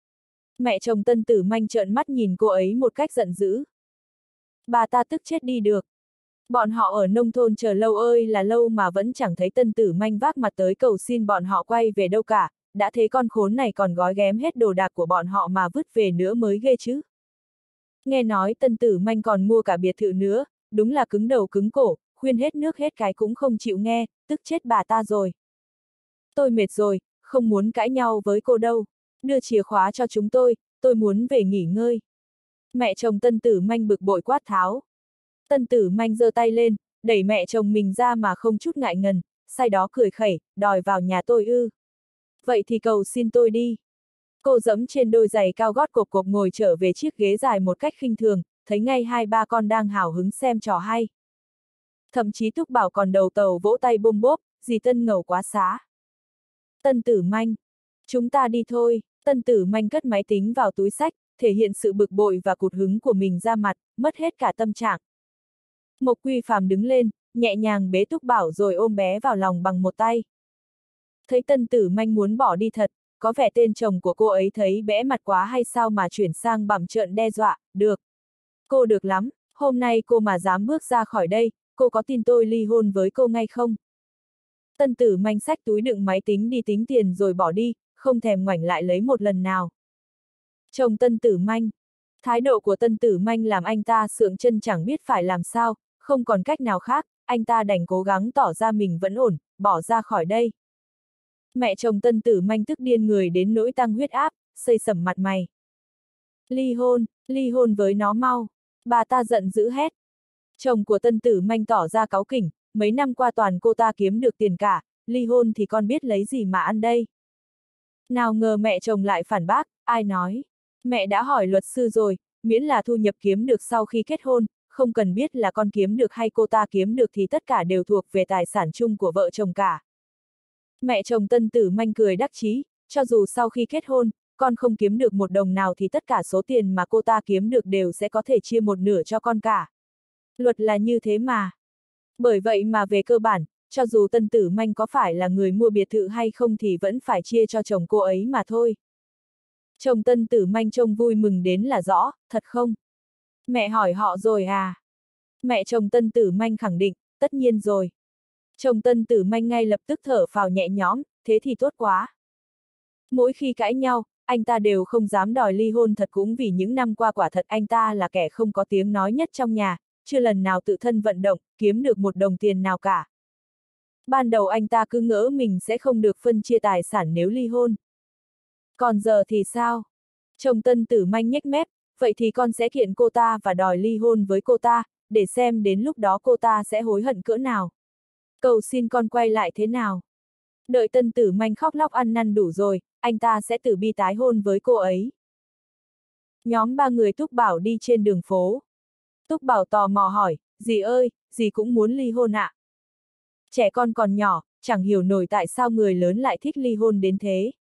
Mẹ chồng Tân Tử Manh trợn mắt nhìn cô ấy một cách giận dữ. Bà ta tức chết đi được. Bọn họ ở nông thôn chờ lâu ơi là lâu mà vẫn chẳng thấy Tân Tử Manh vác mặt tới cầu xin bọn họ quay về đâu cả, đã thấy con khốn này còn gói ghém hết đồ đạc của bọn họ mà vứt về nữa mới ghê chứ. Nghe nói Tân Tử Manh còn mua cả biệt thự nữa, đúng là cứng đầu cứng cổ, khuyên hết nước hết cái cũng không chịu nghe, tức chết bà ta rồi. Tôi mệt rồi, không muốn cãi nhau với cô đâu, đưa chìa khóa cho chúng tôi muốn về nghỉ ngơi. Mẹ chồng Tân Tử Manh bực bội quát tháo. Tân Tử Manh giơ tay lên, đẩy mẹ chồng mình ra mà không chút ngại ngần, sau đó cười khẩy, đòi vào nhà tôi ư. Vậy thì cầu xin tôi đi. Cô dẫm trên đôi giày cao gót cộp cộp ngồi trở về chiếc ghế dài một cách khinh thường, thấy ngay hai ba con đang hào hứng xem trò hay. Thậm chí Túc Bảo còn đầu tàu vỗ tay bôm bốp, dì Tân ngầu quá xá. Tân Tử Manh, chúng ta đi thôi. Tân Tử Manh cất máy tính vào túi xách, thể hiện sự bực bội và cụt hứng của mình ra mặt, mất hết cả tâm trạng. Mộc Quy Phàm đứng lên, nhẹ nhàng bế Túc Bảo rồi ôm bé vào lòng bằng một tay. Thấy Tân Tử Manh muốn bỏ đi thật, có vẻ tên chồng của cô ấy thấy bẽ mặt quá hay sao mà chuyển sang bặm trợn đe dọa, được. Cô được lắm, hôm nay cô mà dám bước ra khỏi đây, cô có tin tôi ly hôn với cô ngay không? Tân Tử Manh xách túi đựng máy tính đi tính tiền rồi bỏ đi, không thèm ngoảnh lại lấy một lần nào. Chồng Tân Tử Manh. Thái độ của Tân Tử Manh làm anh ta sượng chân chẳng biết phải làm sao, không còn cách nào khác, anh ta đành cố gắng tỏ ra mình vẫn ổn, bỏ ra khỏi đây. Mẹ chồng Tân Tử Manh tức điên người đến nỗi tăng huyết áp, xây sẩm mặt mày. Ly hôn với nó mau. Bà ta giận dữ hét. Chồng của Tân Tử Manh tỏ ra cáu kỉnh, mấy năm qua toàn cô ta kiếm được tiền cả, ly hôn thì con biết lấy gì mà ăn đây. Nào ngờ mẹ chồng lại phản bác, ai nói. Mẹ đã hỏi luật sư rồi, miễn là thu nhập kiếm được sau khi kết hôn, không cần biết là con kiếm được hay cô ta kiếm được thì tất cả đều thuộc về tài sản chung của vợ chồng cả. Mẹ chồng Tân Tử Manh cười đắc chí, cho dù sau khi kết hôn, con không kiếm được một đồng nào thì tất cả số tiền mà cô ta kiếm được đều sẽ có thể chia một nửa cho con cả. Luật là như thế mà. Bởi vậy mà về cơ bản, cho dù Tân Tử Manh có phải là người mua biệt thự hay không thì vẫn phải chia cho chồng cô ấy mà thôi. Chồng Tân Tử Manh trông vui mừng đến là rõ, thật không? Mẹ hỏi họ rồi à? Mẹ chồng Tân Tử Manh khẳng định, tất nhiên rồi. Chồng Tân Tử Manh ngay lập tức thở phào nhẹ nhõm, thế thì tốt quá. Mỗi khi cãi nhau, anh ta đều không dám đòi ly hôn thật cũng vì những năm qua quả thật anh ta là kẻ không có tiếng nói nhất trong nhà, chưa lần nào tự thân vận động, kiếm được một đồng tiền nào cả. Ban đầu anh ta cứ ngỡ mình sẽ không được phân chia tài sản nếu ly hôn. Còn giờ thì sao? Chồng Tân Tử Manh nhếch mép, vậy thì con sẽ kiện cô ta và đòi ly hôn với cô ta, để xem đến lúc đó cô ta sẽ hối hận cỡ nào. Cầu xin con quay lại thế nào? Đợi Tân Tử Manh khóc lóc ăn năn đủ rồi, anh ta sẽ tử bi tái hôn với cô ấy. Nhóm ba người Túc Bảo đi trên đường phố. Túc Bảo tò mò hỏi, dì ơi, dì cũng muốn ly hôn ạ? Trẻ con còn nhỏ, chẳng hiểu nổi tại sao người lớn lại thích ly hôn đến thế.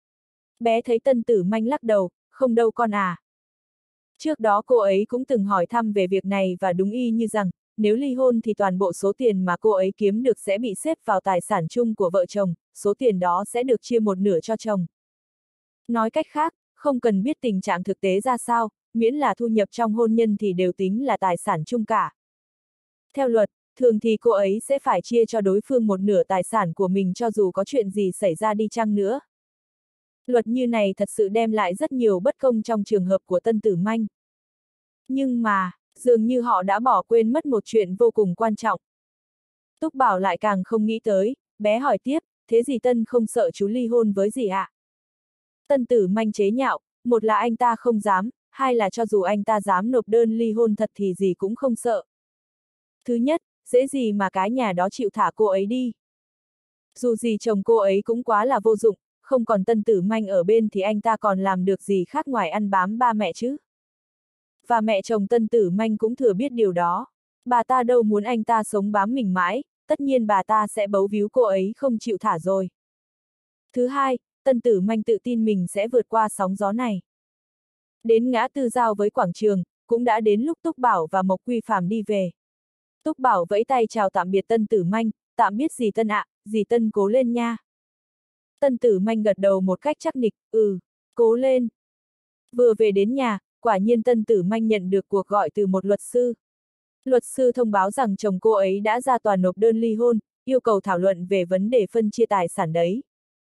Bé thấy Tân Tử Manh lắc đầu, không đâu con à. Trước đó cô ấy cũng từng hỏi thăm về việc này và đúng y như rằng, nếu ly hôn thì toàn bộ số tiền mà cô ấy kiếm được sẽ bị xếp vào tài sản chung của vợ chồng, số tiền đó sẽ được chia một nửa cho chồng. Nói cách khác, không cần biết tình trạng thực tế ra sao, miễn là thu nhập trong hôn nhân thì đều tính là tài sản chung cả. Theo luật, thường thì cô ấy sẽ phải chia cho đối phương một nửa tài sản của mình cho dù có chuyện gì xảy ra đi chăng nữa. Luật như này thật sự đem lại rất nhiều bất công trong trường hợp của Tân Tử Manh. Nhưng mà, dường như họ đã bỏ quên mất một chuyện vô cùng quan trọng. Túc Bảo lại càng không nghĩ tới, bé hỏi tiếp, thế dì Tân không sợ chú ly hôn với dì ạ? Tân Tử Manh chế nhạo, một là anh ta không dám, hai là cho dù anh ta dám nộp đơn ly hôn thật thì dì cũng không sợ. Thứ nhất, dễ gì mà cái nhà đó chịu thả cô ấy đi. Dù gì chồng cô ấy cũng quá là vô dụng, không còn Tân Tử Manh ở bên thì anh ta còn làm được gì khác ngoài ăn bám ba mẹ chứ. Và mẹ chồng Tân Tử Manh cũng thừa biết điều đó. Bà ta đâu muốn anh ta sống bám mình mãi, tất nhiên bà ta sẽ bấu víu cô ấy không chịu thả rồi. Thứ hai, Tân Tử Manh tự tin mình sẽ vượt qua sóng gió này. Đến ngã tư giao với quảng trường, cũng đã đến lúc Túc Bảo và Mộc Quy Phàm đi về. Túc Bảo vẫy tay chào tạm biệt Tân Tử Manh, tạm biết dì Tân ạ, dì Tân cố lên nha. Tân Tử Manh gật đầu một cách chắc nịch, cố lên. Vừa về đến nhà, quả nhiên Tân Tử Manh nhận được cuộc gọi từ một luật sư. Luật sư thông báo rằng chồng cô ấy đã ra tòa nộp đơn ly hôn, yêu cầu thảo luận về vấn đề phân chia tài sản đấy.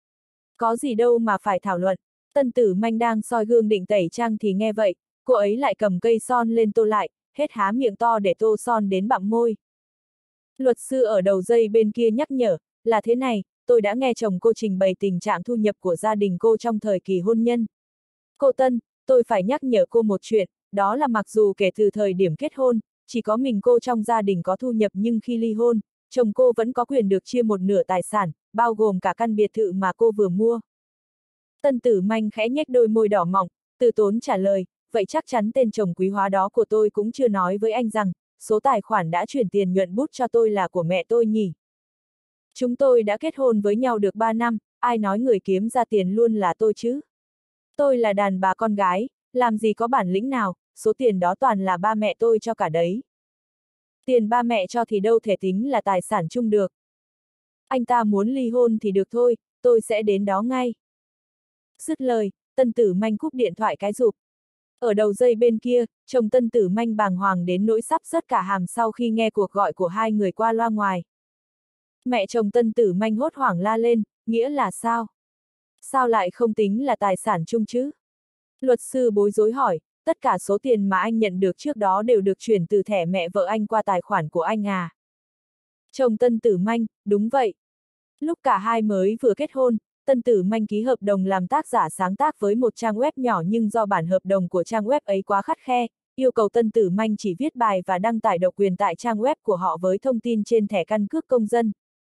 Có gì đâu mà phải thảo luận, Tân Tử Manh đang soi gương định tẩy trang thì nghe vậy, cô ấy lại cầm cây son lên tô lại, hết há miệng to để tô son đến bặm môi. Luật sư ở đầu dây bên kia nhắc nhở, là thế này, tôi đã nghe chồng cô trình bày tình trạng thu nhập của gia đình cô trong thời kỳ hôn nhân. Cô Tân, tôi phải nhắc nhở cô một chuyện, đó là mặc dù kể từ thời điểm kết hôn, chỉ có mình cô trong gia đình có thu nhập nhưng khi ly hôn, chồng cô vẫn có quyền được chia một nửa tài sản, bao gồm cả căn biệt thự mà cô vừa mua. Tân Tử Manh khẽ nhếch đôi môi đỏ mọng, từ tốn trả lời, vậy chắc chắn tên chồng quý hóa đó của tôi cũng chưa nói với anh rằng, số tài khoản đã chuyển tiền nhuận bút cho tôi là của mẹ tôi nhỉ. Chúng tôi đã kết hôn với nhau được 3 năm, ai nói người kiếm ra tiền luôn là tôi chứ? Tôi là đàn bà con gái, làm gì có bản lĩnh nào, số tiền đó toàn là ba mẹ tôi cho cả đấy. Tiền ba mẹ cho thì đâu thể tính là tài sản chung được. Anh ta muốn ly hôn thì được thôi, tôi sẽ đến đó ngay. Dứt lời, Tân Tử Manh cúp điện thoại cái rụp. Ở đầu dây bên kia, chồng Tân Tử Manh bàng hoàng đến nỗi sắp rớt cả hàm sau khi nghe cuộc gọi của hai người qua loa ngoài. Mẹ chồng Tân Tử Manh hốt hoảng la lên, nghĩa là sao? Sao lại không tính là tài sản chung chứ? Luật sư bối rối hỏi, tất cả số tiền mà anh nhận được trước đó đều được chuyển từ thẻ mẹ vợ anh qua tài khoản của anh à? Chồng Tân Tử Manh, đúng vậy. Lúc cả hai mới vừa kết hôn, Tân Tử Manh ký hợp đồng làm tác giả sáng tác với một trang web nhỏ nhưng do bản hợp đồng của trang web ấy quá khắt khe, yêu cầu Tân Tử Manh chỉ viết bài và đăng tải độc quyền tại trang web của họ với thông tin trên thẻ căn cước công dân.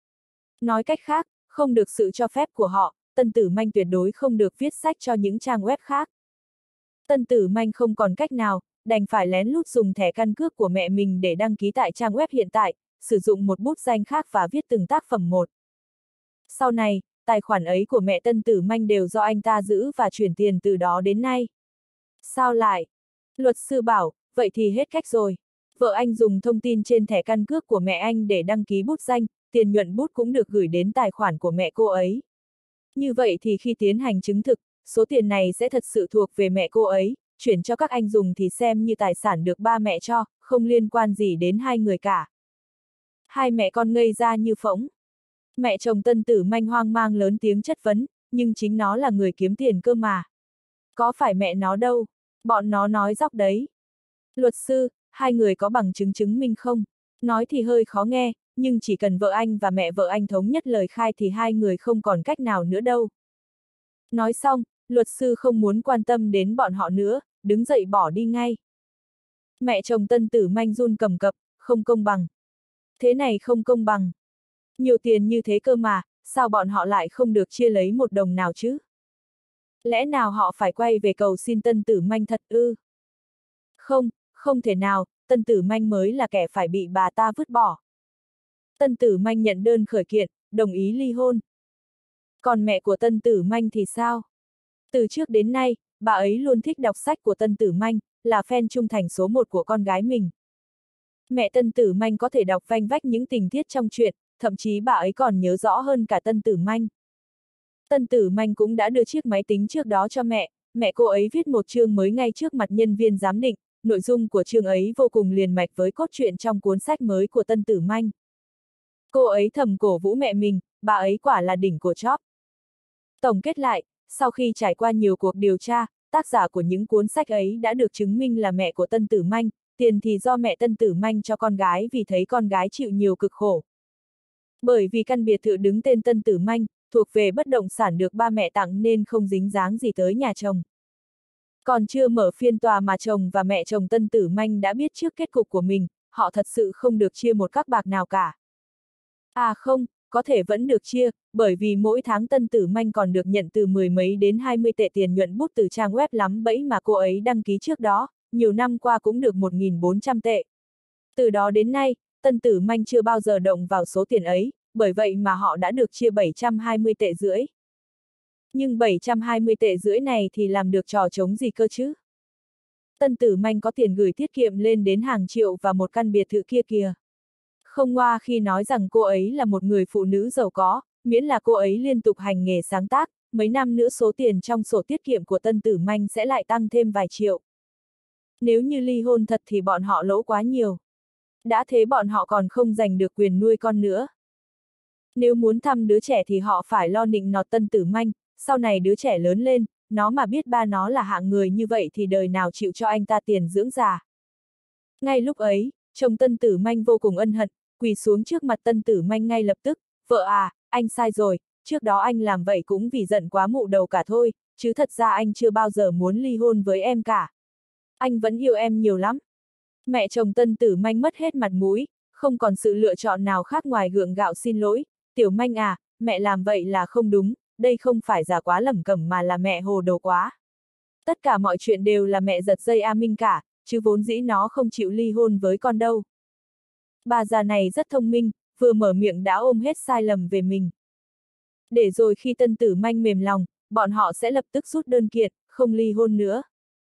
Nói cách khác, không được sự cho phép của họ, Tân Tử Manh tuyệt đối không được viết sách cho những trang web khác. Tân Tử Manh không còn cách nào, đành phải lén lút dùng thẻ căn cước của mẹ mình để đăng ký tại trang web hiện tại, sử dụng một bút danh khác và viết từng tác phẩm một. Sau này, tài khoản ấy của mẹ Tân Tử Manh đều do anh ta giữ và chuyển tiền từ đó đến nay. Sao lại? Luật sư bảo, vậy thì hết cách rồi. Vợ anh dùng thông tin trên thẻ căn cước của mẹ anh để đăng ký bút danh, tiền nhuận bút cũng được gửi đến tài khoản của mẹ cô ấy. Như vậy thì khi tiến hành chứng thực, số tiền này sẽ thật sự thuộc về mẹ cô ấy, chuyển cho các anh dùng thì xem như tài sản được ba mẹ cho, không liên quan gì đến hai người cả. Hai mẹ con ngây ra như phỗng. Mẹ chồng Tân Tử Manh hoang mang lớn tiếng chất vấn, nhưng chính nó là người kiếm tiền cơ mà. Có phải mẹ nó đâu, bọn nó nói dóc đấy. Luật sư, hai người có bằng chứng chứng minh không? Nói thì hơi khó nghe, nhưng chỉ cần vợ anh và mẹ vợ anh thống nhất lời khai thì hai người không còn cách nào nữa đâu. Nói xong, luật sư không muốn quan tâm đến bọn họ nữa, đứng dậy bỏ đi ngay. Mẹ chồng Tân Tử Manh run cầm cập, không công bằng. Thế này không công bằng. Nhiều tiền như thế cơ mà, sao bọn họ lại không được chia lấy một đồng nào chứ? Lẽ nào họ phải quay về cầu xin Tân Tử Manh thật ư? Không, không thể nào, Tân Tử Manh mới là kẻ phải bị bà ta vứt bỏ. Tân Tử Manh nhận đơn khởi kiện, đồng ý ly hôn. Còn mẹ của Tân Tử Manh thì sao? Từ trước đến nay, bà ấy luôn thích đọc sách của Tân Tử Manh, là fan trung thành số 1 của con gái mình. Mẹ Tân Tử Manh có thể đọc vanh vách những tình tiết trong truyện, thậm chí bà ấy còn nhớ rõ hơn cả Tân Tử Manh. Tân Tử Manh cũng đã đưa chiếc máy tính trước đó cho mẹ cô ấy viết một chương mới ngay trước mặt nhân viên giám định, nội dung của chương ấy vô cùng liền mạch với cốt truyện trong cuốn sách mới của Tân Tử Manh. Cô ấy thầm cổ vũ mẹ mình, bà ấy quả là đỉnh của chóp. Tổng kết lại, sau khi trải qua nhiều cuộc điều tra, tác giả của những cuốn sách ấy đã được chứng minh là mẹ của Tân Tử Manh, tiền thì do mẹ Tân Tử Manh cho con gái vì thấy con gái chịu nhiều cực khổ. Bởi vì căn biệt thự đứng tên Tân Tử Manh, thuộc về bất động sản được ba mẹ tặng nên không dính dáng gì tới nhà chồng. Còn chưa mở phiên tòa mà chồng và mẹ chồng Tân Tử Manh đã biết trước kết cục của mình, họ thật sự không được chia một các bạc nào cả. À không, có thể vẫn được chia, bởi vì mỗi tháng Tân Tử Manh còn được nhận từ 10 mấy đến 20 tệ tiền nhuận bút từ trang web lắm bẫy mà cô ấy đăng ký trước đó, nhiều năm qua cũng được 1.400 tệ. Từ đó đến nay, Tân Tử Manh chưa bao giờ động vào số tiền ấy, bởi vậy mà họ đã được chia 720 tệ rưỡi. Nhưng 720 tệ rưỡi này thì làm được trò trống gì cơ chứ? Tân Tử Manh có tiền gửi tiết kiệm lên đến hàng triệu và một căn biệt thự kia kìa. Không ngoa khi nói rằng cô ấy là một người phụ nữ giàu có, miễn là cô ấy liên tục hành nghề sáng tác, mấy năm nữa số tiền trong sổ tiết kiệm của Tân Tử Manh sẽ lại tăng thêm vài triệu. Nếu như ly hôn thật thì bọn họ lỗ quá nhiều. Đã thế bọn họ còn không giành được quyền nuôi con nữa. Nếu muốn thăm đứa trẻ thì họ phải lo nịnh nọt Tân Tử Manh, sau này đứa trẻ lớn lên, nó mà biết ba nó là hạng người như vậy thì đời nào chịu cho anh ta tiền dưỡng già. Ngay lúc ấy, chồng Tân Tử Manh vô cùng ân hận, quỳ xuống trước mặt Tân Tử Manh ngay lập tức, vợ à, anh sai rồi, trước đó anh làm vậy cũng vì giận quá mụ đầu cả thôi, chứ thật ra anh chưa bao giờ muốn ly hôn với em cả. Anh vẫn yêu em nhiều lắm. Mẹ chồng Tân Tử Manh mất hết mặt mũi, không còn sự lựa chọn nào khác ngoài gượng gạo xin lỗi, Tiểu Manh à, mẹ làm vậy là không đúng, đây không phải già quá lẩm cẩm mà là mẹ hồ đồ quá. Tất cả mọi chuyện đều là mẹ giật dây A Minh cả, chứ vốn dĩ nó không chịu ly hôn với con đâu. Bà già này rất thông minh, vừa mở miệng đã ôm hết sai lầm về mình. Để rồi khi Tân Tử Manh mềm lòng, bọn họ sẽ lập tức rút đơn kiện, không ly hôn nữa.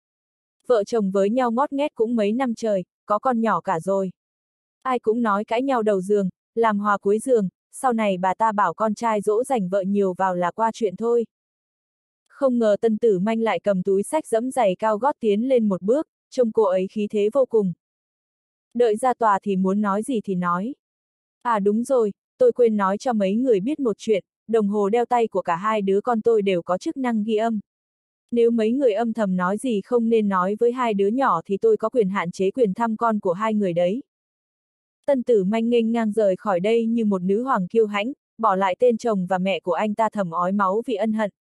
Vợ chồng với nhau ngót nghét cũng mấy năm trời, có con nhỏ cả rồi. Ai cũng nói cãi nhau đầu giường, làm hòa cuối giường, sau này bà ta bảo con trai dỗ dành vợ nhiều vào là qua chuyện thôi. Không ngờ Tân Tử Manh lại cầm túi xách giẫm giày cao gót tiến lên một bước, trông cô ấy khí thế vô cùng. Đợi ra tòa thì muốn nói gì thì nói. À đúng rồi, tôi quên nói cho mấy người biết một chuyện, đồng hồ đeo tay của cả hai đứa con tôi đều có chức năng ghi âm. Nếu mấy người âm thầm nói gì không nên nói với hai đứa nhỏ thì tôi có quyền hạn chế quyền thăm con của hai người đấy. Tân Tử Manh nghênh ngang rời khỏi đây như một nữ hoàng kiêu hãnh, bỏ lại tên chồng và mẹ của anh ta thầm ói máu vì ân hận.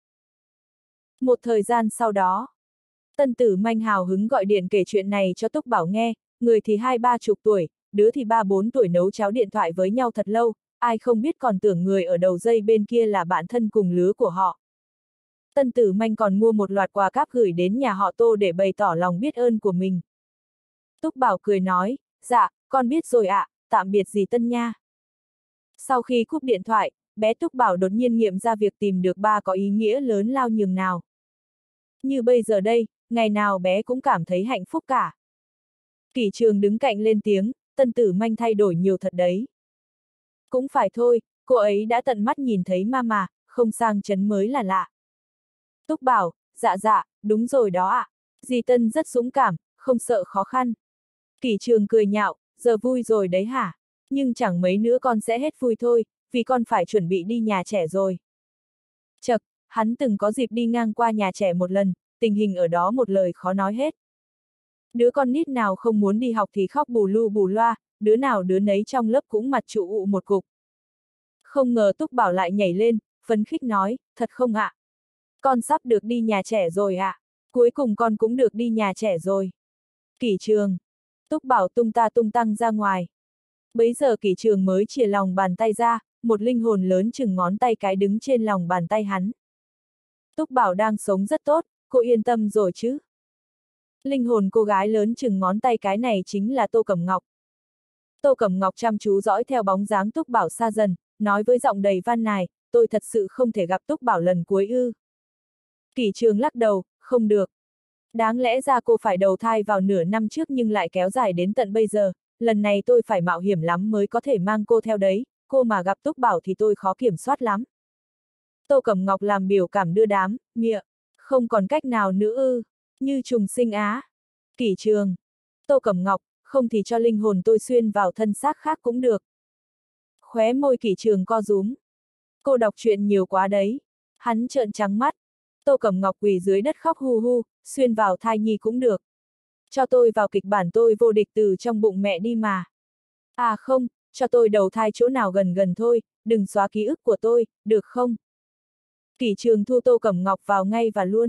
Một thời gian sau đó, Tân Tử Manh hào hứng gọi điện kể chuyện này cho Túc Bảo nghe, người thì 20-30 tuổi, đứa thì 3-4 tuổi nấu cháo điện thoại với nhau thật lâu, ai không biết còn tưởng người ở đầu dây bên kia là bạn thân cùng lứa của họ. Tân Tử Manh còn mua một loạt quà cáp gửi đến nhà họ Tô để bày tỏ lòng biết ơn của mình. Túc Bảo cười nói, dạ, con biết rồi ạ, tạm biệt dì Tân nha. Sau khi cúp điện thoại, bé Túc Bảo đột nhiên nghiệm ra việc tìm được ba có ý nghĩa lớn lao nhường nào. Như bây giờ đây, ngày nào bé cũng cảm thấy hạnh phúc cả. Kỷ Trường đứng cạnh lên tiếng, Tân Tử Manh thay đổi nhiều thật đấy. Cũng phải thôi, cô ấy đã tận mắt nhìn thấy ma mà, không sang chấn mới là lạ. Túc Bảo, dạ dạ, đúng rồi đó ạ. Dì Tân rất dũng cảm, không sợ khó khăn. Kỷ Trường cười nhạo, giờ vui rồi đấy hả? Nhưng chẳng mấy nữa con sẽ hết vui thôi, vì con phải chuẩn bị đi nhà trẻ rồi. Chậc, hắn từng có dịp đi ngang qua nhà trẻ một lần, tình hình ở đó một lời khó nói hết. Đứa con nít nào không muốn đi học thì khóc bù lu bù loa, đứa nào đứa nấy trong lớp cũng mặt trụ ụ một cục. Không ngờ Túc Bảo lại nhảy lên, phấn khích nói, thật không ạ? Con sắp được đi nhà trẻ rồi ạ. Cuối cùng con cũng được đi nhà trẻ rồi. Kỷ Trường. Túc Bảo tung ta tung tăng ra ngoài. Bấy giờ Kỷ Trường mới chìa lòng bàn tay ra, một linh hồn lớn chừng ngón tay cái đứng trên lòng bàn tay hắn. Túc Bảo đang sống rất tốt, cô yên tâm rồi chứ? Linh hồn cô gái lớn chừng ngón tay cái này chính là Tô Cẩm Ngọc. Tô Cẩm Ngọc chăm chú dõi theo bóng dáng Túc Bảo xa dần, nói với giọng đầy van nài, tôi thật sự không thể gặp Túc Bảo lần cuối ư. Kỷ Trường lắc đầu, không được. Đáng lẽ ra cô phải đầu thai vào nửa năm trước nhưng lại kéo dài đến tận bây giờ, lần này tôi phải mạo hiểm lắm mới có thể mang cô theo đấy, cô mà gặp Túc Bảo thì tôi khó kiểm soát lắm. Tô Cẩm Ngọc làm biểu cảm đưa đám, miệng, không còn cách nào nữa ư, như trùng sinh á. Kỷ Trường. Tô Cẩm Ngọc, không thì cho linh hồn tôi xuyên vào thân xác khác cũng được. Khóe môi Kỷ Trường co rúm. Cô đọc truyện nhiều quá đấy. Hắn trợn trắng mắt. Tô Cẩm Ngọc quỳ dưới đất khóc hu hu, xuyên vào thai nhi cũng được. Cho tôi vào kịch bản tôi vô địch từ trong bụng mẹ đi mà. À không, cho tôi đầu thai chỗ nào gần gần thôi, đừng xóa ký ức của tôi, được không? Kỷ Trường thu Tô Cẩm Ngọc vào ngay và luôn.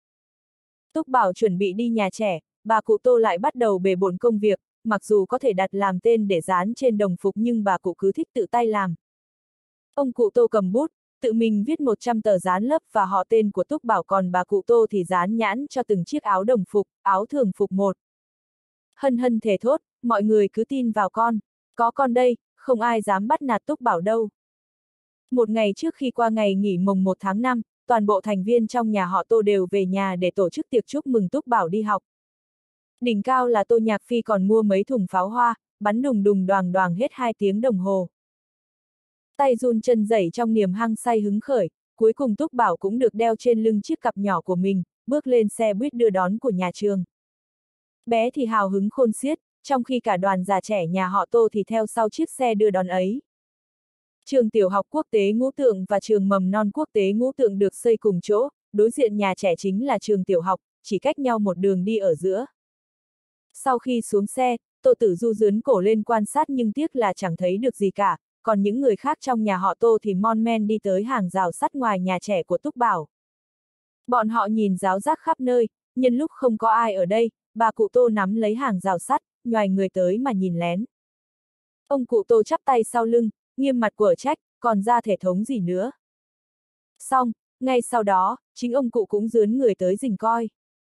Túc Bảo chuẩn bị đi nhà trẻ, bà cụ Tô lại bắt đầu bề bộn công việc, mặc dù có thể đặt làm tên để dán trên đồng phục nhưng bà cụ cứ thích tự tay làm. Ông cụ Tô cầm bút, tự mình viết 100 tờ dán lấp và họ tên của Túc Bảo, còn bà cụ Tô thì dán nhãn cho từng chiếc áo đồng phục, áo thường phục một. Hân hân thề thốt, mọi người cứ tin vào con, có con đây, không ai dám bắt nạt Túc Bảo đâu. Một ngày trước khi qua ngày nghỉ mồng 1 tháng 5, toàn bộ thành viên trong nhà họ Tô đều về nhà để tổ chức tiệc chúc mừng Túc Bảo đi học. Đỉnh cao là Tô Nhạc Phi còn mua mấy thùng pháo hoa, bắn đùng đùng đoàng đoàng hết 2 tiếng đồng hồ. Tay run chân rẩy trong niềm hăng say hứng khởi, cuối cùng Túc Bảo cũng được đeo trên lưng chiếc cặp nhỏ của mình, bước lên xe buýt đưa đón của nhà trường. Bé thì hào hứng khôn xiết, trong khi cả đoàn già trẻ nhà họ Tô thì theo sau chiếc xe đưa đón ấy. Trường tiểu học quốc tế Ngũ Tượng và trường mầm non quốc tế Ngũ Tượng được xây cùng chỗ, đối diện nhà trẻ chính là trường tiểu học, chỉ cách nhau một đường đi ở giữa. Sau khi xuống xe, Tô Tử Du dướn cổ lên quan sát nhưng tiếc là chẳng thấy được gì cả, còn những người khác trong nhà họ Tô thì mon men đi tới hàng rào sắt ngoài nhà trẻ của Túc Bảo. Bọn họ nhìn ráo rác khắp nơi, nhân lúc không có ai ở đây, bà cụ Tô nắm lấy hàng rào sắt, nhoài người tới mà nhìn lén. Ông cụ Tô chắp tay sau lưng, nghiêm mặt quở trách, còn ra thể thống gì nữa. Xong, ngay sau đó, chính ông cụ cũng dướn người tới rình coi.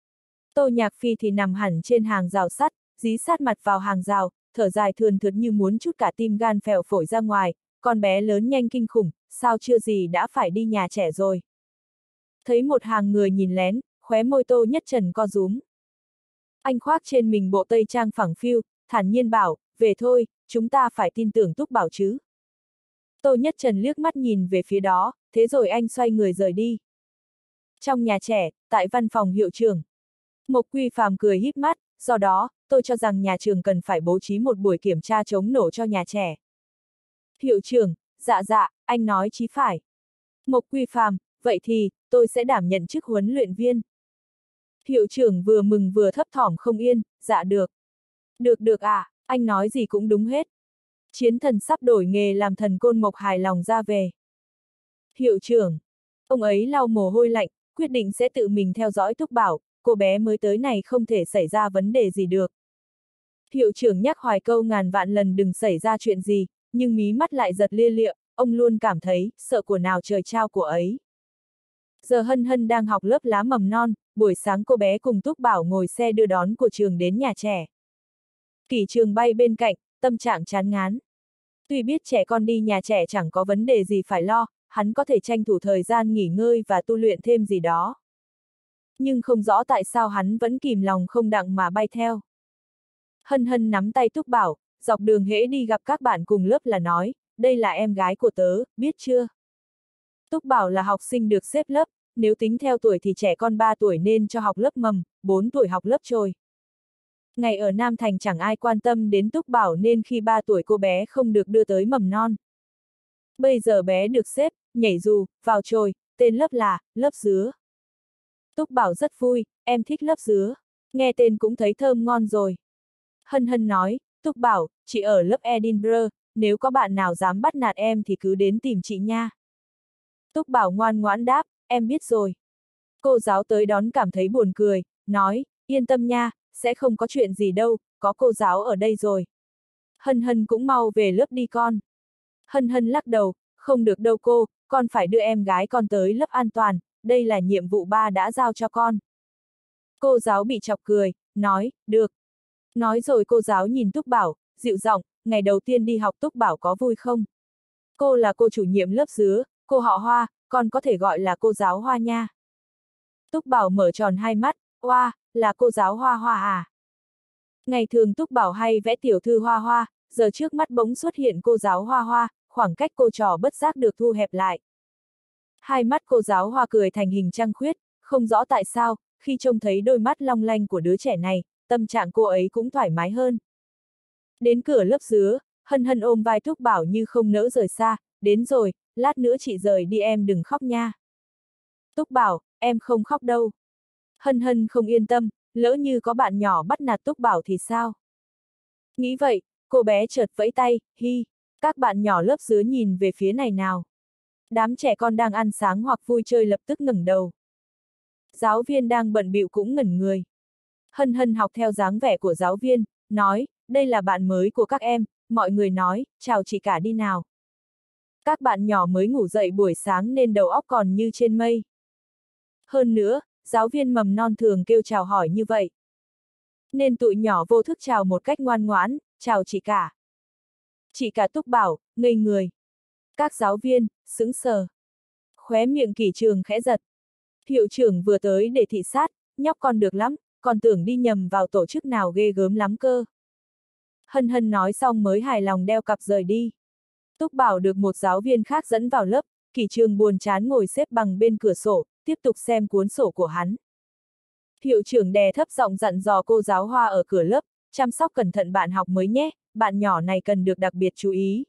Tô Nhạc Phi thì nằm hẳn trên hàng rào sắt, dí sát mặt vào hàng rào, thở dài thườn thượt như muốn trút cả tim gan phèo phổi ra ngoài, con bé lớn nhanh kinh khủng, sao chưa gì đã phải đi nhà trẻ rồi. Thấy một hàng người nhìn lén, khóe môi Tô Nhất Trần co rúm. Anh khoác trên mình bộ tây trang phẳng phiu, thản nhiên bảo, về thôi, chúng ta phải tin tưởng Túc Bảo chứ. Tô Nhất Trần liếc mắt nhìn về phía đó, thế rồi anh xoay người rời đi. Trong nhà trẻ, tại văn phòng hiệu trưởng, Mộc Quy Phàm cười híp mắt, do đó, tôi cho rằng nhà trường cần phải bố trí một buổi kiểm tra chống nổ cho nhà trẻ. Hiệu trưởng, dạ, anh nói chí phải. Mộc Quy Phàm, vậy thì, tôi sẽ đảm nhận chức huấn luyện viên. Hiệu trưởng vừa mừng vừa thấp thỏm không yên, dạ được. Được à, anh nói gì cũng đúng hết. Chiến thần sắp đổi nghề làm thần Côn Mộc hài lòng ra về. Hiệu trưởng, ông ấy lau mồ hôi lạnh, quyết định sẽ tự mình theo dõi Túc Bảo, cô bé mới tới này không thể xảy ra vấn đề gì được. Hiệu trưởng nhắc hoài câu ngàn vạn lần đừng xảy ra chuyện gì, nhưng mí mắt lại giật lia lịa, ông luôn cảm thấy, sợ của nào trời trao của ấy. Giờ Hân Hân đang học lớp lá mầm non, buổi sáng cô bé cùng Túc Bảo ngồi xe đưa đón của trường đến nhà trẻ. Kỷ Trường bay bên cạnh, tâm trạng chán ngán. Tuy biết trẻ con đi nhà trẻ chẳng có vấn đề gì phải lo, hắn có thể tranh thủ thời gian nghỉ ngơi và tu luyện thêm gì đó. Nhưng không rõ tại sao hắn vẫn kìm lòng không đặng mà bay theo. Hân Hân nắm tay Túc Bảo, dọc đường hễ đi gặp các bạn cùng lớp là nói, đây là em gái của tớ, biết chưa? Túc Bảo là học sinh được xếp lớp, nếu tính theo tuổi thì trẻ con 3 tuổi nên cho học lớp mầm, 4 tuổi học lớp chồi. Ngày ở Nam Thành chẳng ai quan tâm đến Túc Bảo nên khi 3 tuổi cô bé không được đưa tới mầm non. Bây giờ bé được xếp, nhảy dù, vào chồi, tên lớp là, lớp dứa. Túc Bảo rất vui, em thích lớp dứa, nghe tên cũng thấy thơm ngon rồi. Hân Hân nói, Túc Bảo, chị ở lớp Edinburgh, nếu có bạn nào dám bắt nạt em thì cứ đến tìm chị nha. Túc Bảo ngoan ngoãn đáp, em biết rồi. Cô giáo tới đón cảm thấy buồn cười, nói, yên tâm nha, sẽ không có chuyện gì đâu, có cô giáo ở đây rồi. Hân Hân cũng mau về lớp đi con. Hân Hân lắc đầu, không được đâu cô, con phải đưa em gái con tới lớp an toàn, đây là nhiệm vụ ba đã giao cho con. Cô giáo bị chọc cười, nói, được. Nói rồi cô giáo nhìn Túc Bảo, dịu giọng, ngày đầu tiên đi học Túc Bảo có vui không? Cô là cô chủ nhiệm lớp dứa, cô họ Hoa, con có thể gọi là cô giáo Hoa nha. Túc Bảo mở tròn hai mắt, Hoa, là cô giáo Hoa Hoa à? Ngày thường Túc Bảo hay vẽ tiểu thư Hoa Hoa, giờ trước mắt bỗng xuất hiện cô giáo Hoa Hoa, khoảng cách cô trò bất giác được thu hẹp lại. Hai mắt cô giáo Hoa cười thành hình trăng khuyết, không rõ tại sao, khi trông thấy đôi mắt long lanh của đứa trẻ này, tâm trạng cô ấy cũng thoải mái hơn. Đến cửa lớp dứa, Hân Hân ôm vai Túc Bảo như không nỡ rời xa, đến rồi, lát nữa chị rời đi em đừng khóc nha. Túc Bảo, em không khóc đâu. Hân Hân không yên tâm, lỡ như có bạn nhỏ bắt nạt Túc Bảo thì sao? Nghĩ vậy, cô bé chợt vẫy tay, hi. Các bạn nhỏ lớp dưới nhìn về phía này nào. Đám trẻ con đang ăn sáng hoặc vui chơi lập tức ngẩng đầu. Giáo viên đang bận bịu cũng ngẩn người. Hân Hân học theo dáng vẻ của giáo viên, nói, đây là bạn mới của các em, mọi người nói, chào chị cả đi nào. Các bạn nhỏ mới ngủ dậy buổi sáng nên đầu óc còn như trên mây. Hơn nữa, giáo viên mầm non thường kêu chào hỏi như vậy. Nên tụi nhỏ vô thức chào một cách ngoan ngoãn, chào chị cả. Chị cả Túc Bảo, ngây người. Các giáo viên, sững sờ. Khóe miệng Kỷ Trường khẽ giật. Hiệu trưởng vừa tới để thị sát, nhóc con được lắm, còn tưởng đi nhầm vào tổ chức nào ghê gớm lắm cơ. Hân Hân nói xong mới hài lòng đeo cặp rời đi. Túc Bảo được một giáo viên khác dẫn vào lớp, Kỷ Trường buồn chán ngồi xếp bằng bên cửa sổ, tiếp tục xem cuốn sổ của hắn. Hiệu trưởng đè thấp giọng dặn dò cô giáo Hoa ở cửa lớp, chăm sóc cẩn thận bạn học mới nhé, bạn nhỏ này cần được đặc biệt chú ý.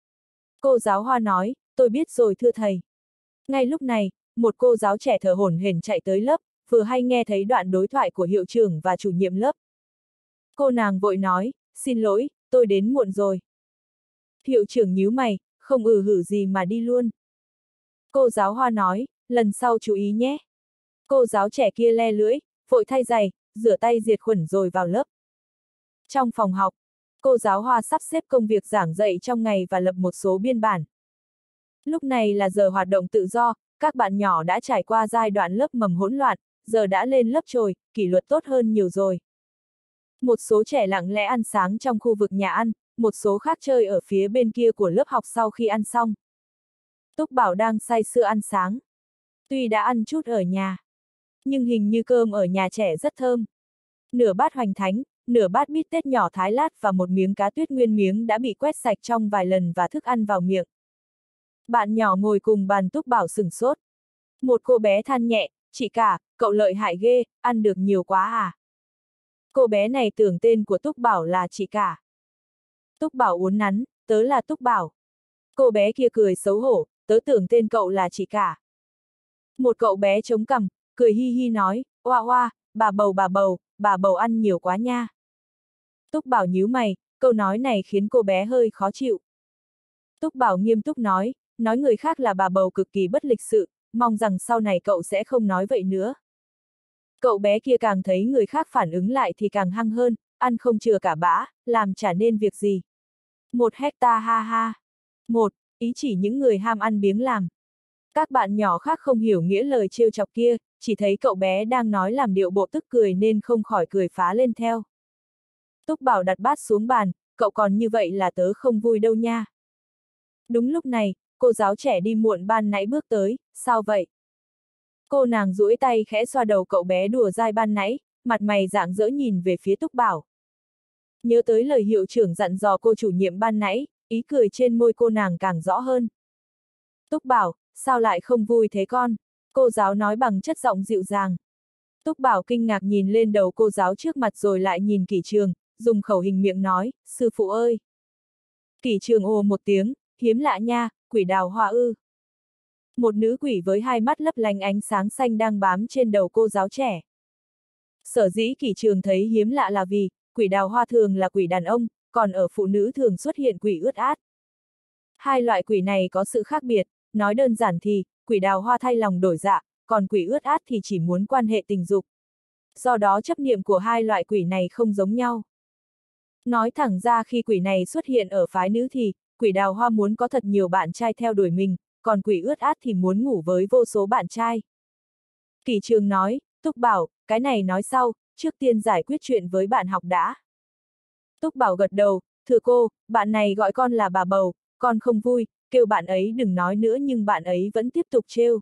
Cô giáo Hoa nói, tôi biết rồi thưa thầy. Ngay lúc này, một cô giáo trẻ thở hổn hển chạy tới lớp, vừa hay nghe thấy đoạn đối thoại của hiệu trưởng và chủ nhiệm lớp. Cô nàng vội nói, xin lỗi, tôi đến muộn rồi. Hiệu trưởng nhíu mày, không hử gì mà đi luôn. Cô giáo Hoa nói, lần sau chú ý nhé. Cô giáo trẻ kia le lưỡi, vội thay giày, rửa tay diệt khuẩn rồi vào lớp. Trong phòng học, cô giáo Hoa sắp xếp công việc giảng dạy trong ngày và lập một số biên bản. Lúc này là giờ hoạt động tự do, các bạn nhỏ đã trải qua giai đoạn lớp mầm hỗn loạn, giờ đã lên lớp trồi, kỷ luật tốt hơn nhiều rồi. Một số trẻ lặng lẽ ăn sáng trong khu vực nhà ăn, một số khác chơi ở phía bên kia của lớp học sau khi ăn xong. Túc Bảo đang say sưa ăn sáng. Tuy đã ăn chút ở nhà, nhưng hình như cơm ở nhà trẻ rất thơm. Nửa bát hoành thánh, nửa bát bít tết nhỏ thái lát và một miếng cá tuyết nguyên miếng đã bị quét sạch trong vài lần và thức ăn vào miệng. Bạn nhỏ ngồi cùng bàn Túc Bảo sửng sốt. Một cô bé than nhẹ, chị cả, cậu lợi hại ghê, ăn được nhiều quá à? Cô bé này tưởng tên của Túc Bảo là chị cả. Túc Bảo uốn nắn, tớ là Túc Bảo. Cô bé kia cười xấu hổ, tớ tưởng tên cậu là chị cả. Một cậu bé chống cằm, cười hi hi nói, oa oa, bà bầu ăn nhiều quá nha. Túc Bảo nhíu mày, câu nói này khiến cô bé hơi khó chịu. Túc Bảo nghiêm túc nói người khác là bà bầu cực kỳ bất lịch sự, mong rằng sau này cậu sẽ không nói vậy nữa. Cậu bé kia càng thấy người khác phản ứng lại thì càng hăng hơn, ăn không chừa cả bã, làm chả nên việc gì. 1 hecta ha ha. Một, ý chỉ những người ham ăn biếng làm. Các bạn nhỏ khác không hiểu nghĩa lời trêu chọc kia, chỉ thấy cậu bé đang nói làm điệu bộ tức cười nên không khỏi cười phá lên theo. Túc Bảo đặt bát xuống bàn, cậu còn như vậy là tớ không vui đâu nha. Đúng lúc này, cô giáo trẻ đi muộn ban nãy bước tới, sao vậy? Cô nàng duỗi tay khẽ xoa đầu cậu bé đùa dai ban nãy, mặt mày rạng rỡ nhìn về phía Túc Bảo. Nhớ tới lời hiệu trưởng dặn dò cô chủ nhiệm ban nãy, ý cười trên môi cô nàng càng rõ hơn. Túc Bảo, sao lại không vui thế con? Cô giáo nói bằng chất giọng dịu dàng. Túc Bảo kinh ngạc nhìn lên đầu cô giáo trước mặt rồi lại nhìn Kỷ Trường, dùng khẩu hình miệng nói, sư phụ ơi. Kỷ Trường ồ một tiếng, hiếm lạ nha, quỷ đào hoa ư. Một nữ quỷ với hai mắt lấp lánh ánh sáng xanh đang bám trên đầu cô giáo trẻ. Sở dĩ Kỷ Trường thấy hiếm lạ là vì, quỷ đào hoa thường là quỷ đàn ông, còn ở phụ nữ thường xuất hiện quỷ ướt át. Hai loại quỷ này có sự khác biệt, nói đơn giản thì, quỷ đào hoa thay lòng đổi dạ, còn quỷ ướt át thì chỉ muốn quan hệ tình dục. Do đó chấp niệm của hai loại quỷ này không giống nhau. Nói thẳng ra khi quỷ này xuất hiện ở phái nữ thì, quỷ đào hoa muốn có thật nhiều bạn trai theo đuổi mình, còn quỷ ướt át thì muốn ngủ với vô số bạn trai. Kỷ Trường nói, Túc Bảo, cái này nói sau, trước tiên giải quyết chuyện với bạn học đã. Túc Bảo gật đầu, thưa cô, bạn này gọi con là bà bầu, con không vui, kêu bạn ấy đừng nói nữa nhưng bạn ấy vẫn tiếp tục trêu.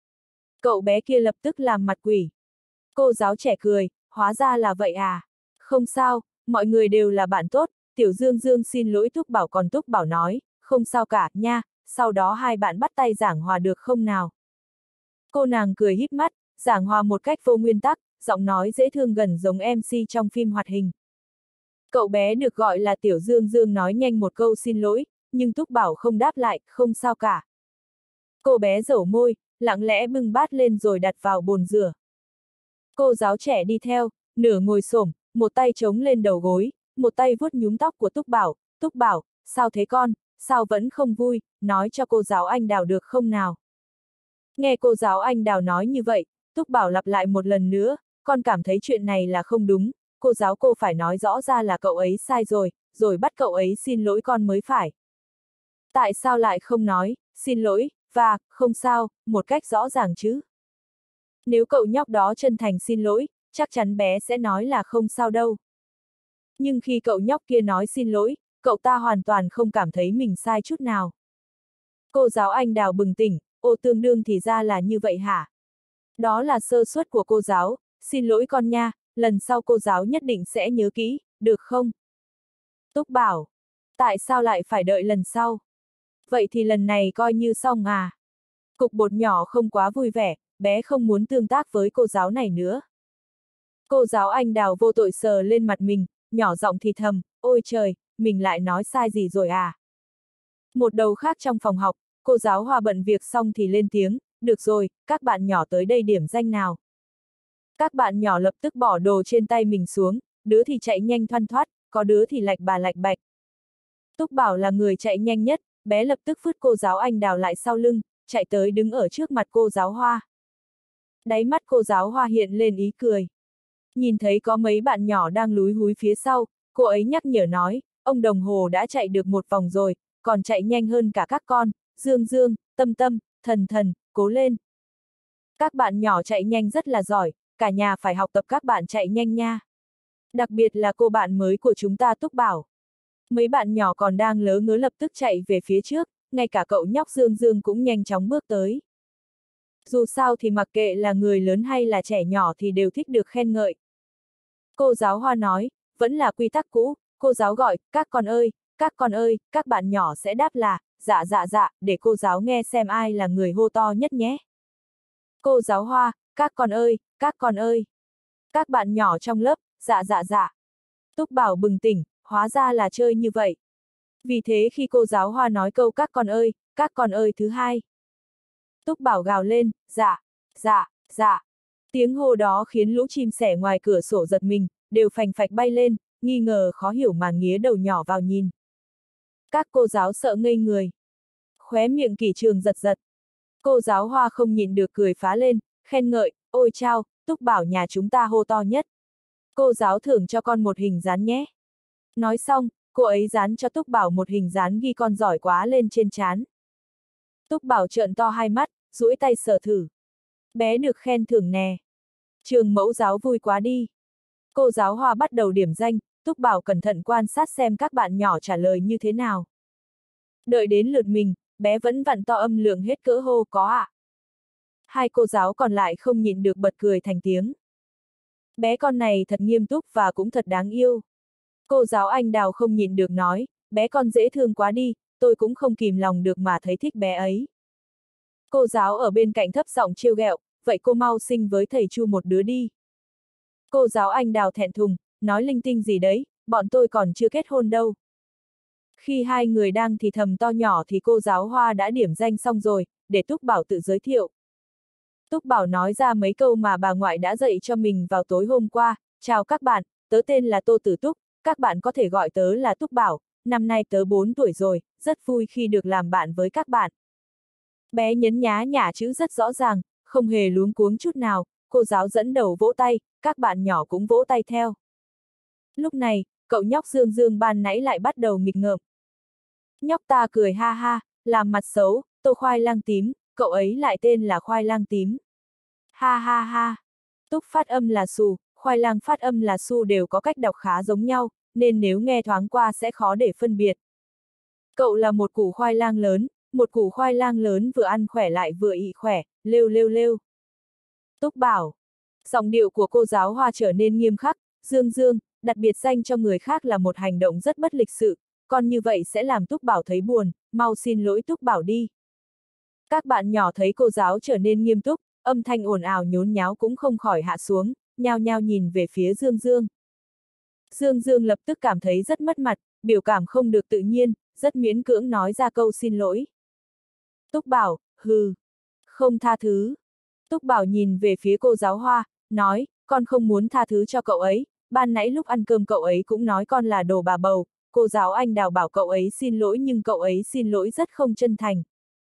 Cậu bé kia lập tức làm mặt quỷ. Cô giáo trẻ cười, hóa ra là vậy à? Không sao, mọi người đều là bạn tốt, Tiểu Dương Dương xin lỗi Túc Bảo còn Túc Bảo nói, không sao cả, nha, sau đó hai bạn bắt tay giảng hòa được không nào? Cô nàng cười híp mắt, giảng hòa một cách vô nguyên tắc, giọng nói dễ thương gần giống MC trong phim hoạt hình. Cậu bé được gọi là Tiểu Dương Dương nói nhanh một câu xin lỗi, nhưng Túc Bảo không đáp lại, không sao cả. Cô bé dẩu môi, lặng lẽ bưng bát lên rồi đặt vào bồn rửa. Cô giáo trẻ đi theo, nửa ngồi xổm, một tay chống lên đầu gối, một tay vuốt nhúm tóc của Túc Bảo, sao thế con, sao vẫn không vui, nói cho cô giáo anh Đào được không nào? Nghe cô giáo anh Đào nói như vậy, Túc Bảo lặp lại một lần nữa, con cảm thấy chuyện này là không đúng, cô giáo cô phải nói rõ ra là cậu ấy sai rồi bắt cậu ấy xin lỗi con mới phải. Tại sao lại không nói, xin lỗi, và, không sao, một cách rõ ràng chứ? Nếu cậu nhóc đó chân thành xin lỗi, chắc chắn bé sẽ nói là không sao đâu. Nhưng khi cậu nhóc kia nói xin lỗi, cậu ta hoàn toàn không cảm thấy mình sai chút nào. Cô giáo anh Đào bừng tỉnh, ô tương đương thì ra là như vậy hả? Đó là sơ suất của cô giáo, xin lỗi con nha, lần sau cô giáo nhất định sẽ nhớ kỹ, được không? Túc bảo, tại sao lại phải đợi lần sau? Vậy thì lần này coi như xong à? Cục bột nhỏ không quá vui vẻ, bé không muốn tương tác với cô giáo này nữa. Cô giáo anh Đào vô tội sờ lên mặt mình, nhỏ giọng thì thầm, ôi trời, mình lại nói sai gì rồi à? Một đầu khác trong phòng học, cô giáo Hoa bận việc xong thì lên tiếng, được rồi, các bạn nhỏ tới đây điểm danh nào. Các bạn nhỏ lập tức bỏ đồ trên tay mình xuống, đứa thì chạy nhanh thoăn thoắt, có đứa thì lạch bà lạch bạch. Túc Bảo là người chạy nhanh nhất, bé lập tức vứt cô giáo anh Đào lại sau lưng, chạy tới đứng ở trước mặt cô giáo Hoa. Đáy mắt cô giáo Hoa hiện lên ý cười. Nhìn thấy có mấy bạn nhỏ đang lúi húi phía sau, cô ấy nhắc nhở nói, ông đồng hồ đã chạy được một vòng rồi, còn chạy nhanh hơn cả các con, Dương Dương, Tâm Tâm, Thần Thần, cố lên. Các bạn nhỏ chạy nhanh rất là giỏi, cả nhà phải học tập các bạn chạy nhanh nha. Đặc biệt là cô bạn mới của chúng ta Túc Bảo. Mấy bạn nhỏ còn đang lớ ngớ lập tức chạy về phía trước, ngay cả cậu nhóc Dương Dương cũng nhanh chóng bước tới. Dù sao thì mặc kệ là người lớn hay là trẻ nhỏ thì đều thích được khen ngợi. Cô giáo Hoa nói, vẫn là quy tắc cũ, cô giáo gọi, các con ơi, các bạn nhỏ sẽ đáp là, dạ dạ dạ, để cô giáo nghe xem ai là người hô to nhất nhé. Cô giáo Hoa, các con ơi, các con ơi. Các bạn nhỏ trong lớp, dạ dạ dạ. Túc Bảo bừng tỉnh, hóa ra là chơi như vậy. Vì thế khi cô giáo Hoa nói câu các con ơi thứ hai. Túc Bảo gào lên, dạ, dạ, dạ. Tiếng hô đó khiến lũ chim sẻ ngoài cửa sổ giật mình, đều phành phạch bay lên, nghi ngờ khó hiểu mà nghía đầu nhỏ vào nhìn. Các cô giáo sợ ngây người. Khóe miệng Kỷ Trường giật giật. Cô giáo Hoa không nhịn được cười phá lên, khen ngợi, ôi chao, Túc Bảo nhà chúng ta hô to nhất. Cô giáo thưởng cho con một hình dán nhé. Nói xong, cô ấy dán cho Túc Bảo một hình dán ghi con giỏi quá lên trên trán. Túc Bảo trợn to hai mắt, duỗi tay sờ thử. Bé được khen thưởng nè. Trường mẫu giáo vui quá đi. Cô giáo Hoa bắt đầu điểm danh, Túc Bảo cẩn thận quan sát xem các bạn nhỏ trả lời như thế nào. Đợi đến lượt mình, bé vẫn vặn to âm lượng hết cỡ hô có ạ. Hai cô giáo còn lại không nhịn được bật cười thành tiếng. Bé con này thật nghiêm túc và cũng thật đáng yêu. Cô giáo anh Đào không nhịn được nói, bé con dễ thương quá đi, tôi cũng không kìm lòng được mà thấy thích bé ấy. Cô giáo ở bên cạnh thấp giọng trêu ghẹo, vậy cô mau sinh với thầy Chu một đứa đi. Cô giáo anh Đào thẹn thùng, nói linh tinh gì đấy, bọn tôi còn chưa kết hôn đâu. Khi hai người đang thì thầm to nhỏ thì cô giáo Hoa đã điểm danh xong rồi, để Túc Bảo tự giới thiệu. Túc Bảo nói ra mấy câu mà bà ngoại đã dạy cho mình vào tối hôm qua, chào các bạn, tớ tên là Tô Tử Túc, các bạn có thể gọi tớ là Túc Bảo, năm nay tớ 4 tuổi rồi, rất vui khi được làm bạn với các bạn. Bé nhấn nhá nhả chữ rất rõ ràng, không hề luống cuống chút nào, cô giáo dẫn đầu vỗ tay, các bạn nhỏ cũng vỗ tay theo. Lúc này, cậu nhóc Dương Dương ban nãy lại bắt đầu nghịch ngợm. Nhóc ta cười ha ha, làm mặt xấu, Tô Khoai Lang Tím, cậu ấy lại tên là Khoai Lang Tím. Ha ha ha. Túc phát âm là Sù, Khoai Lang phát âm là Su đều có cách đọc khá giống nhau, nên nếu nghe thoáng qua sẽ khó để phân biệt. Cậu là một củ khoai lang lớn, một củ khoai lang lớn vừa ăn khỏe lại vừa ị khỏe, lêu lêu lêu. Túc bảo. Giọng điệu của cô giáo Hoa trở nên nghiêm khắc, Dương Dương, đặt biệt danh cho người khác là một hành động rất bất lịch sự, còn như vậy sẽ làm Túc Bảo thấy buồn, mau xin lỗi Túc Bảo đi. Các bạn nhỏ thấy cô giáo trở nên nghiêm túc, âm thanh ồn ào nhốn nháo cũng không khỏi hạ xuống, nhao nhao nhìn về phía Dương Dương. Dương Dương lập tức cảm thấy rất mất mặt, biểu cảm không được tự nhiên, rất miễn cưỡng nói ra câu xin lỗi. Túc Bảo, hừ, không tha thứ. Túc Bảo nhìn về phía cô giáo Hoa, nói, con không muốn tha thứ cho cậu ấy, ban nãy lúc ăn cơm cậu ấy cũng nói con là đồ bà bầu, cô giáo anh Đào bảo cậu ấy xin lỗi nhưng cậu ấy xin lỗi rất không chân thành.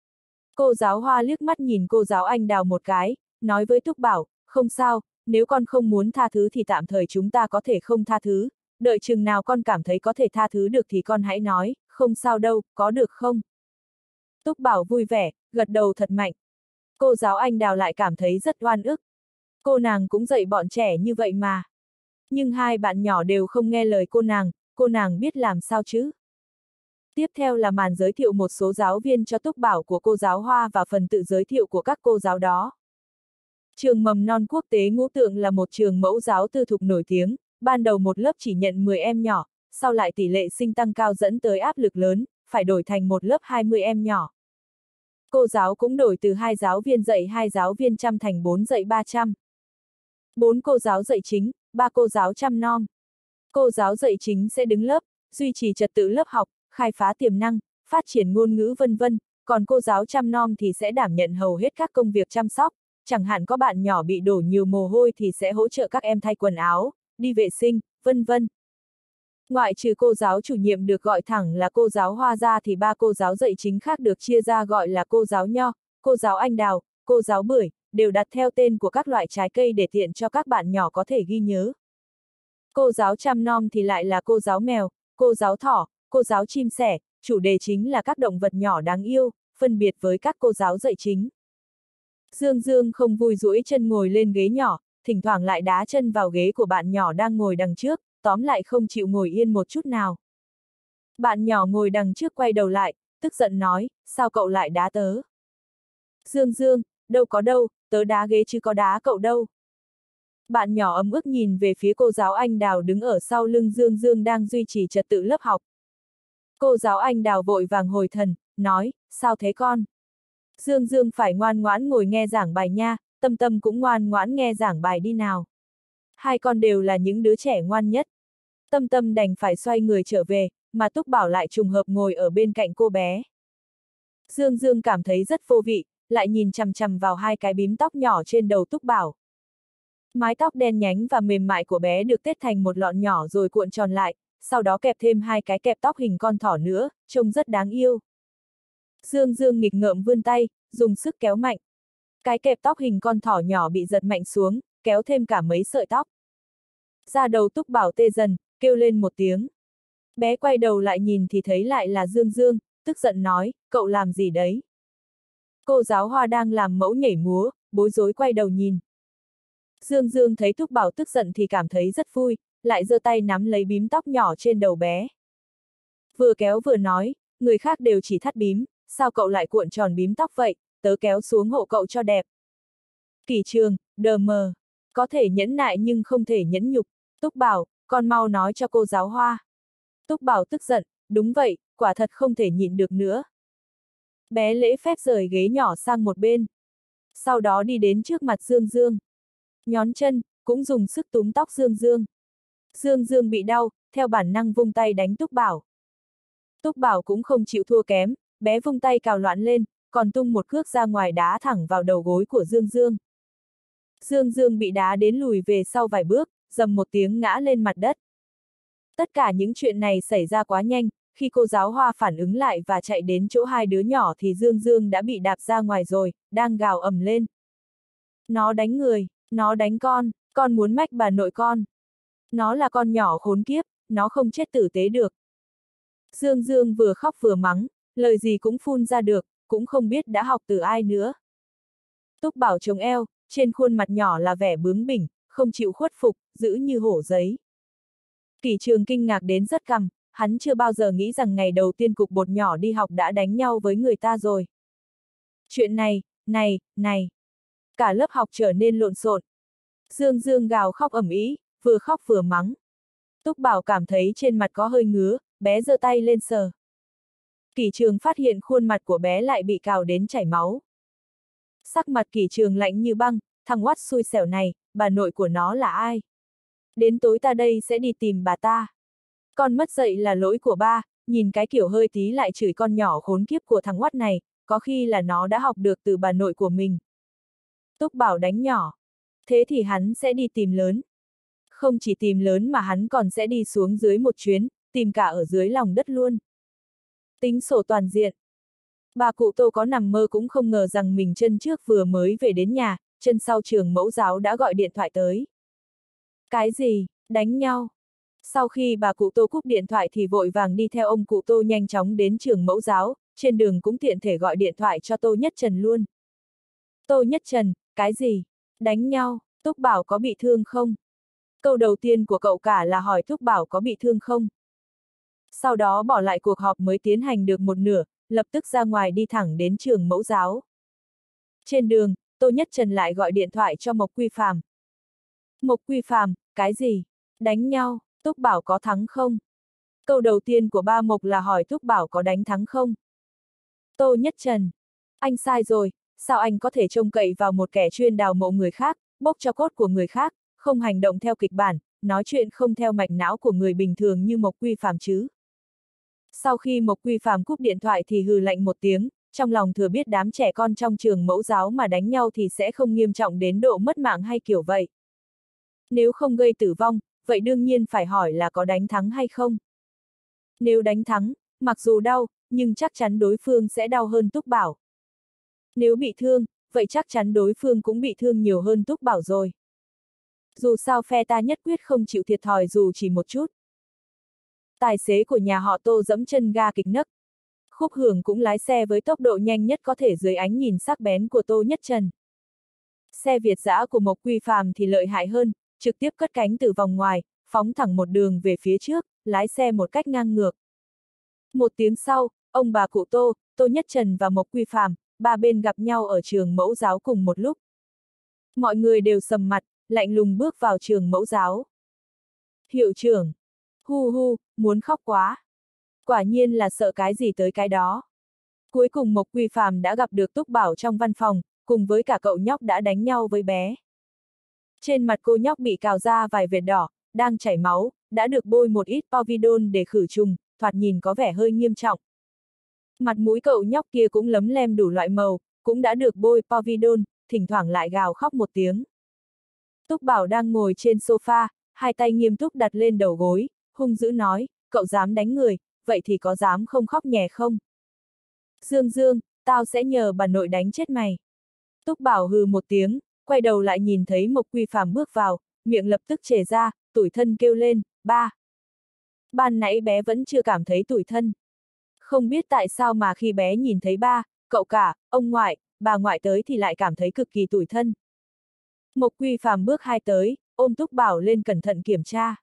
Cô giáo Hoa liếc mắt nhìn cô giáo anh Đào một cái, nói với Túc Bảo, không sao, nếu con không muốn tha thứ thì tạm thời chúng ta có thể không tha thứ, đợi chừng nào con cảm thấy có thể tha thứ được thì con hãy nói, không sao đâu, có được không? Túc Bảo vui vẻ, gật đầu thật mạnh. Cô giáo anh Đào lại cảm thấy rất oan ức. Cô nàng cũng dạy bọn trẻ như vậy mà. Nhưng hai bạn nhỏ đều không nghe lời cô nàng biết làm sao chứ? Tiếp theo là màn giới thiệu một số giáo viên cho Túc Bảo của cô giáo Hoa và phần tự giới thiệu của các cô giáo đó. Trường mầm non quốc tế Ngũ Tượng là một trường mẫu giáo tư thục nổi tiếng, ban đầu một lớp chỉ nhận 10 em nhỏ, sau lại tỷ lệ sinh tăng cao dẫn tới áp lực lớn, phải đổi thành một lớp 20 em nhỏ. Cô giáo cũng đổi từ 2 giáo viên dạy 2 giáo viên chăm thành 4 dạy 300. 4 cô giáo dạy chính, 3 cô giáo chăm nom. Cô giáo dạy chính sẽ đứng lớp, duy trì trật tự lớp học, khai phá tiềm năng, phát triển ngôn ngữ vân vân, còn cô giáo chăm nom thì sẽ đảm nhận hầu hết các công việc chăm sóc, chẳng hạn có bạn nhỏ bị đổ nhiều mồ hôi thì sẽ hỗ trợ các em thay quần áo, đi vệ sinh, vân vân. Ngoại trừ cô giáo chủ nhiệm được gọi thẳng là cô giáo Hoa ra thì 3 cô giáo dạy chính khác được chia ra gọi là cô giáo Nho, cô giáo Anh Đào, cô giáo Bưởi, đều đặt theo tên của các loại trái cây để tiện cho các bạn nhỏ có thể ghi nhớ. Cô giáo chăm nom thì lại là cô giáo Mèo, cô giáo Thỏ, cô giáo Chim Sẻ, chủ đề chính là các động vật nhỏ đáng yêu, phân biệt với các cô giáo dạy chính. Dương Dương không vui duỗi chân ngồi lên ghế nhỏ, thỉnh thoảng lại đá chân vào ghế của bạn nhỏ đang ngồi đằng trước, tóm lại không chịu ngồi yên một chút nào. Bạn nhỏ ngồi đằng trước quay đầu lại, tức giận nói, sao cậu lại đá tớ? Dương Dương, đâu có đâu, tớ đá ghế chứ có đá cậu đâu. Bạn nhỏ ấm ức nhìn về phía cô giáo Anh Đào đứng ở sau lưng Dương Dương đang duy trì trật tự lớp học. Cô giáo Anh Đào vội vàng hồi thần, nói, sao thế con? Dương Dương phải ngoan ngoãn ngồi nghe giảng bài nha, Tâm Tâm cũng ngoan ngoãn nghe giảng bài đi nào. Hai con đều là những đứa trẻ ngoan nhất. Tâm Tâm đành phải xoay người trở về, mà Túc Bảo lại trùng hợp ngồi ở bên cạnh cô bé. Dương Dương cảm thấy rất vô vị, lại nhìn chằm chằm vào 2 cái bím tóc nhỏ trên đầu Túc Bảo. Mái tóc đen nhánh và mềm mại của bé được tết thành một lọn nhỏ rồi cuộn tròn lại, sau đó kẹp thêm 2 cái kẹp tóc hình con thỏ nữa, trông rất đáng yêu. Dương Dương nghịch ngợm vươn tay, dùng sức kéo mạnh. Cái kẹp tóc hình con thỏ nhỏ bị giật mạnh xuống, kéo thêm cả mấy sợi tóc. Da đầu Túc Bảo tê dần, kêu lên một tiếng. Bé quay đầu lại nhìn thì thấy lại là Dương Dương, tức giận nói, cậu làm gì đấy? Cô giáo Hoa đang làm mẫu nhảy múa, bối rối quay đầu nhìn. Dương Dương thấy Túc Bảo tức giận thì cảm thấy rất vui, lại giơ tay nắm lấy bím tóc nhỏ trên đầu bé. Vừa kéo vừa nói, người khác đều chỉ thắt bím, sao cậu lại cuộn tròn bím tóc vậy, tớ kéo xuống hộ cậu cho đẹp. Kỷ Trường, đờ mờ, có thể nhẫn nại nhưng không thể nhẫn nhục. Túc Bảo, con mau nói cho cô giáo Hoa. Túc Bảo tức giận, đúng vậy, quả thật không thể nhịn được nữa. Bé lễ phép rời ghế nhỏ sang một bên. Sau đó đi đến trước mặt Dương Dương. Nhón chân, cũng dùng sức túm tóc Dương Dương. Dương Dương bị đau, theo bản năng vung tay đánh Túc Bảo. Túc Bảo cũng không chịu thua kém, bé vung tay cào loạn lên, còn tung một cước ra ngoài đá thẳng vào đầu gối của Dương Dương. Dương Dương bị đá đến lùi về sau vài bước, rầm một tiếng ngã lên mặt đất. Tất cả những chuyện này xảy ra quá nhanh, khi cô giáo Hoa phản ứng lại và chạy đến chỗ 2 đứa nhỏ thì Dương Dương đã bị đạp ra ngoài rồi, đang gào ầm lên. Nó đánh người, nó đánh con muốn mách bà nội con. Nó là con nhỏ khốn kiếp, nó không chết tử tế được. Dương Dương vừa khóc vừa mắng, lời gì cũng phun ra được, cũng không biết đã học từ ai nữa. Túc Bảo chống eo, trên khuôn mặt nhỏ là vẻ bướng bỉnh, không chịu khuất phục, giữ như hổ giấy. Kỷ Trường kinh ngạc đến rất cằm, hắn chưa bao giờ nghĩ rằng ngày đầu tiên cục bột nhỏ đi học đã đánh nhau với người ta rồi. Chuyện này. Cả lớp học trở nên lộn xộn. Dương Dương gào khóc ầm ĩ, vừa khóc vừa mắng. Túc Bảo cảm thấy trên mặt có hơi ngứa, bé giơ tay lên sờ. Kỷ Trường phát hiện khuôn mặt của bé lại bị cào đến chảy máu. Sắc mặt Kỷ Trường lạnh như băng, thằng oắt xui xẻo này, bà nội của nó là ai? Đến tối ta đây sẽ đi tìm bà ta. Con mất dạy là lỗi của ba, nhìn cái kiểu hơi tí lại chửi con nhỏ khốn kiếp của thằng oắt này, có khi là nó đã học được từ bà nội của mình. Túc Bảo đánh nhỏ. Thế thì hắn sẽ đi tìm lớn. Không chỉ tìm lớn mà hắn còn sẽ đi xuống dưới một chuyến, tìm cả ở dưới lòng đất luôn. Tính sổ toàn diện. Bà cụ Tô có nằm mơ cũng không ngờ rằng mình chân trước vừa mới về đến nhà, chân sau trường mẫu giáo đã gọi điện thoại tới. Cái gì, đánh nhau? Sau khi bà cụ Tô cúp điện thoại thì vội vàng đi theo ông cụ Tô nhanh chóng đến trường mẫu giáo, trên đường cũng tiện thể gọi điện thoại cho Tô Nhất Trần luôn. Tô Nhất Trần, cái gì? Đánh nhau, Túc Bảo có bị thương không? Câu đầu tiên của cậu cả là hỏi Túc Bảo có bị thương không? Sau đó bỏ lại cuộc họp mới tiến hành được một nửa, lập tức ra ngoài đi thẳng đến trường mẫu giáo. Trên đường, Tô Nhất Trần lại gọi điện thoại cho Mộc Quy Phàm. Mộc Quy Phàm, cái gì? Đánh nhau, Túc Bảo có thắng không? Câu đầu tiên của ba Mộc là hỏi Túc Bảo có đánh thắng không? Tô Nhất Trần, anh sai rồi, sao anh có thể trông cậy vào một kẻ chuyên đào mộ người khác, bốc tro cốt của người khác, không hành động theo kịch bản, nói chuyện không theo mạch não của người bình thường như Mộc Quy Phàm chứ? Sau khi Mộc Quy Phàm cúp điện thoại thì hừ lạnh một tiếng, trong lòng thừa biết đám trẻ con trong trường mẫu giáo mà đánh nhau thì sẽ không nghiêm trọng đến độ mất mạng hay kiểu vậy. Nếu không gây tử vong, vậy đương nhiên phải hỏi là có đánh thắng hay không. Nếu đánh thắng, mặc dù đau, nhưng chắc chắn đối phương sẽ đau hơn Túc Bảo. Nếu bị thương, vậy chắc chắn đối phương cũng bị thương nhiều hơn Túc Bảo rồi. Dù sao phe ta nhất quyết không chịu thiệt thòi dù chỉ một chút. Tài xế của nhà họ Tô dẫm chân ga kịch nấc. Khúc Hưởng cũng lái xe với tốc độ nhanh nhất có thể dưới ánh nhìn sắc bén của Tô Nhất Trần. Xe Việt dã của Mộc Quy Phàm thì lợi hại hơn, trực tiếp cất cánh từ vòng ngoài, phóng thẳng một đường về phía trước, lái xe một cách ngang ngược. Một tiếng sau, ông bà cụ Tô, Tô Nhất Trần và Mộc Quy Phàm, ba bên gặp nhau ở trường mẫu giáo cùng một lúc. Mọi người đều sầm mặt, lạnh lùng bước vào trường mẫu giáo. Hiệu trưởng, hu hu, muốn khóc quá. Quả nhiên là sợ cái gì tới cái đó. Cuối cùng Mộc Quy Phàm đã gặp được Túc Bảo trong văn phòng, cùng với cả cậu nhóc đã đánh nhau với bé. Trên mặt cô nhóc bị cào ra vài vệt đỏ, đang chảy máu, đã được bôi một ít povidone để khử trùng, thoạt nhìn có vẻ hơi nghiêm trọng. Mặt mũi cậu nhóc kia cũng lấm lem đủ loại màu, cũng đã được bôi povidone, thỉnh thoảng lại gào khóc một tiếng. Túc Bảo đang ngồi trên sofa, hai tay nghiêm túc đặt lên đầu gối, hung dữ nói, cậu dám đánh người, vậy thì có dám không khóc nhè không? Dương Dương, tao sẽ nhờ bà nội đánh chết mày. Túc Bảo hừ một tiếng, quay đầu lại nhìn thấy Mộc Quy Phàm bước vào, miệng lập tức chề ra, tủi thân kêu lên, ba. Ban nãy bé vẫn chưa cảm thấy tủi thân. Không biết tại sao mà khi bé nhìn thấy ba, cậu cả, ông ngoại, bà ngoại tới thì lại cảm thấy cực kỳ tủi thân. Mộc Quy Phàm bước hai tới, ôm Túc Bảo lên cẩn thận kiểm tra.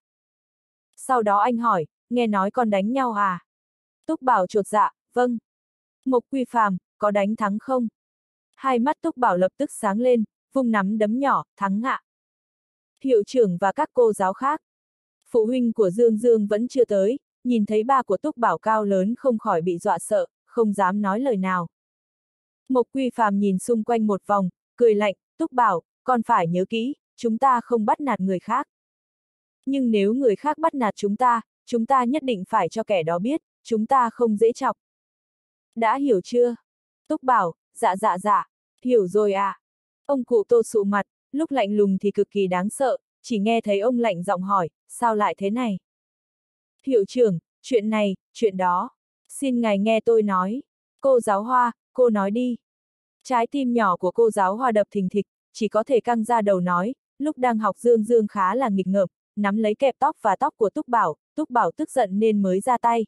Sau đó anh hỏi, nghe nói con đánh nhau à? Túc Bảo chột dạ, vâng. Mộc Quy Phàm, có đánh thắng không? Hai mắt Túc Bảo lập tức sáng lên, vung nắm đấm nhỏ, thắng ạ. Hiệu trưởng và các cô giáo khác. Phụ huynh của Dương Dương vẫn chưa tới, nhìn thấy ba của Túc Bảo cao lớn không khỏi bị dọa sợ, không dám nói lời nào. Mộc Quy Phàm nhìn xung quanh một vòng, cười lạnh, Túc Bảo, con phải nhớ kỹ, chúng ta không bắt nạt người khác. Nhưng nếu người khác bắt nạt chúng ta nhất định phải cho kẻ đó biết, chúng ta không dễ chọc. Đã hiểu chưa? Túc Bảo, dạ, hiểu rồi à. Ông cụ Tô sụ mặt, lúc lạnh lùng thì cực kỳ đáng sợ, chỉ nghe thấy ông lạnh giọng hỏi, sao lại thế này? Hiệu trưởng, chuyện này, chuyện đó. Xin ngài nghe tôi nói. Cô giáo Hoa, cô nói đi. Trái tim nhỏ của cô giáo Hoa đập thình thịch, chỉ có thể căng ra đầu nói, lúc đang học Dương Dương khá là nghịch ngợm, nắm lấy kẹp tóc và tóc của Túc Bảo tức giận nên mới ra tay.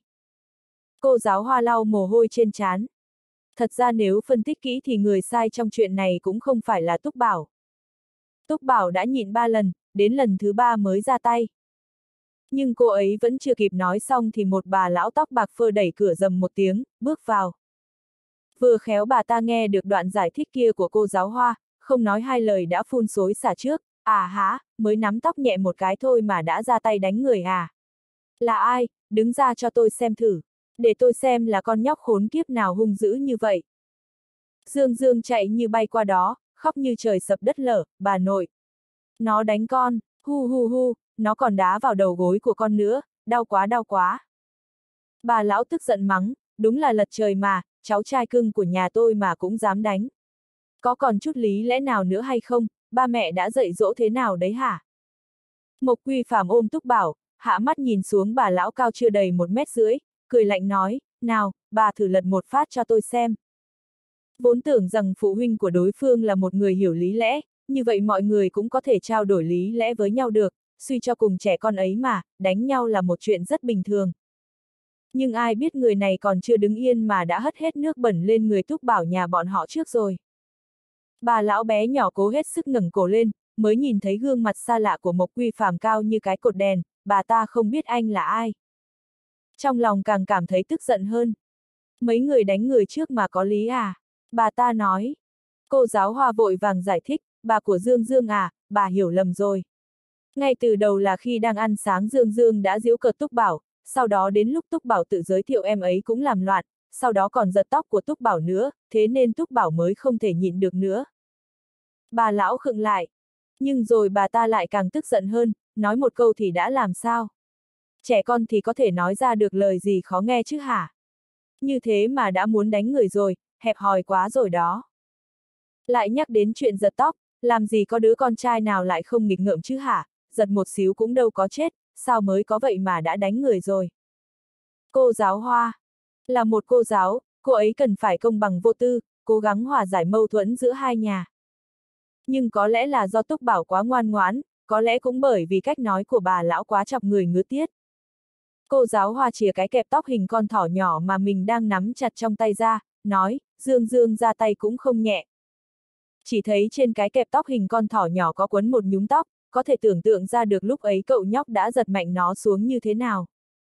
Cô giáo Hoa lau mồ hôi trên trán. Thật ra nếu phân tích kỹ thì người sai trong chuyện này cũng không phải là Túc Bảo. Túc Bảo đã nhịn 3 lần, đến lần thứ 3 mới ra tay. Nhưng cô ấy vẫn chưa kịp nói xong thì một bà lão tóc bạc phơ đẩy cửa rầm một tiếng, bước vào. Vừa khéo bà ta nghe được đoạn giải thích kia của cô giáo Hoa, không nói hai lời đã phun xối xả trước, à hả, mới nắm tóc nhẹ một cái thôi mà đã ra tay đánh người à? Là ai, đứng ra cho tôi xem thử, để tôi xem là con nhóc khốn kiếp nào hung dữ như vậy. Dương Dương chạy như bay qua đó, khóc như trời sập đất lở, bà nội. Nó đánh con, hu hu hu, nó còn đá vào đầu gối của con nữa, đau quá đau quá. Bà lão tức giận mắng, đúng là lật trời mà, cháu trai cưng của nhà tôi mà cũng dám đánh. Có còn chút lý lẽ nào nữa hay không, ba mẹ đã dạy dỗ thế nào đấy hả? Mộc Quy Phàm ôm Túc Bảo, hạ mắt nhìn xuống bà lão cao chưa đầy 1,5 mét, cười lạnh nói, nào, bà thử lật một phát cho tôi xem. Vốn tưởng rằng phụ huynh của đối phương là một người hiểu lý lẽ, như vậy mọi người cũng có thể trao đổi lý lẽ với nhau được, suy cho cùng trẻ con ấy mà, đánh nhau là một chuyện rất bình thường. Nhưng ai biết người này còn chưa đứng yên mà đã hất hết nước bẩn lên người Túc Bảo nhà bọn họ trước rồi. Bà lão bé nhỏ cố hết sức ngẩng cổ lên, mới nhìn thấy gương mặt xa lạ của Mộc Quy Phàm cao như cái cột đèn, bà ta không biết anh là ai. Trong lòng càng cảm thấy tức giận hơn. Mấy người đánh người trước mà có lý à? Bà ta nói. Cô giáo Hoa vội vàng giải thích, bà của Dương Dương à, bà hiểu lầm rồi. Ngay từ đầu là khi đang ăn sáng Dương Dương đã giễu cợt Túc Bảo, sau đó đến lúc Túc Bảo tự giới thiệu em ấy cũng làm loạn, sau đó còn giật tóc của Túc Bảo nữa, thế nên Túc Bảo mới không thể nhịn được nữa. Bà lão khựng lại. Nhưng rồi bà ta lại càng tức giận hơn, nói một câu thì đã làm sao? Trẻ con thì có thể nói ra được lời gì khó nghe chứ hả? Như thế mà đã muốn đánh người rồi, hẹp hòi quá rồi đó. Lại nhắc đến chuyện giật tóc, làm gì có đứa con trai nào lại không nghịch ngợm chứ hả? Giật một xíu cũng đâu có chết, sao mới có vậy mà đã đánh người rồi? Cô giáo Hoa là một cô giáo, cô ấy cần phải công bằng vô tư, cố gắng hòa giải mâu thuẫn giữa hai nhà. Nhưng có lẽ là do Túc Bảo quá ngoan ngoãn, có lẽ cũng bởi vì cách nói của bà lão quá chọc người ngứa tiết. Cô giáo Hoa chìa cái kẹp tóc hình con thỏ nhỏ mà mình đang nắm chặt trong tay ra, nói, Dương Dương ra tay cũng không nhẹ. Chỉ thấy trên cái kẹp tóc hình con thỏ nhỏ có quấn một nhúm tóc, có thể tưởng tượng ra được lúc ấy cậu nhóc đã giật mạnh nó xuống như thế nào.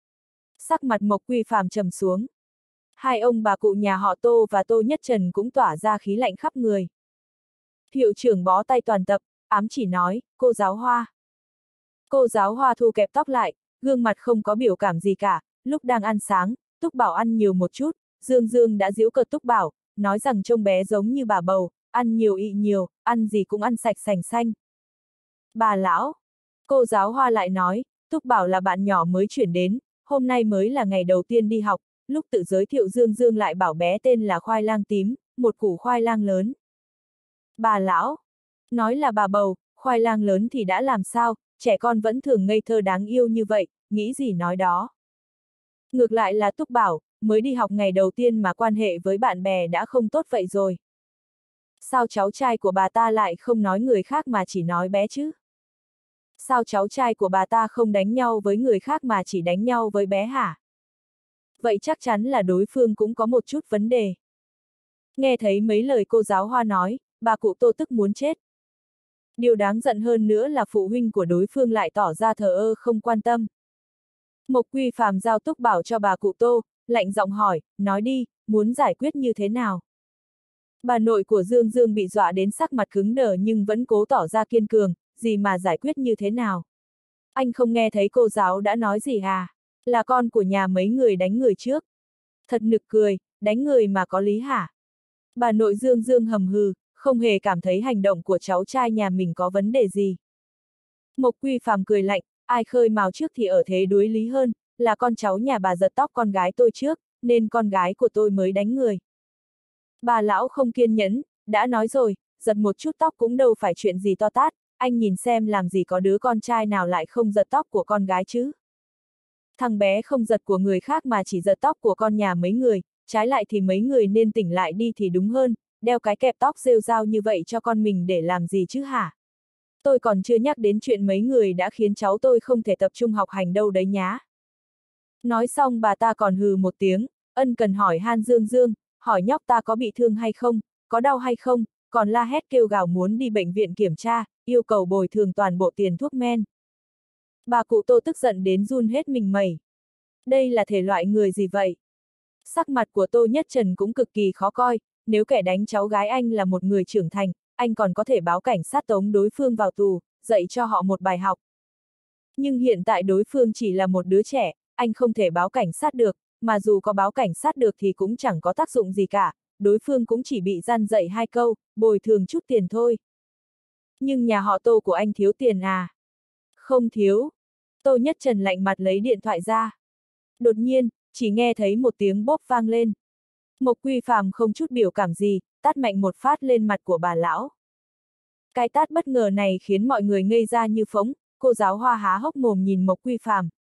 Sắc mặt Mộc Quy Phàm trầm xuống. Hai ông bà cụ nhà họ Tô và Tô Nhất Trần cũng tỏa ra khí lạnh khắp người. Hiệu trưởng bó tay toàn tập, ám chỉ nói, cô giáo Hoa. Cô giáo Hoa thu kẹp tóc lại, gương mặt không có biểu cảm gì cả, lúc đang ăn sáng, Túc Bảo ăn nhiều một chút, Dương Dương đã giễu cợt Túc Bảo, nói rằng trông bé giống như bà bầu, ăn nhiều ị nhiều, ăn gì cũng ăn sạch sành xanh. Bà lão, cô giáo Hoa lại nói, Túc Bảo là bạn nhỏ mới chuyển đến, hôm nay mới là ngày đầu tiên đi học, lúc tự giới thiệu Dương Dương lại bảo bé tên là khoai lang tím, một củ khoai lang lớn. Bà lão, nói là bà bầu, khoai lang lớn thì đã làm sao, trẻ con vẫn thường ngây thơ đáng yêu như vậy, nghĩ gì nói đó. Ngược lại là Túc Bảo, mới đi học ngày đầu tiên mà quan hệ với bạn bè đã không tốt vậy rồi. Sao cháu trai của bà ta lại không nói người khác mà chỉ nói bé chứ? Sao cháu trai của bà ta không đánh nhau với người khác mà chỉ đánh nhau với bé hả? Vậy chắc chắn là đối phương cũng có một chút vấn đề. Nghe thấy mấy lời cô giáo Hoa nói, bà cụ Tô tức muốn chết. Điều đáng giận hơn nữa là phụ huynh của đối phương lại tỏ ra thờ ơ không quan tâm. Mộc Quy Phàm giao Túc Bảo cho bà cụ Tô, lạnh giọng hỏi, nói đi, muốn giải quyết như thế nào? Bà nội của Dương Dương bị dọa đến sắc mặt cứng đờ nhưng vẫn cố tỏ ra kiên cường, gì mà giải quyết như thế nào? Anh không nghe thấy cô giáo đã nói gì à? Là con của nhà mấy người đánh người trước. Thật nực cười, đánh người mà có lý hả? Bà nội Dương Dương hầm hừ, không hề cảm thấy hành động của cháu trai nhà mình có vấn đề gì. Mộc Quy Phàm cười lạnh, ai khơi mào trước thì ở thế đuối lý hơn, là con cháu nhà bà giật tóc con gái tôi trước, nên con gái của tôi mới đánh người. Bà lão không kiên nhẫn, đã nói rồi, giật một chút tóc cũng đâu phải chuyện gì to tát, anh nhìn xem làm gì có đứa con trai nào lại không giật tóc của con gái chứ. Thằng bé không giật của người khác mà chỉ giật tóc của con nhà mấy người, trái lại thì mấy người nên tỉnh lại đi thì đúng hơn, đeo cái kẹp tóc rêu rao như vậy cho con mình để làm gì chứ hả? Tôi còn chưa nhắc đến chuyện mấy người đã khiến cháu tôi không thể tập trung học hành đâu đấy nhá. Nói xong bà ta còn hừ một tiếng, ân cần hỏi han Dương Dương, hỏi nhóc ta có bị thương hay không, có đau hay không, còn la hét kêu gào muốn đi bệnh viện kiểm tra, yêu cầu bồi thường toàn bộ tiền thuốc men. Bà cụ Tô tức giận đến run hết mình mẩy. Đây là thể loại người gì vậy? Sắc mặt của Tô Nhất Trần cũng cực kỳ khó coi, nếu kẻ đánh cháu gái anh là một người trưởng thành, anh còn có thể báo cảnh sát tống đối phương vào tù, dạy cho họ một bài học. Nhưng hiện tại đối phương chỉ là một đứa trẻ, anh không thể báo cảnh sát được, mà dù có báo cảnh sát được thì cũng chẳng có tác dụng gì cả, đối phương cũng chỉ bị gian dạy 2 câu, bồi thường chút tiền thôi. Nhưng nhà họ Tô của anh thiếu tiền à? Không thiếu. Tô Nhất Trần lạnh mặt lấy điện thoại ra. Đột nhiên, chỉ nghe thấy một tiếng bốp vang lên. Mộc Quy Phàm không chút biểu cảm gì, tát mạnh một phát lên mặt của bà lão. Cái tát bất ngờ này khiến mọi người ngây ra như phỗng, cô giáo Hoa há hốc mồm nhìn Mộc Quy Phàm,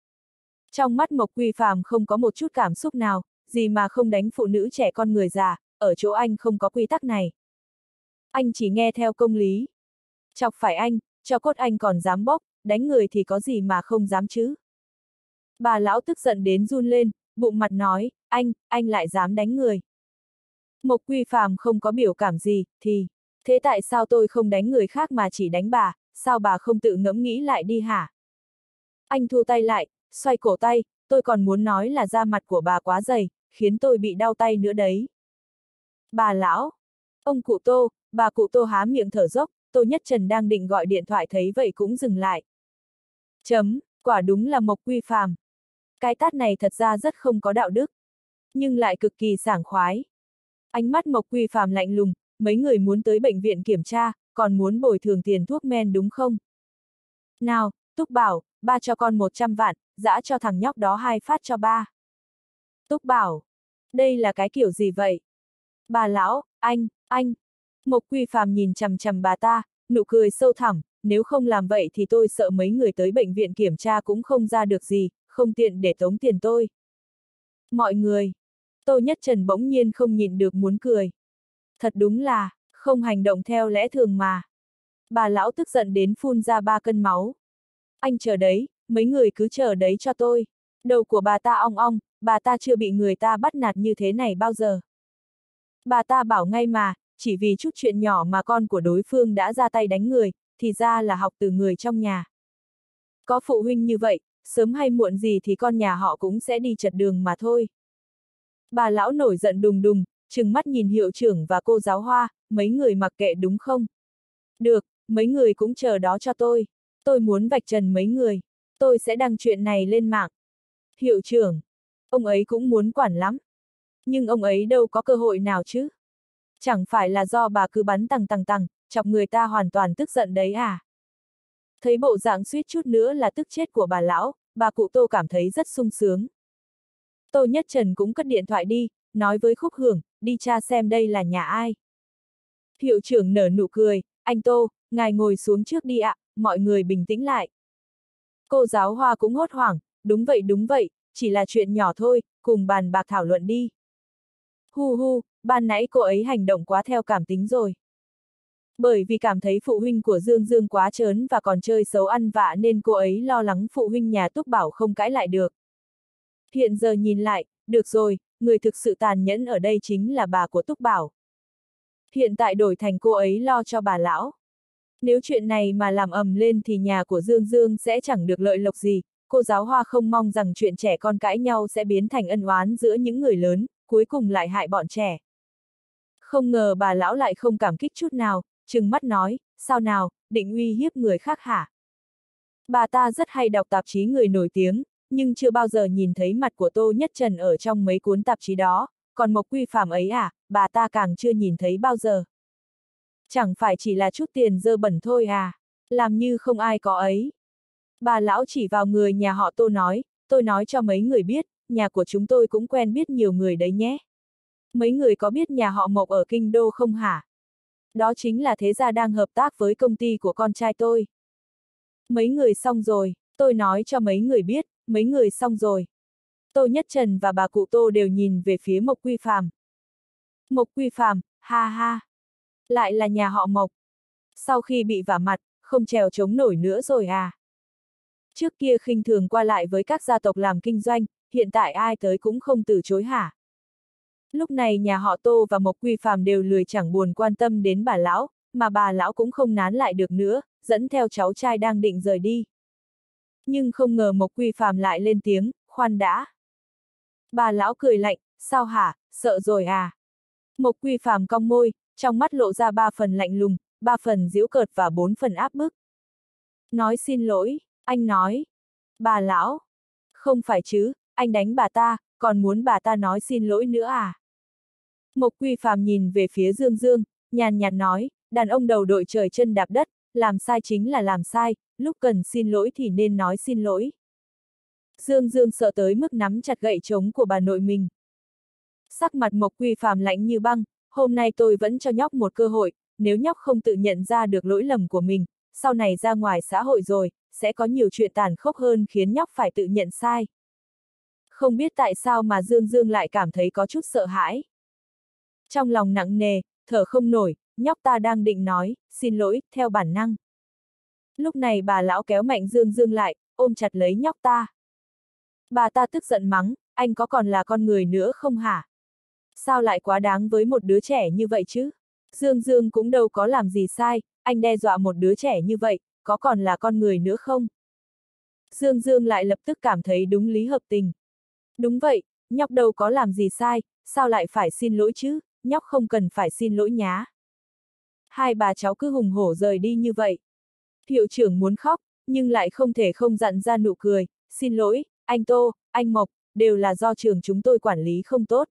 Trong mắt Mộc Quy Phàm không có một chút cảm xúc nào, gì mà không đánh phụ nữ trẻ con người già, ở chỗ anh không có quy tắc này. Anh chỉ nghe theo công lý. Chọc phải anh, cho cốt anh còn dám bốc, đánh người thì có gì mà không dám chứ. Bà lão tức giận đến run lên, bụng mặt nói, anh lại dám đánh người. Mộc Quy Phàm không có biểu cảm gì, thế tại sao tôi không đánh người khác mà chỉ đánh bà, sao bà không tự ngẫm nghĩ lại đi hả? Anh thu tay lại, xoay cổ tay, tôi còn muốn nói là da mặt của bà quá dày, khiến tôi bị đau tay nữa đấy. Bà lão, ông cụ Tô, bà cụ Tô há miệng thở dốc, Tô Nhất Trần đang định gọi điện thoại thấy vậy cũng dừng lại. Quả đúng là Mộc Quy Phàm. Cái tát này thật ra rất không có đạo đức, nhưng lại cực kỳ sảng khoái. Ánh mắt Mộc Quy Phàm lạnh lùng, mấy người muốn tới bệnh viện kiểm tra, còn muốn bồi thường tiền thuốc men đúng không? Nào, Túc Bảo, ba cho con 100 vạn, dã cho thằng nhóc đó 2 phát cho ba. Túc Bảo, đây là cái kiểu gì vậy? Bà lão, anh. Mộc Quy Phàm nhìn chằm chằm bà ta, nụ cười sâu thẳm, nếu không làm vậy thì tôi sợ mấy người tới bệnh viện kiểm tra cũng không ra được gì, không tiện để tống tiền tôi. Mọi người, Tô Nhất Trần bỗng nhiên không nhịn được muốn cười. Thật đúng là, không hành động theo lẽ thường mà. Bà lão tức giận đến phun ra 3 cân máu. Anh chờ đấy, mấy người cứ chờ đấy cho tôi. Đầu của bà ta ong ong, bà ta chưa bị người ta bắt nạt như thế này bao giờ. Bà ta bảo ngay mà, chỉ vì chút chuyện nhỏ mà con của đối phương đã ra tay đánh người, thì ra là học từ người trong nhà. Có phụ huynh như vậy, sớm hay muộn gì thì con nhà họ cũng sẽ đi chật đường mà thôi. Bà lão nổi giận đùng đùng, trừng mắt nhìn hiệu trưởng và cô giáo Hoa, mấy người mặc kệ đúng không? Được, mấy người cũng chờ đó cho tôi muốn vạch trần mấy người, tôi sẽ đăng chuyện này lên mạng. Hiệu trưởng, ông ấy cũng muốn quản lắm. Nhưng ông ấy đâu có cơ hội nào chứ? Chẳng phải là do bà cứ bắn tằng, chọc người ta hoàn toàn tức giận đấy à? Thấy bộ dạng suýt chút nữa là tức chết của bà lão, bà cụ Tô cảm thấy rất sung sướng. Tô Nhất Trần cũng cất điện thoại đi, nói với Khúc Hưởng, đi tra xem đây là nhà ai. Hiệu trưởng nở nụ cười, anh Tô, ngài ngồi xuống trước đi ạ, mọi người bình tĩnh lại. Cô giáo Hoa cũng hốt hoảng, đúng vậy, chỉ là chuyện nhỏ thôi, cùng bàn bạc thảo luận đi. Ban nãy cô ấy hành động quá theo cảm tính rồi. Bởi vì cảm thấy phụ huynh của Dương Dương quá trớn và còn chơi xấu ăn vạ nên cô ấy lo lắng phụ huynh nhà Túc Bảo không cãi lại được. Hiện giờ nhìn lại, được rồi, người thực sự tàn nhẫn ở đây chính là bà của Túc Bảo. Hiện tại đổi thành cô ấy lo cho bà lão. Nếu chuyện này mà làm ầm lên thì nhà của Dương Dương sẽ chẳng được lợi lộc gì, cô giáo Hoa không mong rằng chuyện trẻ con cãi nhau sẽ biến thành ân oán giữa những người lớn, cuối cùng lại hại bọn trẻ. Không ngờ bà lão lại không cảm kích chút nào, trừng mắt nói, sao nào, định uy hiếp người khác hả? Bà ta rất hay đọc tạp chí người nổi tiếng, nhưng chưa bao giờ nhìn thấy mặt của Tô Nhất Trần ở trong mấy cuốn tạp chí đó, còn Mộc Quy Phàm ấy à, bà ta càng chưa nhìn thấy bao giờ. Chẳng phải chỉ là chút tiền dơ bẩn thôi à, làm như không ai có ấy. Bà lão chỉ vào người nhà họ Tô nói, tôi nói cho mấy người biết, nhà của chúng tôi cũng quen biết nhiều người đấy nhé. Mấy người có biết nhà họ Mộc ở Kinh Đô không hả? Đó chính là thế gia đang hợp tác với công ty của con trai tôi. Mấy người xong rồi, tôi nói cho mấy người biết, mấy người xong rồi. Tô Nhất Trần và bà cụ Tô đều nhìn về phía Mộc Quy Phàm. Mộc Quy Phàm, ha ha. Lại là nhà họ Mộc. Sau khi bị vả mặt, không trèo chống nổi nữa rồi à? Trước kia khinh thường qua lại với các gia tộc làm kinh doanh, hiện tại ai tới cũng không từ chối hả? Lúc này nhà họ Tô và Mộc Quy Phàm đều lười chẳng buồn quan tâm đến bà lão, mà bà lão cũng không nán lại được nữa, dẫn theo cháu trai đang định rời đi. Nhưng không ngờ Mộc Quy Phàm lại lên tiếng, khoan đã. Bà lão cười lạnh, sao hả, sợ rồi à? Mộc Quy Phàm cong môi, trong mắt lộ ra 3 phần lạnh lùng, 3 phần giễu cợt và 4 phần áp bức. Nói xin lỗi, anh nói. Bà lão, không phải chứ, anh đánh bà ta, còn muốn bà ta nói xin lỗi nữa à? Mộc Quy Phàm nhìn về phía Dương Dương, nhàn nhạt nói, đàn ông đầu đội trời chân đạp đất, làm sai chính là làm sai, lúc cần xin lỗi thì nên nói xin lỗi. Dương Dương sợ tới mức nắm chặt gậy trống của bà nội mình. Sắc mặt Mộc Quy Phàm lạnh như băng, hôm nay tôi vẫn cho nhóc một cơ hội, nếu nhóc không tự nhận ra được lỗi lầm của mình, sau này ra ngoài xã hội rồi, sẽ có nhiều chuyện tàn khốc hơn khiến nhóc phải tự nhận sai. Không biết tại sao mà Dương Dương lại cảm thấy có chút sợ hãi. Trong lòng nặng nề, thở không nổi, nhóc ta đang định nói, xin lỗi, theo bản năng. Lúc này bà lão kéo mạnh Dương Dương lại, ôm chặt lấy nhóc ta. Bà ta tức giận mắng, anh có còn là con người nữa không hả? Sao lại quá đáng với một đứa trẻ như vậy chứ? Dương Dương cũng đâu có làm gì sai, anh đe dọa một đứa trẻ như vậy, có còn là con người nữa không? Dương Dương lại lập tức cảm thấy đúng lý hợp tình. Đúng vậy, nhóc đâu có làm gì sai, sao lại phải xin lỗi chứ, nhóc không cần phải xin lỗi nhá. Hai bà cháu cứ hùng hổ rời đi như vậy. Hiệu trưởng muốn khóc, nhưng lại không thể không dặn ra nụ cười, xin lỗi, anh Tô, anh Mộc, đều là do trường chúng tôi quản lý không tốt.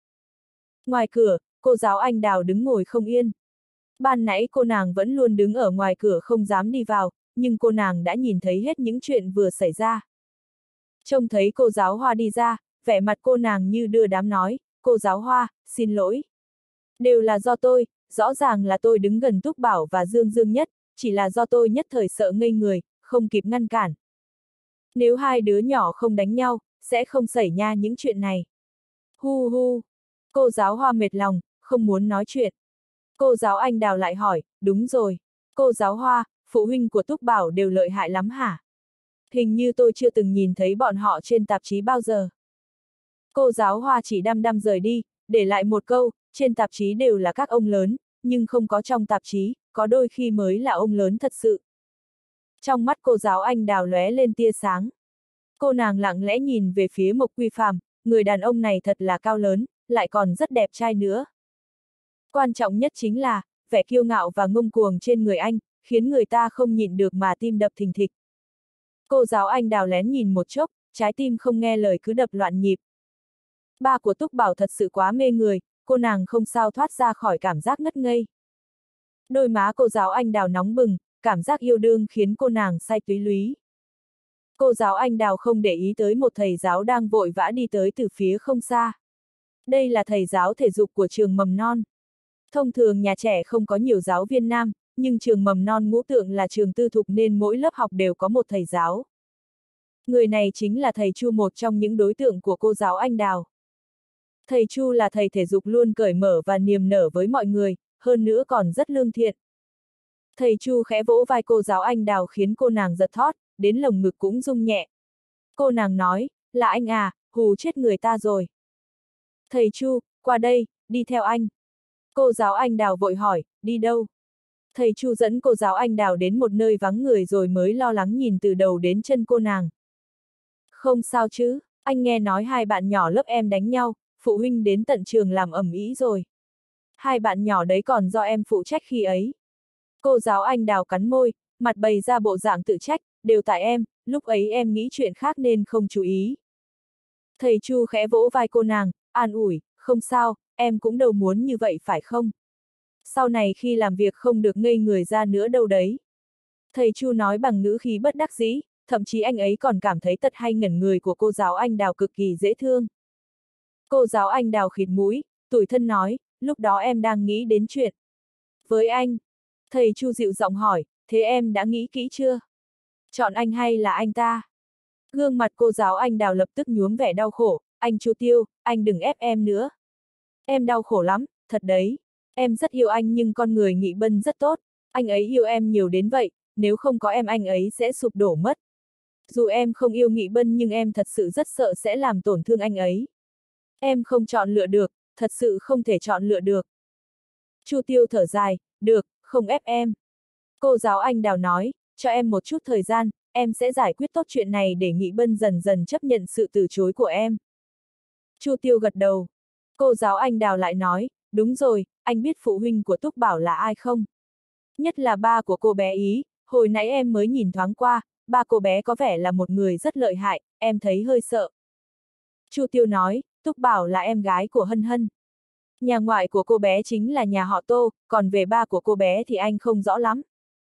Ngoài cửa, cô giáo anh Đào đứng ngồi không yên. Ban nãy cô nàng vẫn luôn đứng ở ngoài cửa không dám đi vào, nhưng cô nàng đã nhìn thấy hết những chuyện vừa xảy ra. Trông thấy cô giáo Hoa đi ra, vẻ mặt cô nàng như đưa đám nói, cô giáo Hoa, xin lỗi. Đều là do tôi, rõ ràng là tôi đứng gần Túc Bảo và Dương Dương nhất, chỉ là do tôi nhất thời sợ ngây người, không kịp ngăn cản. Nếu hai đứa nhỏ không đánh nhau, sẽ không xảy ra những chuyện này. Hu hu. Cô giáo Hoa mệt lòng, không muốn nói chuyện. Cô giáo Anh Đào lại hỏi, đúng rồi. Cô giáo Hoa, phụ huynh của Túc Bảo đều lợi hại lắm hả? Hình như tôi chưa từng nhìn thấy bọn họ trên tạp chí bao giờ. Cô giáo Hoa chỉ đăm đăm rời đi, để lại một câu, trên tạp chí đều là các ông lớn, nhưng không có trong tạp chí, có đôi khi mới là ông lớn thật sự. Trong mắt cô giáo Anh Đào lóe lên tia sáng. Cô nàng lặng lẽ nhìn về phía Mộc Quy Phàm, người đàn ông này thật là cao lớn, lại còn rất đẹp trai nữa. Quan trọng nhất chính là, vẻ kiêu ngạo và ngông cuồng trên người anh, khiến người ta không nhịn được mà tim đập thình thịch. Cô giáo Anh Đào lén nhìn một chốc, trái tim không nghe lời cứ đập loạn nhịp. Ba của Túc Bảo thật sự quá mê người, cô nàng không sao thoát ra khỏi cảm giác ngất ngây. Đôi má cô giáo Anh Đào nóng bừng, cảm giác yêu đương khiến cô nàng say túy lúy. Cô giáo Anh Đào không để ý tới một thầy giáo đang vội vã đi tới từ phía không xa. Đây là thầy giáo thể dục của trường mầm non. Thông thường nhà trẻ không có nhiều giáo viên nam, nhưng trường mầm non Ngũ Tượng là trường tư thục nên mỗi lớp học đều có một thầy giáo. Người này chính là thầy Chu, một trong những đối tượng của cô giáo Anh Đào. Thầy Chu là thầy thể dục luôn cởi mở và niềm nở với mọi người, hơn nữa còn rất lương thiện. Thầy Chu khẽ vỗ vai cô giáo Anh Đào khiến cô nàng giật thót, đến lồng ngực cũng rung nhẹ. Cô nàng nói, là anh à, hù chết người ta rồi. Thầy Chu, qua đây, đi theo anh. Cô giáo Anh Đào vội hỏi, đi đâu? Thầy Chu dẫn cô giáo Anh Đào đến một nơi vắng người rồi mới lo lắng nhìn từ đầu đến chân cô nàng. Không sao chứ, anh nghe nói hai bạn nhỏ lớp em đánh nhau, phụ huynh đến tận trường làm ầm ĩ rồi. Hai bạn nhỏ đấy còn do em phụ trách khi ấy. Cô giáo Anh Đào cắn môi, mặt bày ra bộ dạng tự trách, đều tại em, lúc ấy em nghĩ chuyện khác nên không chú ý. Thầy Chu khẽ vỗ vai cô nàng, an ủi, không sao, em cũng đâu muốn như vậy phải không? Sau này khi làm việc không được ngây người ra nữa đâu đấy. Thầy Chu nói bằng ngữ khí bất đắc dĩ, thậm chí anh ấy còn cảm thấy tật hay ngẩn người của cô giáo Anh Đào cực kỳ dễ thương. Cô giáo Anh Đào khịt mũi, tủi thân nói, lúc đó em đang nghĩ đến chuyện với anh. Thầy Chu dịu giọng hỏi, thế em đã nghĩ kỹ chưa? Chọn anh hay là anh ta? Gương mặt cô giáo Anh Đào lập tức nhuốm vẻ đau khổ, anh Chu Tiêu, anh đừng ép em nữa. Em đau khổ lắm, thật đấy. Em rất yêu anh nhưng con người Nghị Bân rất tốt, anh ấy yêu em nhiều đến vậy, nếu không có em anh ấy sẽ sụp đổ mất. Dù em không yêu Nghị Bân nhưng em thật sự rất sợ sẽ làm tổn thương anh ấy. Em không chọn lựa được, thật sự không thể chọn lựa được. Chu Tiêu thở dài, được, không ép em. Cô giáo Anh Đào nói, cho em một chút thời gian, em sẽ giải quyết tốt chuyện này để Nghị Bân dần dần chấp nhận sự từ chối của em. Chu Tiêu gật đầu. Cô giáo Anh Đào lại nói, đúng rồi, anh biết phụ huynh của Túc Bảo là ai không? Nhất là ba của cô bé ý, hồi nãy em mới nhìn thoáng qua, ba cô bé có vẻ là một người rất lợi hại, em thấy hơi sợ. Chu Tiêu nói, Túc Bảo là em gái của Hân Hân. Nhà ngoại của cô bé chính là nhà họ Tô, còn về ba của cô bé thì anh không rõ lắm.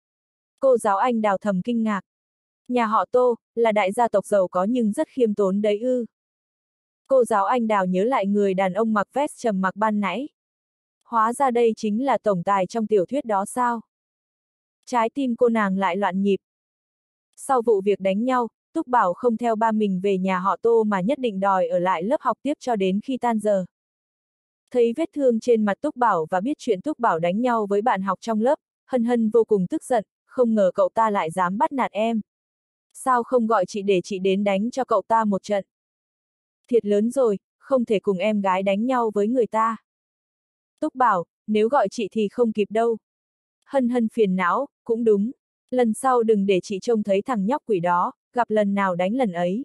Cô giáo Anh Đào thầm kinh ngạc. Nhà họ Tô, là đại gia tộc giàu có nhưng rất khiêm tốn đấy ư. Cô giáo Anh Đào nhớ lại người đàn ông mặc vest trầm mặc ban nãy. Hóa ra đây chính là tổng tài trong tiểu thuyết đó sao? Trái tim cô nàng lại loạn nhịp. Sau vụ việc đánh nhau, Túc Bảo không theo ba mình về nhà họ Tô mà nhất định đòi ở lại lớp học tiếp cho đến khi tan giờ. Thấy vết thương trên mặt Túc Bảo và biết chuyện Túc Bảo đánh nhau với bạn học trong lớp, Hân Hân vô cùng tức giận, không ngờ cậu ta lại dám bắt nạt em. Sao không gọi chị để chị đến đánh cho cậu ta một trận? Thiệt lớn rồi, không thể cùng em gái đánh nhau với người ta. Túc Bảo, nếu gọi chị thì không kịp đâu. Hân Hân phiền não, cũng đúng. Lần sau đừng để chị trông thấy thằng nhóc quỷ đó, gặp lần nào đánh lần ấy.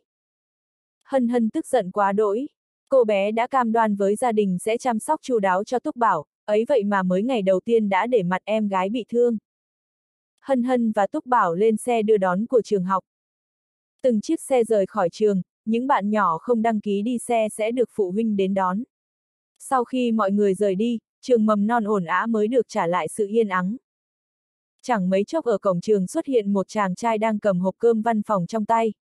Hân Hân tức giận quá đỗi. Cô bé đã cam đoan với gia đình sẽ chăm sóc chu đáo cho Túc Bảo, ấy vậy mà mới ngày đầu tiên đã để mặt em gái bị thương. Hân Hân và Túc Bảo lên xe đưa đón của trường học. Từng chiếc xe rời khỏi trường, những bạn nhỏ không đăng ký đi xe sẽ được phụ huynh đến đón. Sau khi mọi người rời đi, trường mầm non ổn ả mới được trả lại sự yên ắng. Chẳng mấy chốc ở cổng trường xuất hiện một chàng trai đang cầm hộp cơm văn phòng trong tay.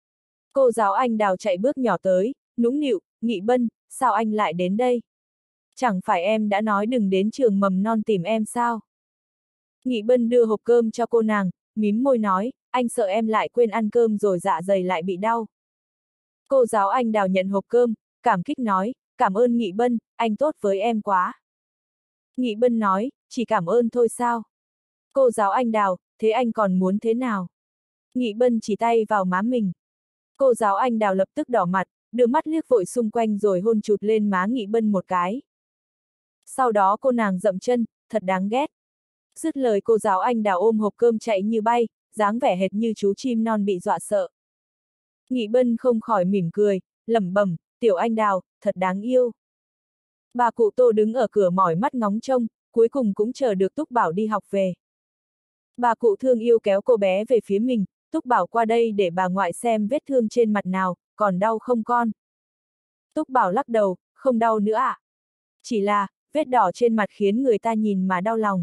Cô giáo Anh Đào chạy bước nhỏ tới, nũng nịu, Nghị Bân, sao anh lại đến đây? Chẳng phải em đã nói đừng đến trường mầm non tìm em sao? Nghị Bân đưa hộp cơm cho cô nàng, mím môi nói, anh sợ em lại quên ăn cơm rồi dạ dày lại bị đau. Cô giáo Anh Đào nhận hộp cơm, cảm kích nói, cảm ơn Nghị Bân, anh tốt với em quá. Nghị Bân nói, chỉ cảm ơn thôi sao? Cô giáo Anh Đào, thế anh còn muốn thế nào? Nghị Bân chỉ tay vào má mình. Cô giáo Anh Đào lập tức đỏ mặt, đưa mắt liếc vội xung quanh rồi hôn chụt lên má Nghị Bân một cái. Sau đó cô nàng dậm chân, thật đáng ghét. Dứt lời cô giáo Anh Đào ôm hộp cơm chạy như bay, dáng vẻ hệt như chú chim non bị dọa sợ. Nghị Bân không khỏi mỉm cười, lẩm bẩm, tiểu Anh Đào, thật đáng yêu. Bà cụ Tô đứng ở cửa mỏi mắt ngóng trông, cuối cùng cũng chờ được Túc Bảo đi học về. Bà cụ thương yêu kéo cô bé về phía mình, Túc Bảo qua đây để bà ngoại xem vết thương trên mặt nào, còn đau không con? Túc Bảo lắc đầu, không đau nữa ạ. Chỉ là, vết đỏ trên mặt khiến người ta nhìn mà đau lòng.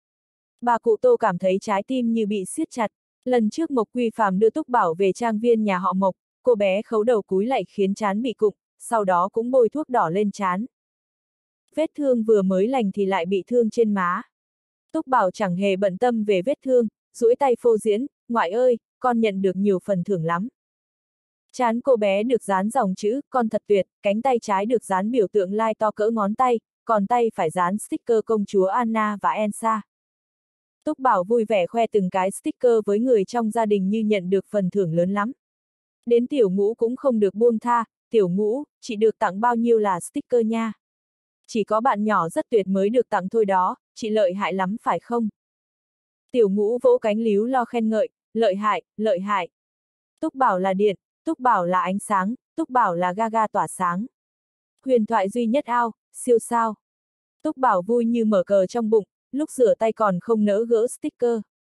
Bà cụ Tô cảm thấy trái tim như bị siết chặt. Lần trước Mộc Quy Phàm đưa Túc Bảo về trang viên nhà họ Mộc, cô bé khấu đầu cúi lạy khiến trán bị cụng, sau đó cũng bôi thuốc đỏ lên trán. Vết thương vừa mới lành thì lại bị thương trên má. Túc Bảo chẳng hề bận tâm về vết thương, duỗi tay phô diễn, ngoại ơi, con nhận được nhiều phần thưởng lắm. Trán cô bé được dán dòng chữ, con thật tuyệt, cánh tay trái được dán biểu tượng lai to cỡ ngón tay, còn tay phải dán sticker công chúa Anna và Elsa. Túc Bảo vui vẻ khoe từng cái sticker với người trong gia đình như nhận được phần thưởng lớn lắm. Đến Tiểu Ngũ cũng không được buông tha, Tiểu Ngũ, chị được tặng bao nhiêu là sticker nha. Chỉ có bạn nhỏ rất tuyệt mới được tặng thôi đó, chị lợi hại lắm phải không? Tiểu Ngũ vỗ cánh líu lo khen ngợi, lợi hại, lợi hại. Túc Bảo là điện, Túc Bảo là ánh sáng, Túc Bảo là ga ga tỏa sáng. Huyền thoại duy nhất ao, siêu sao. Túc Bảo vui như mở cờ trong bụng, lúc rửa tay còn không nỡ gỡ sticker.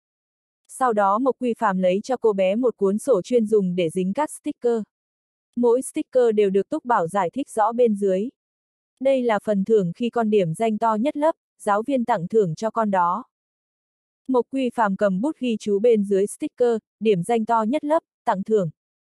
Sau đó Mộc Quy Phàm lấy cho cô bé một cuốn sổ chuyên dùng để dính các sticker. Mỗi sticker đều được Túc Bảo giải thích rõ bên dưới. Đây là phần thưởng khi con điểm danh to nhất lớp, giáo viên tặng thưởng cho con đó. Mộc Quy Phàm cầm bút ghi chú bên dưới sticker, điểm danh to nhất lớp, tặng thưởng.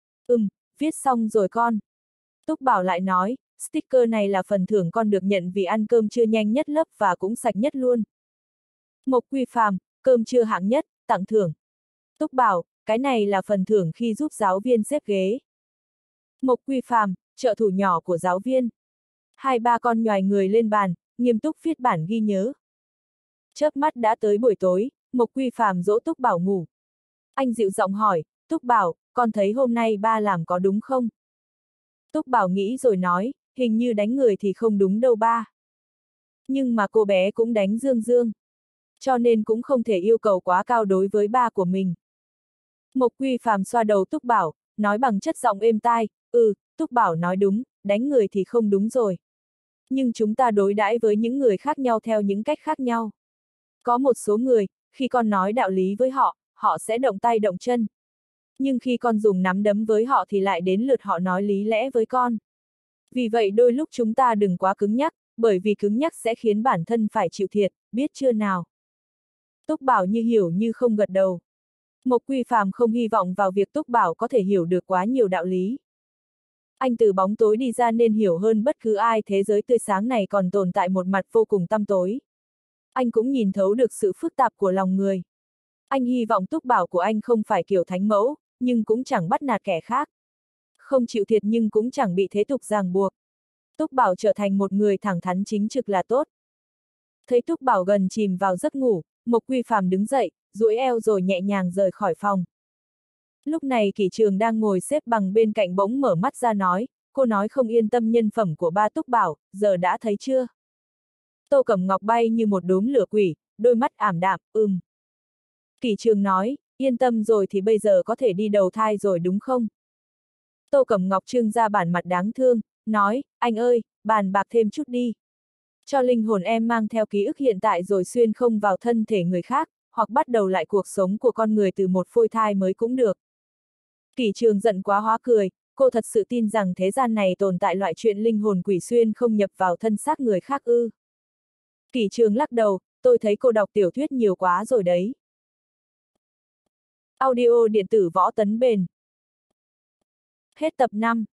Viết xong rồi con. Túc Bảo lại nói, sticker này là phần thưởng con được nhận vì ăn cơm trưa nhanh nhất lớp và cũng sạch nhất luôn. Mộc Quy Phàm, cơm trưa hạng nhất, tặng thưởng. Túc Bảo, cái này là phần thưởng khi giúp giáo viên xếp ghế. Mộc Quy Phàm, trợ thủ nhỏ của giáo viên. Hai ba con nhoài người lên bàn, nghiêm túc viết bản ghi nhớ. Chớp mắt đã tới buổi tối, Mộc Quy Phàm dỗ Túc Bảo ngủ. Anh dịu giọng hỏi, Túc Bảo, con thấy hôm nay ba làm có đúng không? Túc Bảo nghĩ rồi nói, hình như đánh người thì không đúng đâu ba. Nhưng mà cô bé cũng đánh Dương Dương. Cho nên cũng không thể yêu cầu quá cao đối với ba của mình. Mộc Quy Phàm xoa đầu Túc Bảo, nói bằng chất giọng êm tai, Túc Bảo nói đúng, đánh người thì không đúng rồi. Nhưng chúng ta đối đãi với những người khác nhau theo những cách khác nhau. Có một số người, khi con nói đạo lý với họ, họ sẽ động tay động chân. Nhưng khi con dùng nắm đấm với họ thì lại đến lượt họ nói lý lẽ với con. Vì vậy đôi lúc chúng ta đừng quá cứng nhắc, bởi vì cứng nhắc sẽ khiến bản thân phải chịu thiệt, biết chưa nào? Túc Bảo như hiểu như không gật đầu. Mộc Quy Phàm không hy vọng vào việc Túc Bảo có thể hiểu được quá nhiều đạo lý. Anh từ bóng tối đi ra nên hiểu hơn bất cứ ai thế giới tươi sáng này còn tồn tại một mặt vô cùng tăm tối. Anh cũng nhìn thấu được sự phức tạp của lòng người. Anh hy vọng Túc Bảo của anh không phải kiểu thánh mẫu, nhưng cũng chẳng bắt nạt kẻ khác. Không chịu thiệt nhưng cũng chẳng bị thế tục ràng buộc. Túc Bảo trở thành một người thẳng thắn chính trực là tốt. Thấy Túc Bảo gần chìm vào giấc ngủ, Mộc Quy Phàm đứng dậy, duỗi eo rồi nhẹ nhàng rời khỏi phòng. Lúc này Kỷ Trường đang ngồi xếp bằng bên cạnh bỗng mở mắt ra nói, cô nói không yên tâm nhân phẩm của ba Túc Bảo, giờ đã thấy chưa? Tô Cẩm Ngọc bay như một đốm lửa quỷ, đôi mắt ảm đạm, Kỷ Trường nói, yên tâm rồi thì bây giờ có thể đi đầu thai rồi đúng không? Tô Cẩm Ngọc trưng ra bản mặt đáng thương, nói, anh ơi, bàn bạc thêm chút đi. Cho linh hồn em mang theo ký ức hiện tại rồi xuyên không vào thân thể người khác, hoặc bắt đầu lại cuộc sống của con người từ một phôi thai mới cũng được. Kỷ Trường giận quá hóa cười, cô thật sự tin rằng thế gian này tồn tại loại chuyện linh hồn quỷ xuyên không nhập vào thân xác người khác ư? Kỷ Trường lắc đầu, tôi thấy cô đọc tiểu thuyết nhiều quá rồi đấy. Audio điện tử Võ Tấn Bền. Hết tập 5.